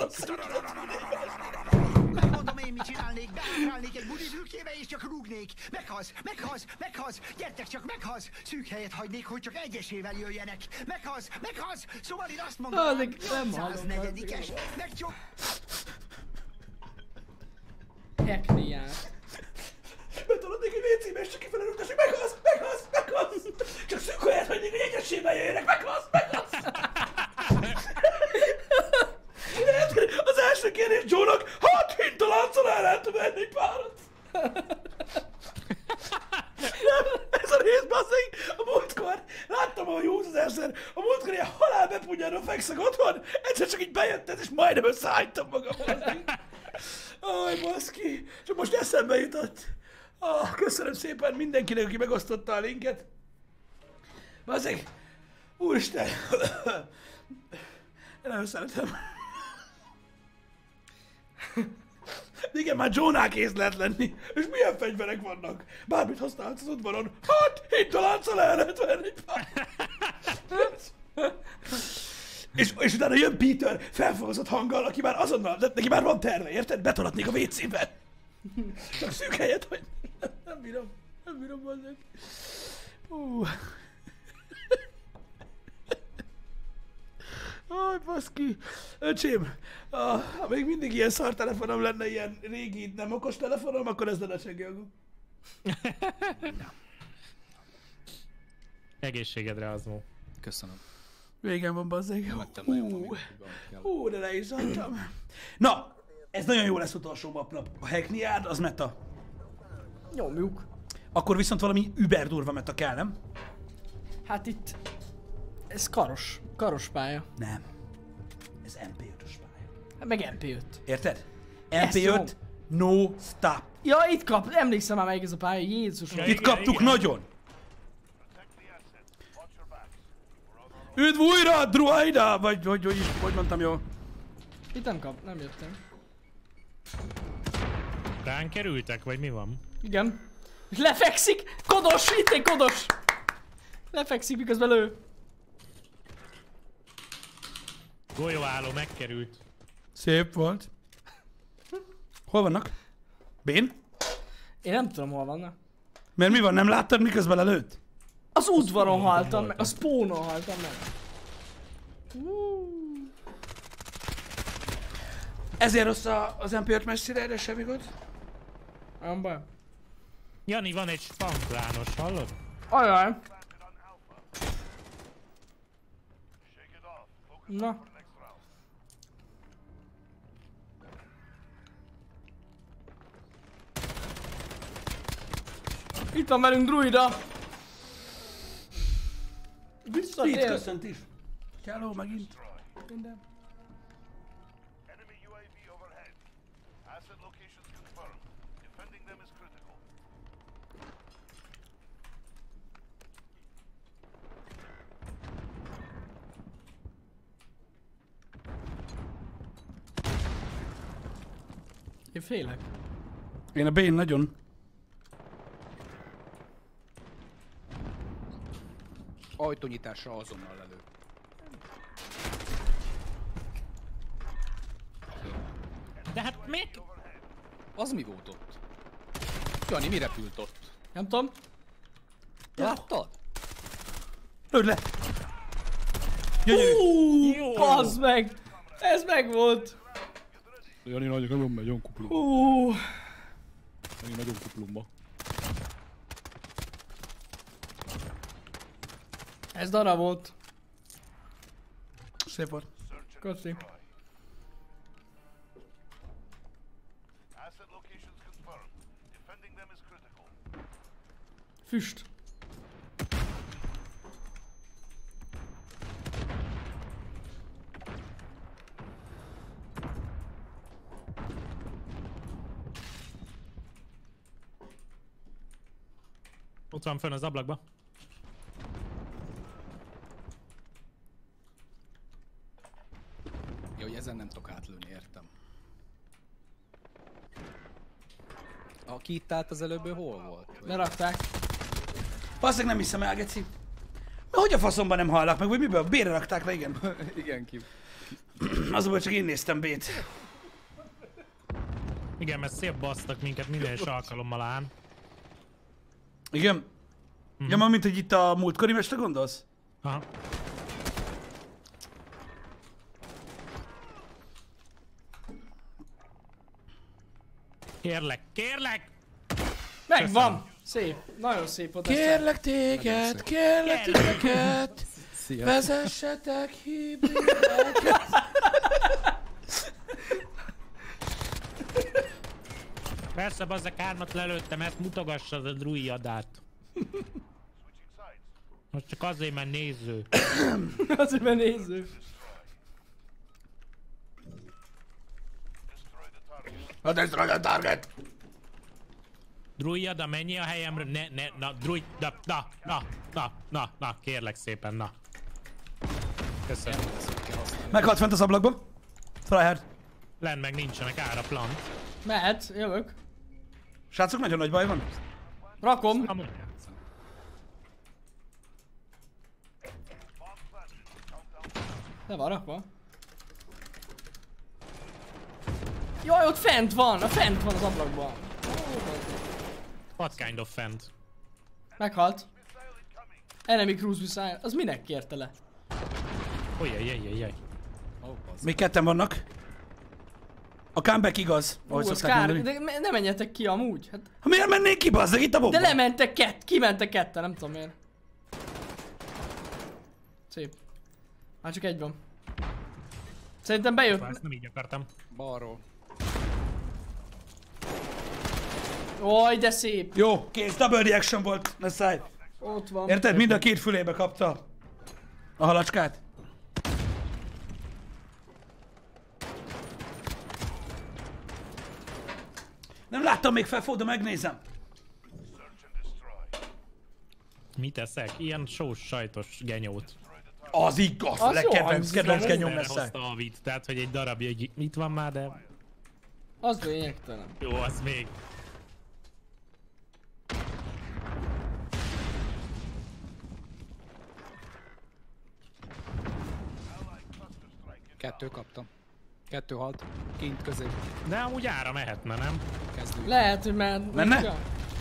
Megmondom én, mit csinálnék, beállnék egy budi fülkébe és csak rúgnék. Meghalsz, meghalsz, meghalsz, gyertek csak meghalsz. Szűk helyet hagynék, hogy csak egyesével jöjjenek. Meghalsz, meghalsz, szóval én azt mondom, Addig nem nyolcszáz hallom, negyedikes, addig. megcsok... Hackney jár. Betolodnék egy vécébe, és csak kifelé rúgtassék, meghalsz, meghalsz, meghalsz! Csak szűk helyet hagynék, hogy egyesével jöjjenek, meghalsz, meghalsz! Az első kérdés Joe-nak, hát hintalánccal el lehet venni egy párat. Nem, ez a rész, basszeg, a múltkor, láttam, ahogy húszezerszer, a múltkor ilyen halál bepunyáról fekszek otthon, egyszer csak így bejötted, és majdnem összehágytam magam. Aj, baszki, csak most eszembe jutott. Ah, köszönöm szépen mindenkinek, aki megosztotta a linket. Basszeg, úristen, én nagyon szeretem. Igen, már Joe-nál kész lehet lenni. És milyen fegyverek vannak? Bármit használhatsz az udvaron. Hát, hintalánccal el lehet venni. és, és utána jön Peter felfogozott hanggal, aki már azonnal, de neki már van terve, érted? Betolatnék a vécébe. Csak szűk helyet, hogy nem bírom. Nem bírom hozzá. Uh. Aj, baszki. Öcsém, ah, ha még mindig ilyen szar telefonom lenne, ilyen régi, nem okos telefonom, akkor ez lenne segélgó. Egészségedre, Azmó. Köszönöm. Végem van, bazzeg. Vettem nagyon Hú, valamit, hogy kell. hú, de le is adtam. Na, ez nagyon jó lesz utolsó mapnap. A Hackney Yard, az meta. Nyomjuk. Akkor viszont valami über durva meta kell, nem? Hát itt... Ez karos. Karos pálya. Nem. Ez em pé ötös pálya. Hát meg em pé öt. Érted? Ezt em pé öt, no stop. Ja, itt kap, emlékszem már melyik ez a pálya, Jézus. Ja, Itt igen, kaptuk igen. nagyon. Üdv újra, druida! Vagy hogy, hogy, is, hogy mondtam jól. Itt nem kap, nem jöttem. Ránk kerültek, vagy mi van? Igen. És lefekszik! Kodos! Itt egy kodos! Lefekszik, miközben lő. Golyóálló megkerült. Szép volt. Hol vannak? Bén? Én nem tudom, hol vannak. Mert mi van, nem láttad miközben lelőtt? Az udvaron haltam meg, a spawnon haltam meg. Ezért rossz a- az em pé öt messzire, erre semmi gond? Nem baj. Jani, van egy spamplános, hallod? Ajaj. Na. Itt van velünk druida. Itt Visszatér. köszönt is. Hello, megint. Minden. Enemy U A V overhead. Asset locations confirmed. Defending them is critical. Én félek. Én a Bén nagyon. Ajtónyitásra azonnal elő. De hát még? Az mi volt ott? Jani, mi repült ott? Nem tudom. Láttad? Lőd le! Gyönyörű! Hú, bazd meg! Ez meg volt! Jani nagyon megy, olyan kuplumba. Hú. Jani nagyon kuplumba. Ez darab volt. Szép volt. Köszi. Asset locations confirmed. Defending them is critical. Füst. Ott van fönn az ablakba. Ja, hogy ezen nem tudok átlőni, értem. Aki itt állt az előbb, ő hol volt? Lerakták. Valószínűleg nem hiszem el, geci. Mert hogy a faszomban nem hallak meg, vagy miből? Bére rakták le, igen. Igen, ki. Az a baj, csak én néztem B-t. Igen, mert szép basztak minket minden is alkalommal ám. Igen? Mm-hmm. Ja, ma mint hogy itt a múltkori mestre gondolsz? Aha. Kérlek, kérlek! Megvan! Szép. Nagyon szép volt. Kérlek téged, kérlek titeket, vezessetek hibrideket. Persze, bazzak, hármat lelőttem, ezt mutogassa az a druidát. Most csak azért, mert néző. Azért, mert néző. A destroy the target! Druida, menj a helyemre, ne, ne, na, druid, na, na, na, na, na, na, kérlek szépen, na. Köszönöm. Meghalt fent az ablakba. Tryhard. Len meg nincsenek áraplant. Mehet, jövök. Srácok, nagyon nagy baj van. Rakom. Le van rakva. Jaj, ott fent van, a fent van az ablakban. What kind of fent? Meghalt. Enemy cruise missile. Az minek kérte le? Ojjajjajjajjaj. Még ketten vannak. A comeback igaz, ahogy Hú, az szokták kár, mondani. de me- ne menjetek ki amúgy. Hát, Ha miért mennénk ki, bazzeg, itt a bomba? de lementek kett, kimentek ketten, nem tudom miért. Szép. Már csak egy van. Szerintem bejött. Ezt nem így akartam. Balról. Oj, de szép. Jó, kész, double reaction volt, ne szállj. Ott van. Érted? Mind a két fülébe kapta a halacskát. Nem láttam még Fefó, de megnézem. Mit eszek? Ilyen sós, sajtos genyót. Az igaz, Az jó kedvenc, hangzik, kedvenc az genyom Erre lesz. hozta a vit, tehát hogy egy darabja így itt van már, de Az lényegtelen. jó, az még. Kettő kaptam. Kettő halt. Kint közé. De amúgy ára mehetne, nem? Kezdjük. Lehet, hogy már... Menne?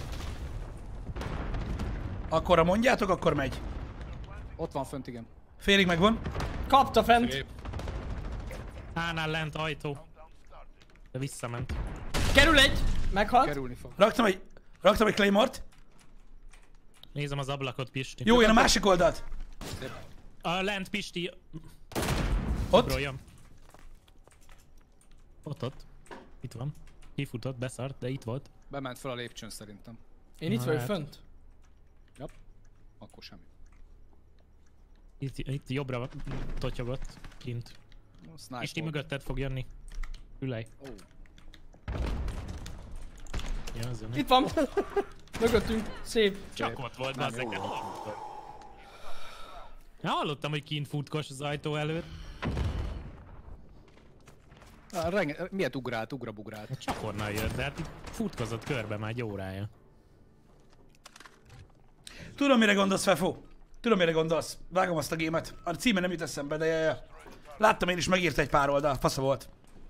Akkorra mondjátok, akkor megy. Ott van fönt, igen. Félig megvan. Kapta fent. Szép. Ánál lent ajtó. De visszament. Kerül egy. Meghalt. Kerülni fog. Raktam egy, raktam egy Claymore-t. Nézem az ablakot, Pisti. Jó, én a másik oldalt. A lent, Pisti. Ott? Broljam. Ott, ott. Itt van. Kifutott, beszart, de itt volt. Bement fel a lépcsőn szerintem. Én itt Na, vagyok hát. fönt. Jap. Akkor semmi. Itt, itt jobbra totyogott. Kint. Sniper. Pisti mögötted fog jönni. Ülej. Oh. Ja, az jön. Itt van. Mögöttünk. Szép. Csak ott volt, bazzeg. Ja, hallottam, hogy kint futkos az ajtó előtt. Ah, renge... Miért ugrált, ugrabugrált? Csak onnan jött, de hát itt futkozott körbe már egy órája. Tudom, mire gondolsz, Fefó. Tudom, mire gondolsz. Vágom azt a gémet. A címe nem jut eszembe, de jaj, jaj. Láttam én is, megírt egy pár oldal. Fasza volt.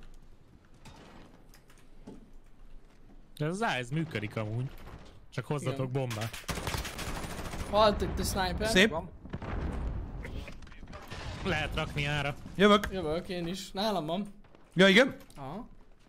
De az á, ez működik amúgy. Csak hozzatok Igen. bombát. Halt itt a sniper. Szép. Lehet rakni ára. Jövök. Jövök én is. Nálam van. Ja, igen. Aha.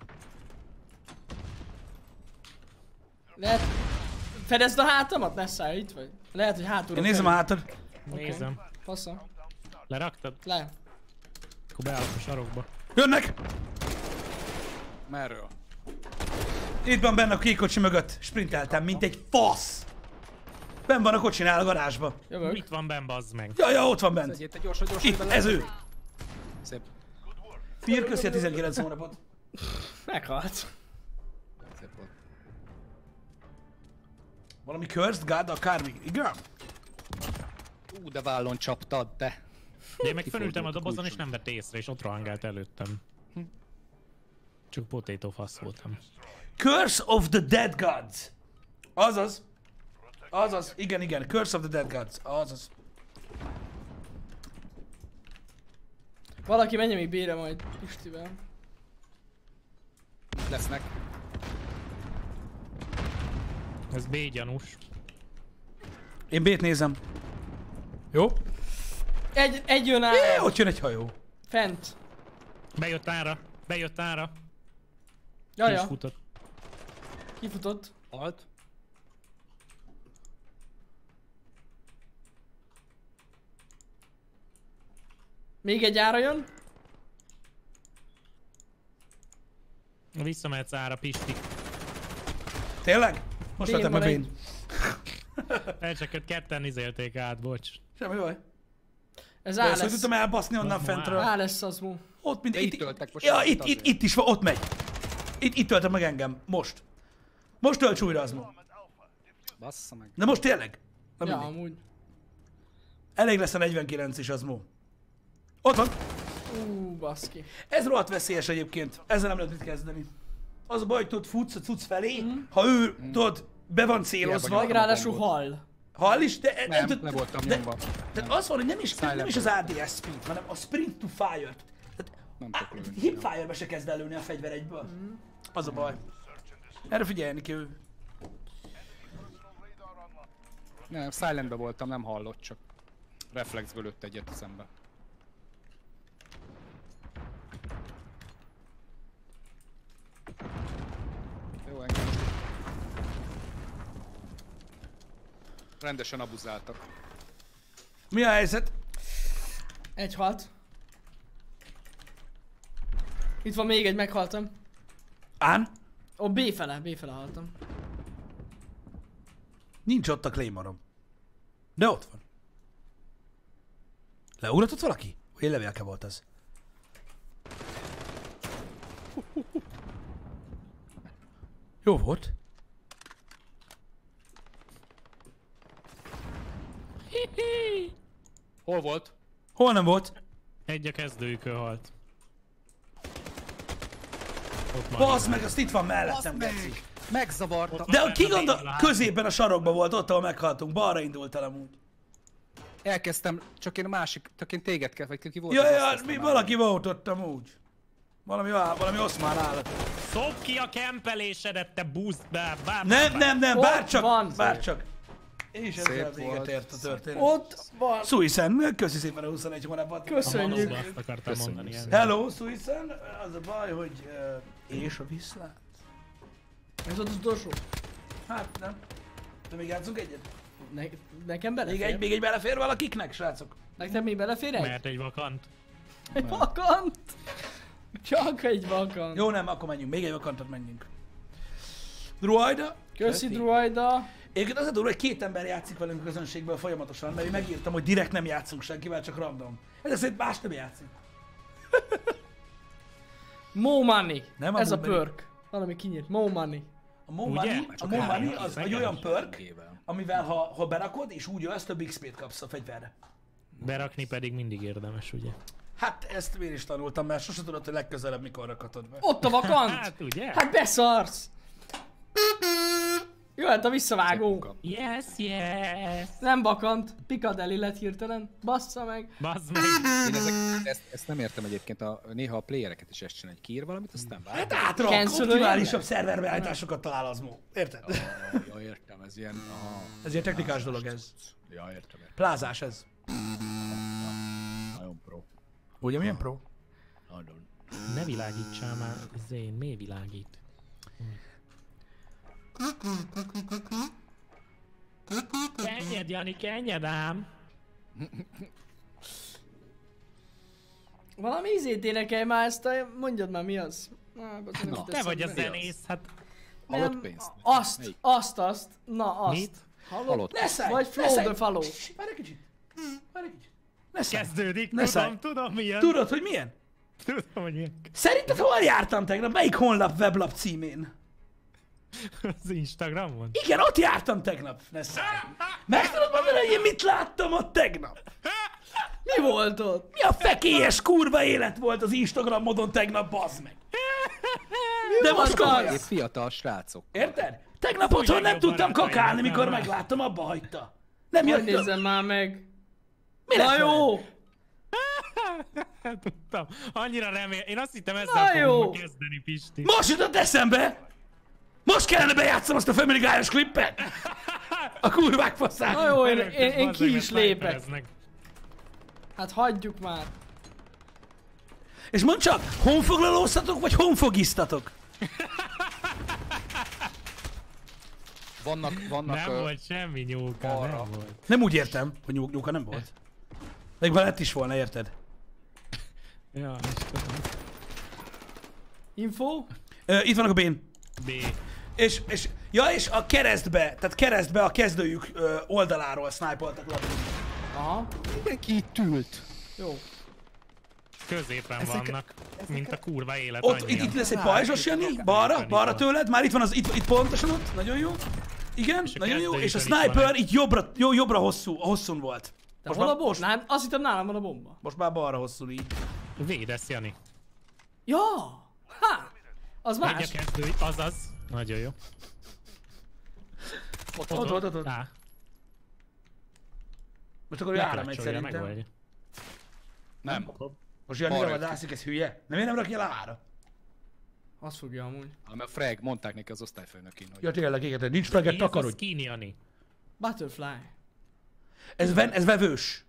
Lehet... Fedezd a hátamat, Nessai, itt vagy? Lehet, hogy hátulra Én nézem a hátad. Nézem. Passza. Leraktad? Le. Akkor beállok a sarokba. Jönnek! Merről? Itt van benne a kék kocsi mögött. Sprinteltem, mint egy fasz. Benn van a kocsinál a garázsba. Jövök. Itt van benn, bazd meg. Ja, ja, ott van bent. Szedjél, te gyorsan, gyorsan. Itt, bele. ez ő. Szép. Pír, köszi a tizenkilenc hónapot. Meghalt. Szép volt. Valami Cursed God, akármi. Igen? Ú, de vállon csaptad, te. De én meg Kifordult felültem a a dobozon és kulcsom. nem vett észre, és ott rohangált előttem. Csak potato fasz voltam. Curse of the Dead Gods. Azaz. Azaz, igen, igen. Curse of the Dead Gods. Azaz. Valaki menjen még bére majd Pistivel. Lesznek. Ez B gyanús. Én B-t nézem. Jó? Egy, egy jön ára. É, ott jön egy hajó. Fent. Bejött ára. Bejött ára. Ki is Jaja. futott. Kifutott. Halt. Még egy ára jön. Visszamehetsz ára, Pisti. Tényleg? Most Bén lettem a van bén. El csak őt ketten izélték át, bocs. Semmi baj. Ez De áll ezt hogy lesz. tudtam elbaszni onnan Az fentről. Áll lesz az mú. Ott, mint De itt, itt töltek most ja, el, itt, azért. itt, itt is van, ott megy. Itt, itt töltöm meg engem. Most. Most tölts újra az ma. Bassza meg. De most tényleg. Nem Ja, mindig. amúgy. Elég lesz a negyvenkilenc is az mo. Ott van. Ú, baszki. Ez rohadt veszélyes egyébként. Ezzel nem lehet mit kezdeni. Az a baj, hogy tudod, futsz a cucc felé, ha ő, tudod, be van célozva. Meg ráadásul hal. Hall is, de... Nem, de- le voltam de- nyomva. Tehát az van, hogy nem is, nem, nem is az Silent. á dé es speed, hanem a sprint to fire. Tehát Nem á- tudok lőni. hipfire-be se kezd előni a fegyver egyből. Az a baj. Erre figyelni kell. Nem, silentbe voltam, nem hallott, csak reflexből lőtt egyet a szembe. Jó, engem. Rendesen abuzáltak. Mi a helyzet? Egy halt. Itt van még egy, meghaltam. Án? Ó, B fele, B fele haltam. Nincs ott a Claymorom. De ott van. Leugratott valaki? Vagy levélke volt az? Jó volt. Hol volt? Hol nem volt? Egy a kezdőjükön halt. Bazd meg, azt itt van mellettem, Geci. Megzavarta. De ki gondol, középen a sarokban volt, ott, ahol meghaltunk. Balra indult el amúgy. Elkezdtem, csak én a másik, csak én téged kell, vagy ki volt Ja, az ja, azt mi, aztán valaki volt ott amúgy. Valami, valami oszmán állat. Szopd ki a kempelésedet, te boost be, bár, Nem, nem, nem, Ott bárcsak, van, bárcsak. És Szép ezzel véget volt. ért a történet. Ott van. Suicen, köszi szépen a huszonegy hónapot. Köszönjük. Manóba azt akartam mondani. ilyen. Hello, Suicen. Az a baj, hogy... Uh, és a viszlát? Ez ott az utolsó. Hát nem. De még játszunk egyet? Ne, nekem Még belefér? egy, még egy belefér valakiknek, srácok? Nektek még belefér egy? Mert egy vakant. Egy vakant? Csak egy vakant. Jó, nem, akkor menjünk. Még egy vakantot menjünk. Druida. Köszi, Druida. Egyébként az a durva, hogy két ember játszik velünk a közönségből folyamatosan, mert én megírtam, hogy direkt nem játszunk senkivel, csak random. Ez szerint más nem játszik. Mo Money. Nem, Ez a amúgy pedig- perk. Valami kinyírt. Mo Money. A Mo Ugye? Money, a Csak Mo három Money kis az egy megállás. olyan perk, amivel ha, ha berakod és úgy ölsz, több iksz pét kapsz a fegyverre. Berakni pedig mindig érdemes, ugye? Hát ezt én is tanultam, mert sose tudod, hogy legközelebb mikor rakatod be. Ott a vakant. Hát ugye? Hát beszarsz. Jöhet a visszavágó. Yes, yes! Nem vakant. Piccadilly lett hirtelen. Bassza meg. Bazd meg! Én ezek, ezt, ezt nem értem egyébként, a, néha a playereket is ezt csinálja, kiír valamit, aztán várj. Hát átrak, Cancel optimálisabb szerverbeállításokat talál az Mo. Érted? Ja, értem, ez ilyen... Aha. Ez ilyen technikás dolog ez. Ja, értem. értem. Plázás ez. Nagyon pro. Ugye milyen pro? Nagyon. Ne világítsál már, Zén, miért világít? Kenjed, Jani, kenjed ám! Valami ízét énekelj már ezt a... Mondjad már mi az. Na, bazd, nem Na, jut Te vagy a eszembe. zenész, hát Halott Nem, pénzt? Azt, Melyik? azt, azt. Na, azt. mit? Hallod? Halott. Ne szállj! Vagy ne Flow szállj! the Follow. Ssss, Várj egy kicsit. Várj egy kicsit. Ne szállj. Kezdődik, Ne szállj. tudom, tudom milyen. Tudod, hogy milyen? Tudom, hogy milyen. Szerinted hol jártam tegnap? Melyik honlap weblap címén? Az Instagramon? Igen, ott jártam tegnap. Ne szállj. Meg tudod mondani, hogy én mit láttam ott tegnap? Mi volt ott? Mi a fekélyes kurva élet volt az Instagramodon tegnap, bazd meg. De most komolyan. Épp fiatal srácok. Érted? Tegnap otthon nem tudtam kakálni, mikor megláttam, abba hagyta. Nem Hogy jöttem. nézzem már meg. Mi Na lett jó! veled? Tudtam. Annyira remél. Én azt hittem Na ezzel jó. fogom kezdeni, Pisti. Most jutott eszembe! Most kellene bejátszom azt a Family Guy-os klippet! A kurvák faszát! Na jó, én, Előtt én, én bazd ki meg, is mert lépek. snipereznek. Hát hagyjuk már. És mondd csak, honfoglalóztatok, vagy honfogiztatok? Vannak, vannak... Nem ö, volt semmi nyúlka, arra. nem volt. Nem úgy értem, hogy nyúk, nyúka nem volt. Még már lett is volna, érted? Ja, is tudom. Info? Ö, itt vannak a bén. B. És, és, ja, és a keresztbe, tehát keresztbe a kezdőjük ö, oldaláról sniperoltak le. Aha. Mindenki itt ült. Jó. Középen Ezek- vannak, mint a kurva élet Ott, itt, anyja. itt lesz egy pajzsos, Jani, balra, balra tőled, már itt van az, itt, itt pontosan ott, nagyon jó. Igen, a nagyon jó, és a kezdőjükön itt van sniper egy- itt jobbra, jó, jobbra hosszú, a hosszún volt. De Most hol a már- bomba? Hát azt hittem nálam van a bomba. Most már balra hosszú így. Védesz, Jani. Ja! Ha! Az Egy a más. kezdő, azaz. Nagyon jó. Ott, ott, ott, ott, ott. Á, Most akkor Jára megy leklácsolja, szerintem. megoldja. Nem. Most Jani Balra vadászik, ez hülye. Nem, miért nem rakja le ára? Azt fogja amúgy. Ha, mert Freg, mondták neki az osztályfőnökén, hogy... Ja tényleg, igen, nincs freget, Mi ez a takarodj. skin, Jani? Butterfly. Ez, ven, ez vevős.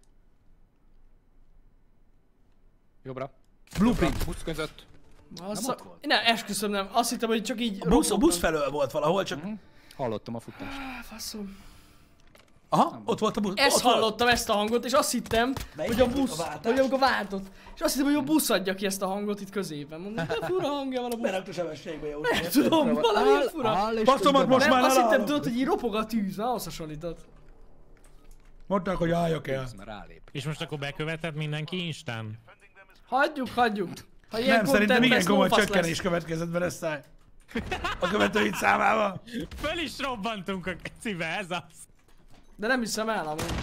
Jobbra. Blueprint. Busz között. Azt ott a... volt? Nem, esküszöm nem. Azt hittem, hogy csak így A busz, a robognak. busz felől volt valahol, csak... Hallottam a futást. Ah, faszom. Aha, ott volt a busz. Ezt ott volt. hallottam, ezt a hangot, és azt hittem, Melyik hogy a a busz, váltás? hogy amikor váltott. És azt hittem, hogy a busz adja ki ezt a hangot itt középen. Mondom, de fura hangja van a busz. Berakta sebességbe, jó. Nem tudom, valami fura. Passzomat most Nem, már azt hittem, elállom. tudod, hogy így ropog a tűz, na, ahhoz hasonlított. Mondták, hogy álljak el. Ez már rálép. És most akkor beköveted mindenki Instán? Hagyjuk, hagyjuk. Ha ilyen Nem, szerintem content igen lesz, komoly lófasz csökkenés lesz. következett be, lesz száj. A követőid számával. Föl is robbantunk a kecibe, ez az. De nem hiszem el, amúgy.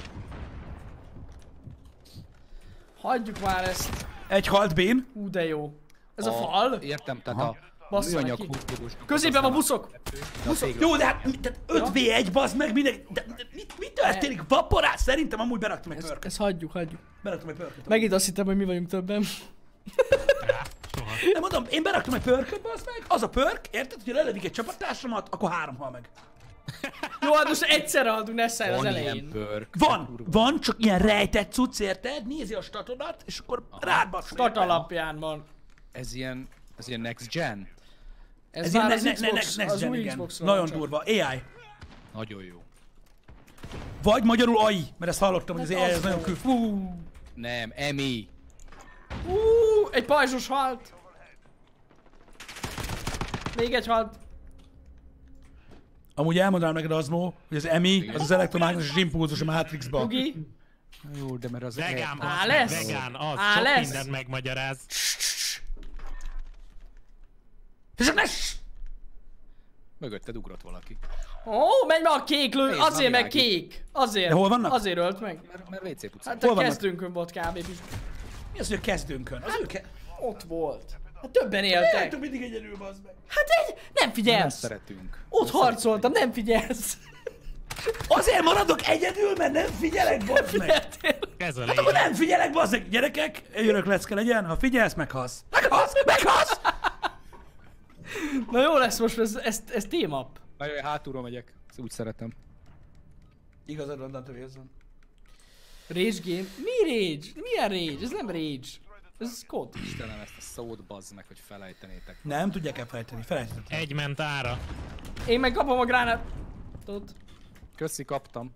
Hagyjuk már ezt. Egy halt bén. Hú, de jó. Ez a, a fal? Értem, tehát aha, a bassza műanyag neki. húzkodós. Középen van buszok. Buszok. Jó, de hát öt vé egy, bazd meg, mindenki. De, de mit, mit történik? Vaporát? Szerintem amúgy beraktam egy Ezt, pörköt. ezt hagyjuk, hagyjuk. Beraktam egy pörköt. Megint azt hittem, hogy mi vagyunk többen. Nem mondom, én beraktam egy pörköt, bazd meg. Az a pörk, érted, hogy lelövik egy csapattársamat, akkor három hal meg. Jó, hát most egyszerre haladunk Nessel az elején. Van, van, csak ilyen rejtett cucc, érted? Nézi a statodat, és akkor rád basz. Stat alapján van. Ez ilyen, ez ilyen next gen? Ez, Ez már ilyen az ne, ne, ne, Xbox, next az gen, új igen. Xbox-ra Nagyon csak. durva. á i. Nagyon jó. Vagy magyarul á i, mert ezt hallottam, hogy az Hát á i az ez nagyon jó. kül. Fú. Nem, Emi. Ú, egy pajzsos halt. Még egy halt. Amúgy elmondanám neked, Azmó, hogy az Emi, az az elektromágneses impulzus a Matrixba. Ugi. Jó, de mert az... Vegán, Á, az lesz? vegán, az Á, sok lesz? mindent megmagyaráz. És csak lesz! Mögötted ugrott valaki. Ó, menj már a kék lő, Nézd, azért na meg világít. kék. Azért. De hol vannak? Azért ölt meg. Mert, mert vé cé pucán. Hát Hol a vannak? kezdőnkön volt kb. Mi az, hogy a kezdőnkön? Az ő ke... Ott volt. Hát többen éltek. Eltök mindig egyedül, bazd meg. Hát egy, nem Nem figyelsz. szeretünk. Ott harcoltam, nem figyelsz. Azért maradok egyedül, mert nem figyelek, bazd meg. Figyeltél? Ez a Hát akkor lényeg. nem figyelek, bazd meg. Gyerekek, örök lecke legyen, ha figyelsz, meghalsz. Meghalsz, meghalsz! Na jó lesz most, ez, ez, ez team up. Na jó, hátulról megyek. Ezt úgy szeretem. Igazad van, Dante Wilson. Rage game? Mi rage? Milyen rage? Ez nem rage. Ez kod. Istenem, ezt a szót bazd meg, hogy felejtenétek. Nem tudják elfelejteni, felejtettem. Egy ment ára. Én meg kapom a gránát. Tudod? Köszi, kaptam.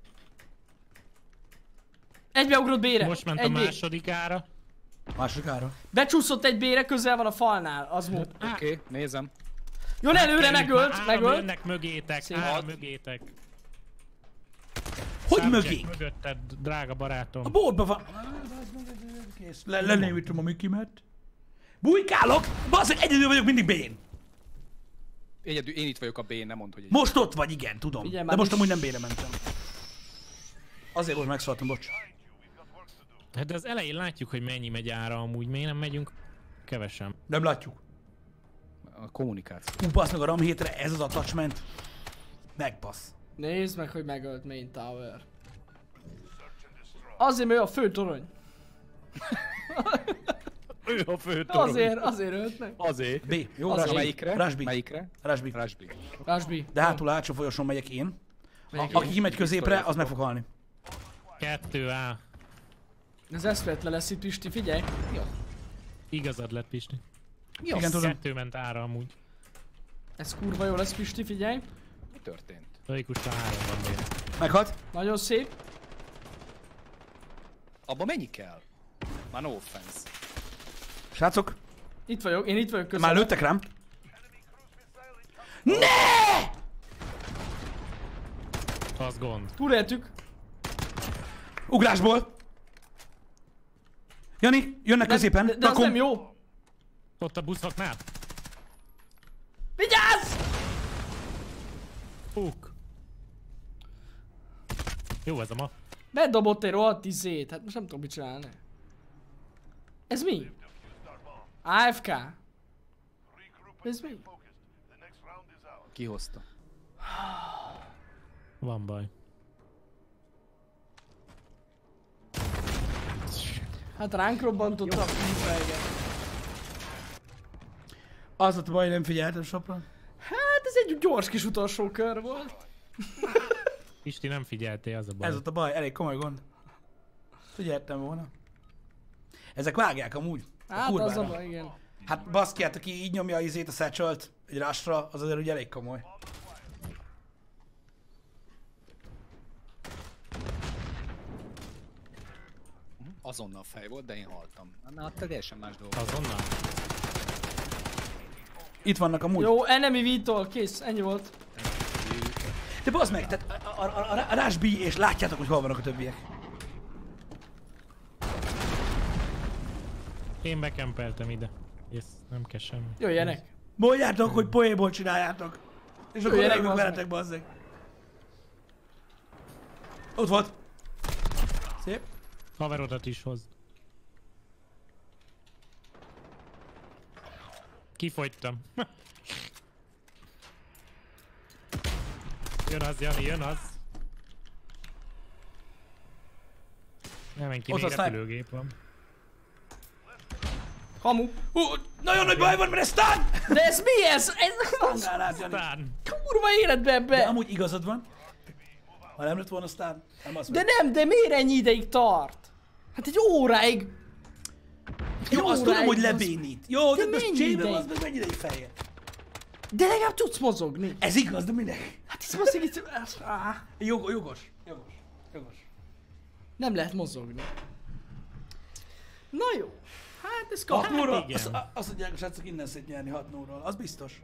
Egybeugrott bére. Most ment egy a B. második ára. Másodikára. Becsúszott egy bére, közel van a falnál. Az volt. Oké, okay, nézem. Jön előre, megölt, Áram megölt. jönnek mögétek, Szép. áram mögétek. Hogy Subject mögé? mögötted, drága barátom. A boltban van. Kész. Le, lenémítom a Mikimet. Bújkálok! Bazd meg, egyedül vagyok mindig bén. Egyedül, én itt vagyok a B, nem mondd, hogy egy... Most ott vagy, igen, tudom. Figyelj De már, most is- amúgy nem béne mentem. Azért most megszóltam, bocs. Hát de az elején látjuk, hogy mennyi megy ára amúgy, miért nem megyünk kevesen. Nem látjuk. A kommunikáció. Hú, bassz meg a RAM hétre, ez az attachment. Megbasz. Nézd meg, hogy megölt Main Tower. Azért, mert ő a fő torony. Ő a fő torony. Azért, azért ölt meg. Azért. B. Jó, Az Rásbi. melyikre? Rásbi. Melyikre? Rásbi. Rásbi. Rásbi. De hátul hátsó folyosón megyek én. A, Melyik? aki kimegy középre, az meg fog halni. Kettő A. Ez eszméletlen lesz itt, Pisti, figyelj. Igazad lett, Pisti. Igen, tudom. Kettő ment ára amúgy. Ez kurva jó lesz, Pisti, figyelj. Mi történt? Logikusan három van bére. Meghalt. Nagyon szép. Abba mennyi kell? Már no offense. Srácok, Itt vagyok, én itt vagyok közel. már lőttek rám. Ne! Az gond. Túléltük. Ugrásból. Jani, jönnek középen. De, de az Rakom. nem jó. Ott a buszoknál. Vigyázz! Fúk. Jó ez a ma. Bedobott egy rohadt izét, hát most nem tudom mit csinálni. Ez mi? á ef ká. Ez mi? Ki hozta? Van baj. Hát ránk robbantottak a fűfelget. Az volt a baj, nem figyeltem sopra. Hát ez egy gyors kis utolsó kör volt. Pisti, nem figyeltél, az a baj. Ez volt a baj, elég komoly gond. Figyeltem volna. Ezek vágják amúgy. A Hát az kurvára. a baj, igen. Hát baszki, hát aki így nyomja a izét, a satchelt egy rásra, az azért ugye elég komoly. Azonnal fej volt, de én haltam. Na, te teljesen más dolog. Azonnal? Itt vannak amúgy. Jó, enemy V-tól, kész, ennyi volt. De bazd meg, tehát a, a, a, a, a Rásbi, és látjátok, hogy hol vannak a többiek. Én bekempeltem ide. Ez nem kell semmi. Jöjjenek. Mondjátok, hogy poénból csináljátok. És akkor Jöjjenek, örülünk bazd veletek, bazzeg. Ott volt. Szép. Haverodat is hoz. Kifogytam. Jön az, Jani, jön az. Nem menj ki, Ott még a sniper. repülőgép van. Hamu. Hú, nagyon nagy baj van, mert ez stun! De ez mi ez? Ez az Stun át, Jani. Aztán. kurva életben De be. amúgy igazad van. Ha nem lett volna stun, nem az De meg. nem, de miért ennyi ideig tart? Hát egy óráig. Jó, azt óráig tudom, hogy az- lebénít. Jó, de, De most mennyi Jane ideig? az meg mennyi ideig feljel. De legalább tudsz mozogni. Ez igaz, de minek? Hát ez most itt... Áh, Jogos, jogos, jogos, jogos. nem lehet mozogni. Na jó. Hát ez hat kap. nóra, igen. azt, azt mondják, hogy srácok, innen szét nyerni hat nóról, az biztos.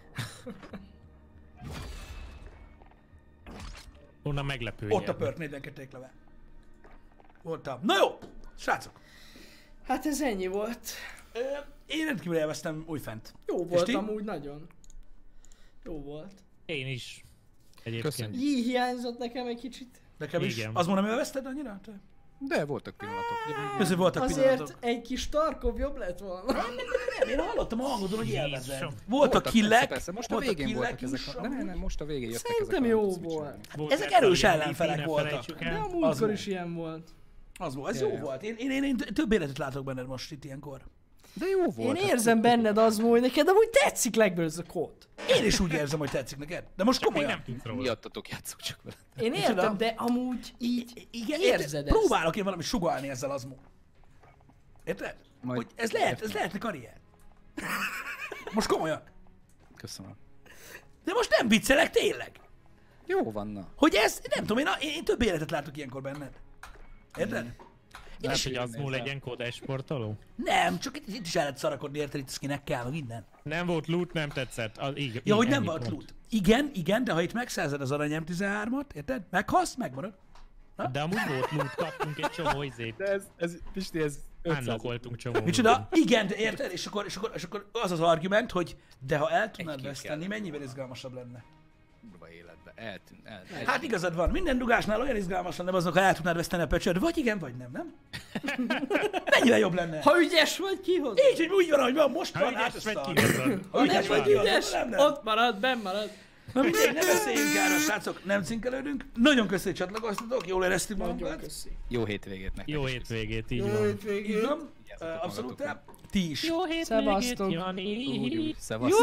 Onnan meglepő. Ott a pört negyvenkettő leve. Voltam. Na jó, srácok. Hát ez ennyi volt. Ö, Én rendkívül élveztem újfent. Jó És volt ti? amúgy nagyon. Jó volt. Én is. Egyébként. Köszönjük. Jí hiányzott nekem egy kicsit. Nekem is. Igen. Az mondom, élvezted annyira? Te? De voltak pillanatok. Közben voltak Azért pillanatok. egy kis Tarkov jobb lett volna. Nem, én hallottam a hangodon, hogy élvezed. Jézusom. Voltak killek, persze, persze. Most a voltak végén killek voltak ezek is, a... Nem, nem, nem, most a végén jöttek Szerintem ezek a... jó nem tudsz mit volt. csinálni. Volt ezek Metal erős Gear ellenfelek ne voltak. felejtsük De el. a Az múltkor volt. is ilyen volt. az volt, ez Ja, jó ja. volt. Én, én, én, én több életet látok benned most itt ilyenkor. De jó Én volt. hát érzem benned az múl, neked amúgy tetszik legből ez a kód. Én is úgy érzem, hogy tetszik neked. De most Még komolyan. nem tudsz róla. Miattatok játszok csak vele. Én Micsoda? értem, de amúgy így Igen, érzed érzed ezt. Próbálok én valami sugálni ezzel az mú. Érted? Majd Hogy ez lehet, ez lehetne karrier. Most komolyan. Köszönöm. De most nem viccelek, tényleg. Jó van, na. Hogy ez, nem tudom, én, én több életet látok ilyenkor benned. Érted? Lehet, hogy az múl legyen kódás sportoló? Nem, csak itt, itt is el lehet szarakodni, érted, itt skinekkel, meg minden. Nem volt loot, nem tetszett. Az, így, Ja, hogy nem ennyi volt pont. loot. Igen, igen, de ha itt megszerzed az arany em tizenhármat, érted? Meghalsz, megmarad. De amúgy volt loot, kaptunk egy csomó izét. De ez, ez, Pisti, ez Unlockoltunk csomó. Micsoda? Igen, de érted? És akkor, és, akkor, és akkor az az argument, hogy de ha el tudnád Egy-két veszteni, kell. mennyivel izgalmasabb lenne. kurva életbe. Eltűnt. El, el, Hát igazad van, minden dugásnál olyan izgalmas lenne azok, ha el tudnád veszteni a pöcsöd, vagy igen, vagy nem, nem? Mennyivel jobb lenne? Ha ügyes vagy, kihoz. Így, hogy úgy van, hogy van, most Ha van, ügyes hát vagy, össze. kihozod. Ha ügyes Nem vagy, vagy kihozod, ügyes, nem, nem. ott marad, benn marad. Na mindegy, ne beszéljünk erről, srácok, nem cinkelődünk. Nagyon köszönjük, hogy csatlakoztatok, jól éreztük Nagyon magunkat. köszi. Jó hétvégét nektek. Jó is. hétvégét, így Jó van. hétvégét. Így van, Vigyázzatok Ö, abszolút magatokra. ti is. Jó hétvégét, Szevasztok. Úgy, Jani. úgy. Szevasztok.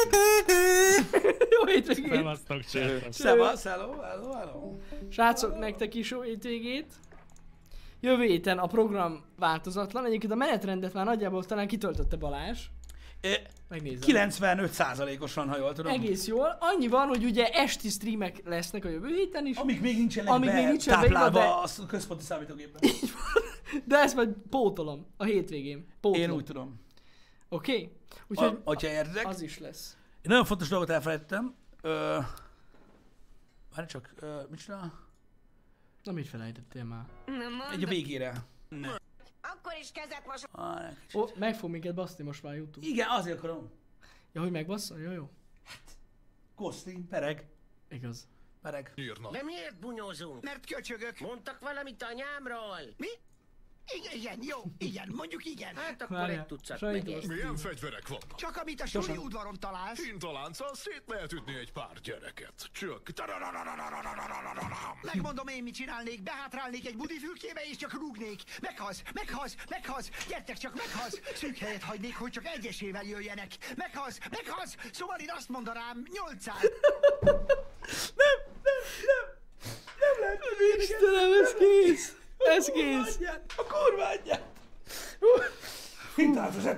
Jó hétvégét. Szevasztok, csátok. Szevasz, hello, hello, hello. Srácok, nektek is jó hétvégét. Jövő héten a program változatlan. Egyébként a menetrendet már nagyjából talán kitöltötte Balázs. Ö, Megnézem. kilencvenöt százalékosan, ha jól tudom. Egész jól. Annyi van, hogy ugye esti streamek lesznek a jövő héten is. Amik még nincsenek Amíg be, még nincsenek beírva, táplálva a központi számítógépben. De ezt majd pótolom a hétvégén. Pótlom. Én úgy tudom. Oké? Okay? Ha, Úgyhogy hogyha érdek. az is lesz. Én nagyon fontos dolgot elfelejtettem. Ö, várj csak, ö, mit csinál? Na mit felejtettél már? Na Egy a mondd, végére. akkor is kezet mosok. Ah, ne kicsit. Ó, meg fog minket baszni most már YouTube. Igen, azért akarom. Ja, hogy megbasszol? Jó, jó. Kosztin, pereg, Igaz. pereg. De miért bunyózunk? Mert köcsögök. Mondtak valamit anyámról? Mi? Igen, igen, jó, igen, mondjuk igen. Hát akkor Várjál, egy tucat sajnos. meg egy. Milyen fegyverek vannak? Csak amit a suli udvaron találsz. Hintalánccal szét lehet ütni egy pár gyereket. Csak... Megmondom én, mit csinálnék, behátrálnék egy budifülkébe és csak rúgnék. Meghalsz, meghalsz, meghalsz, gyertek csak meghalsz. Szűk helyet hagynék, hogy csak egyesével jöjjenek. Meghalsz, meghalsz, szóval én azt mondanám, nyolcszáz. Nem, nem, nem. Nem lehet, hogy Istenem, ez kész! Ez kész! A kurva anyját! Hintaláncos,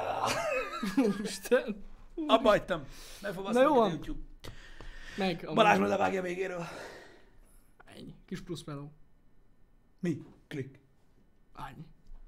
Isten! abba hagytam. Meg fog Na jó van. YouTube. Meg a Balázs majd levágja a végéről. Ennyi. Kis plusz meló. Mi? Klik. Annyi.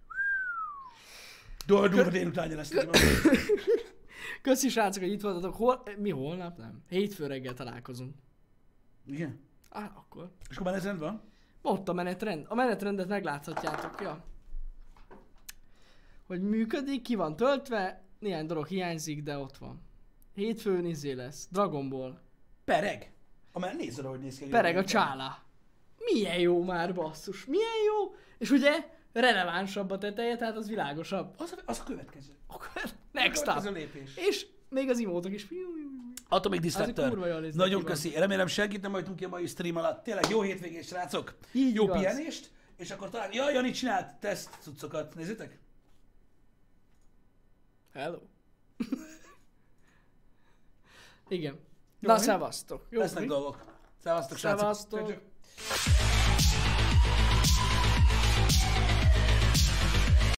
Durva, durva délutánja lesz. Köszi srácok, hogy itt voltatok. Hol... Mi holnap? Nem. Hétfő reggel találkozunk. Igen. Á, akkor. És akkor menetrend van? Ott a menetrend. A menetrendet megláthatjátok, ja. Hogy működik, ki van töltve, néhány dolog hiányzik, de ott van. Hétfőn izé lesz. Dragon Ball. Pereg. Amely nézd, hogy néz ki. Pereg a csála. Milyen jó már, basszus. Milyen jó. És ugye relevánsabb a teteje, tehát az világosabb. Az a, az a következő. Next a következő up. lépés. És még az imótok is. Atomic Az Disruptor. kurva jól néznek Nagyon ki, köszi. Remélem segít, nem hagytunk ki a mai stream alatt. Tényleg jó hétvégét, srácok. Így jó igaz. pihenést. És akkor talán... Ja, Jani csinált teszt cuccokat. Nézzétek. Hello. Igen. Jó, Na, mi? szevasztok. Jó, Lesznek mi? dolgok. Szevasztok, srácok. Szevasztok. Csak- csak-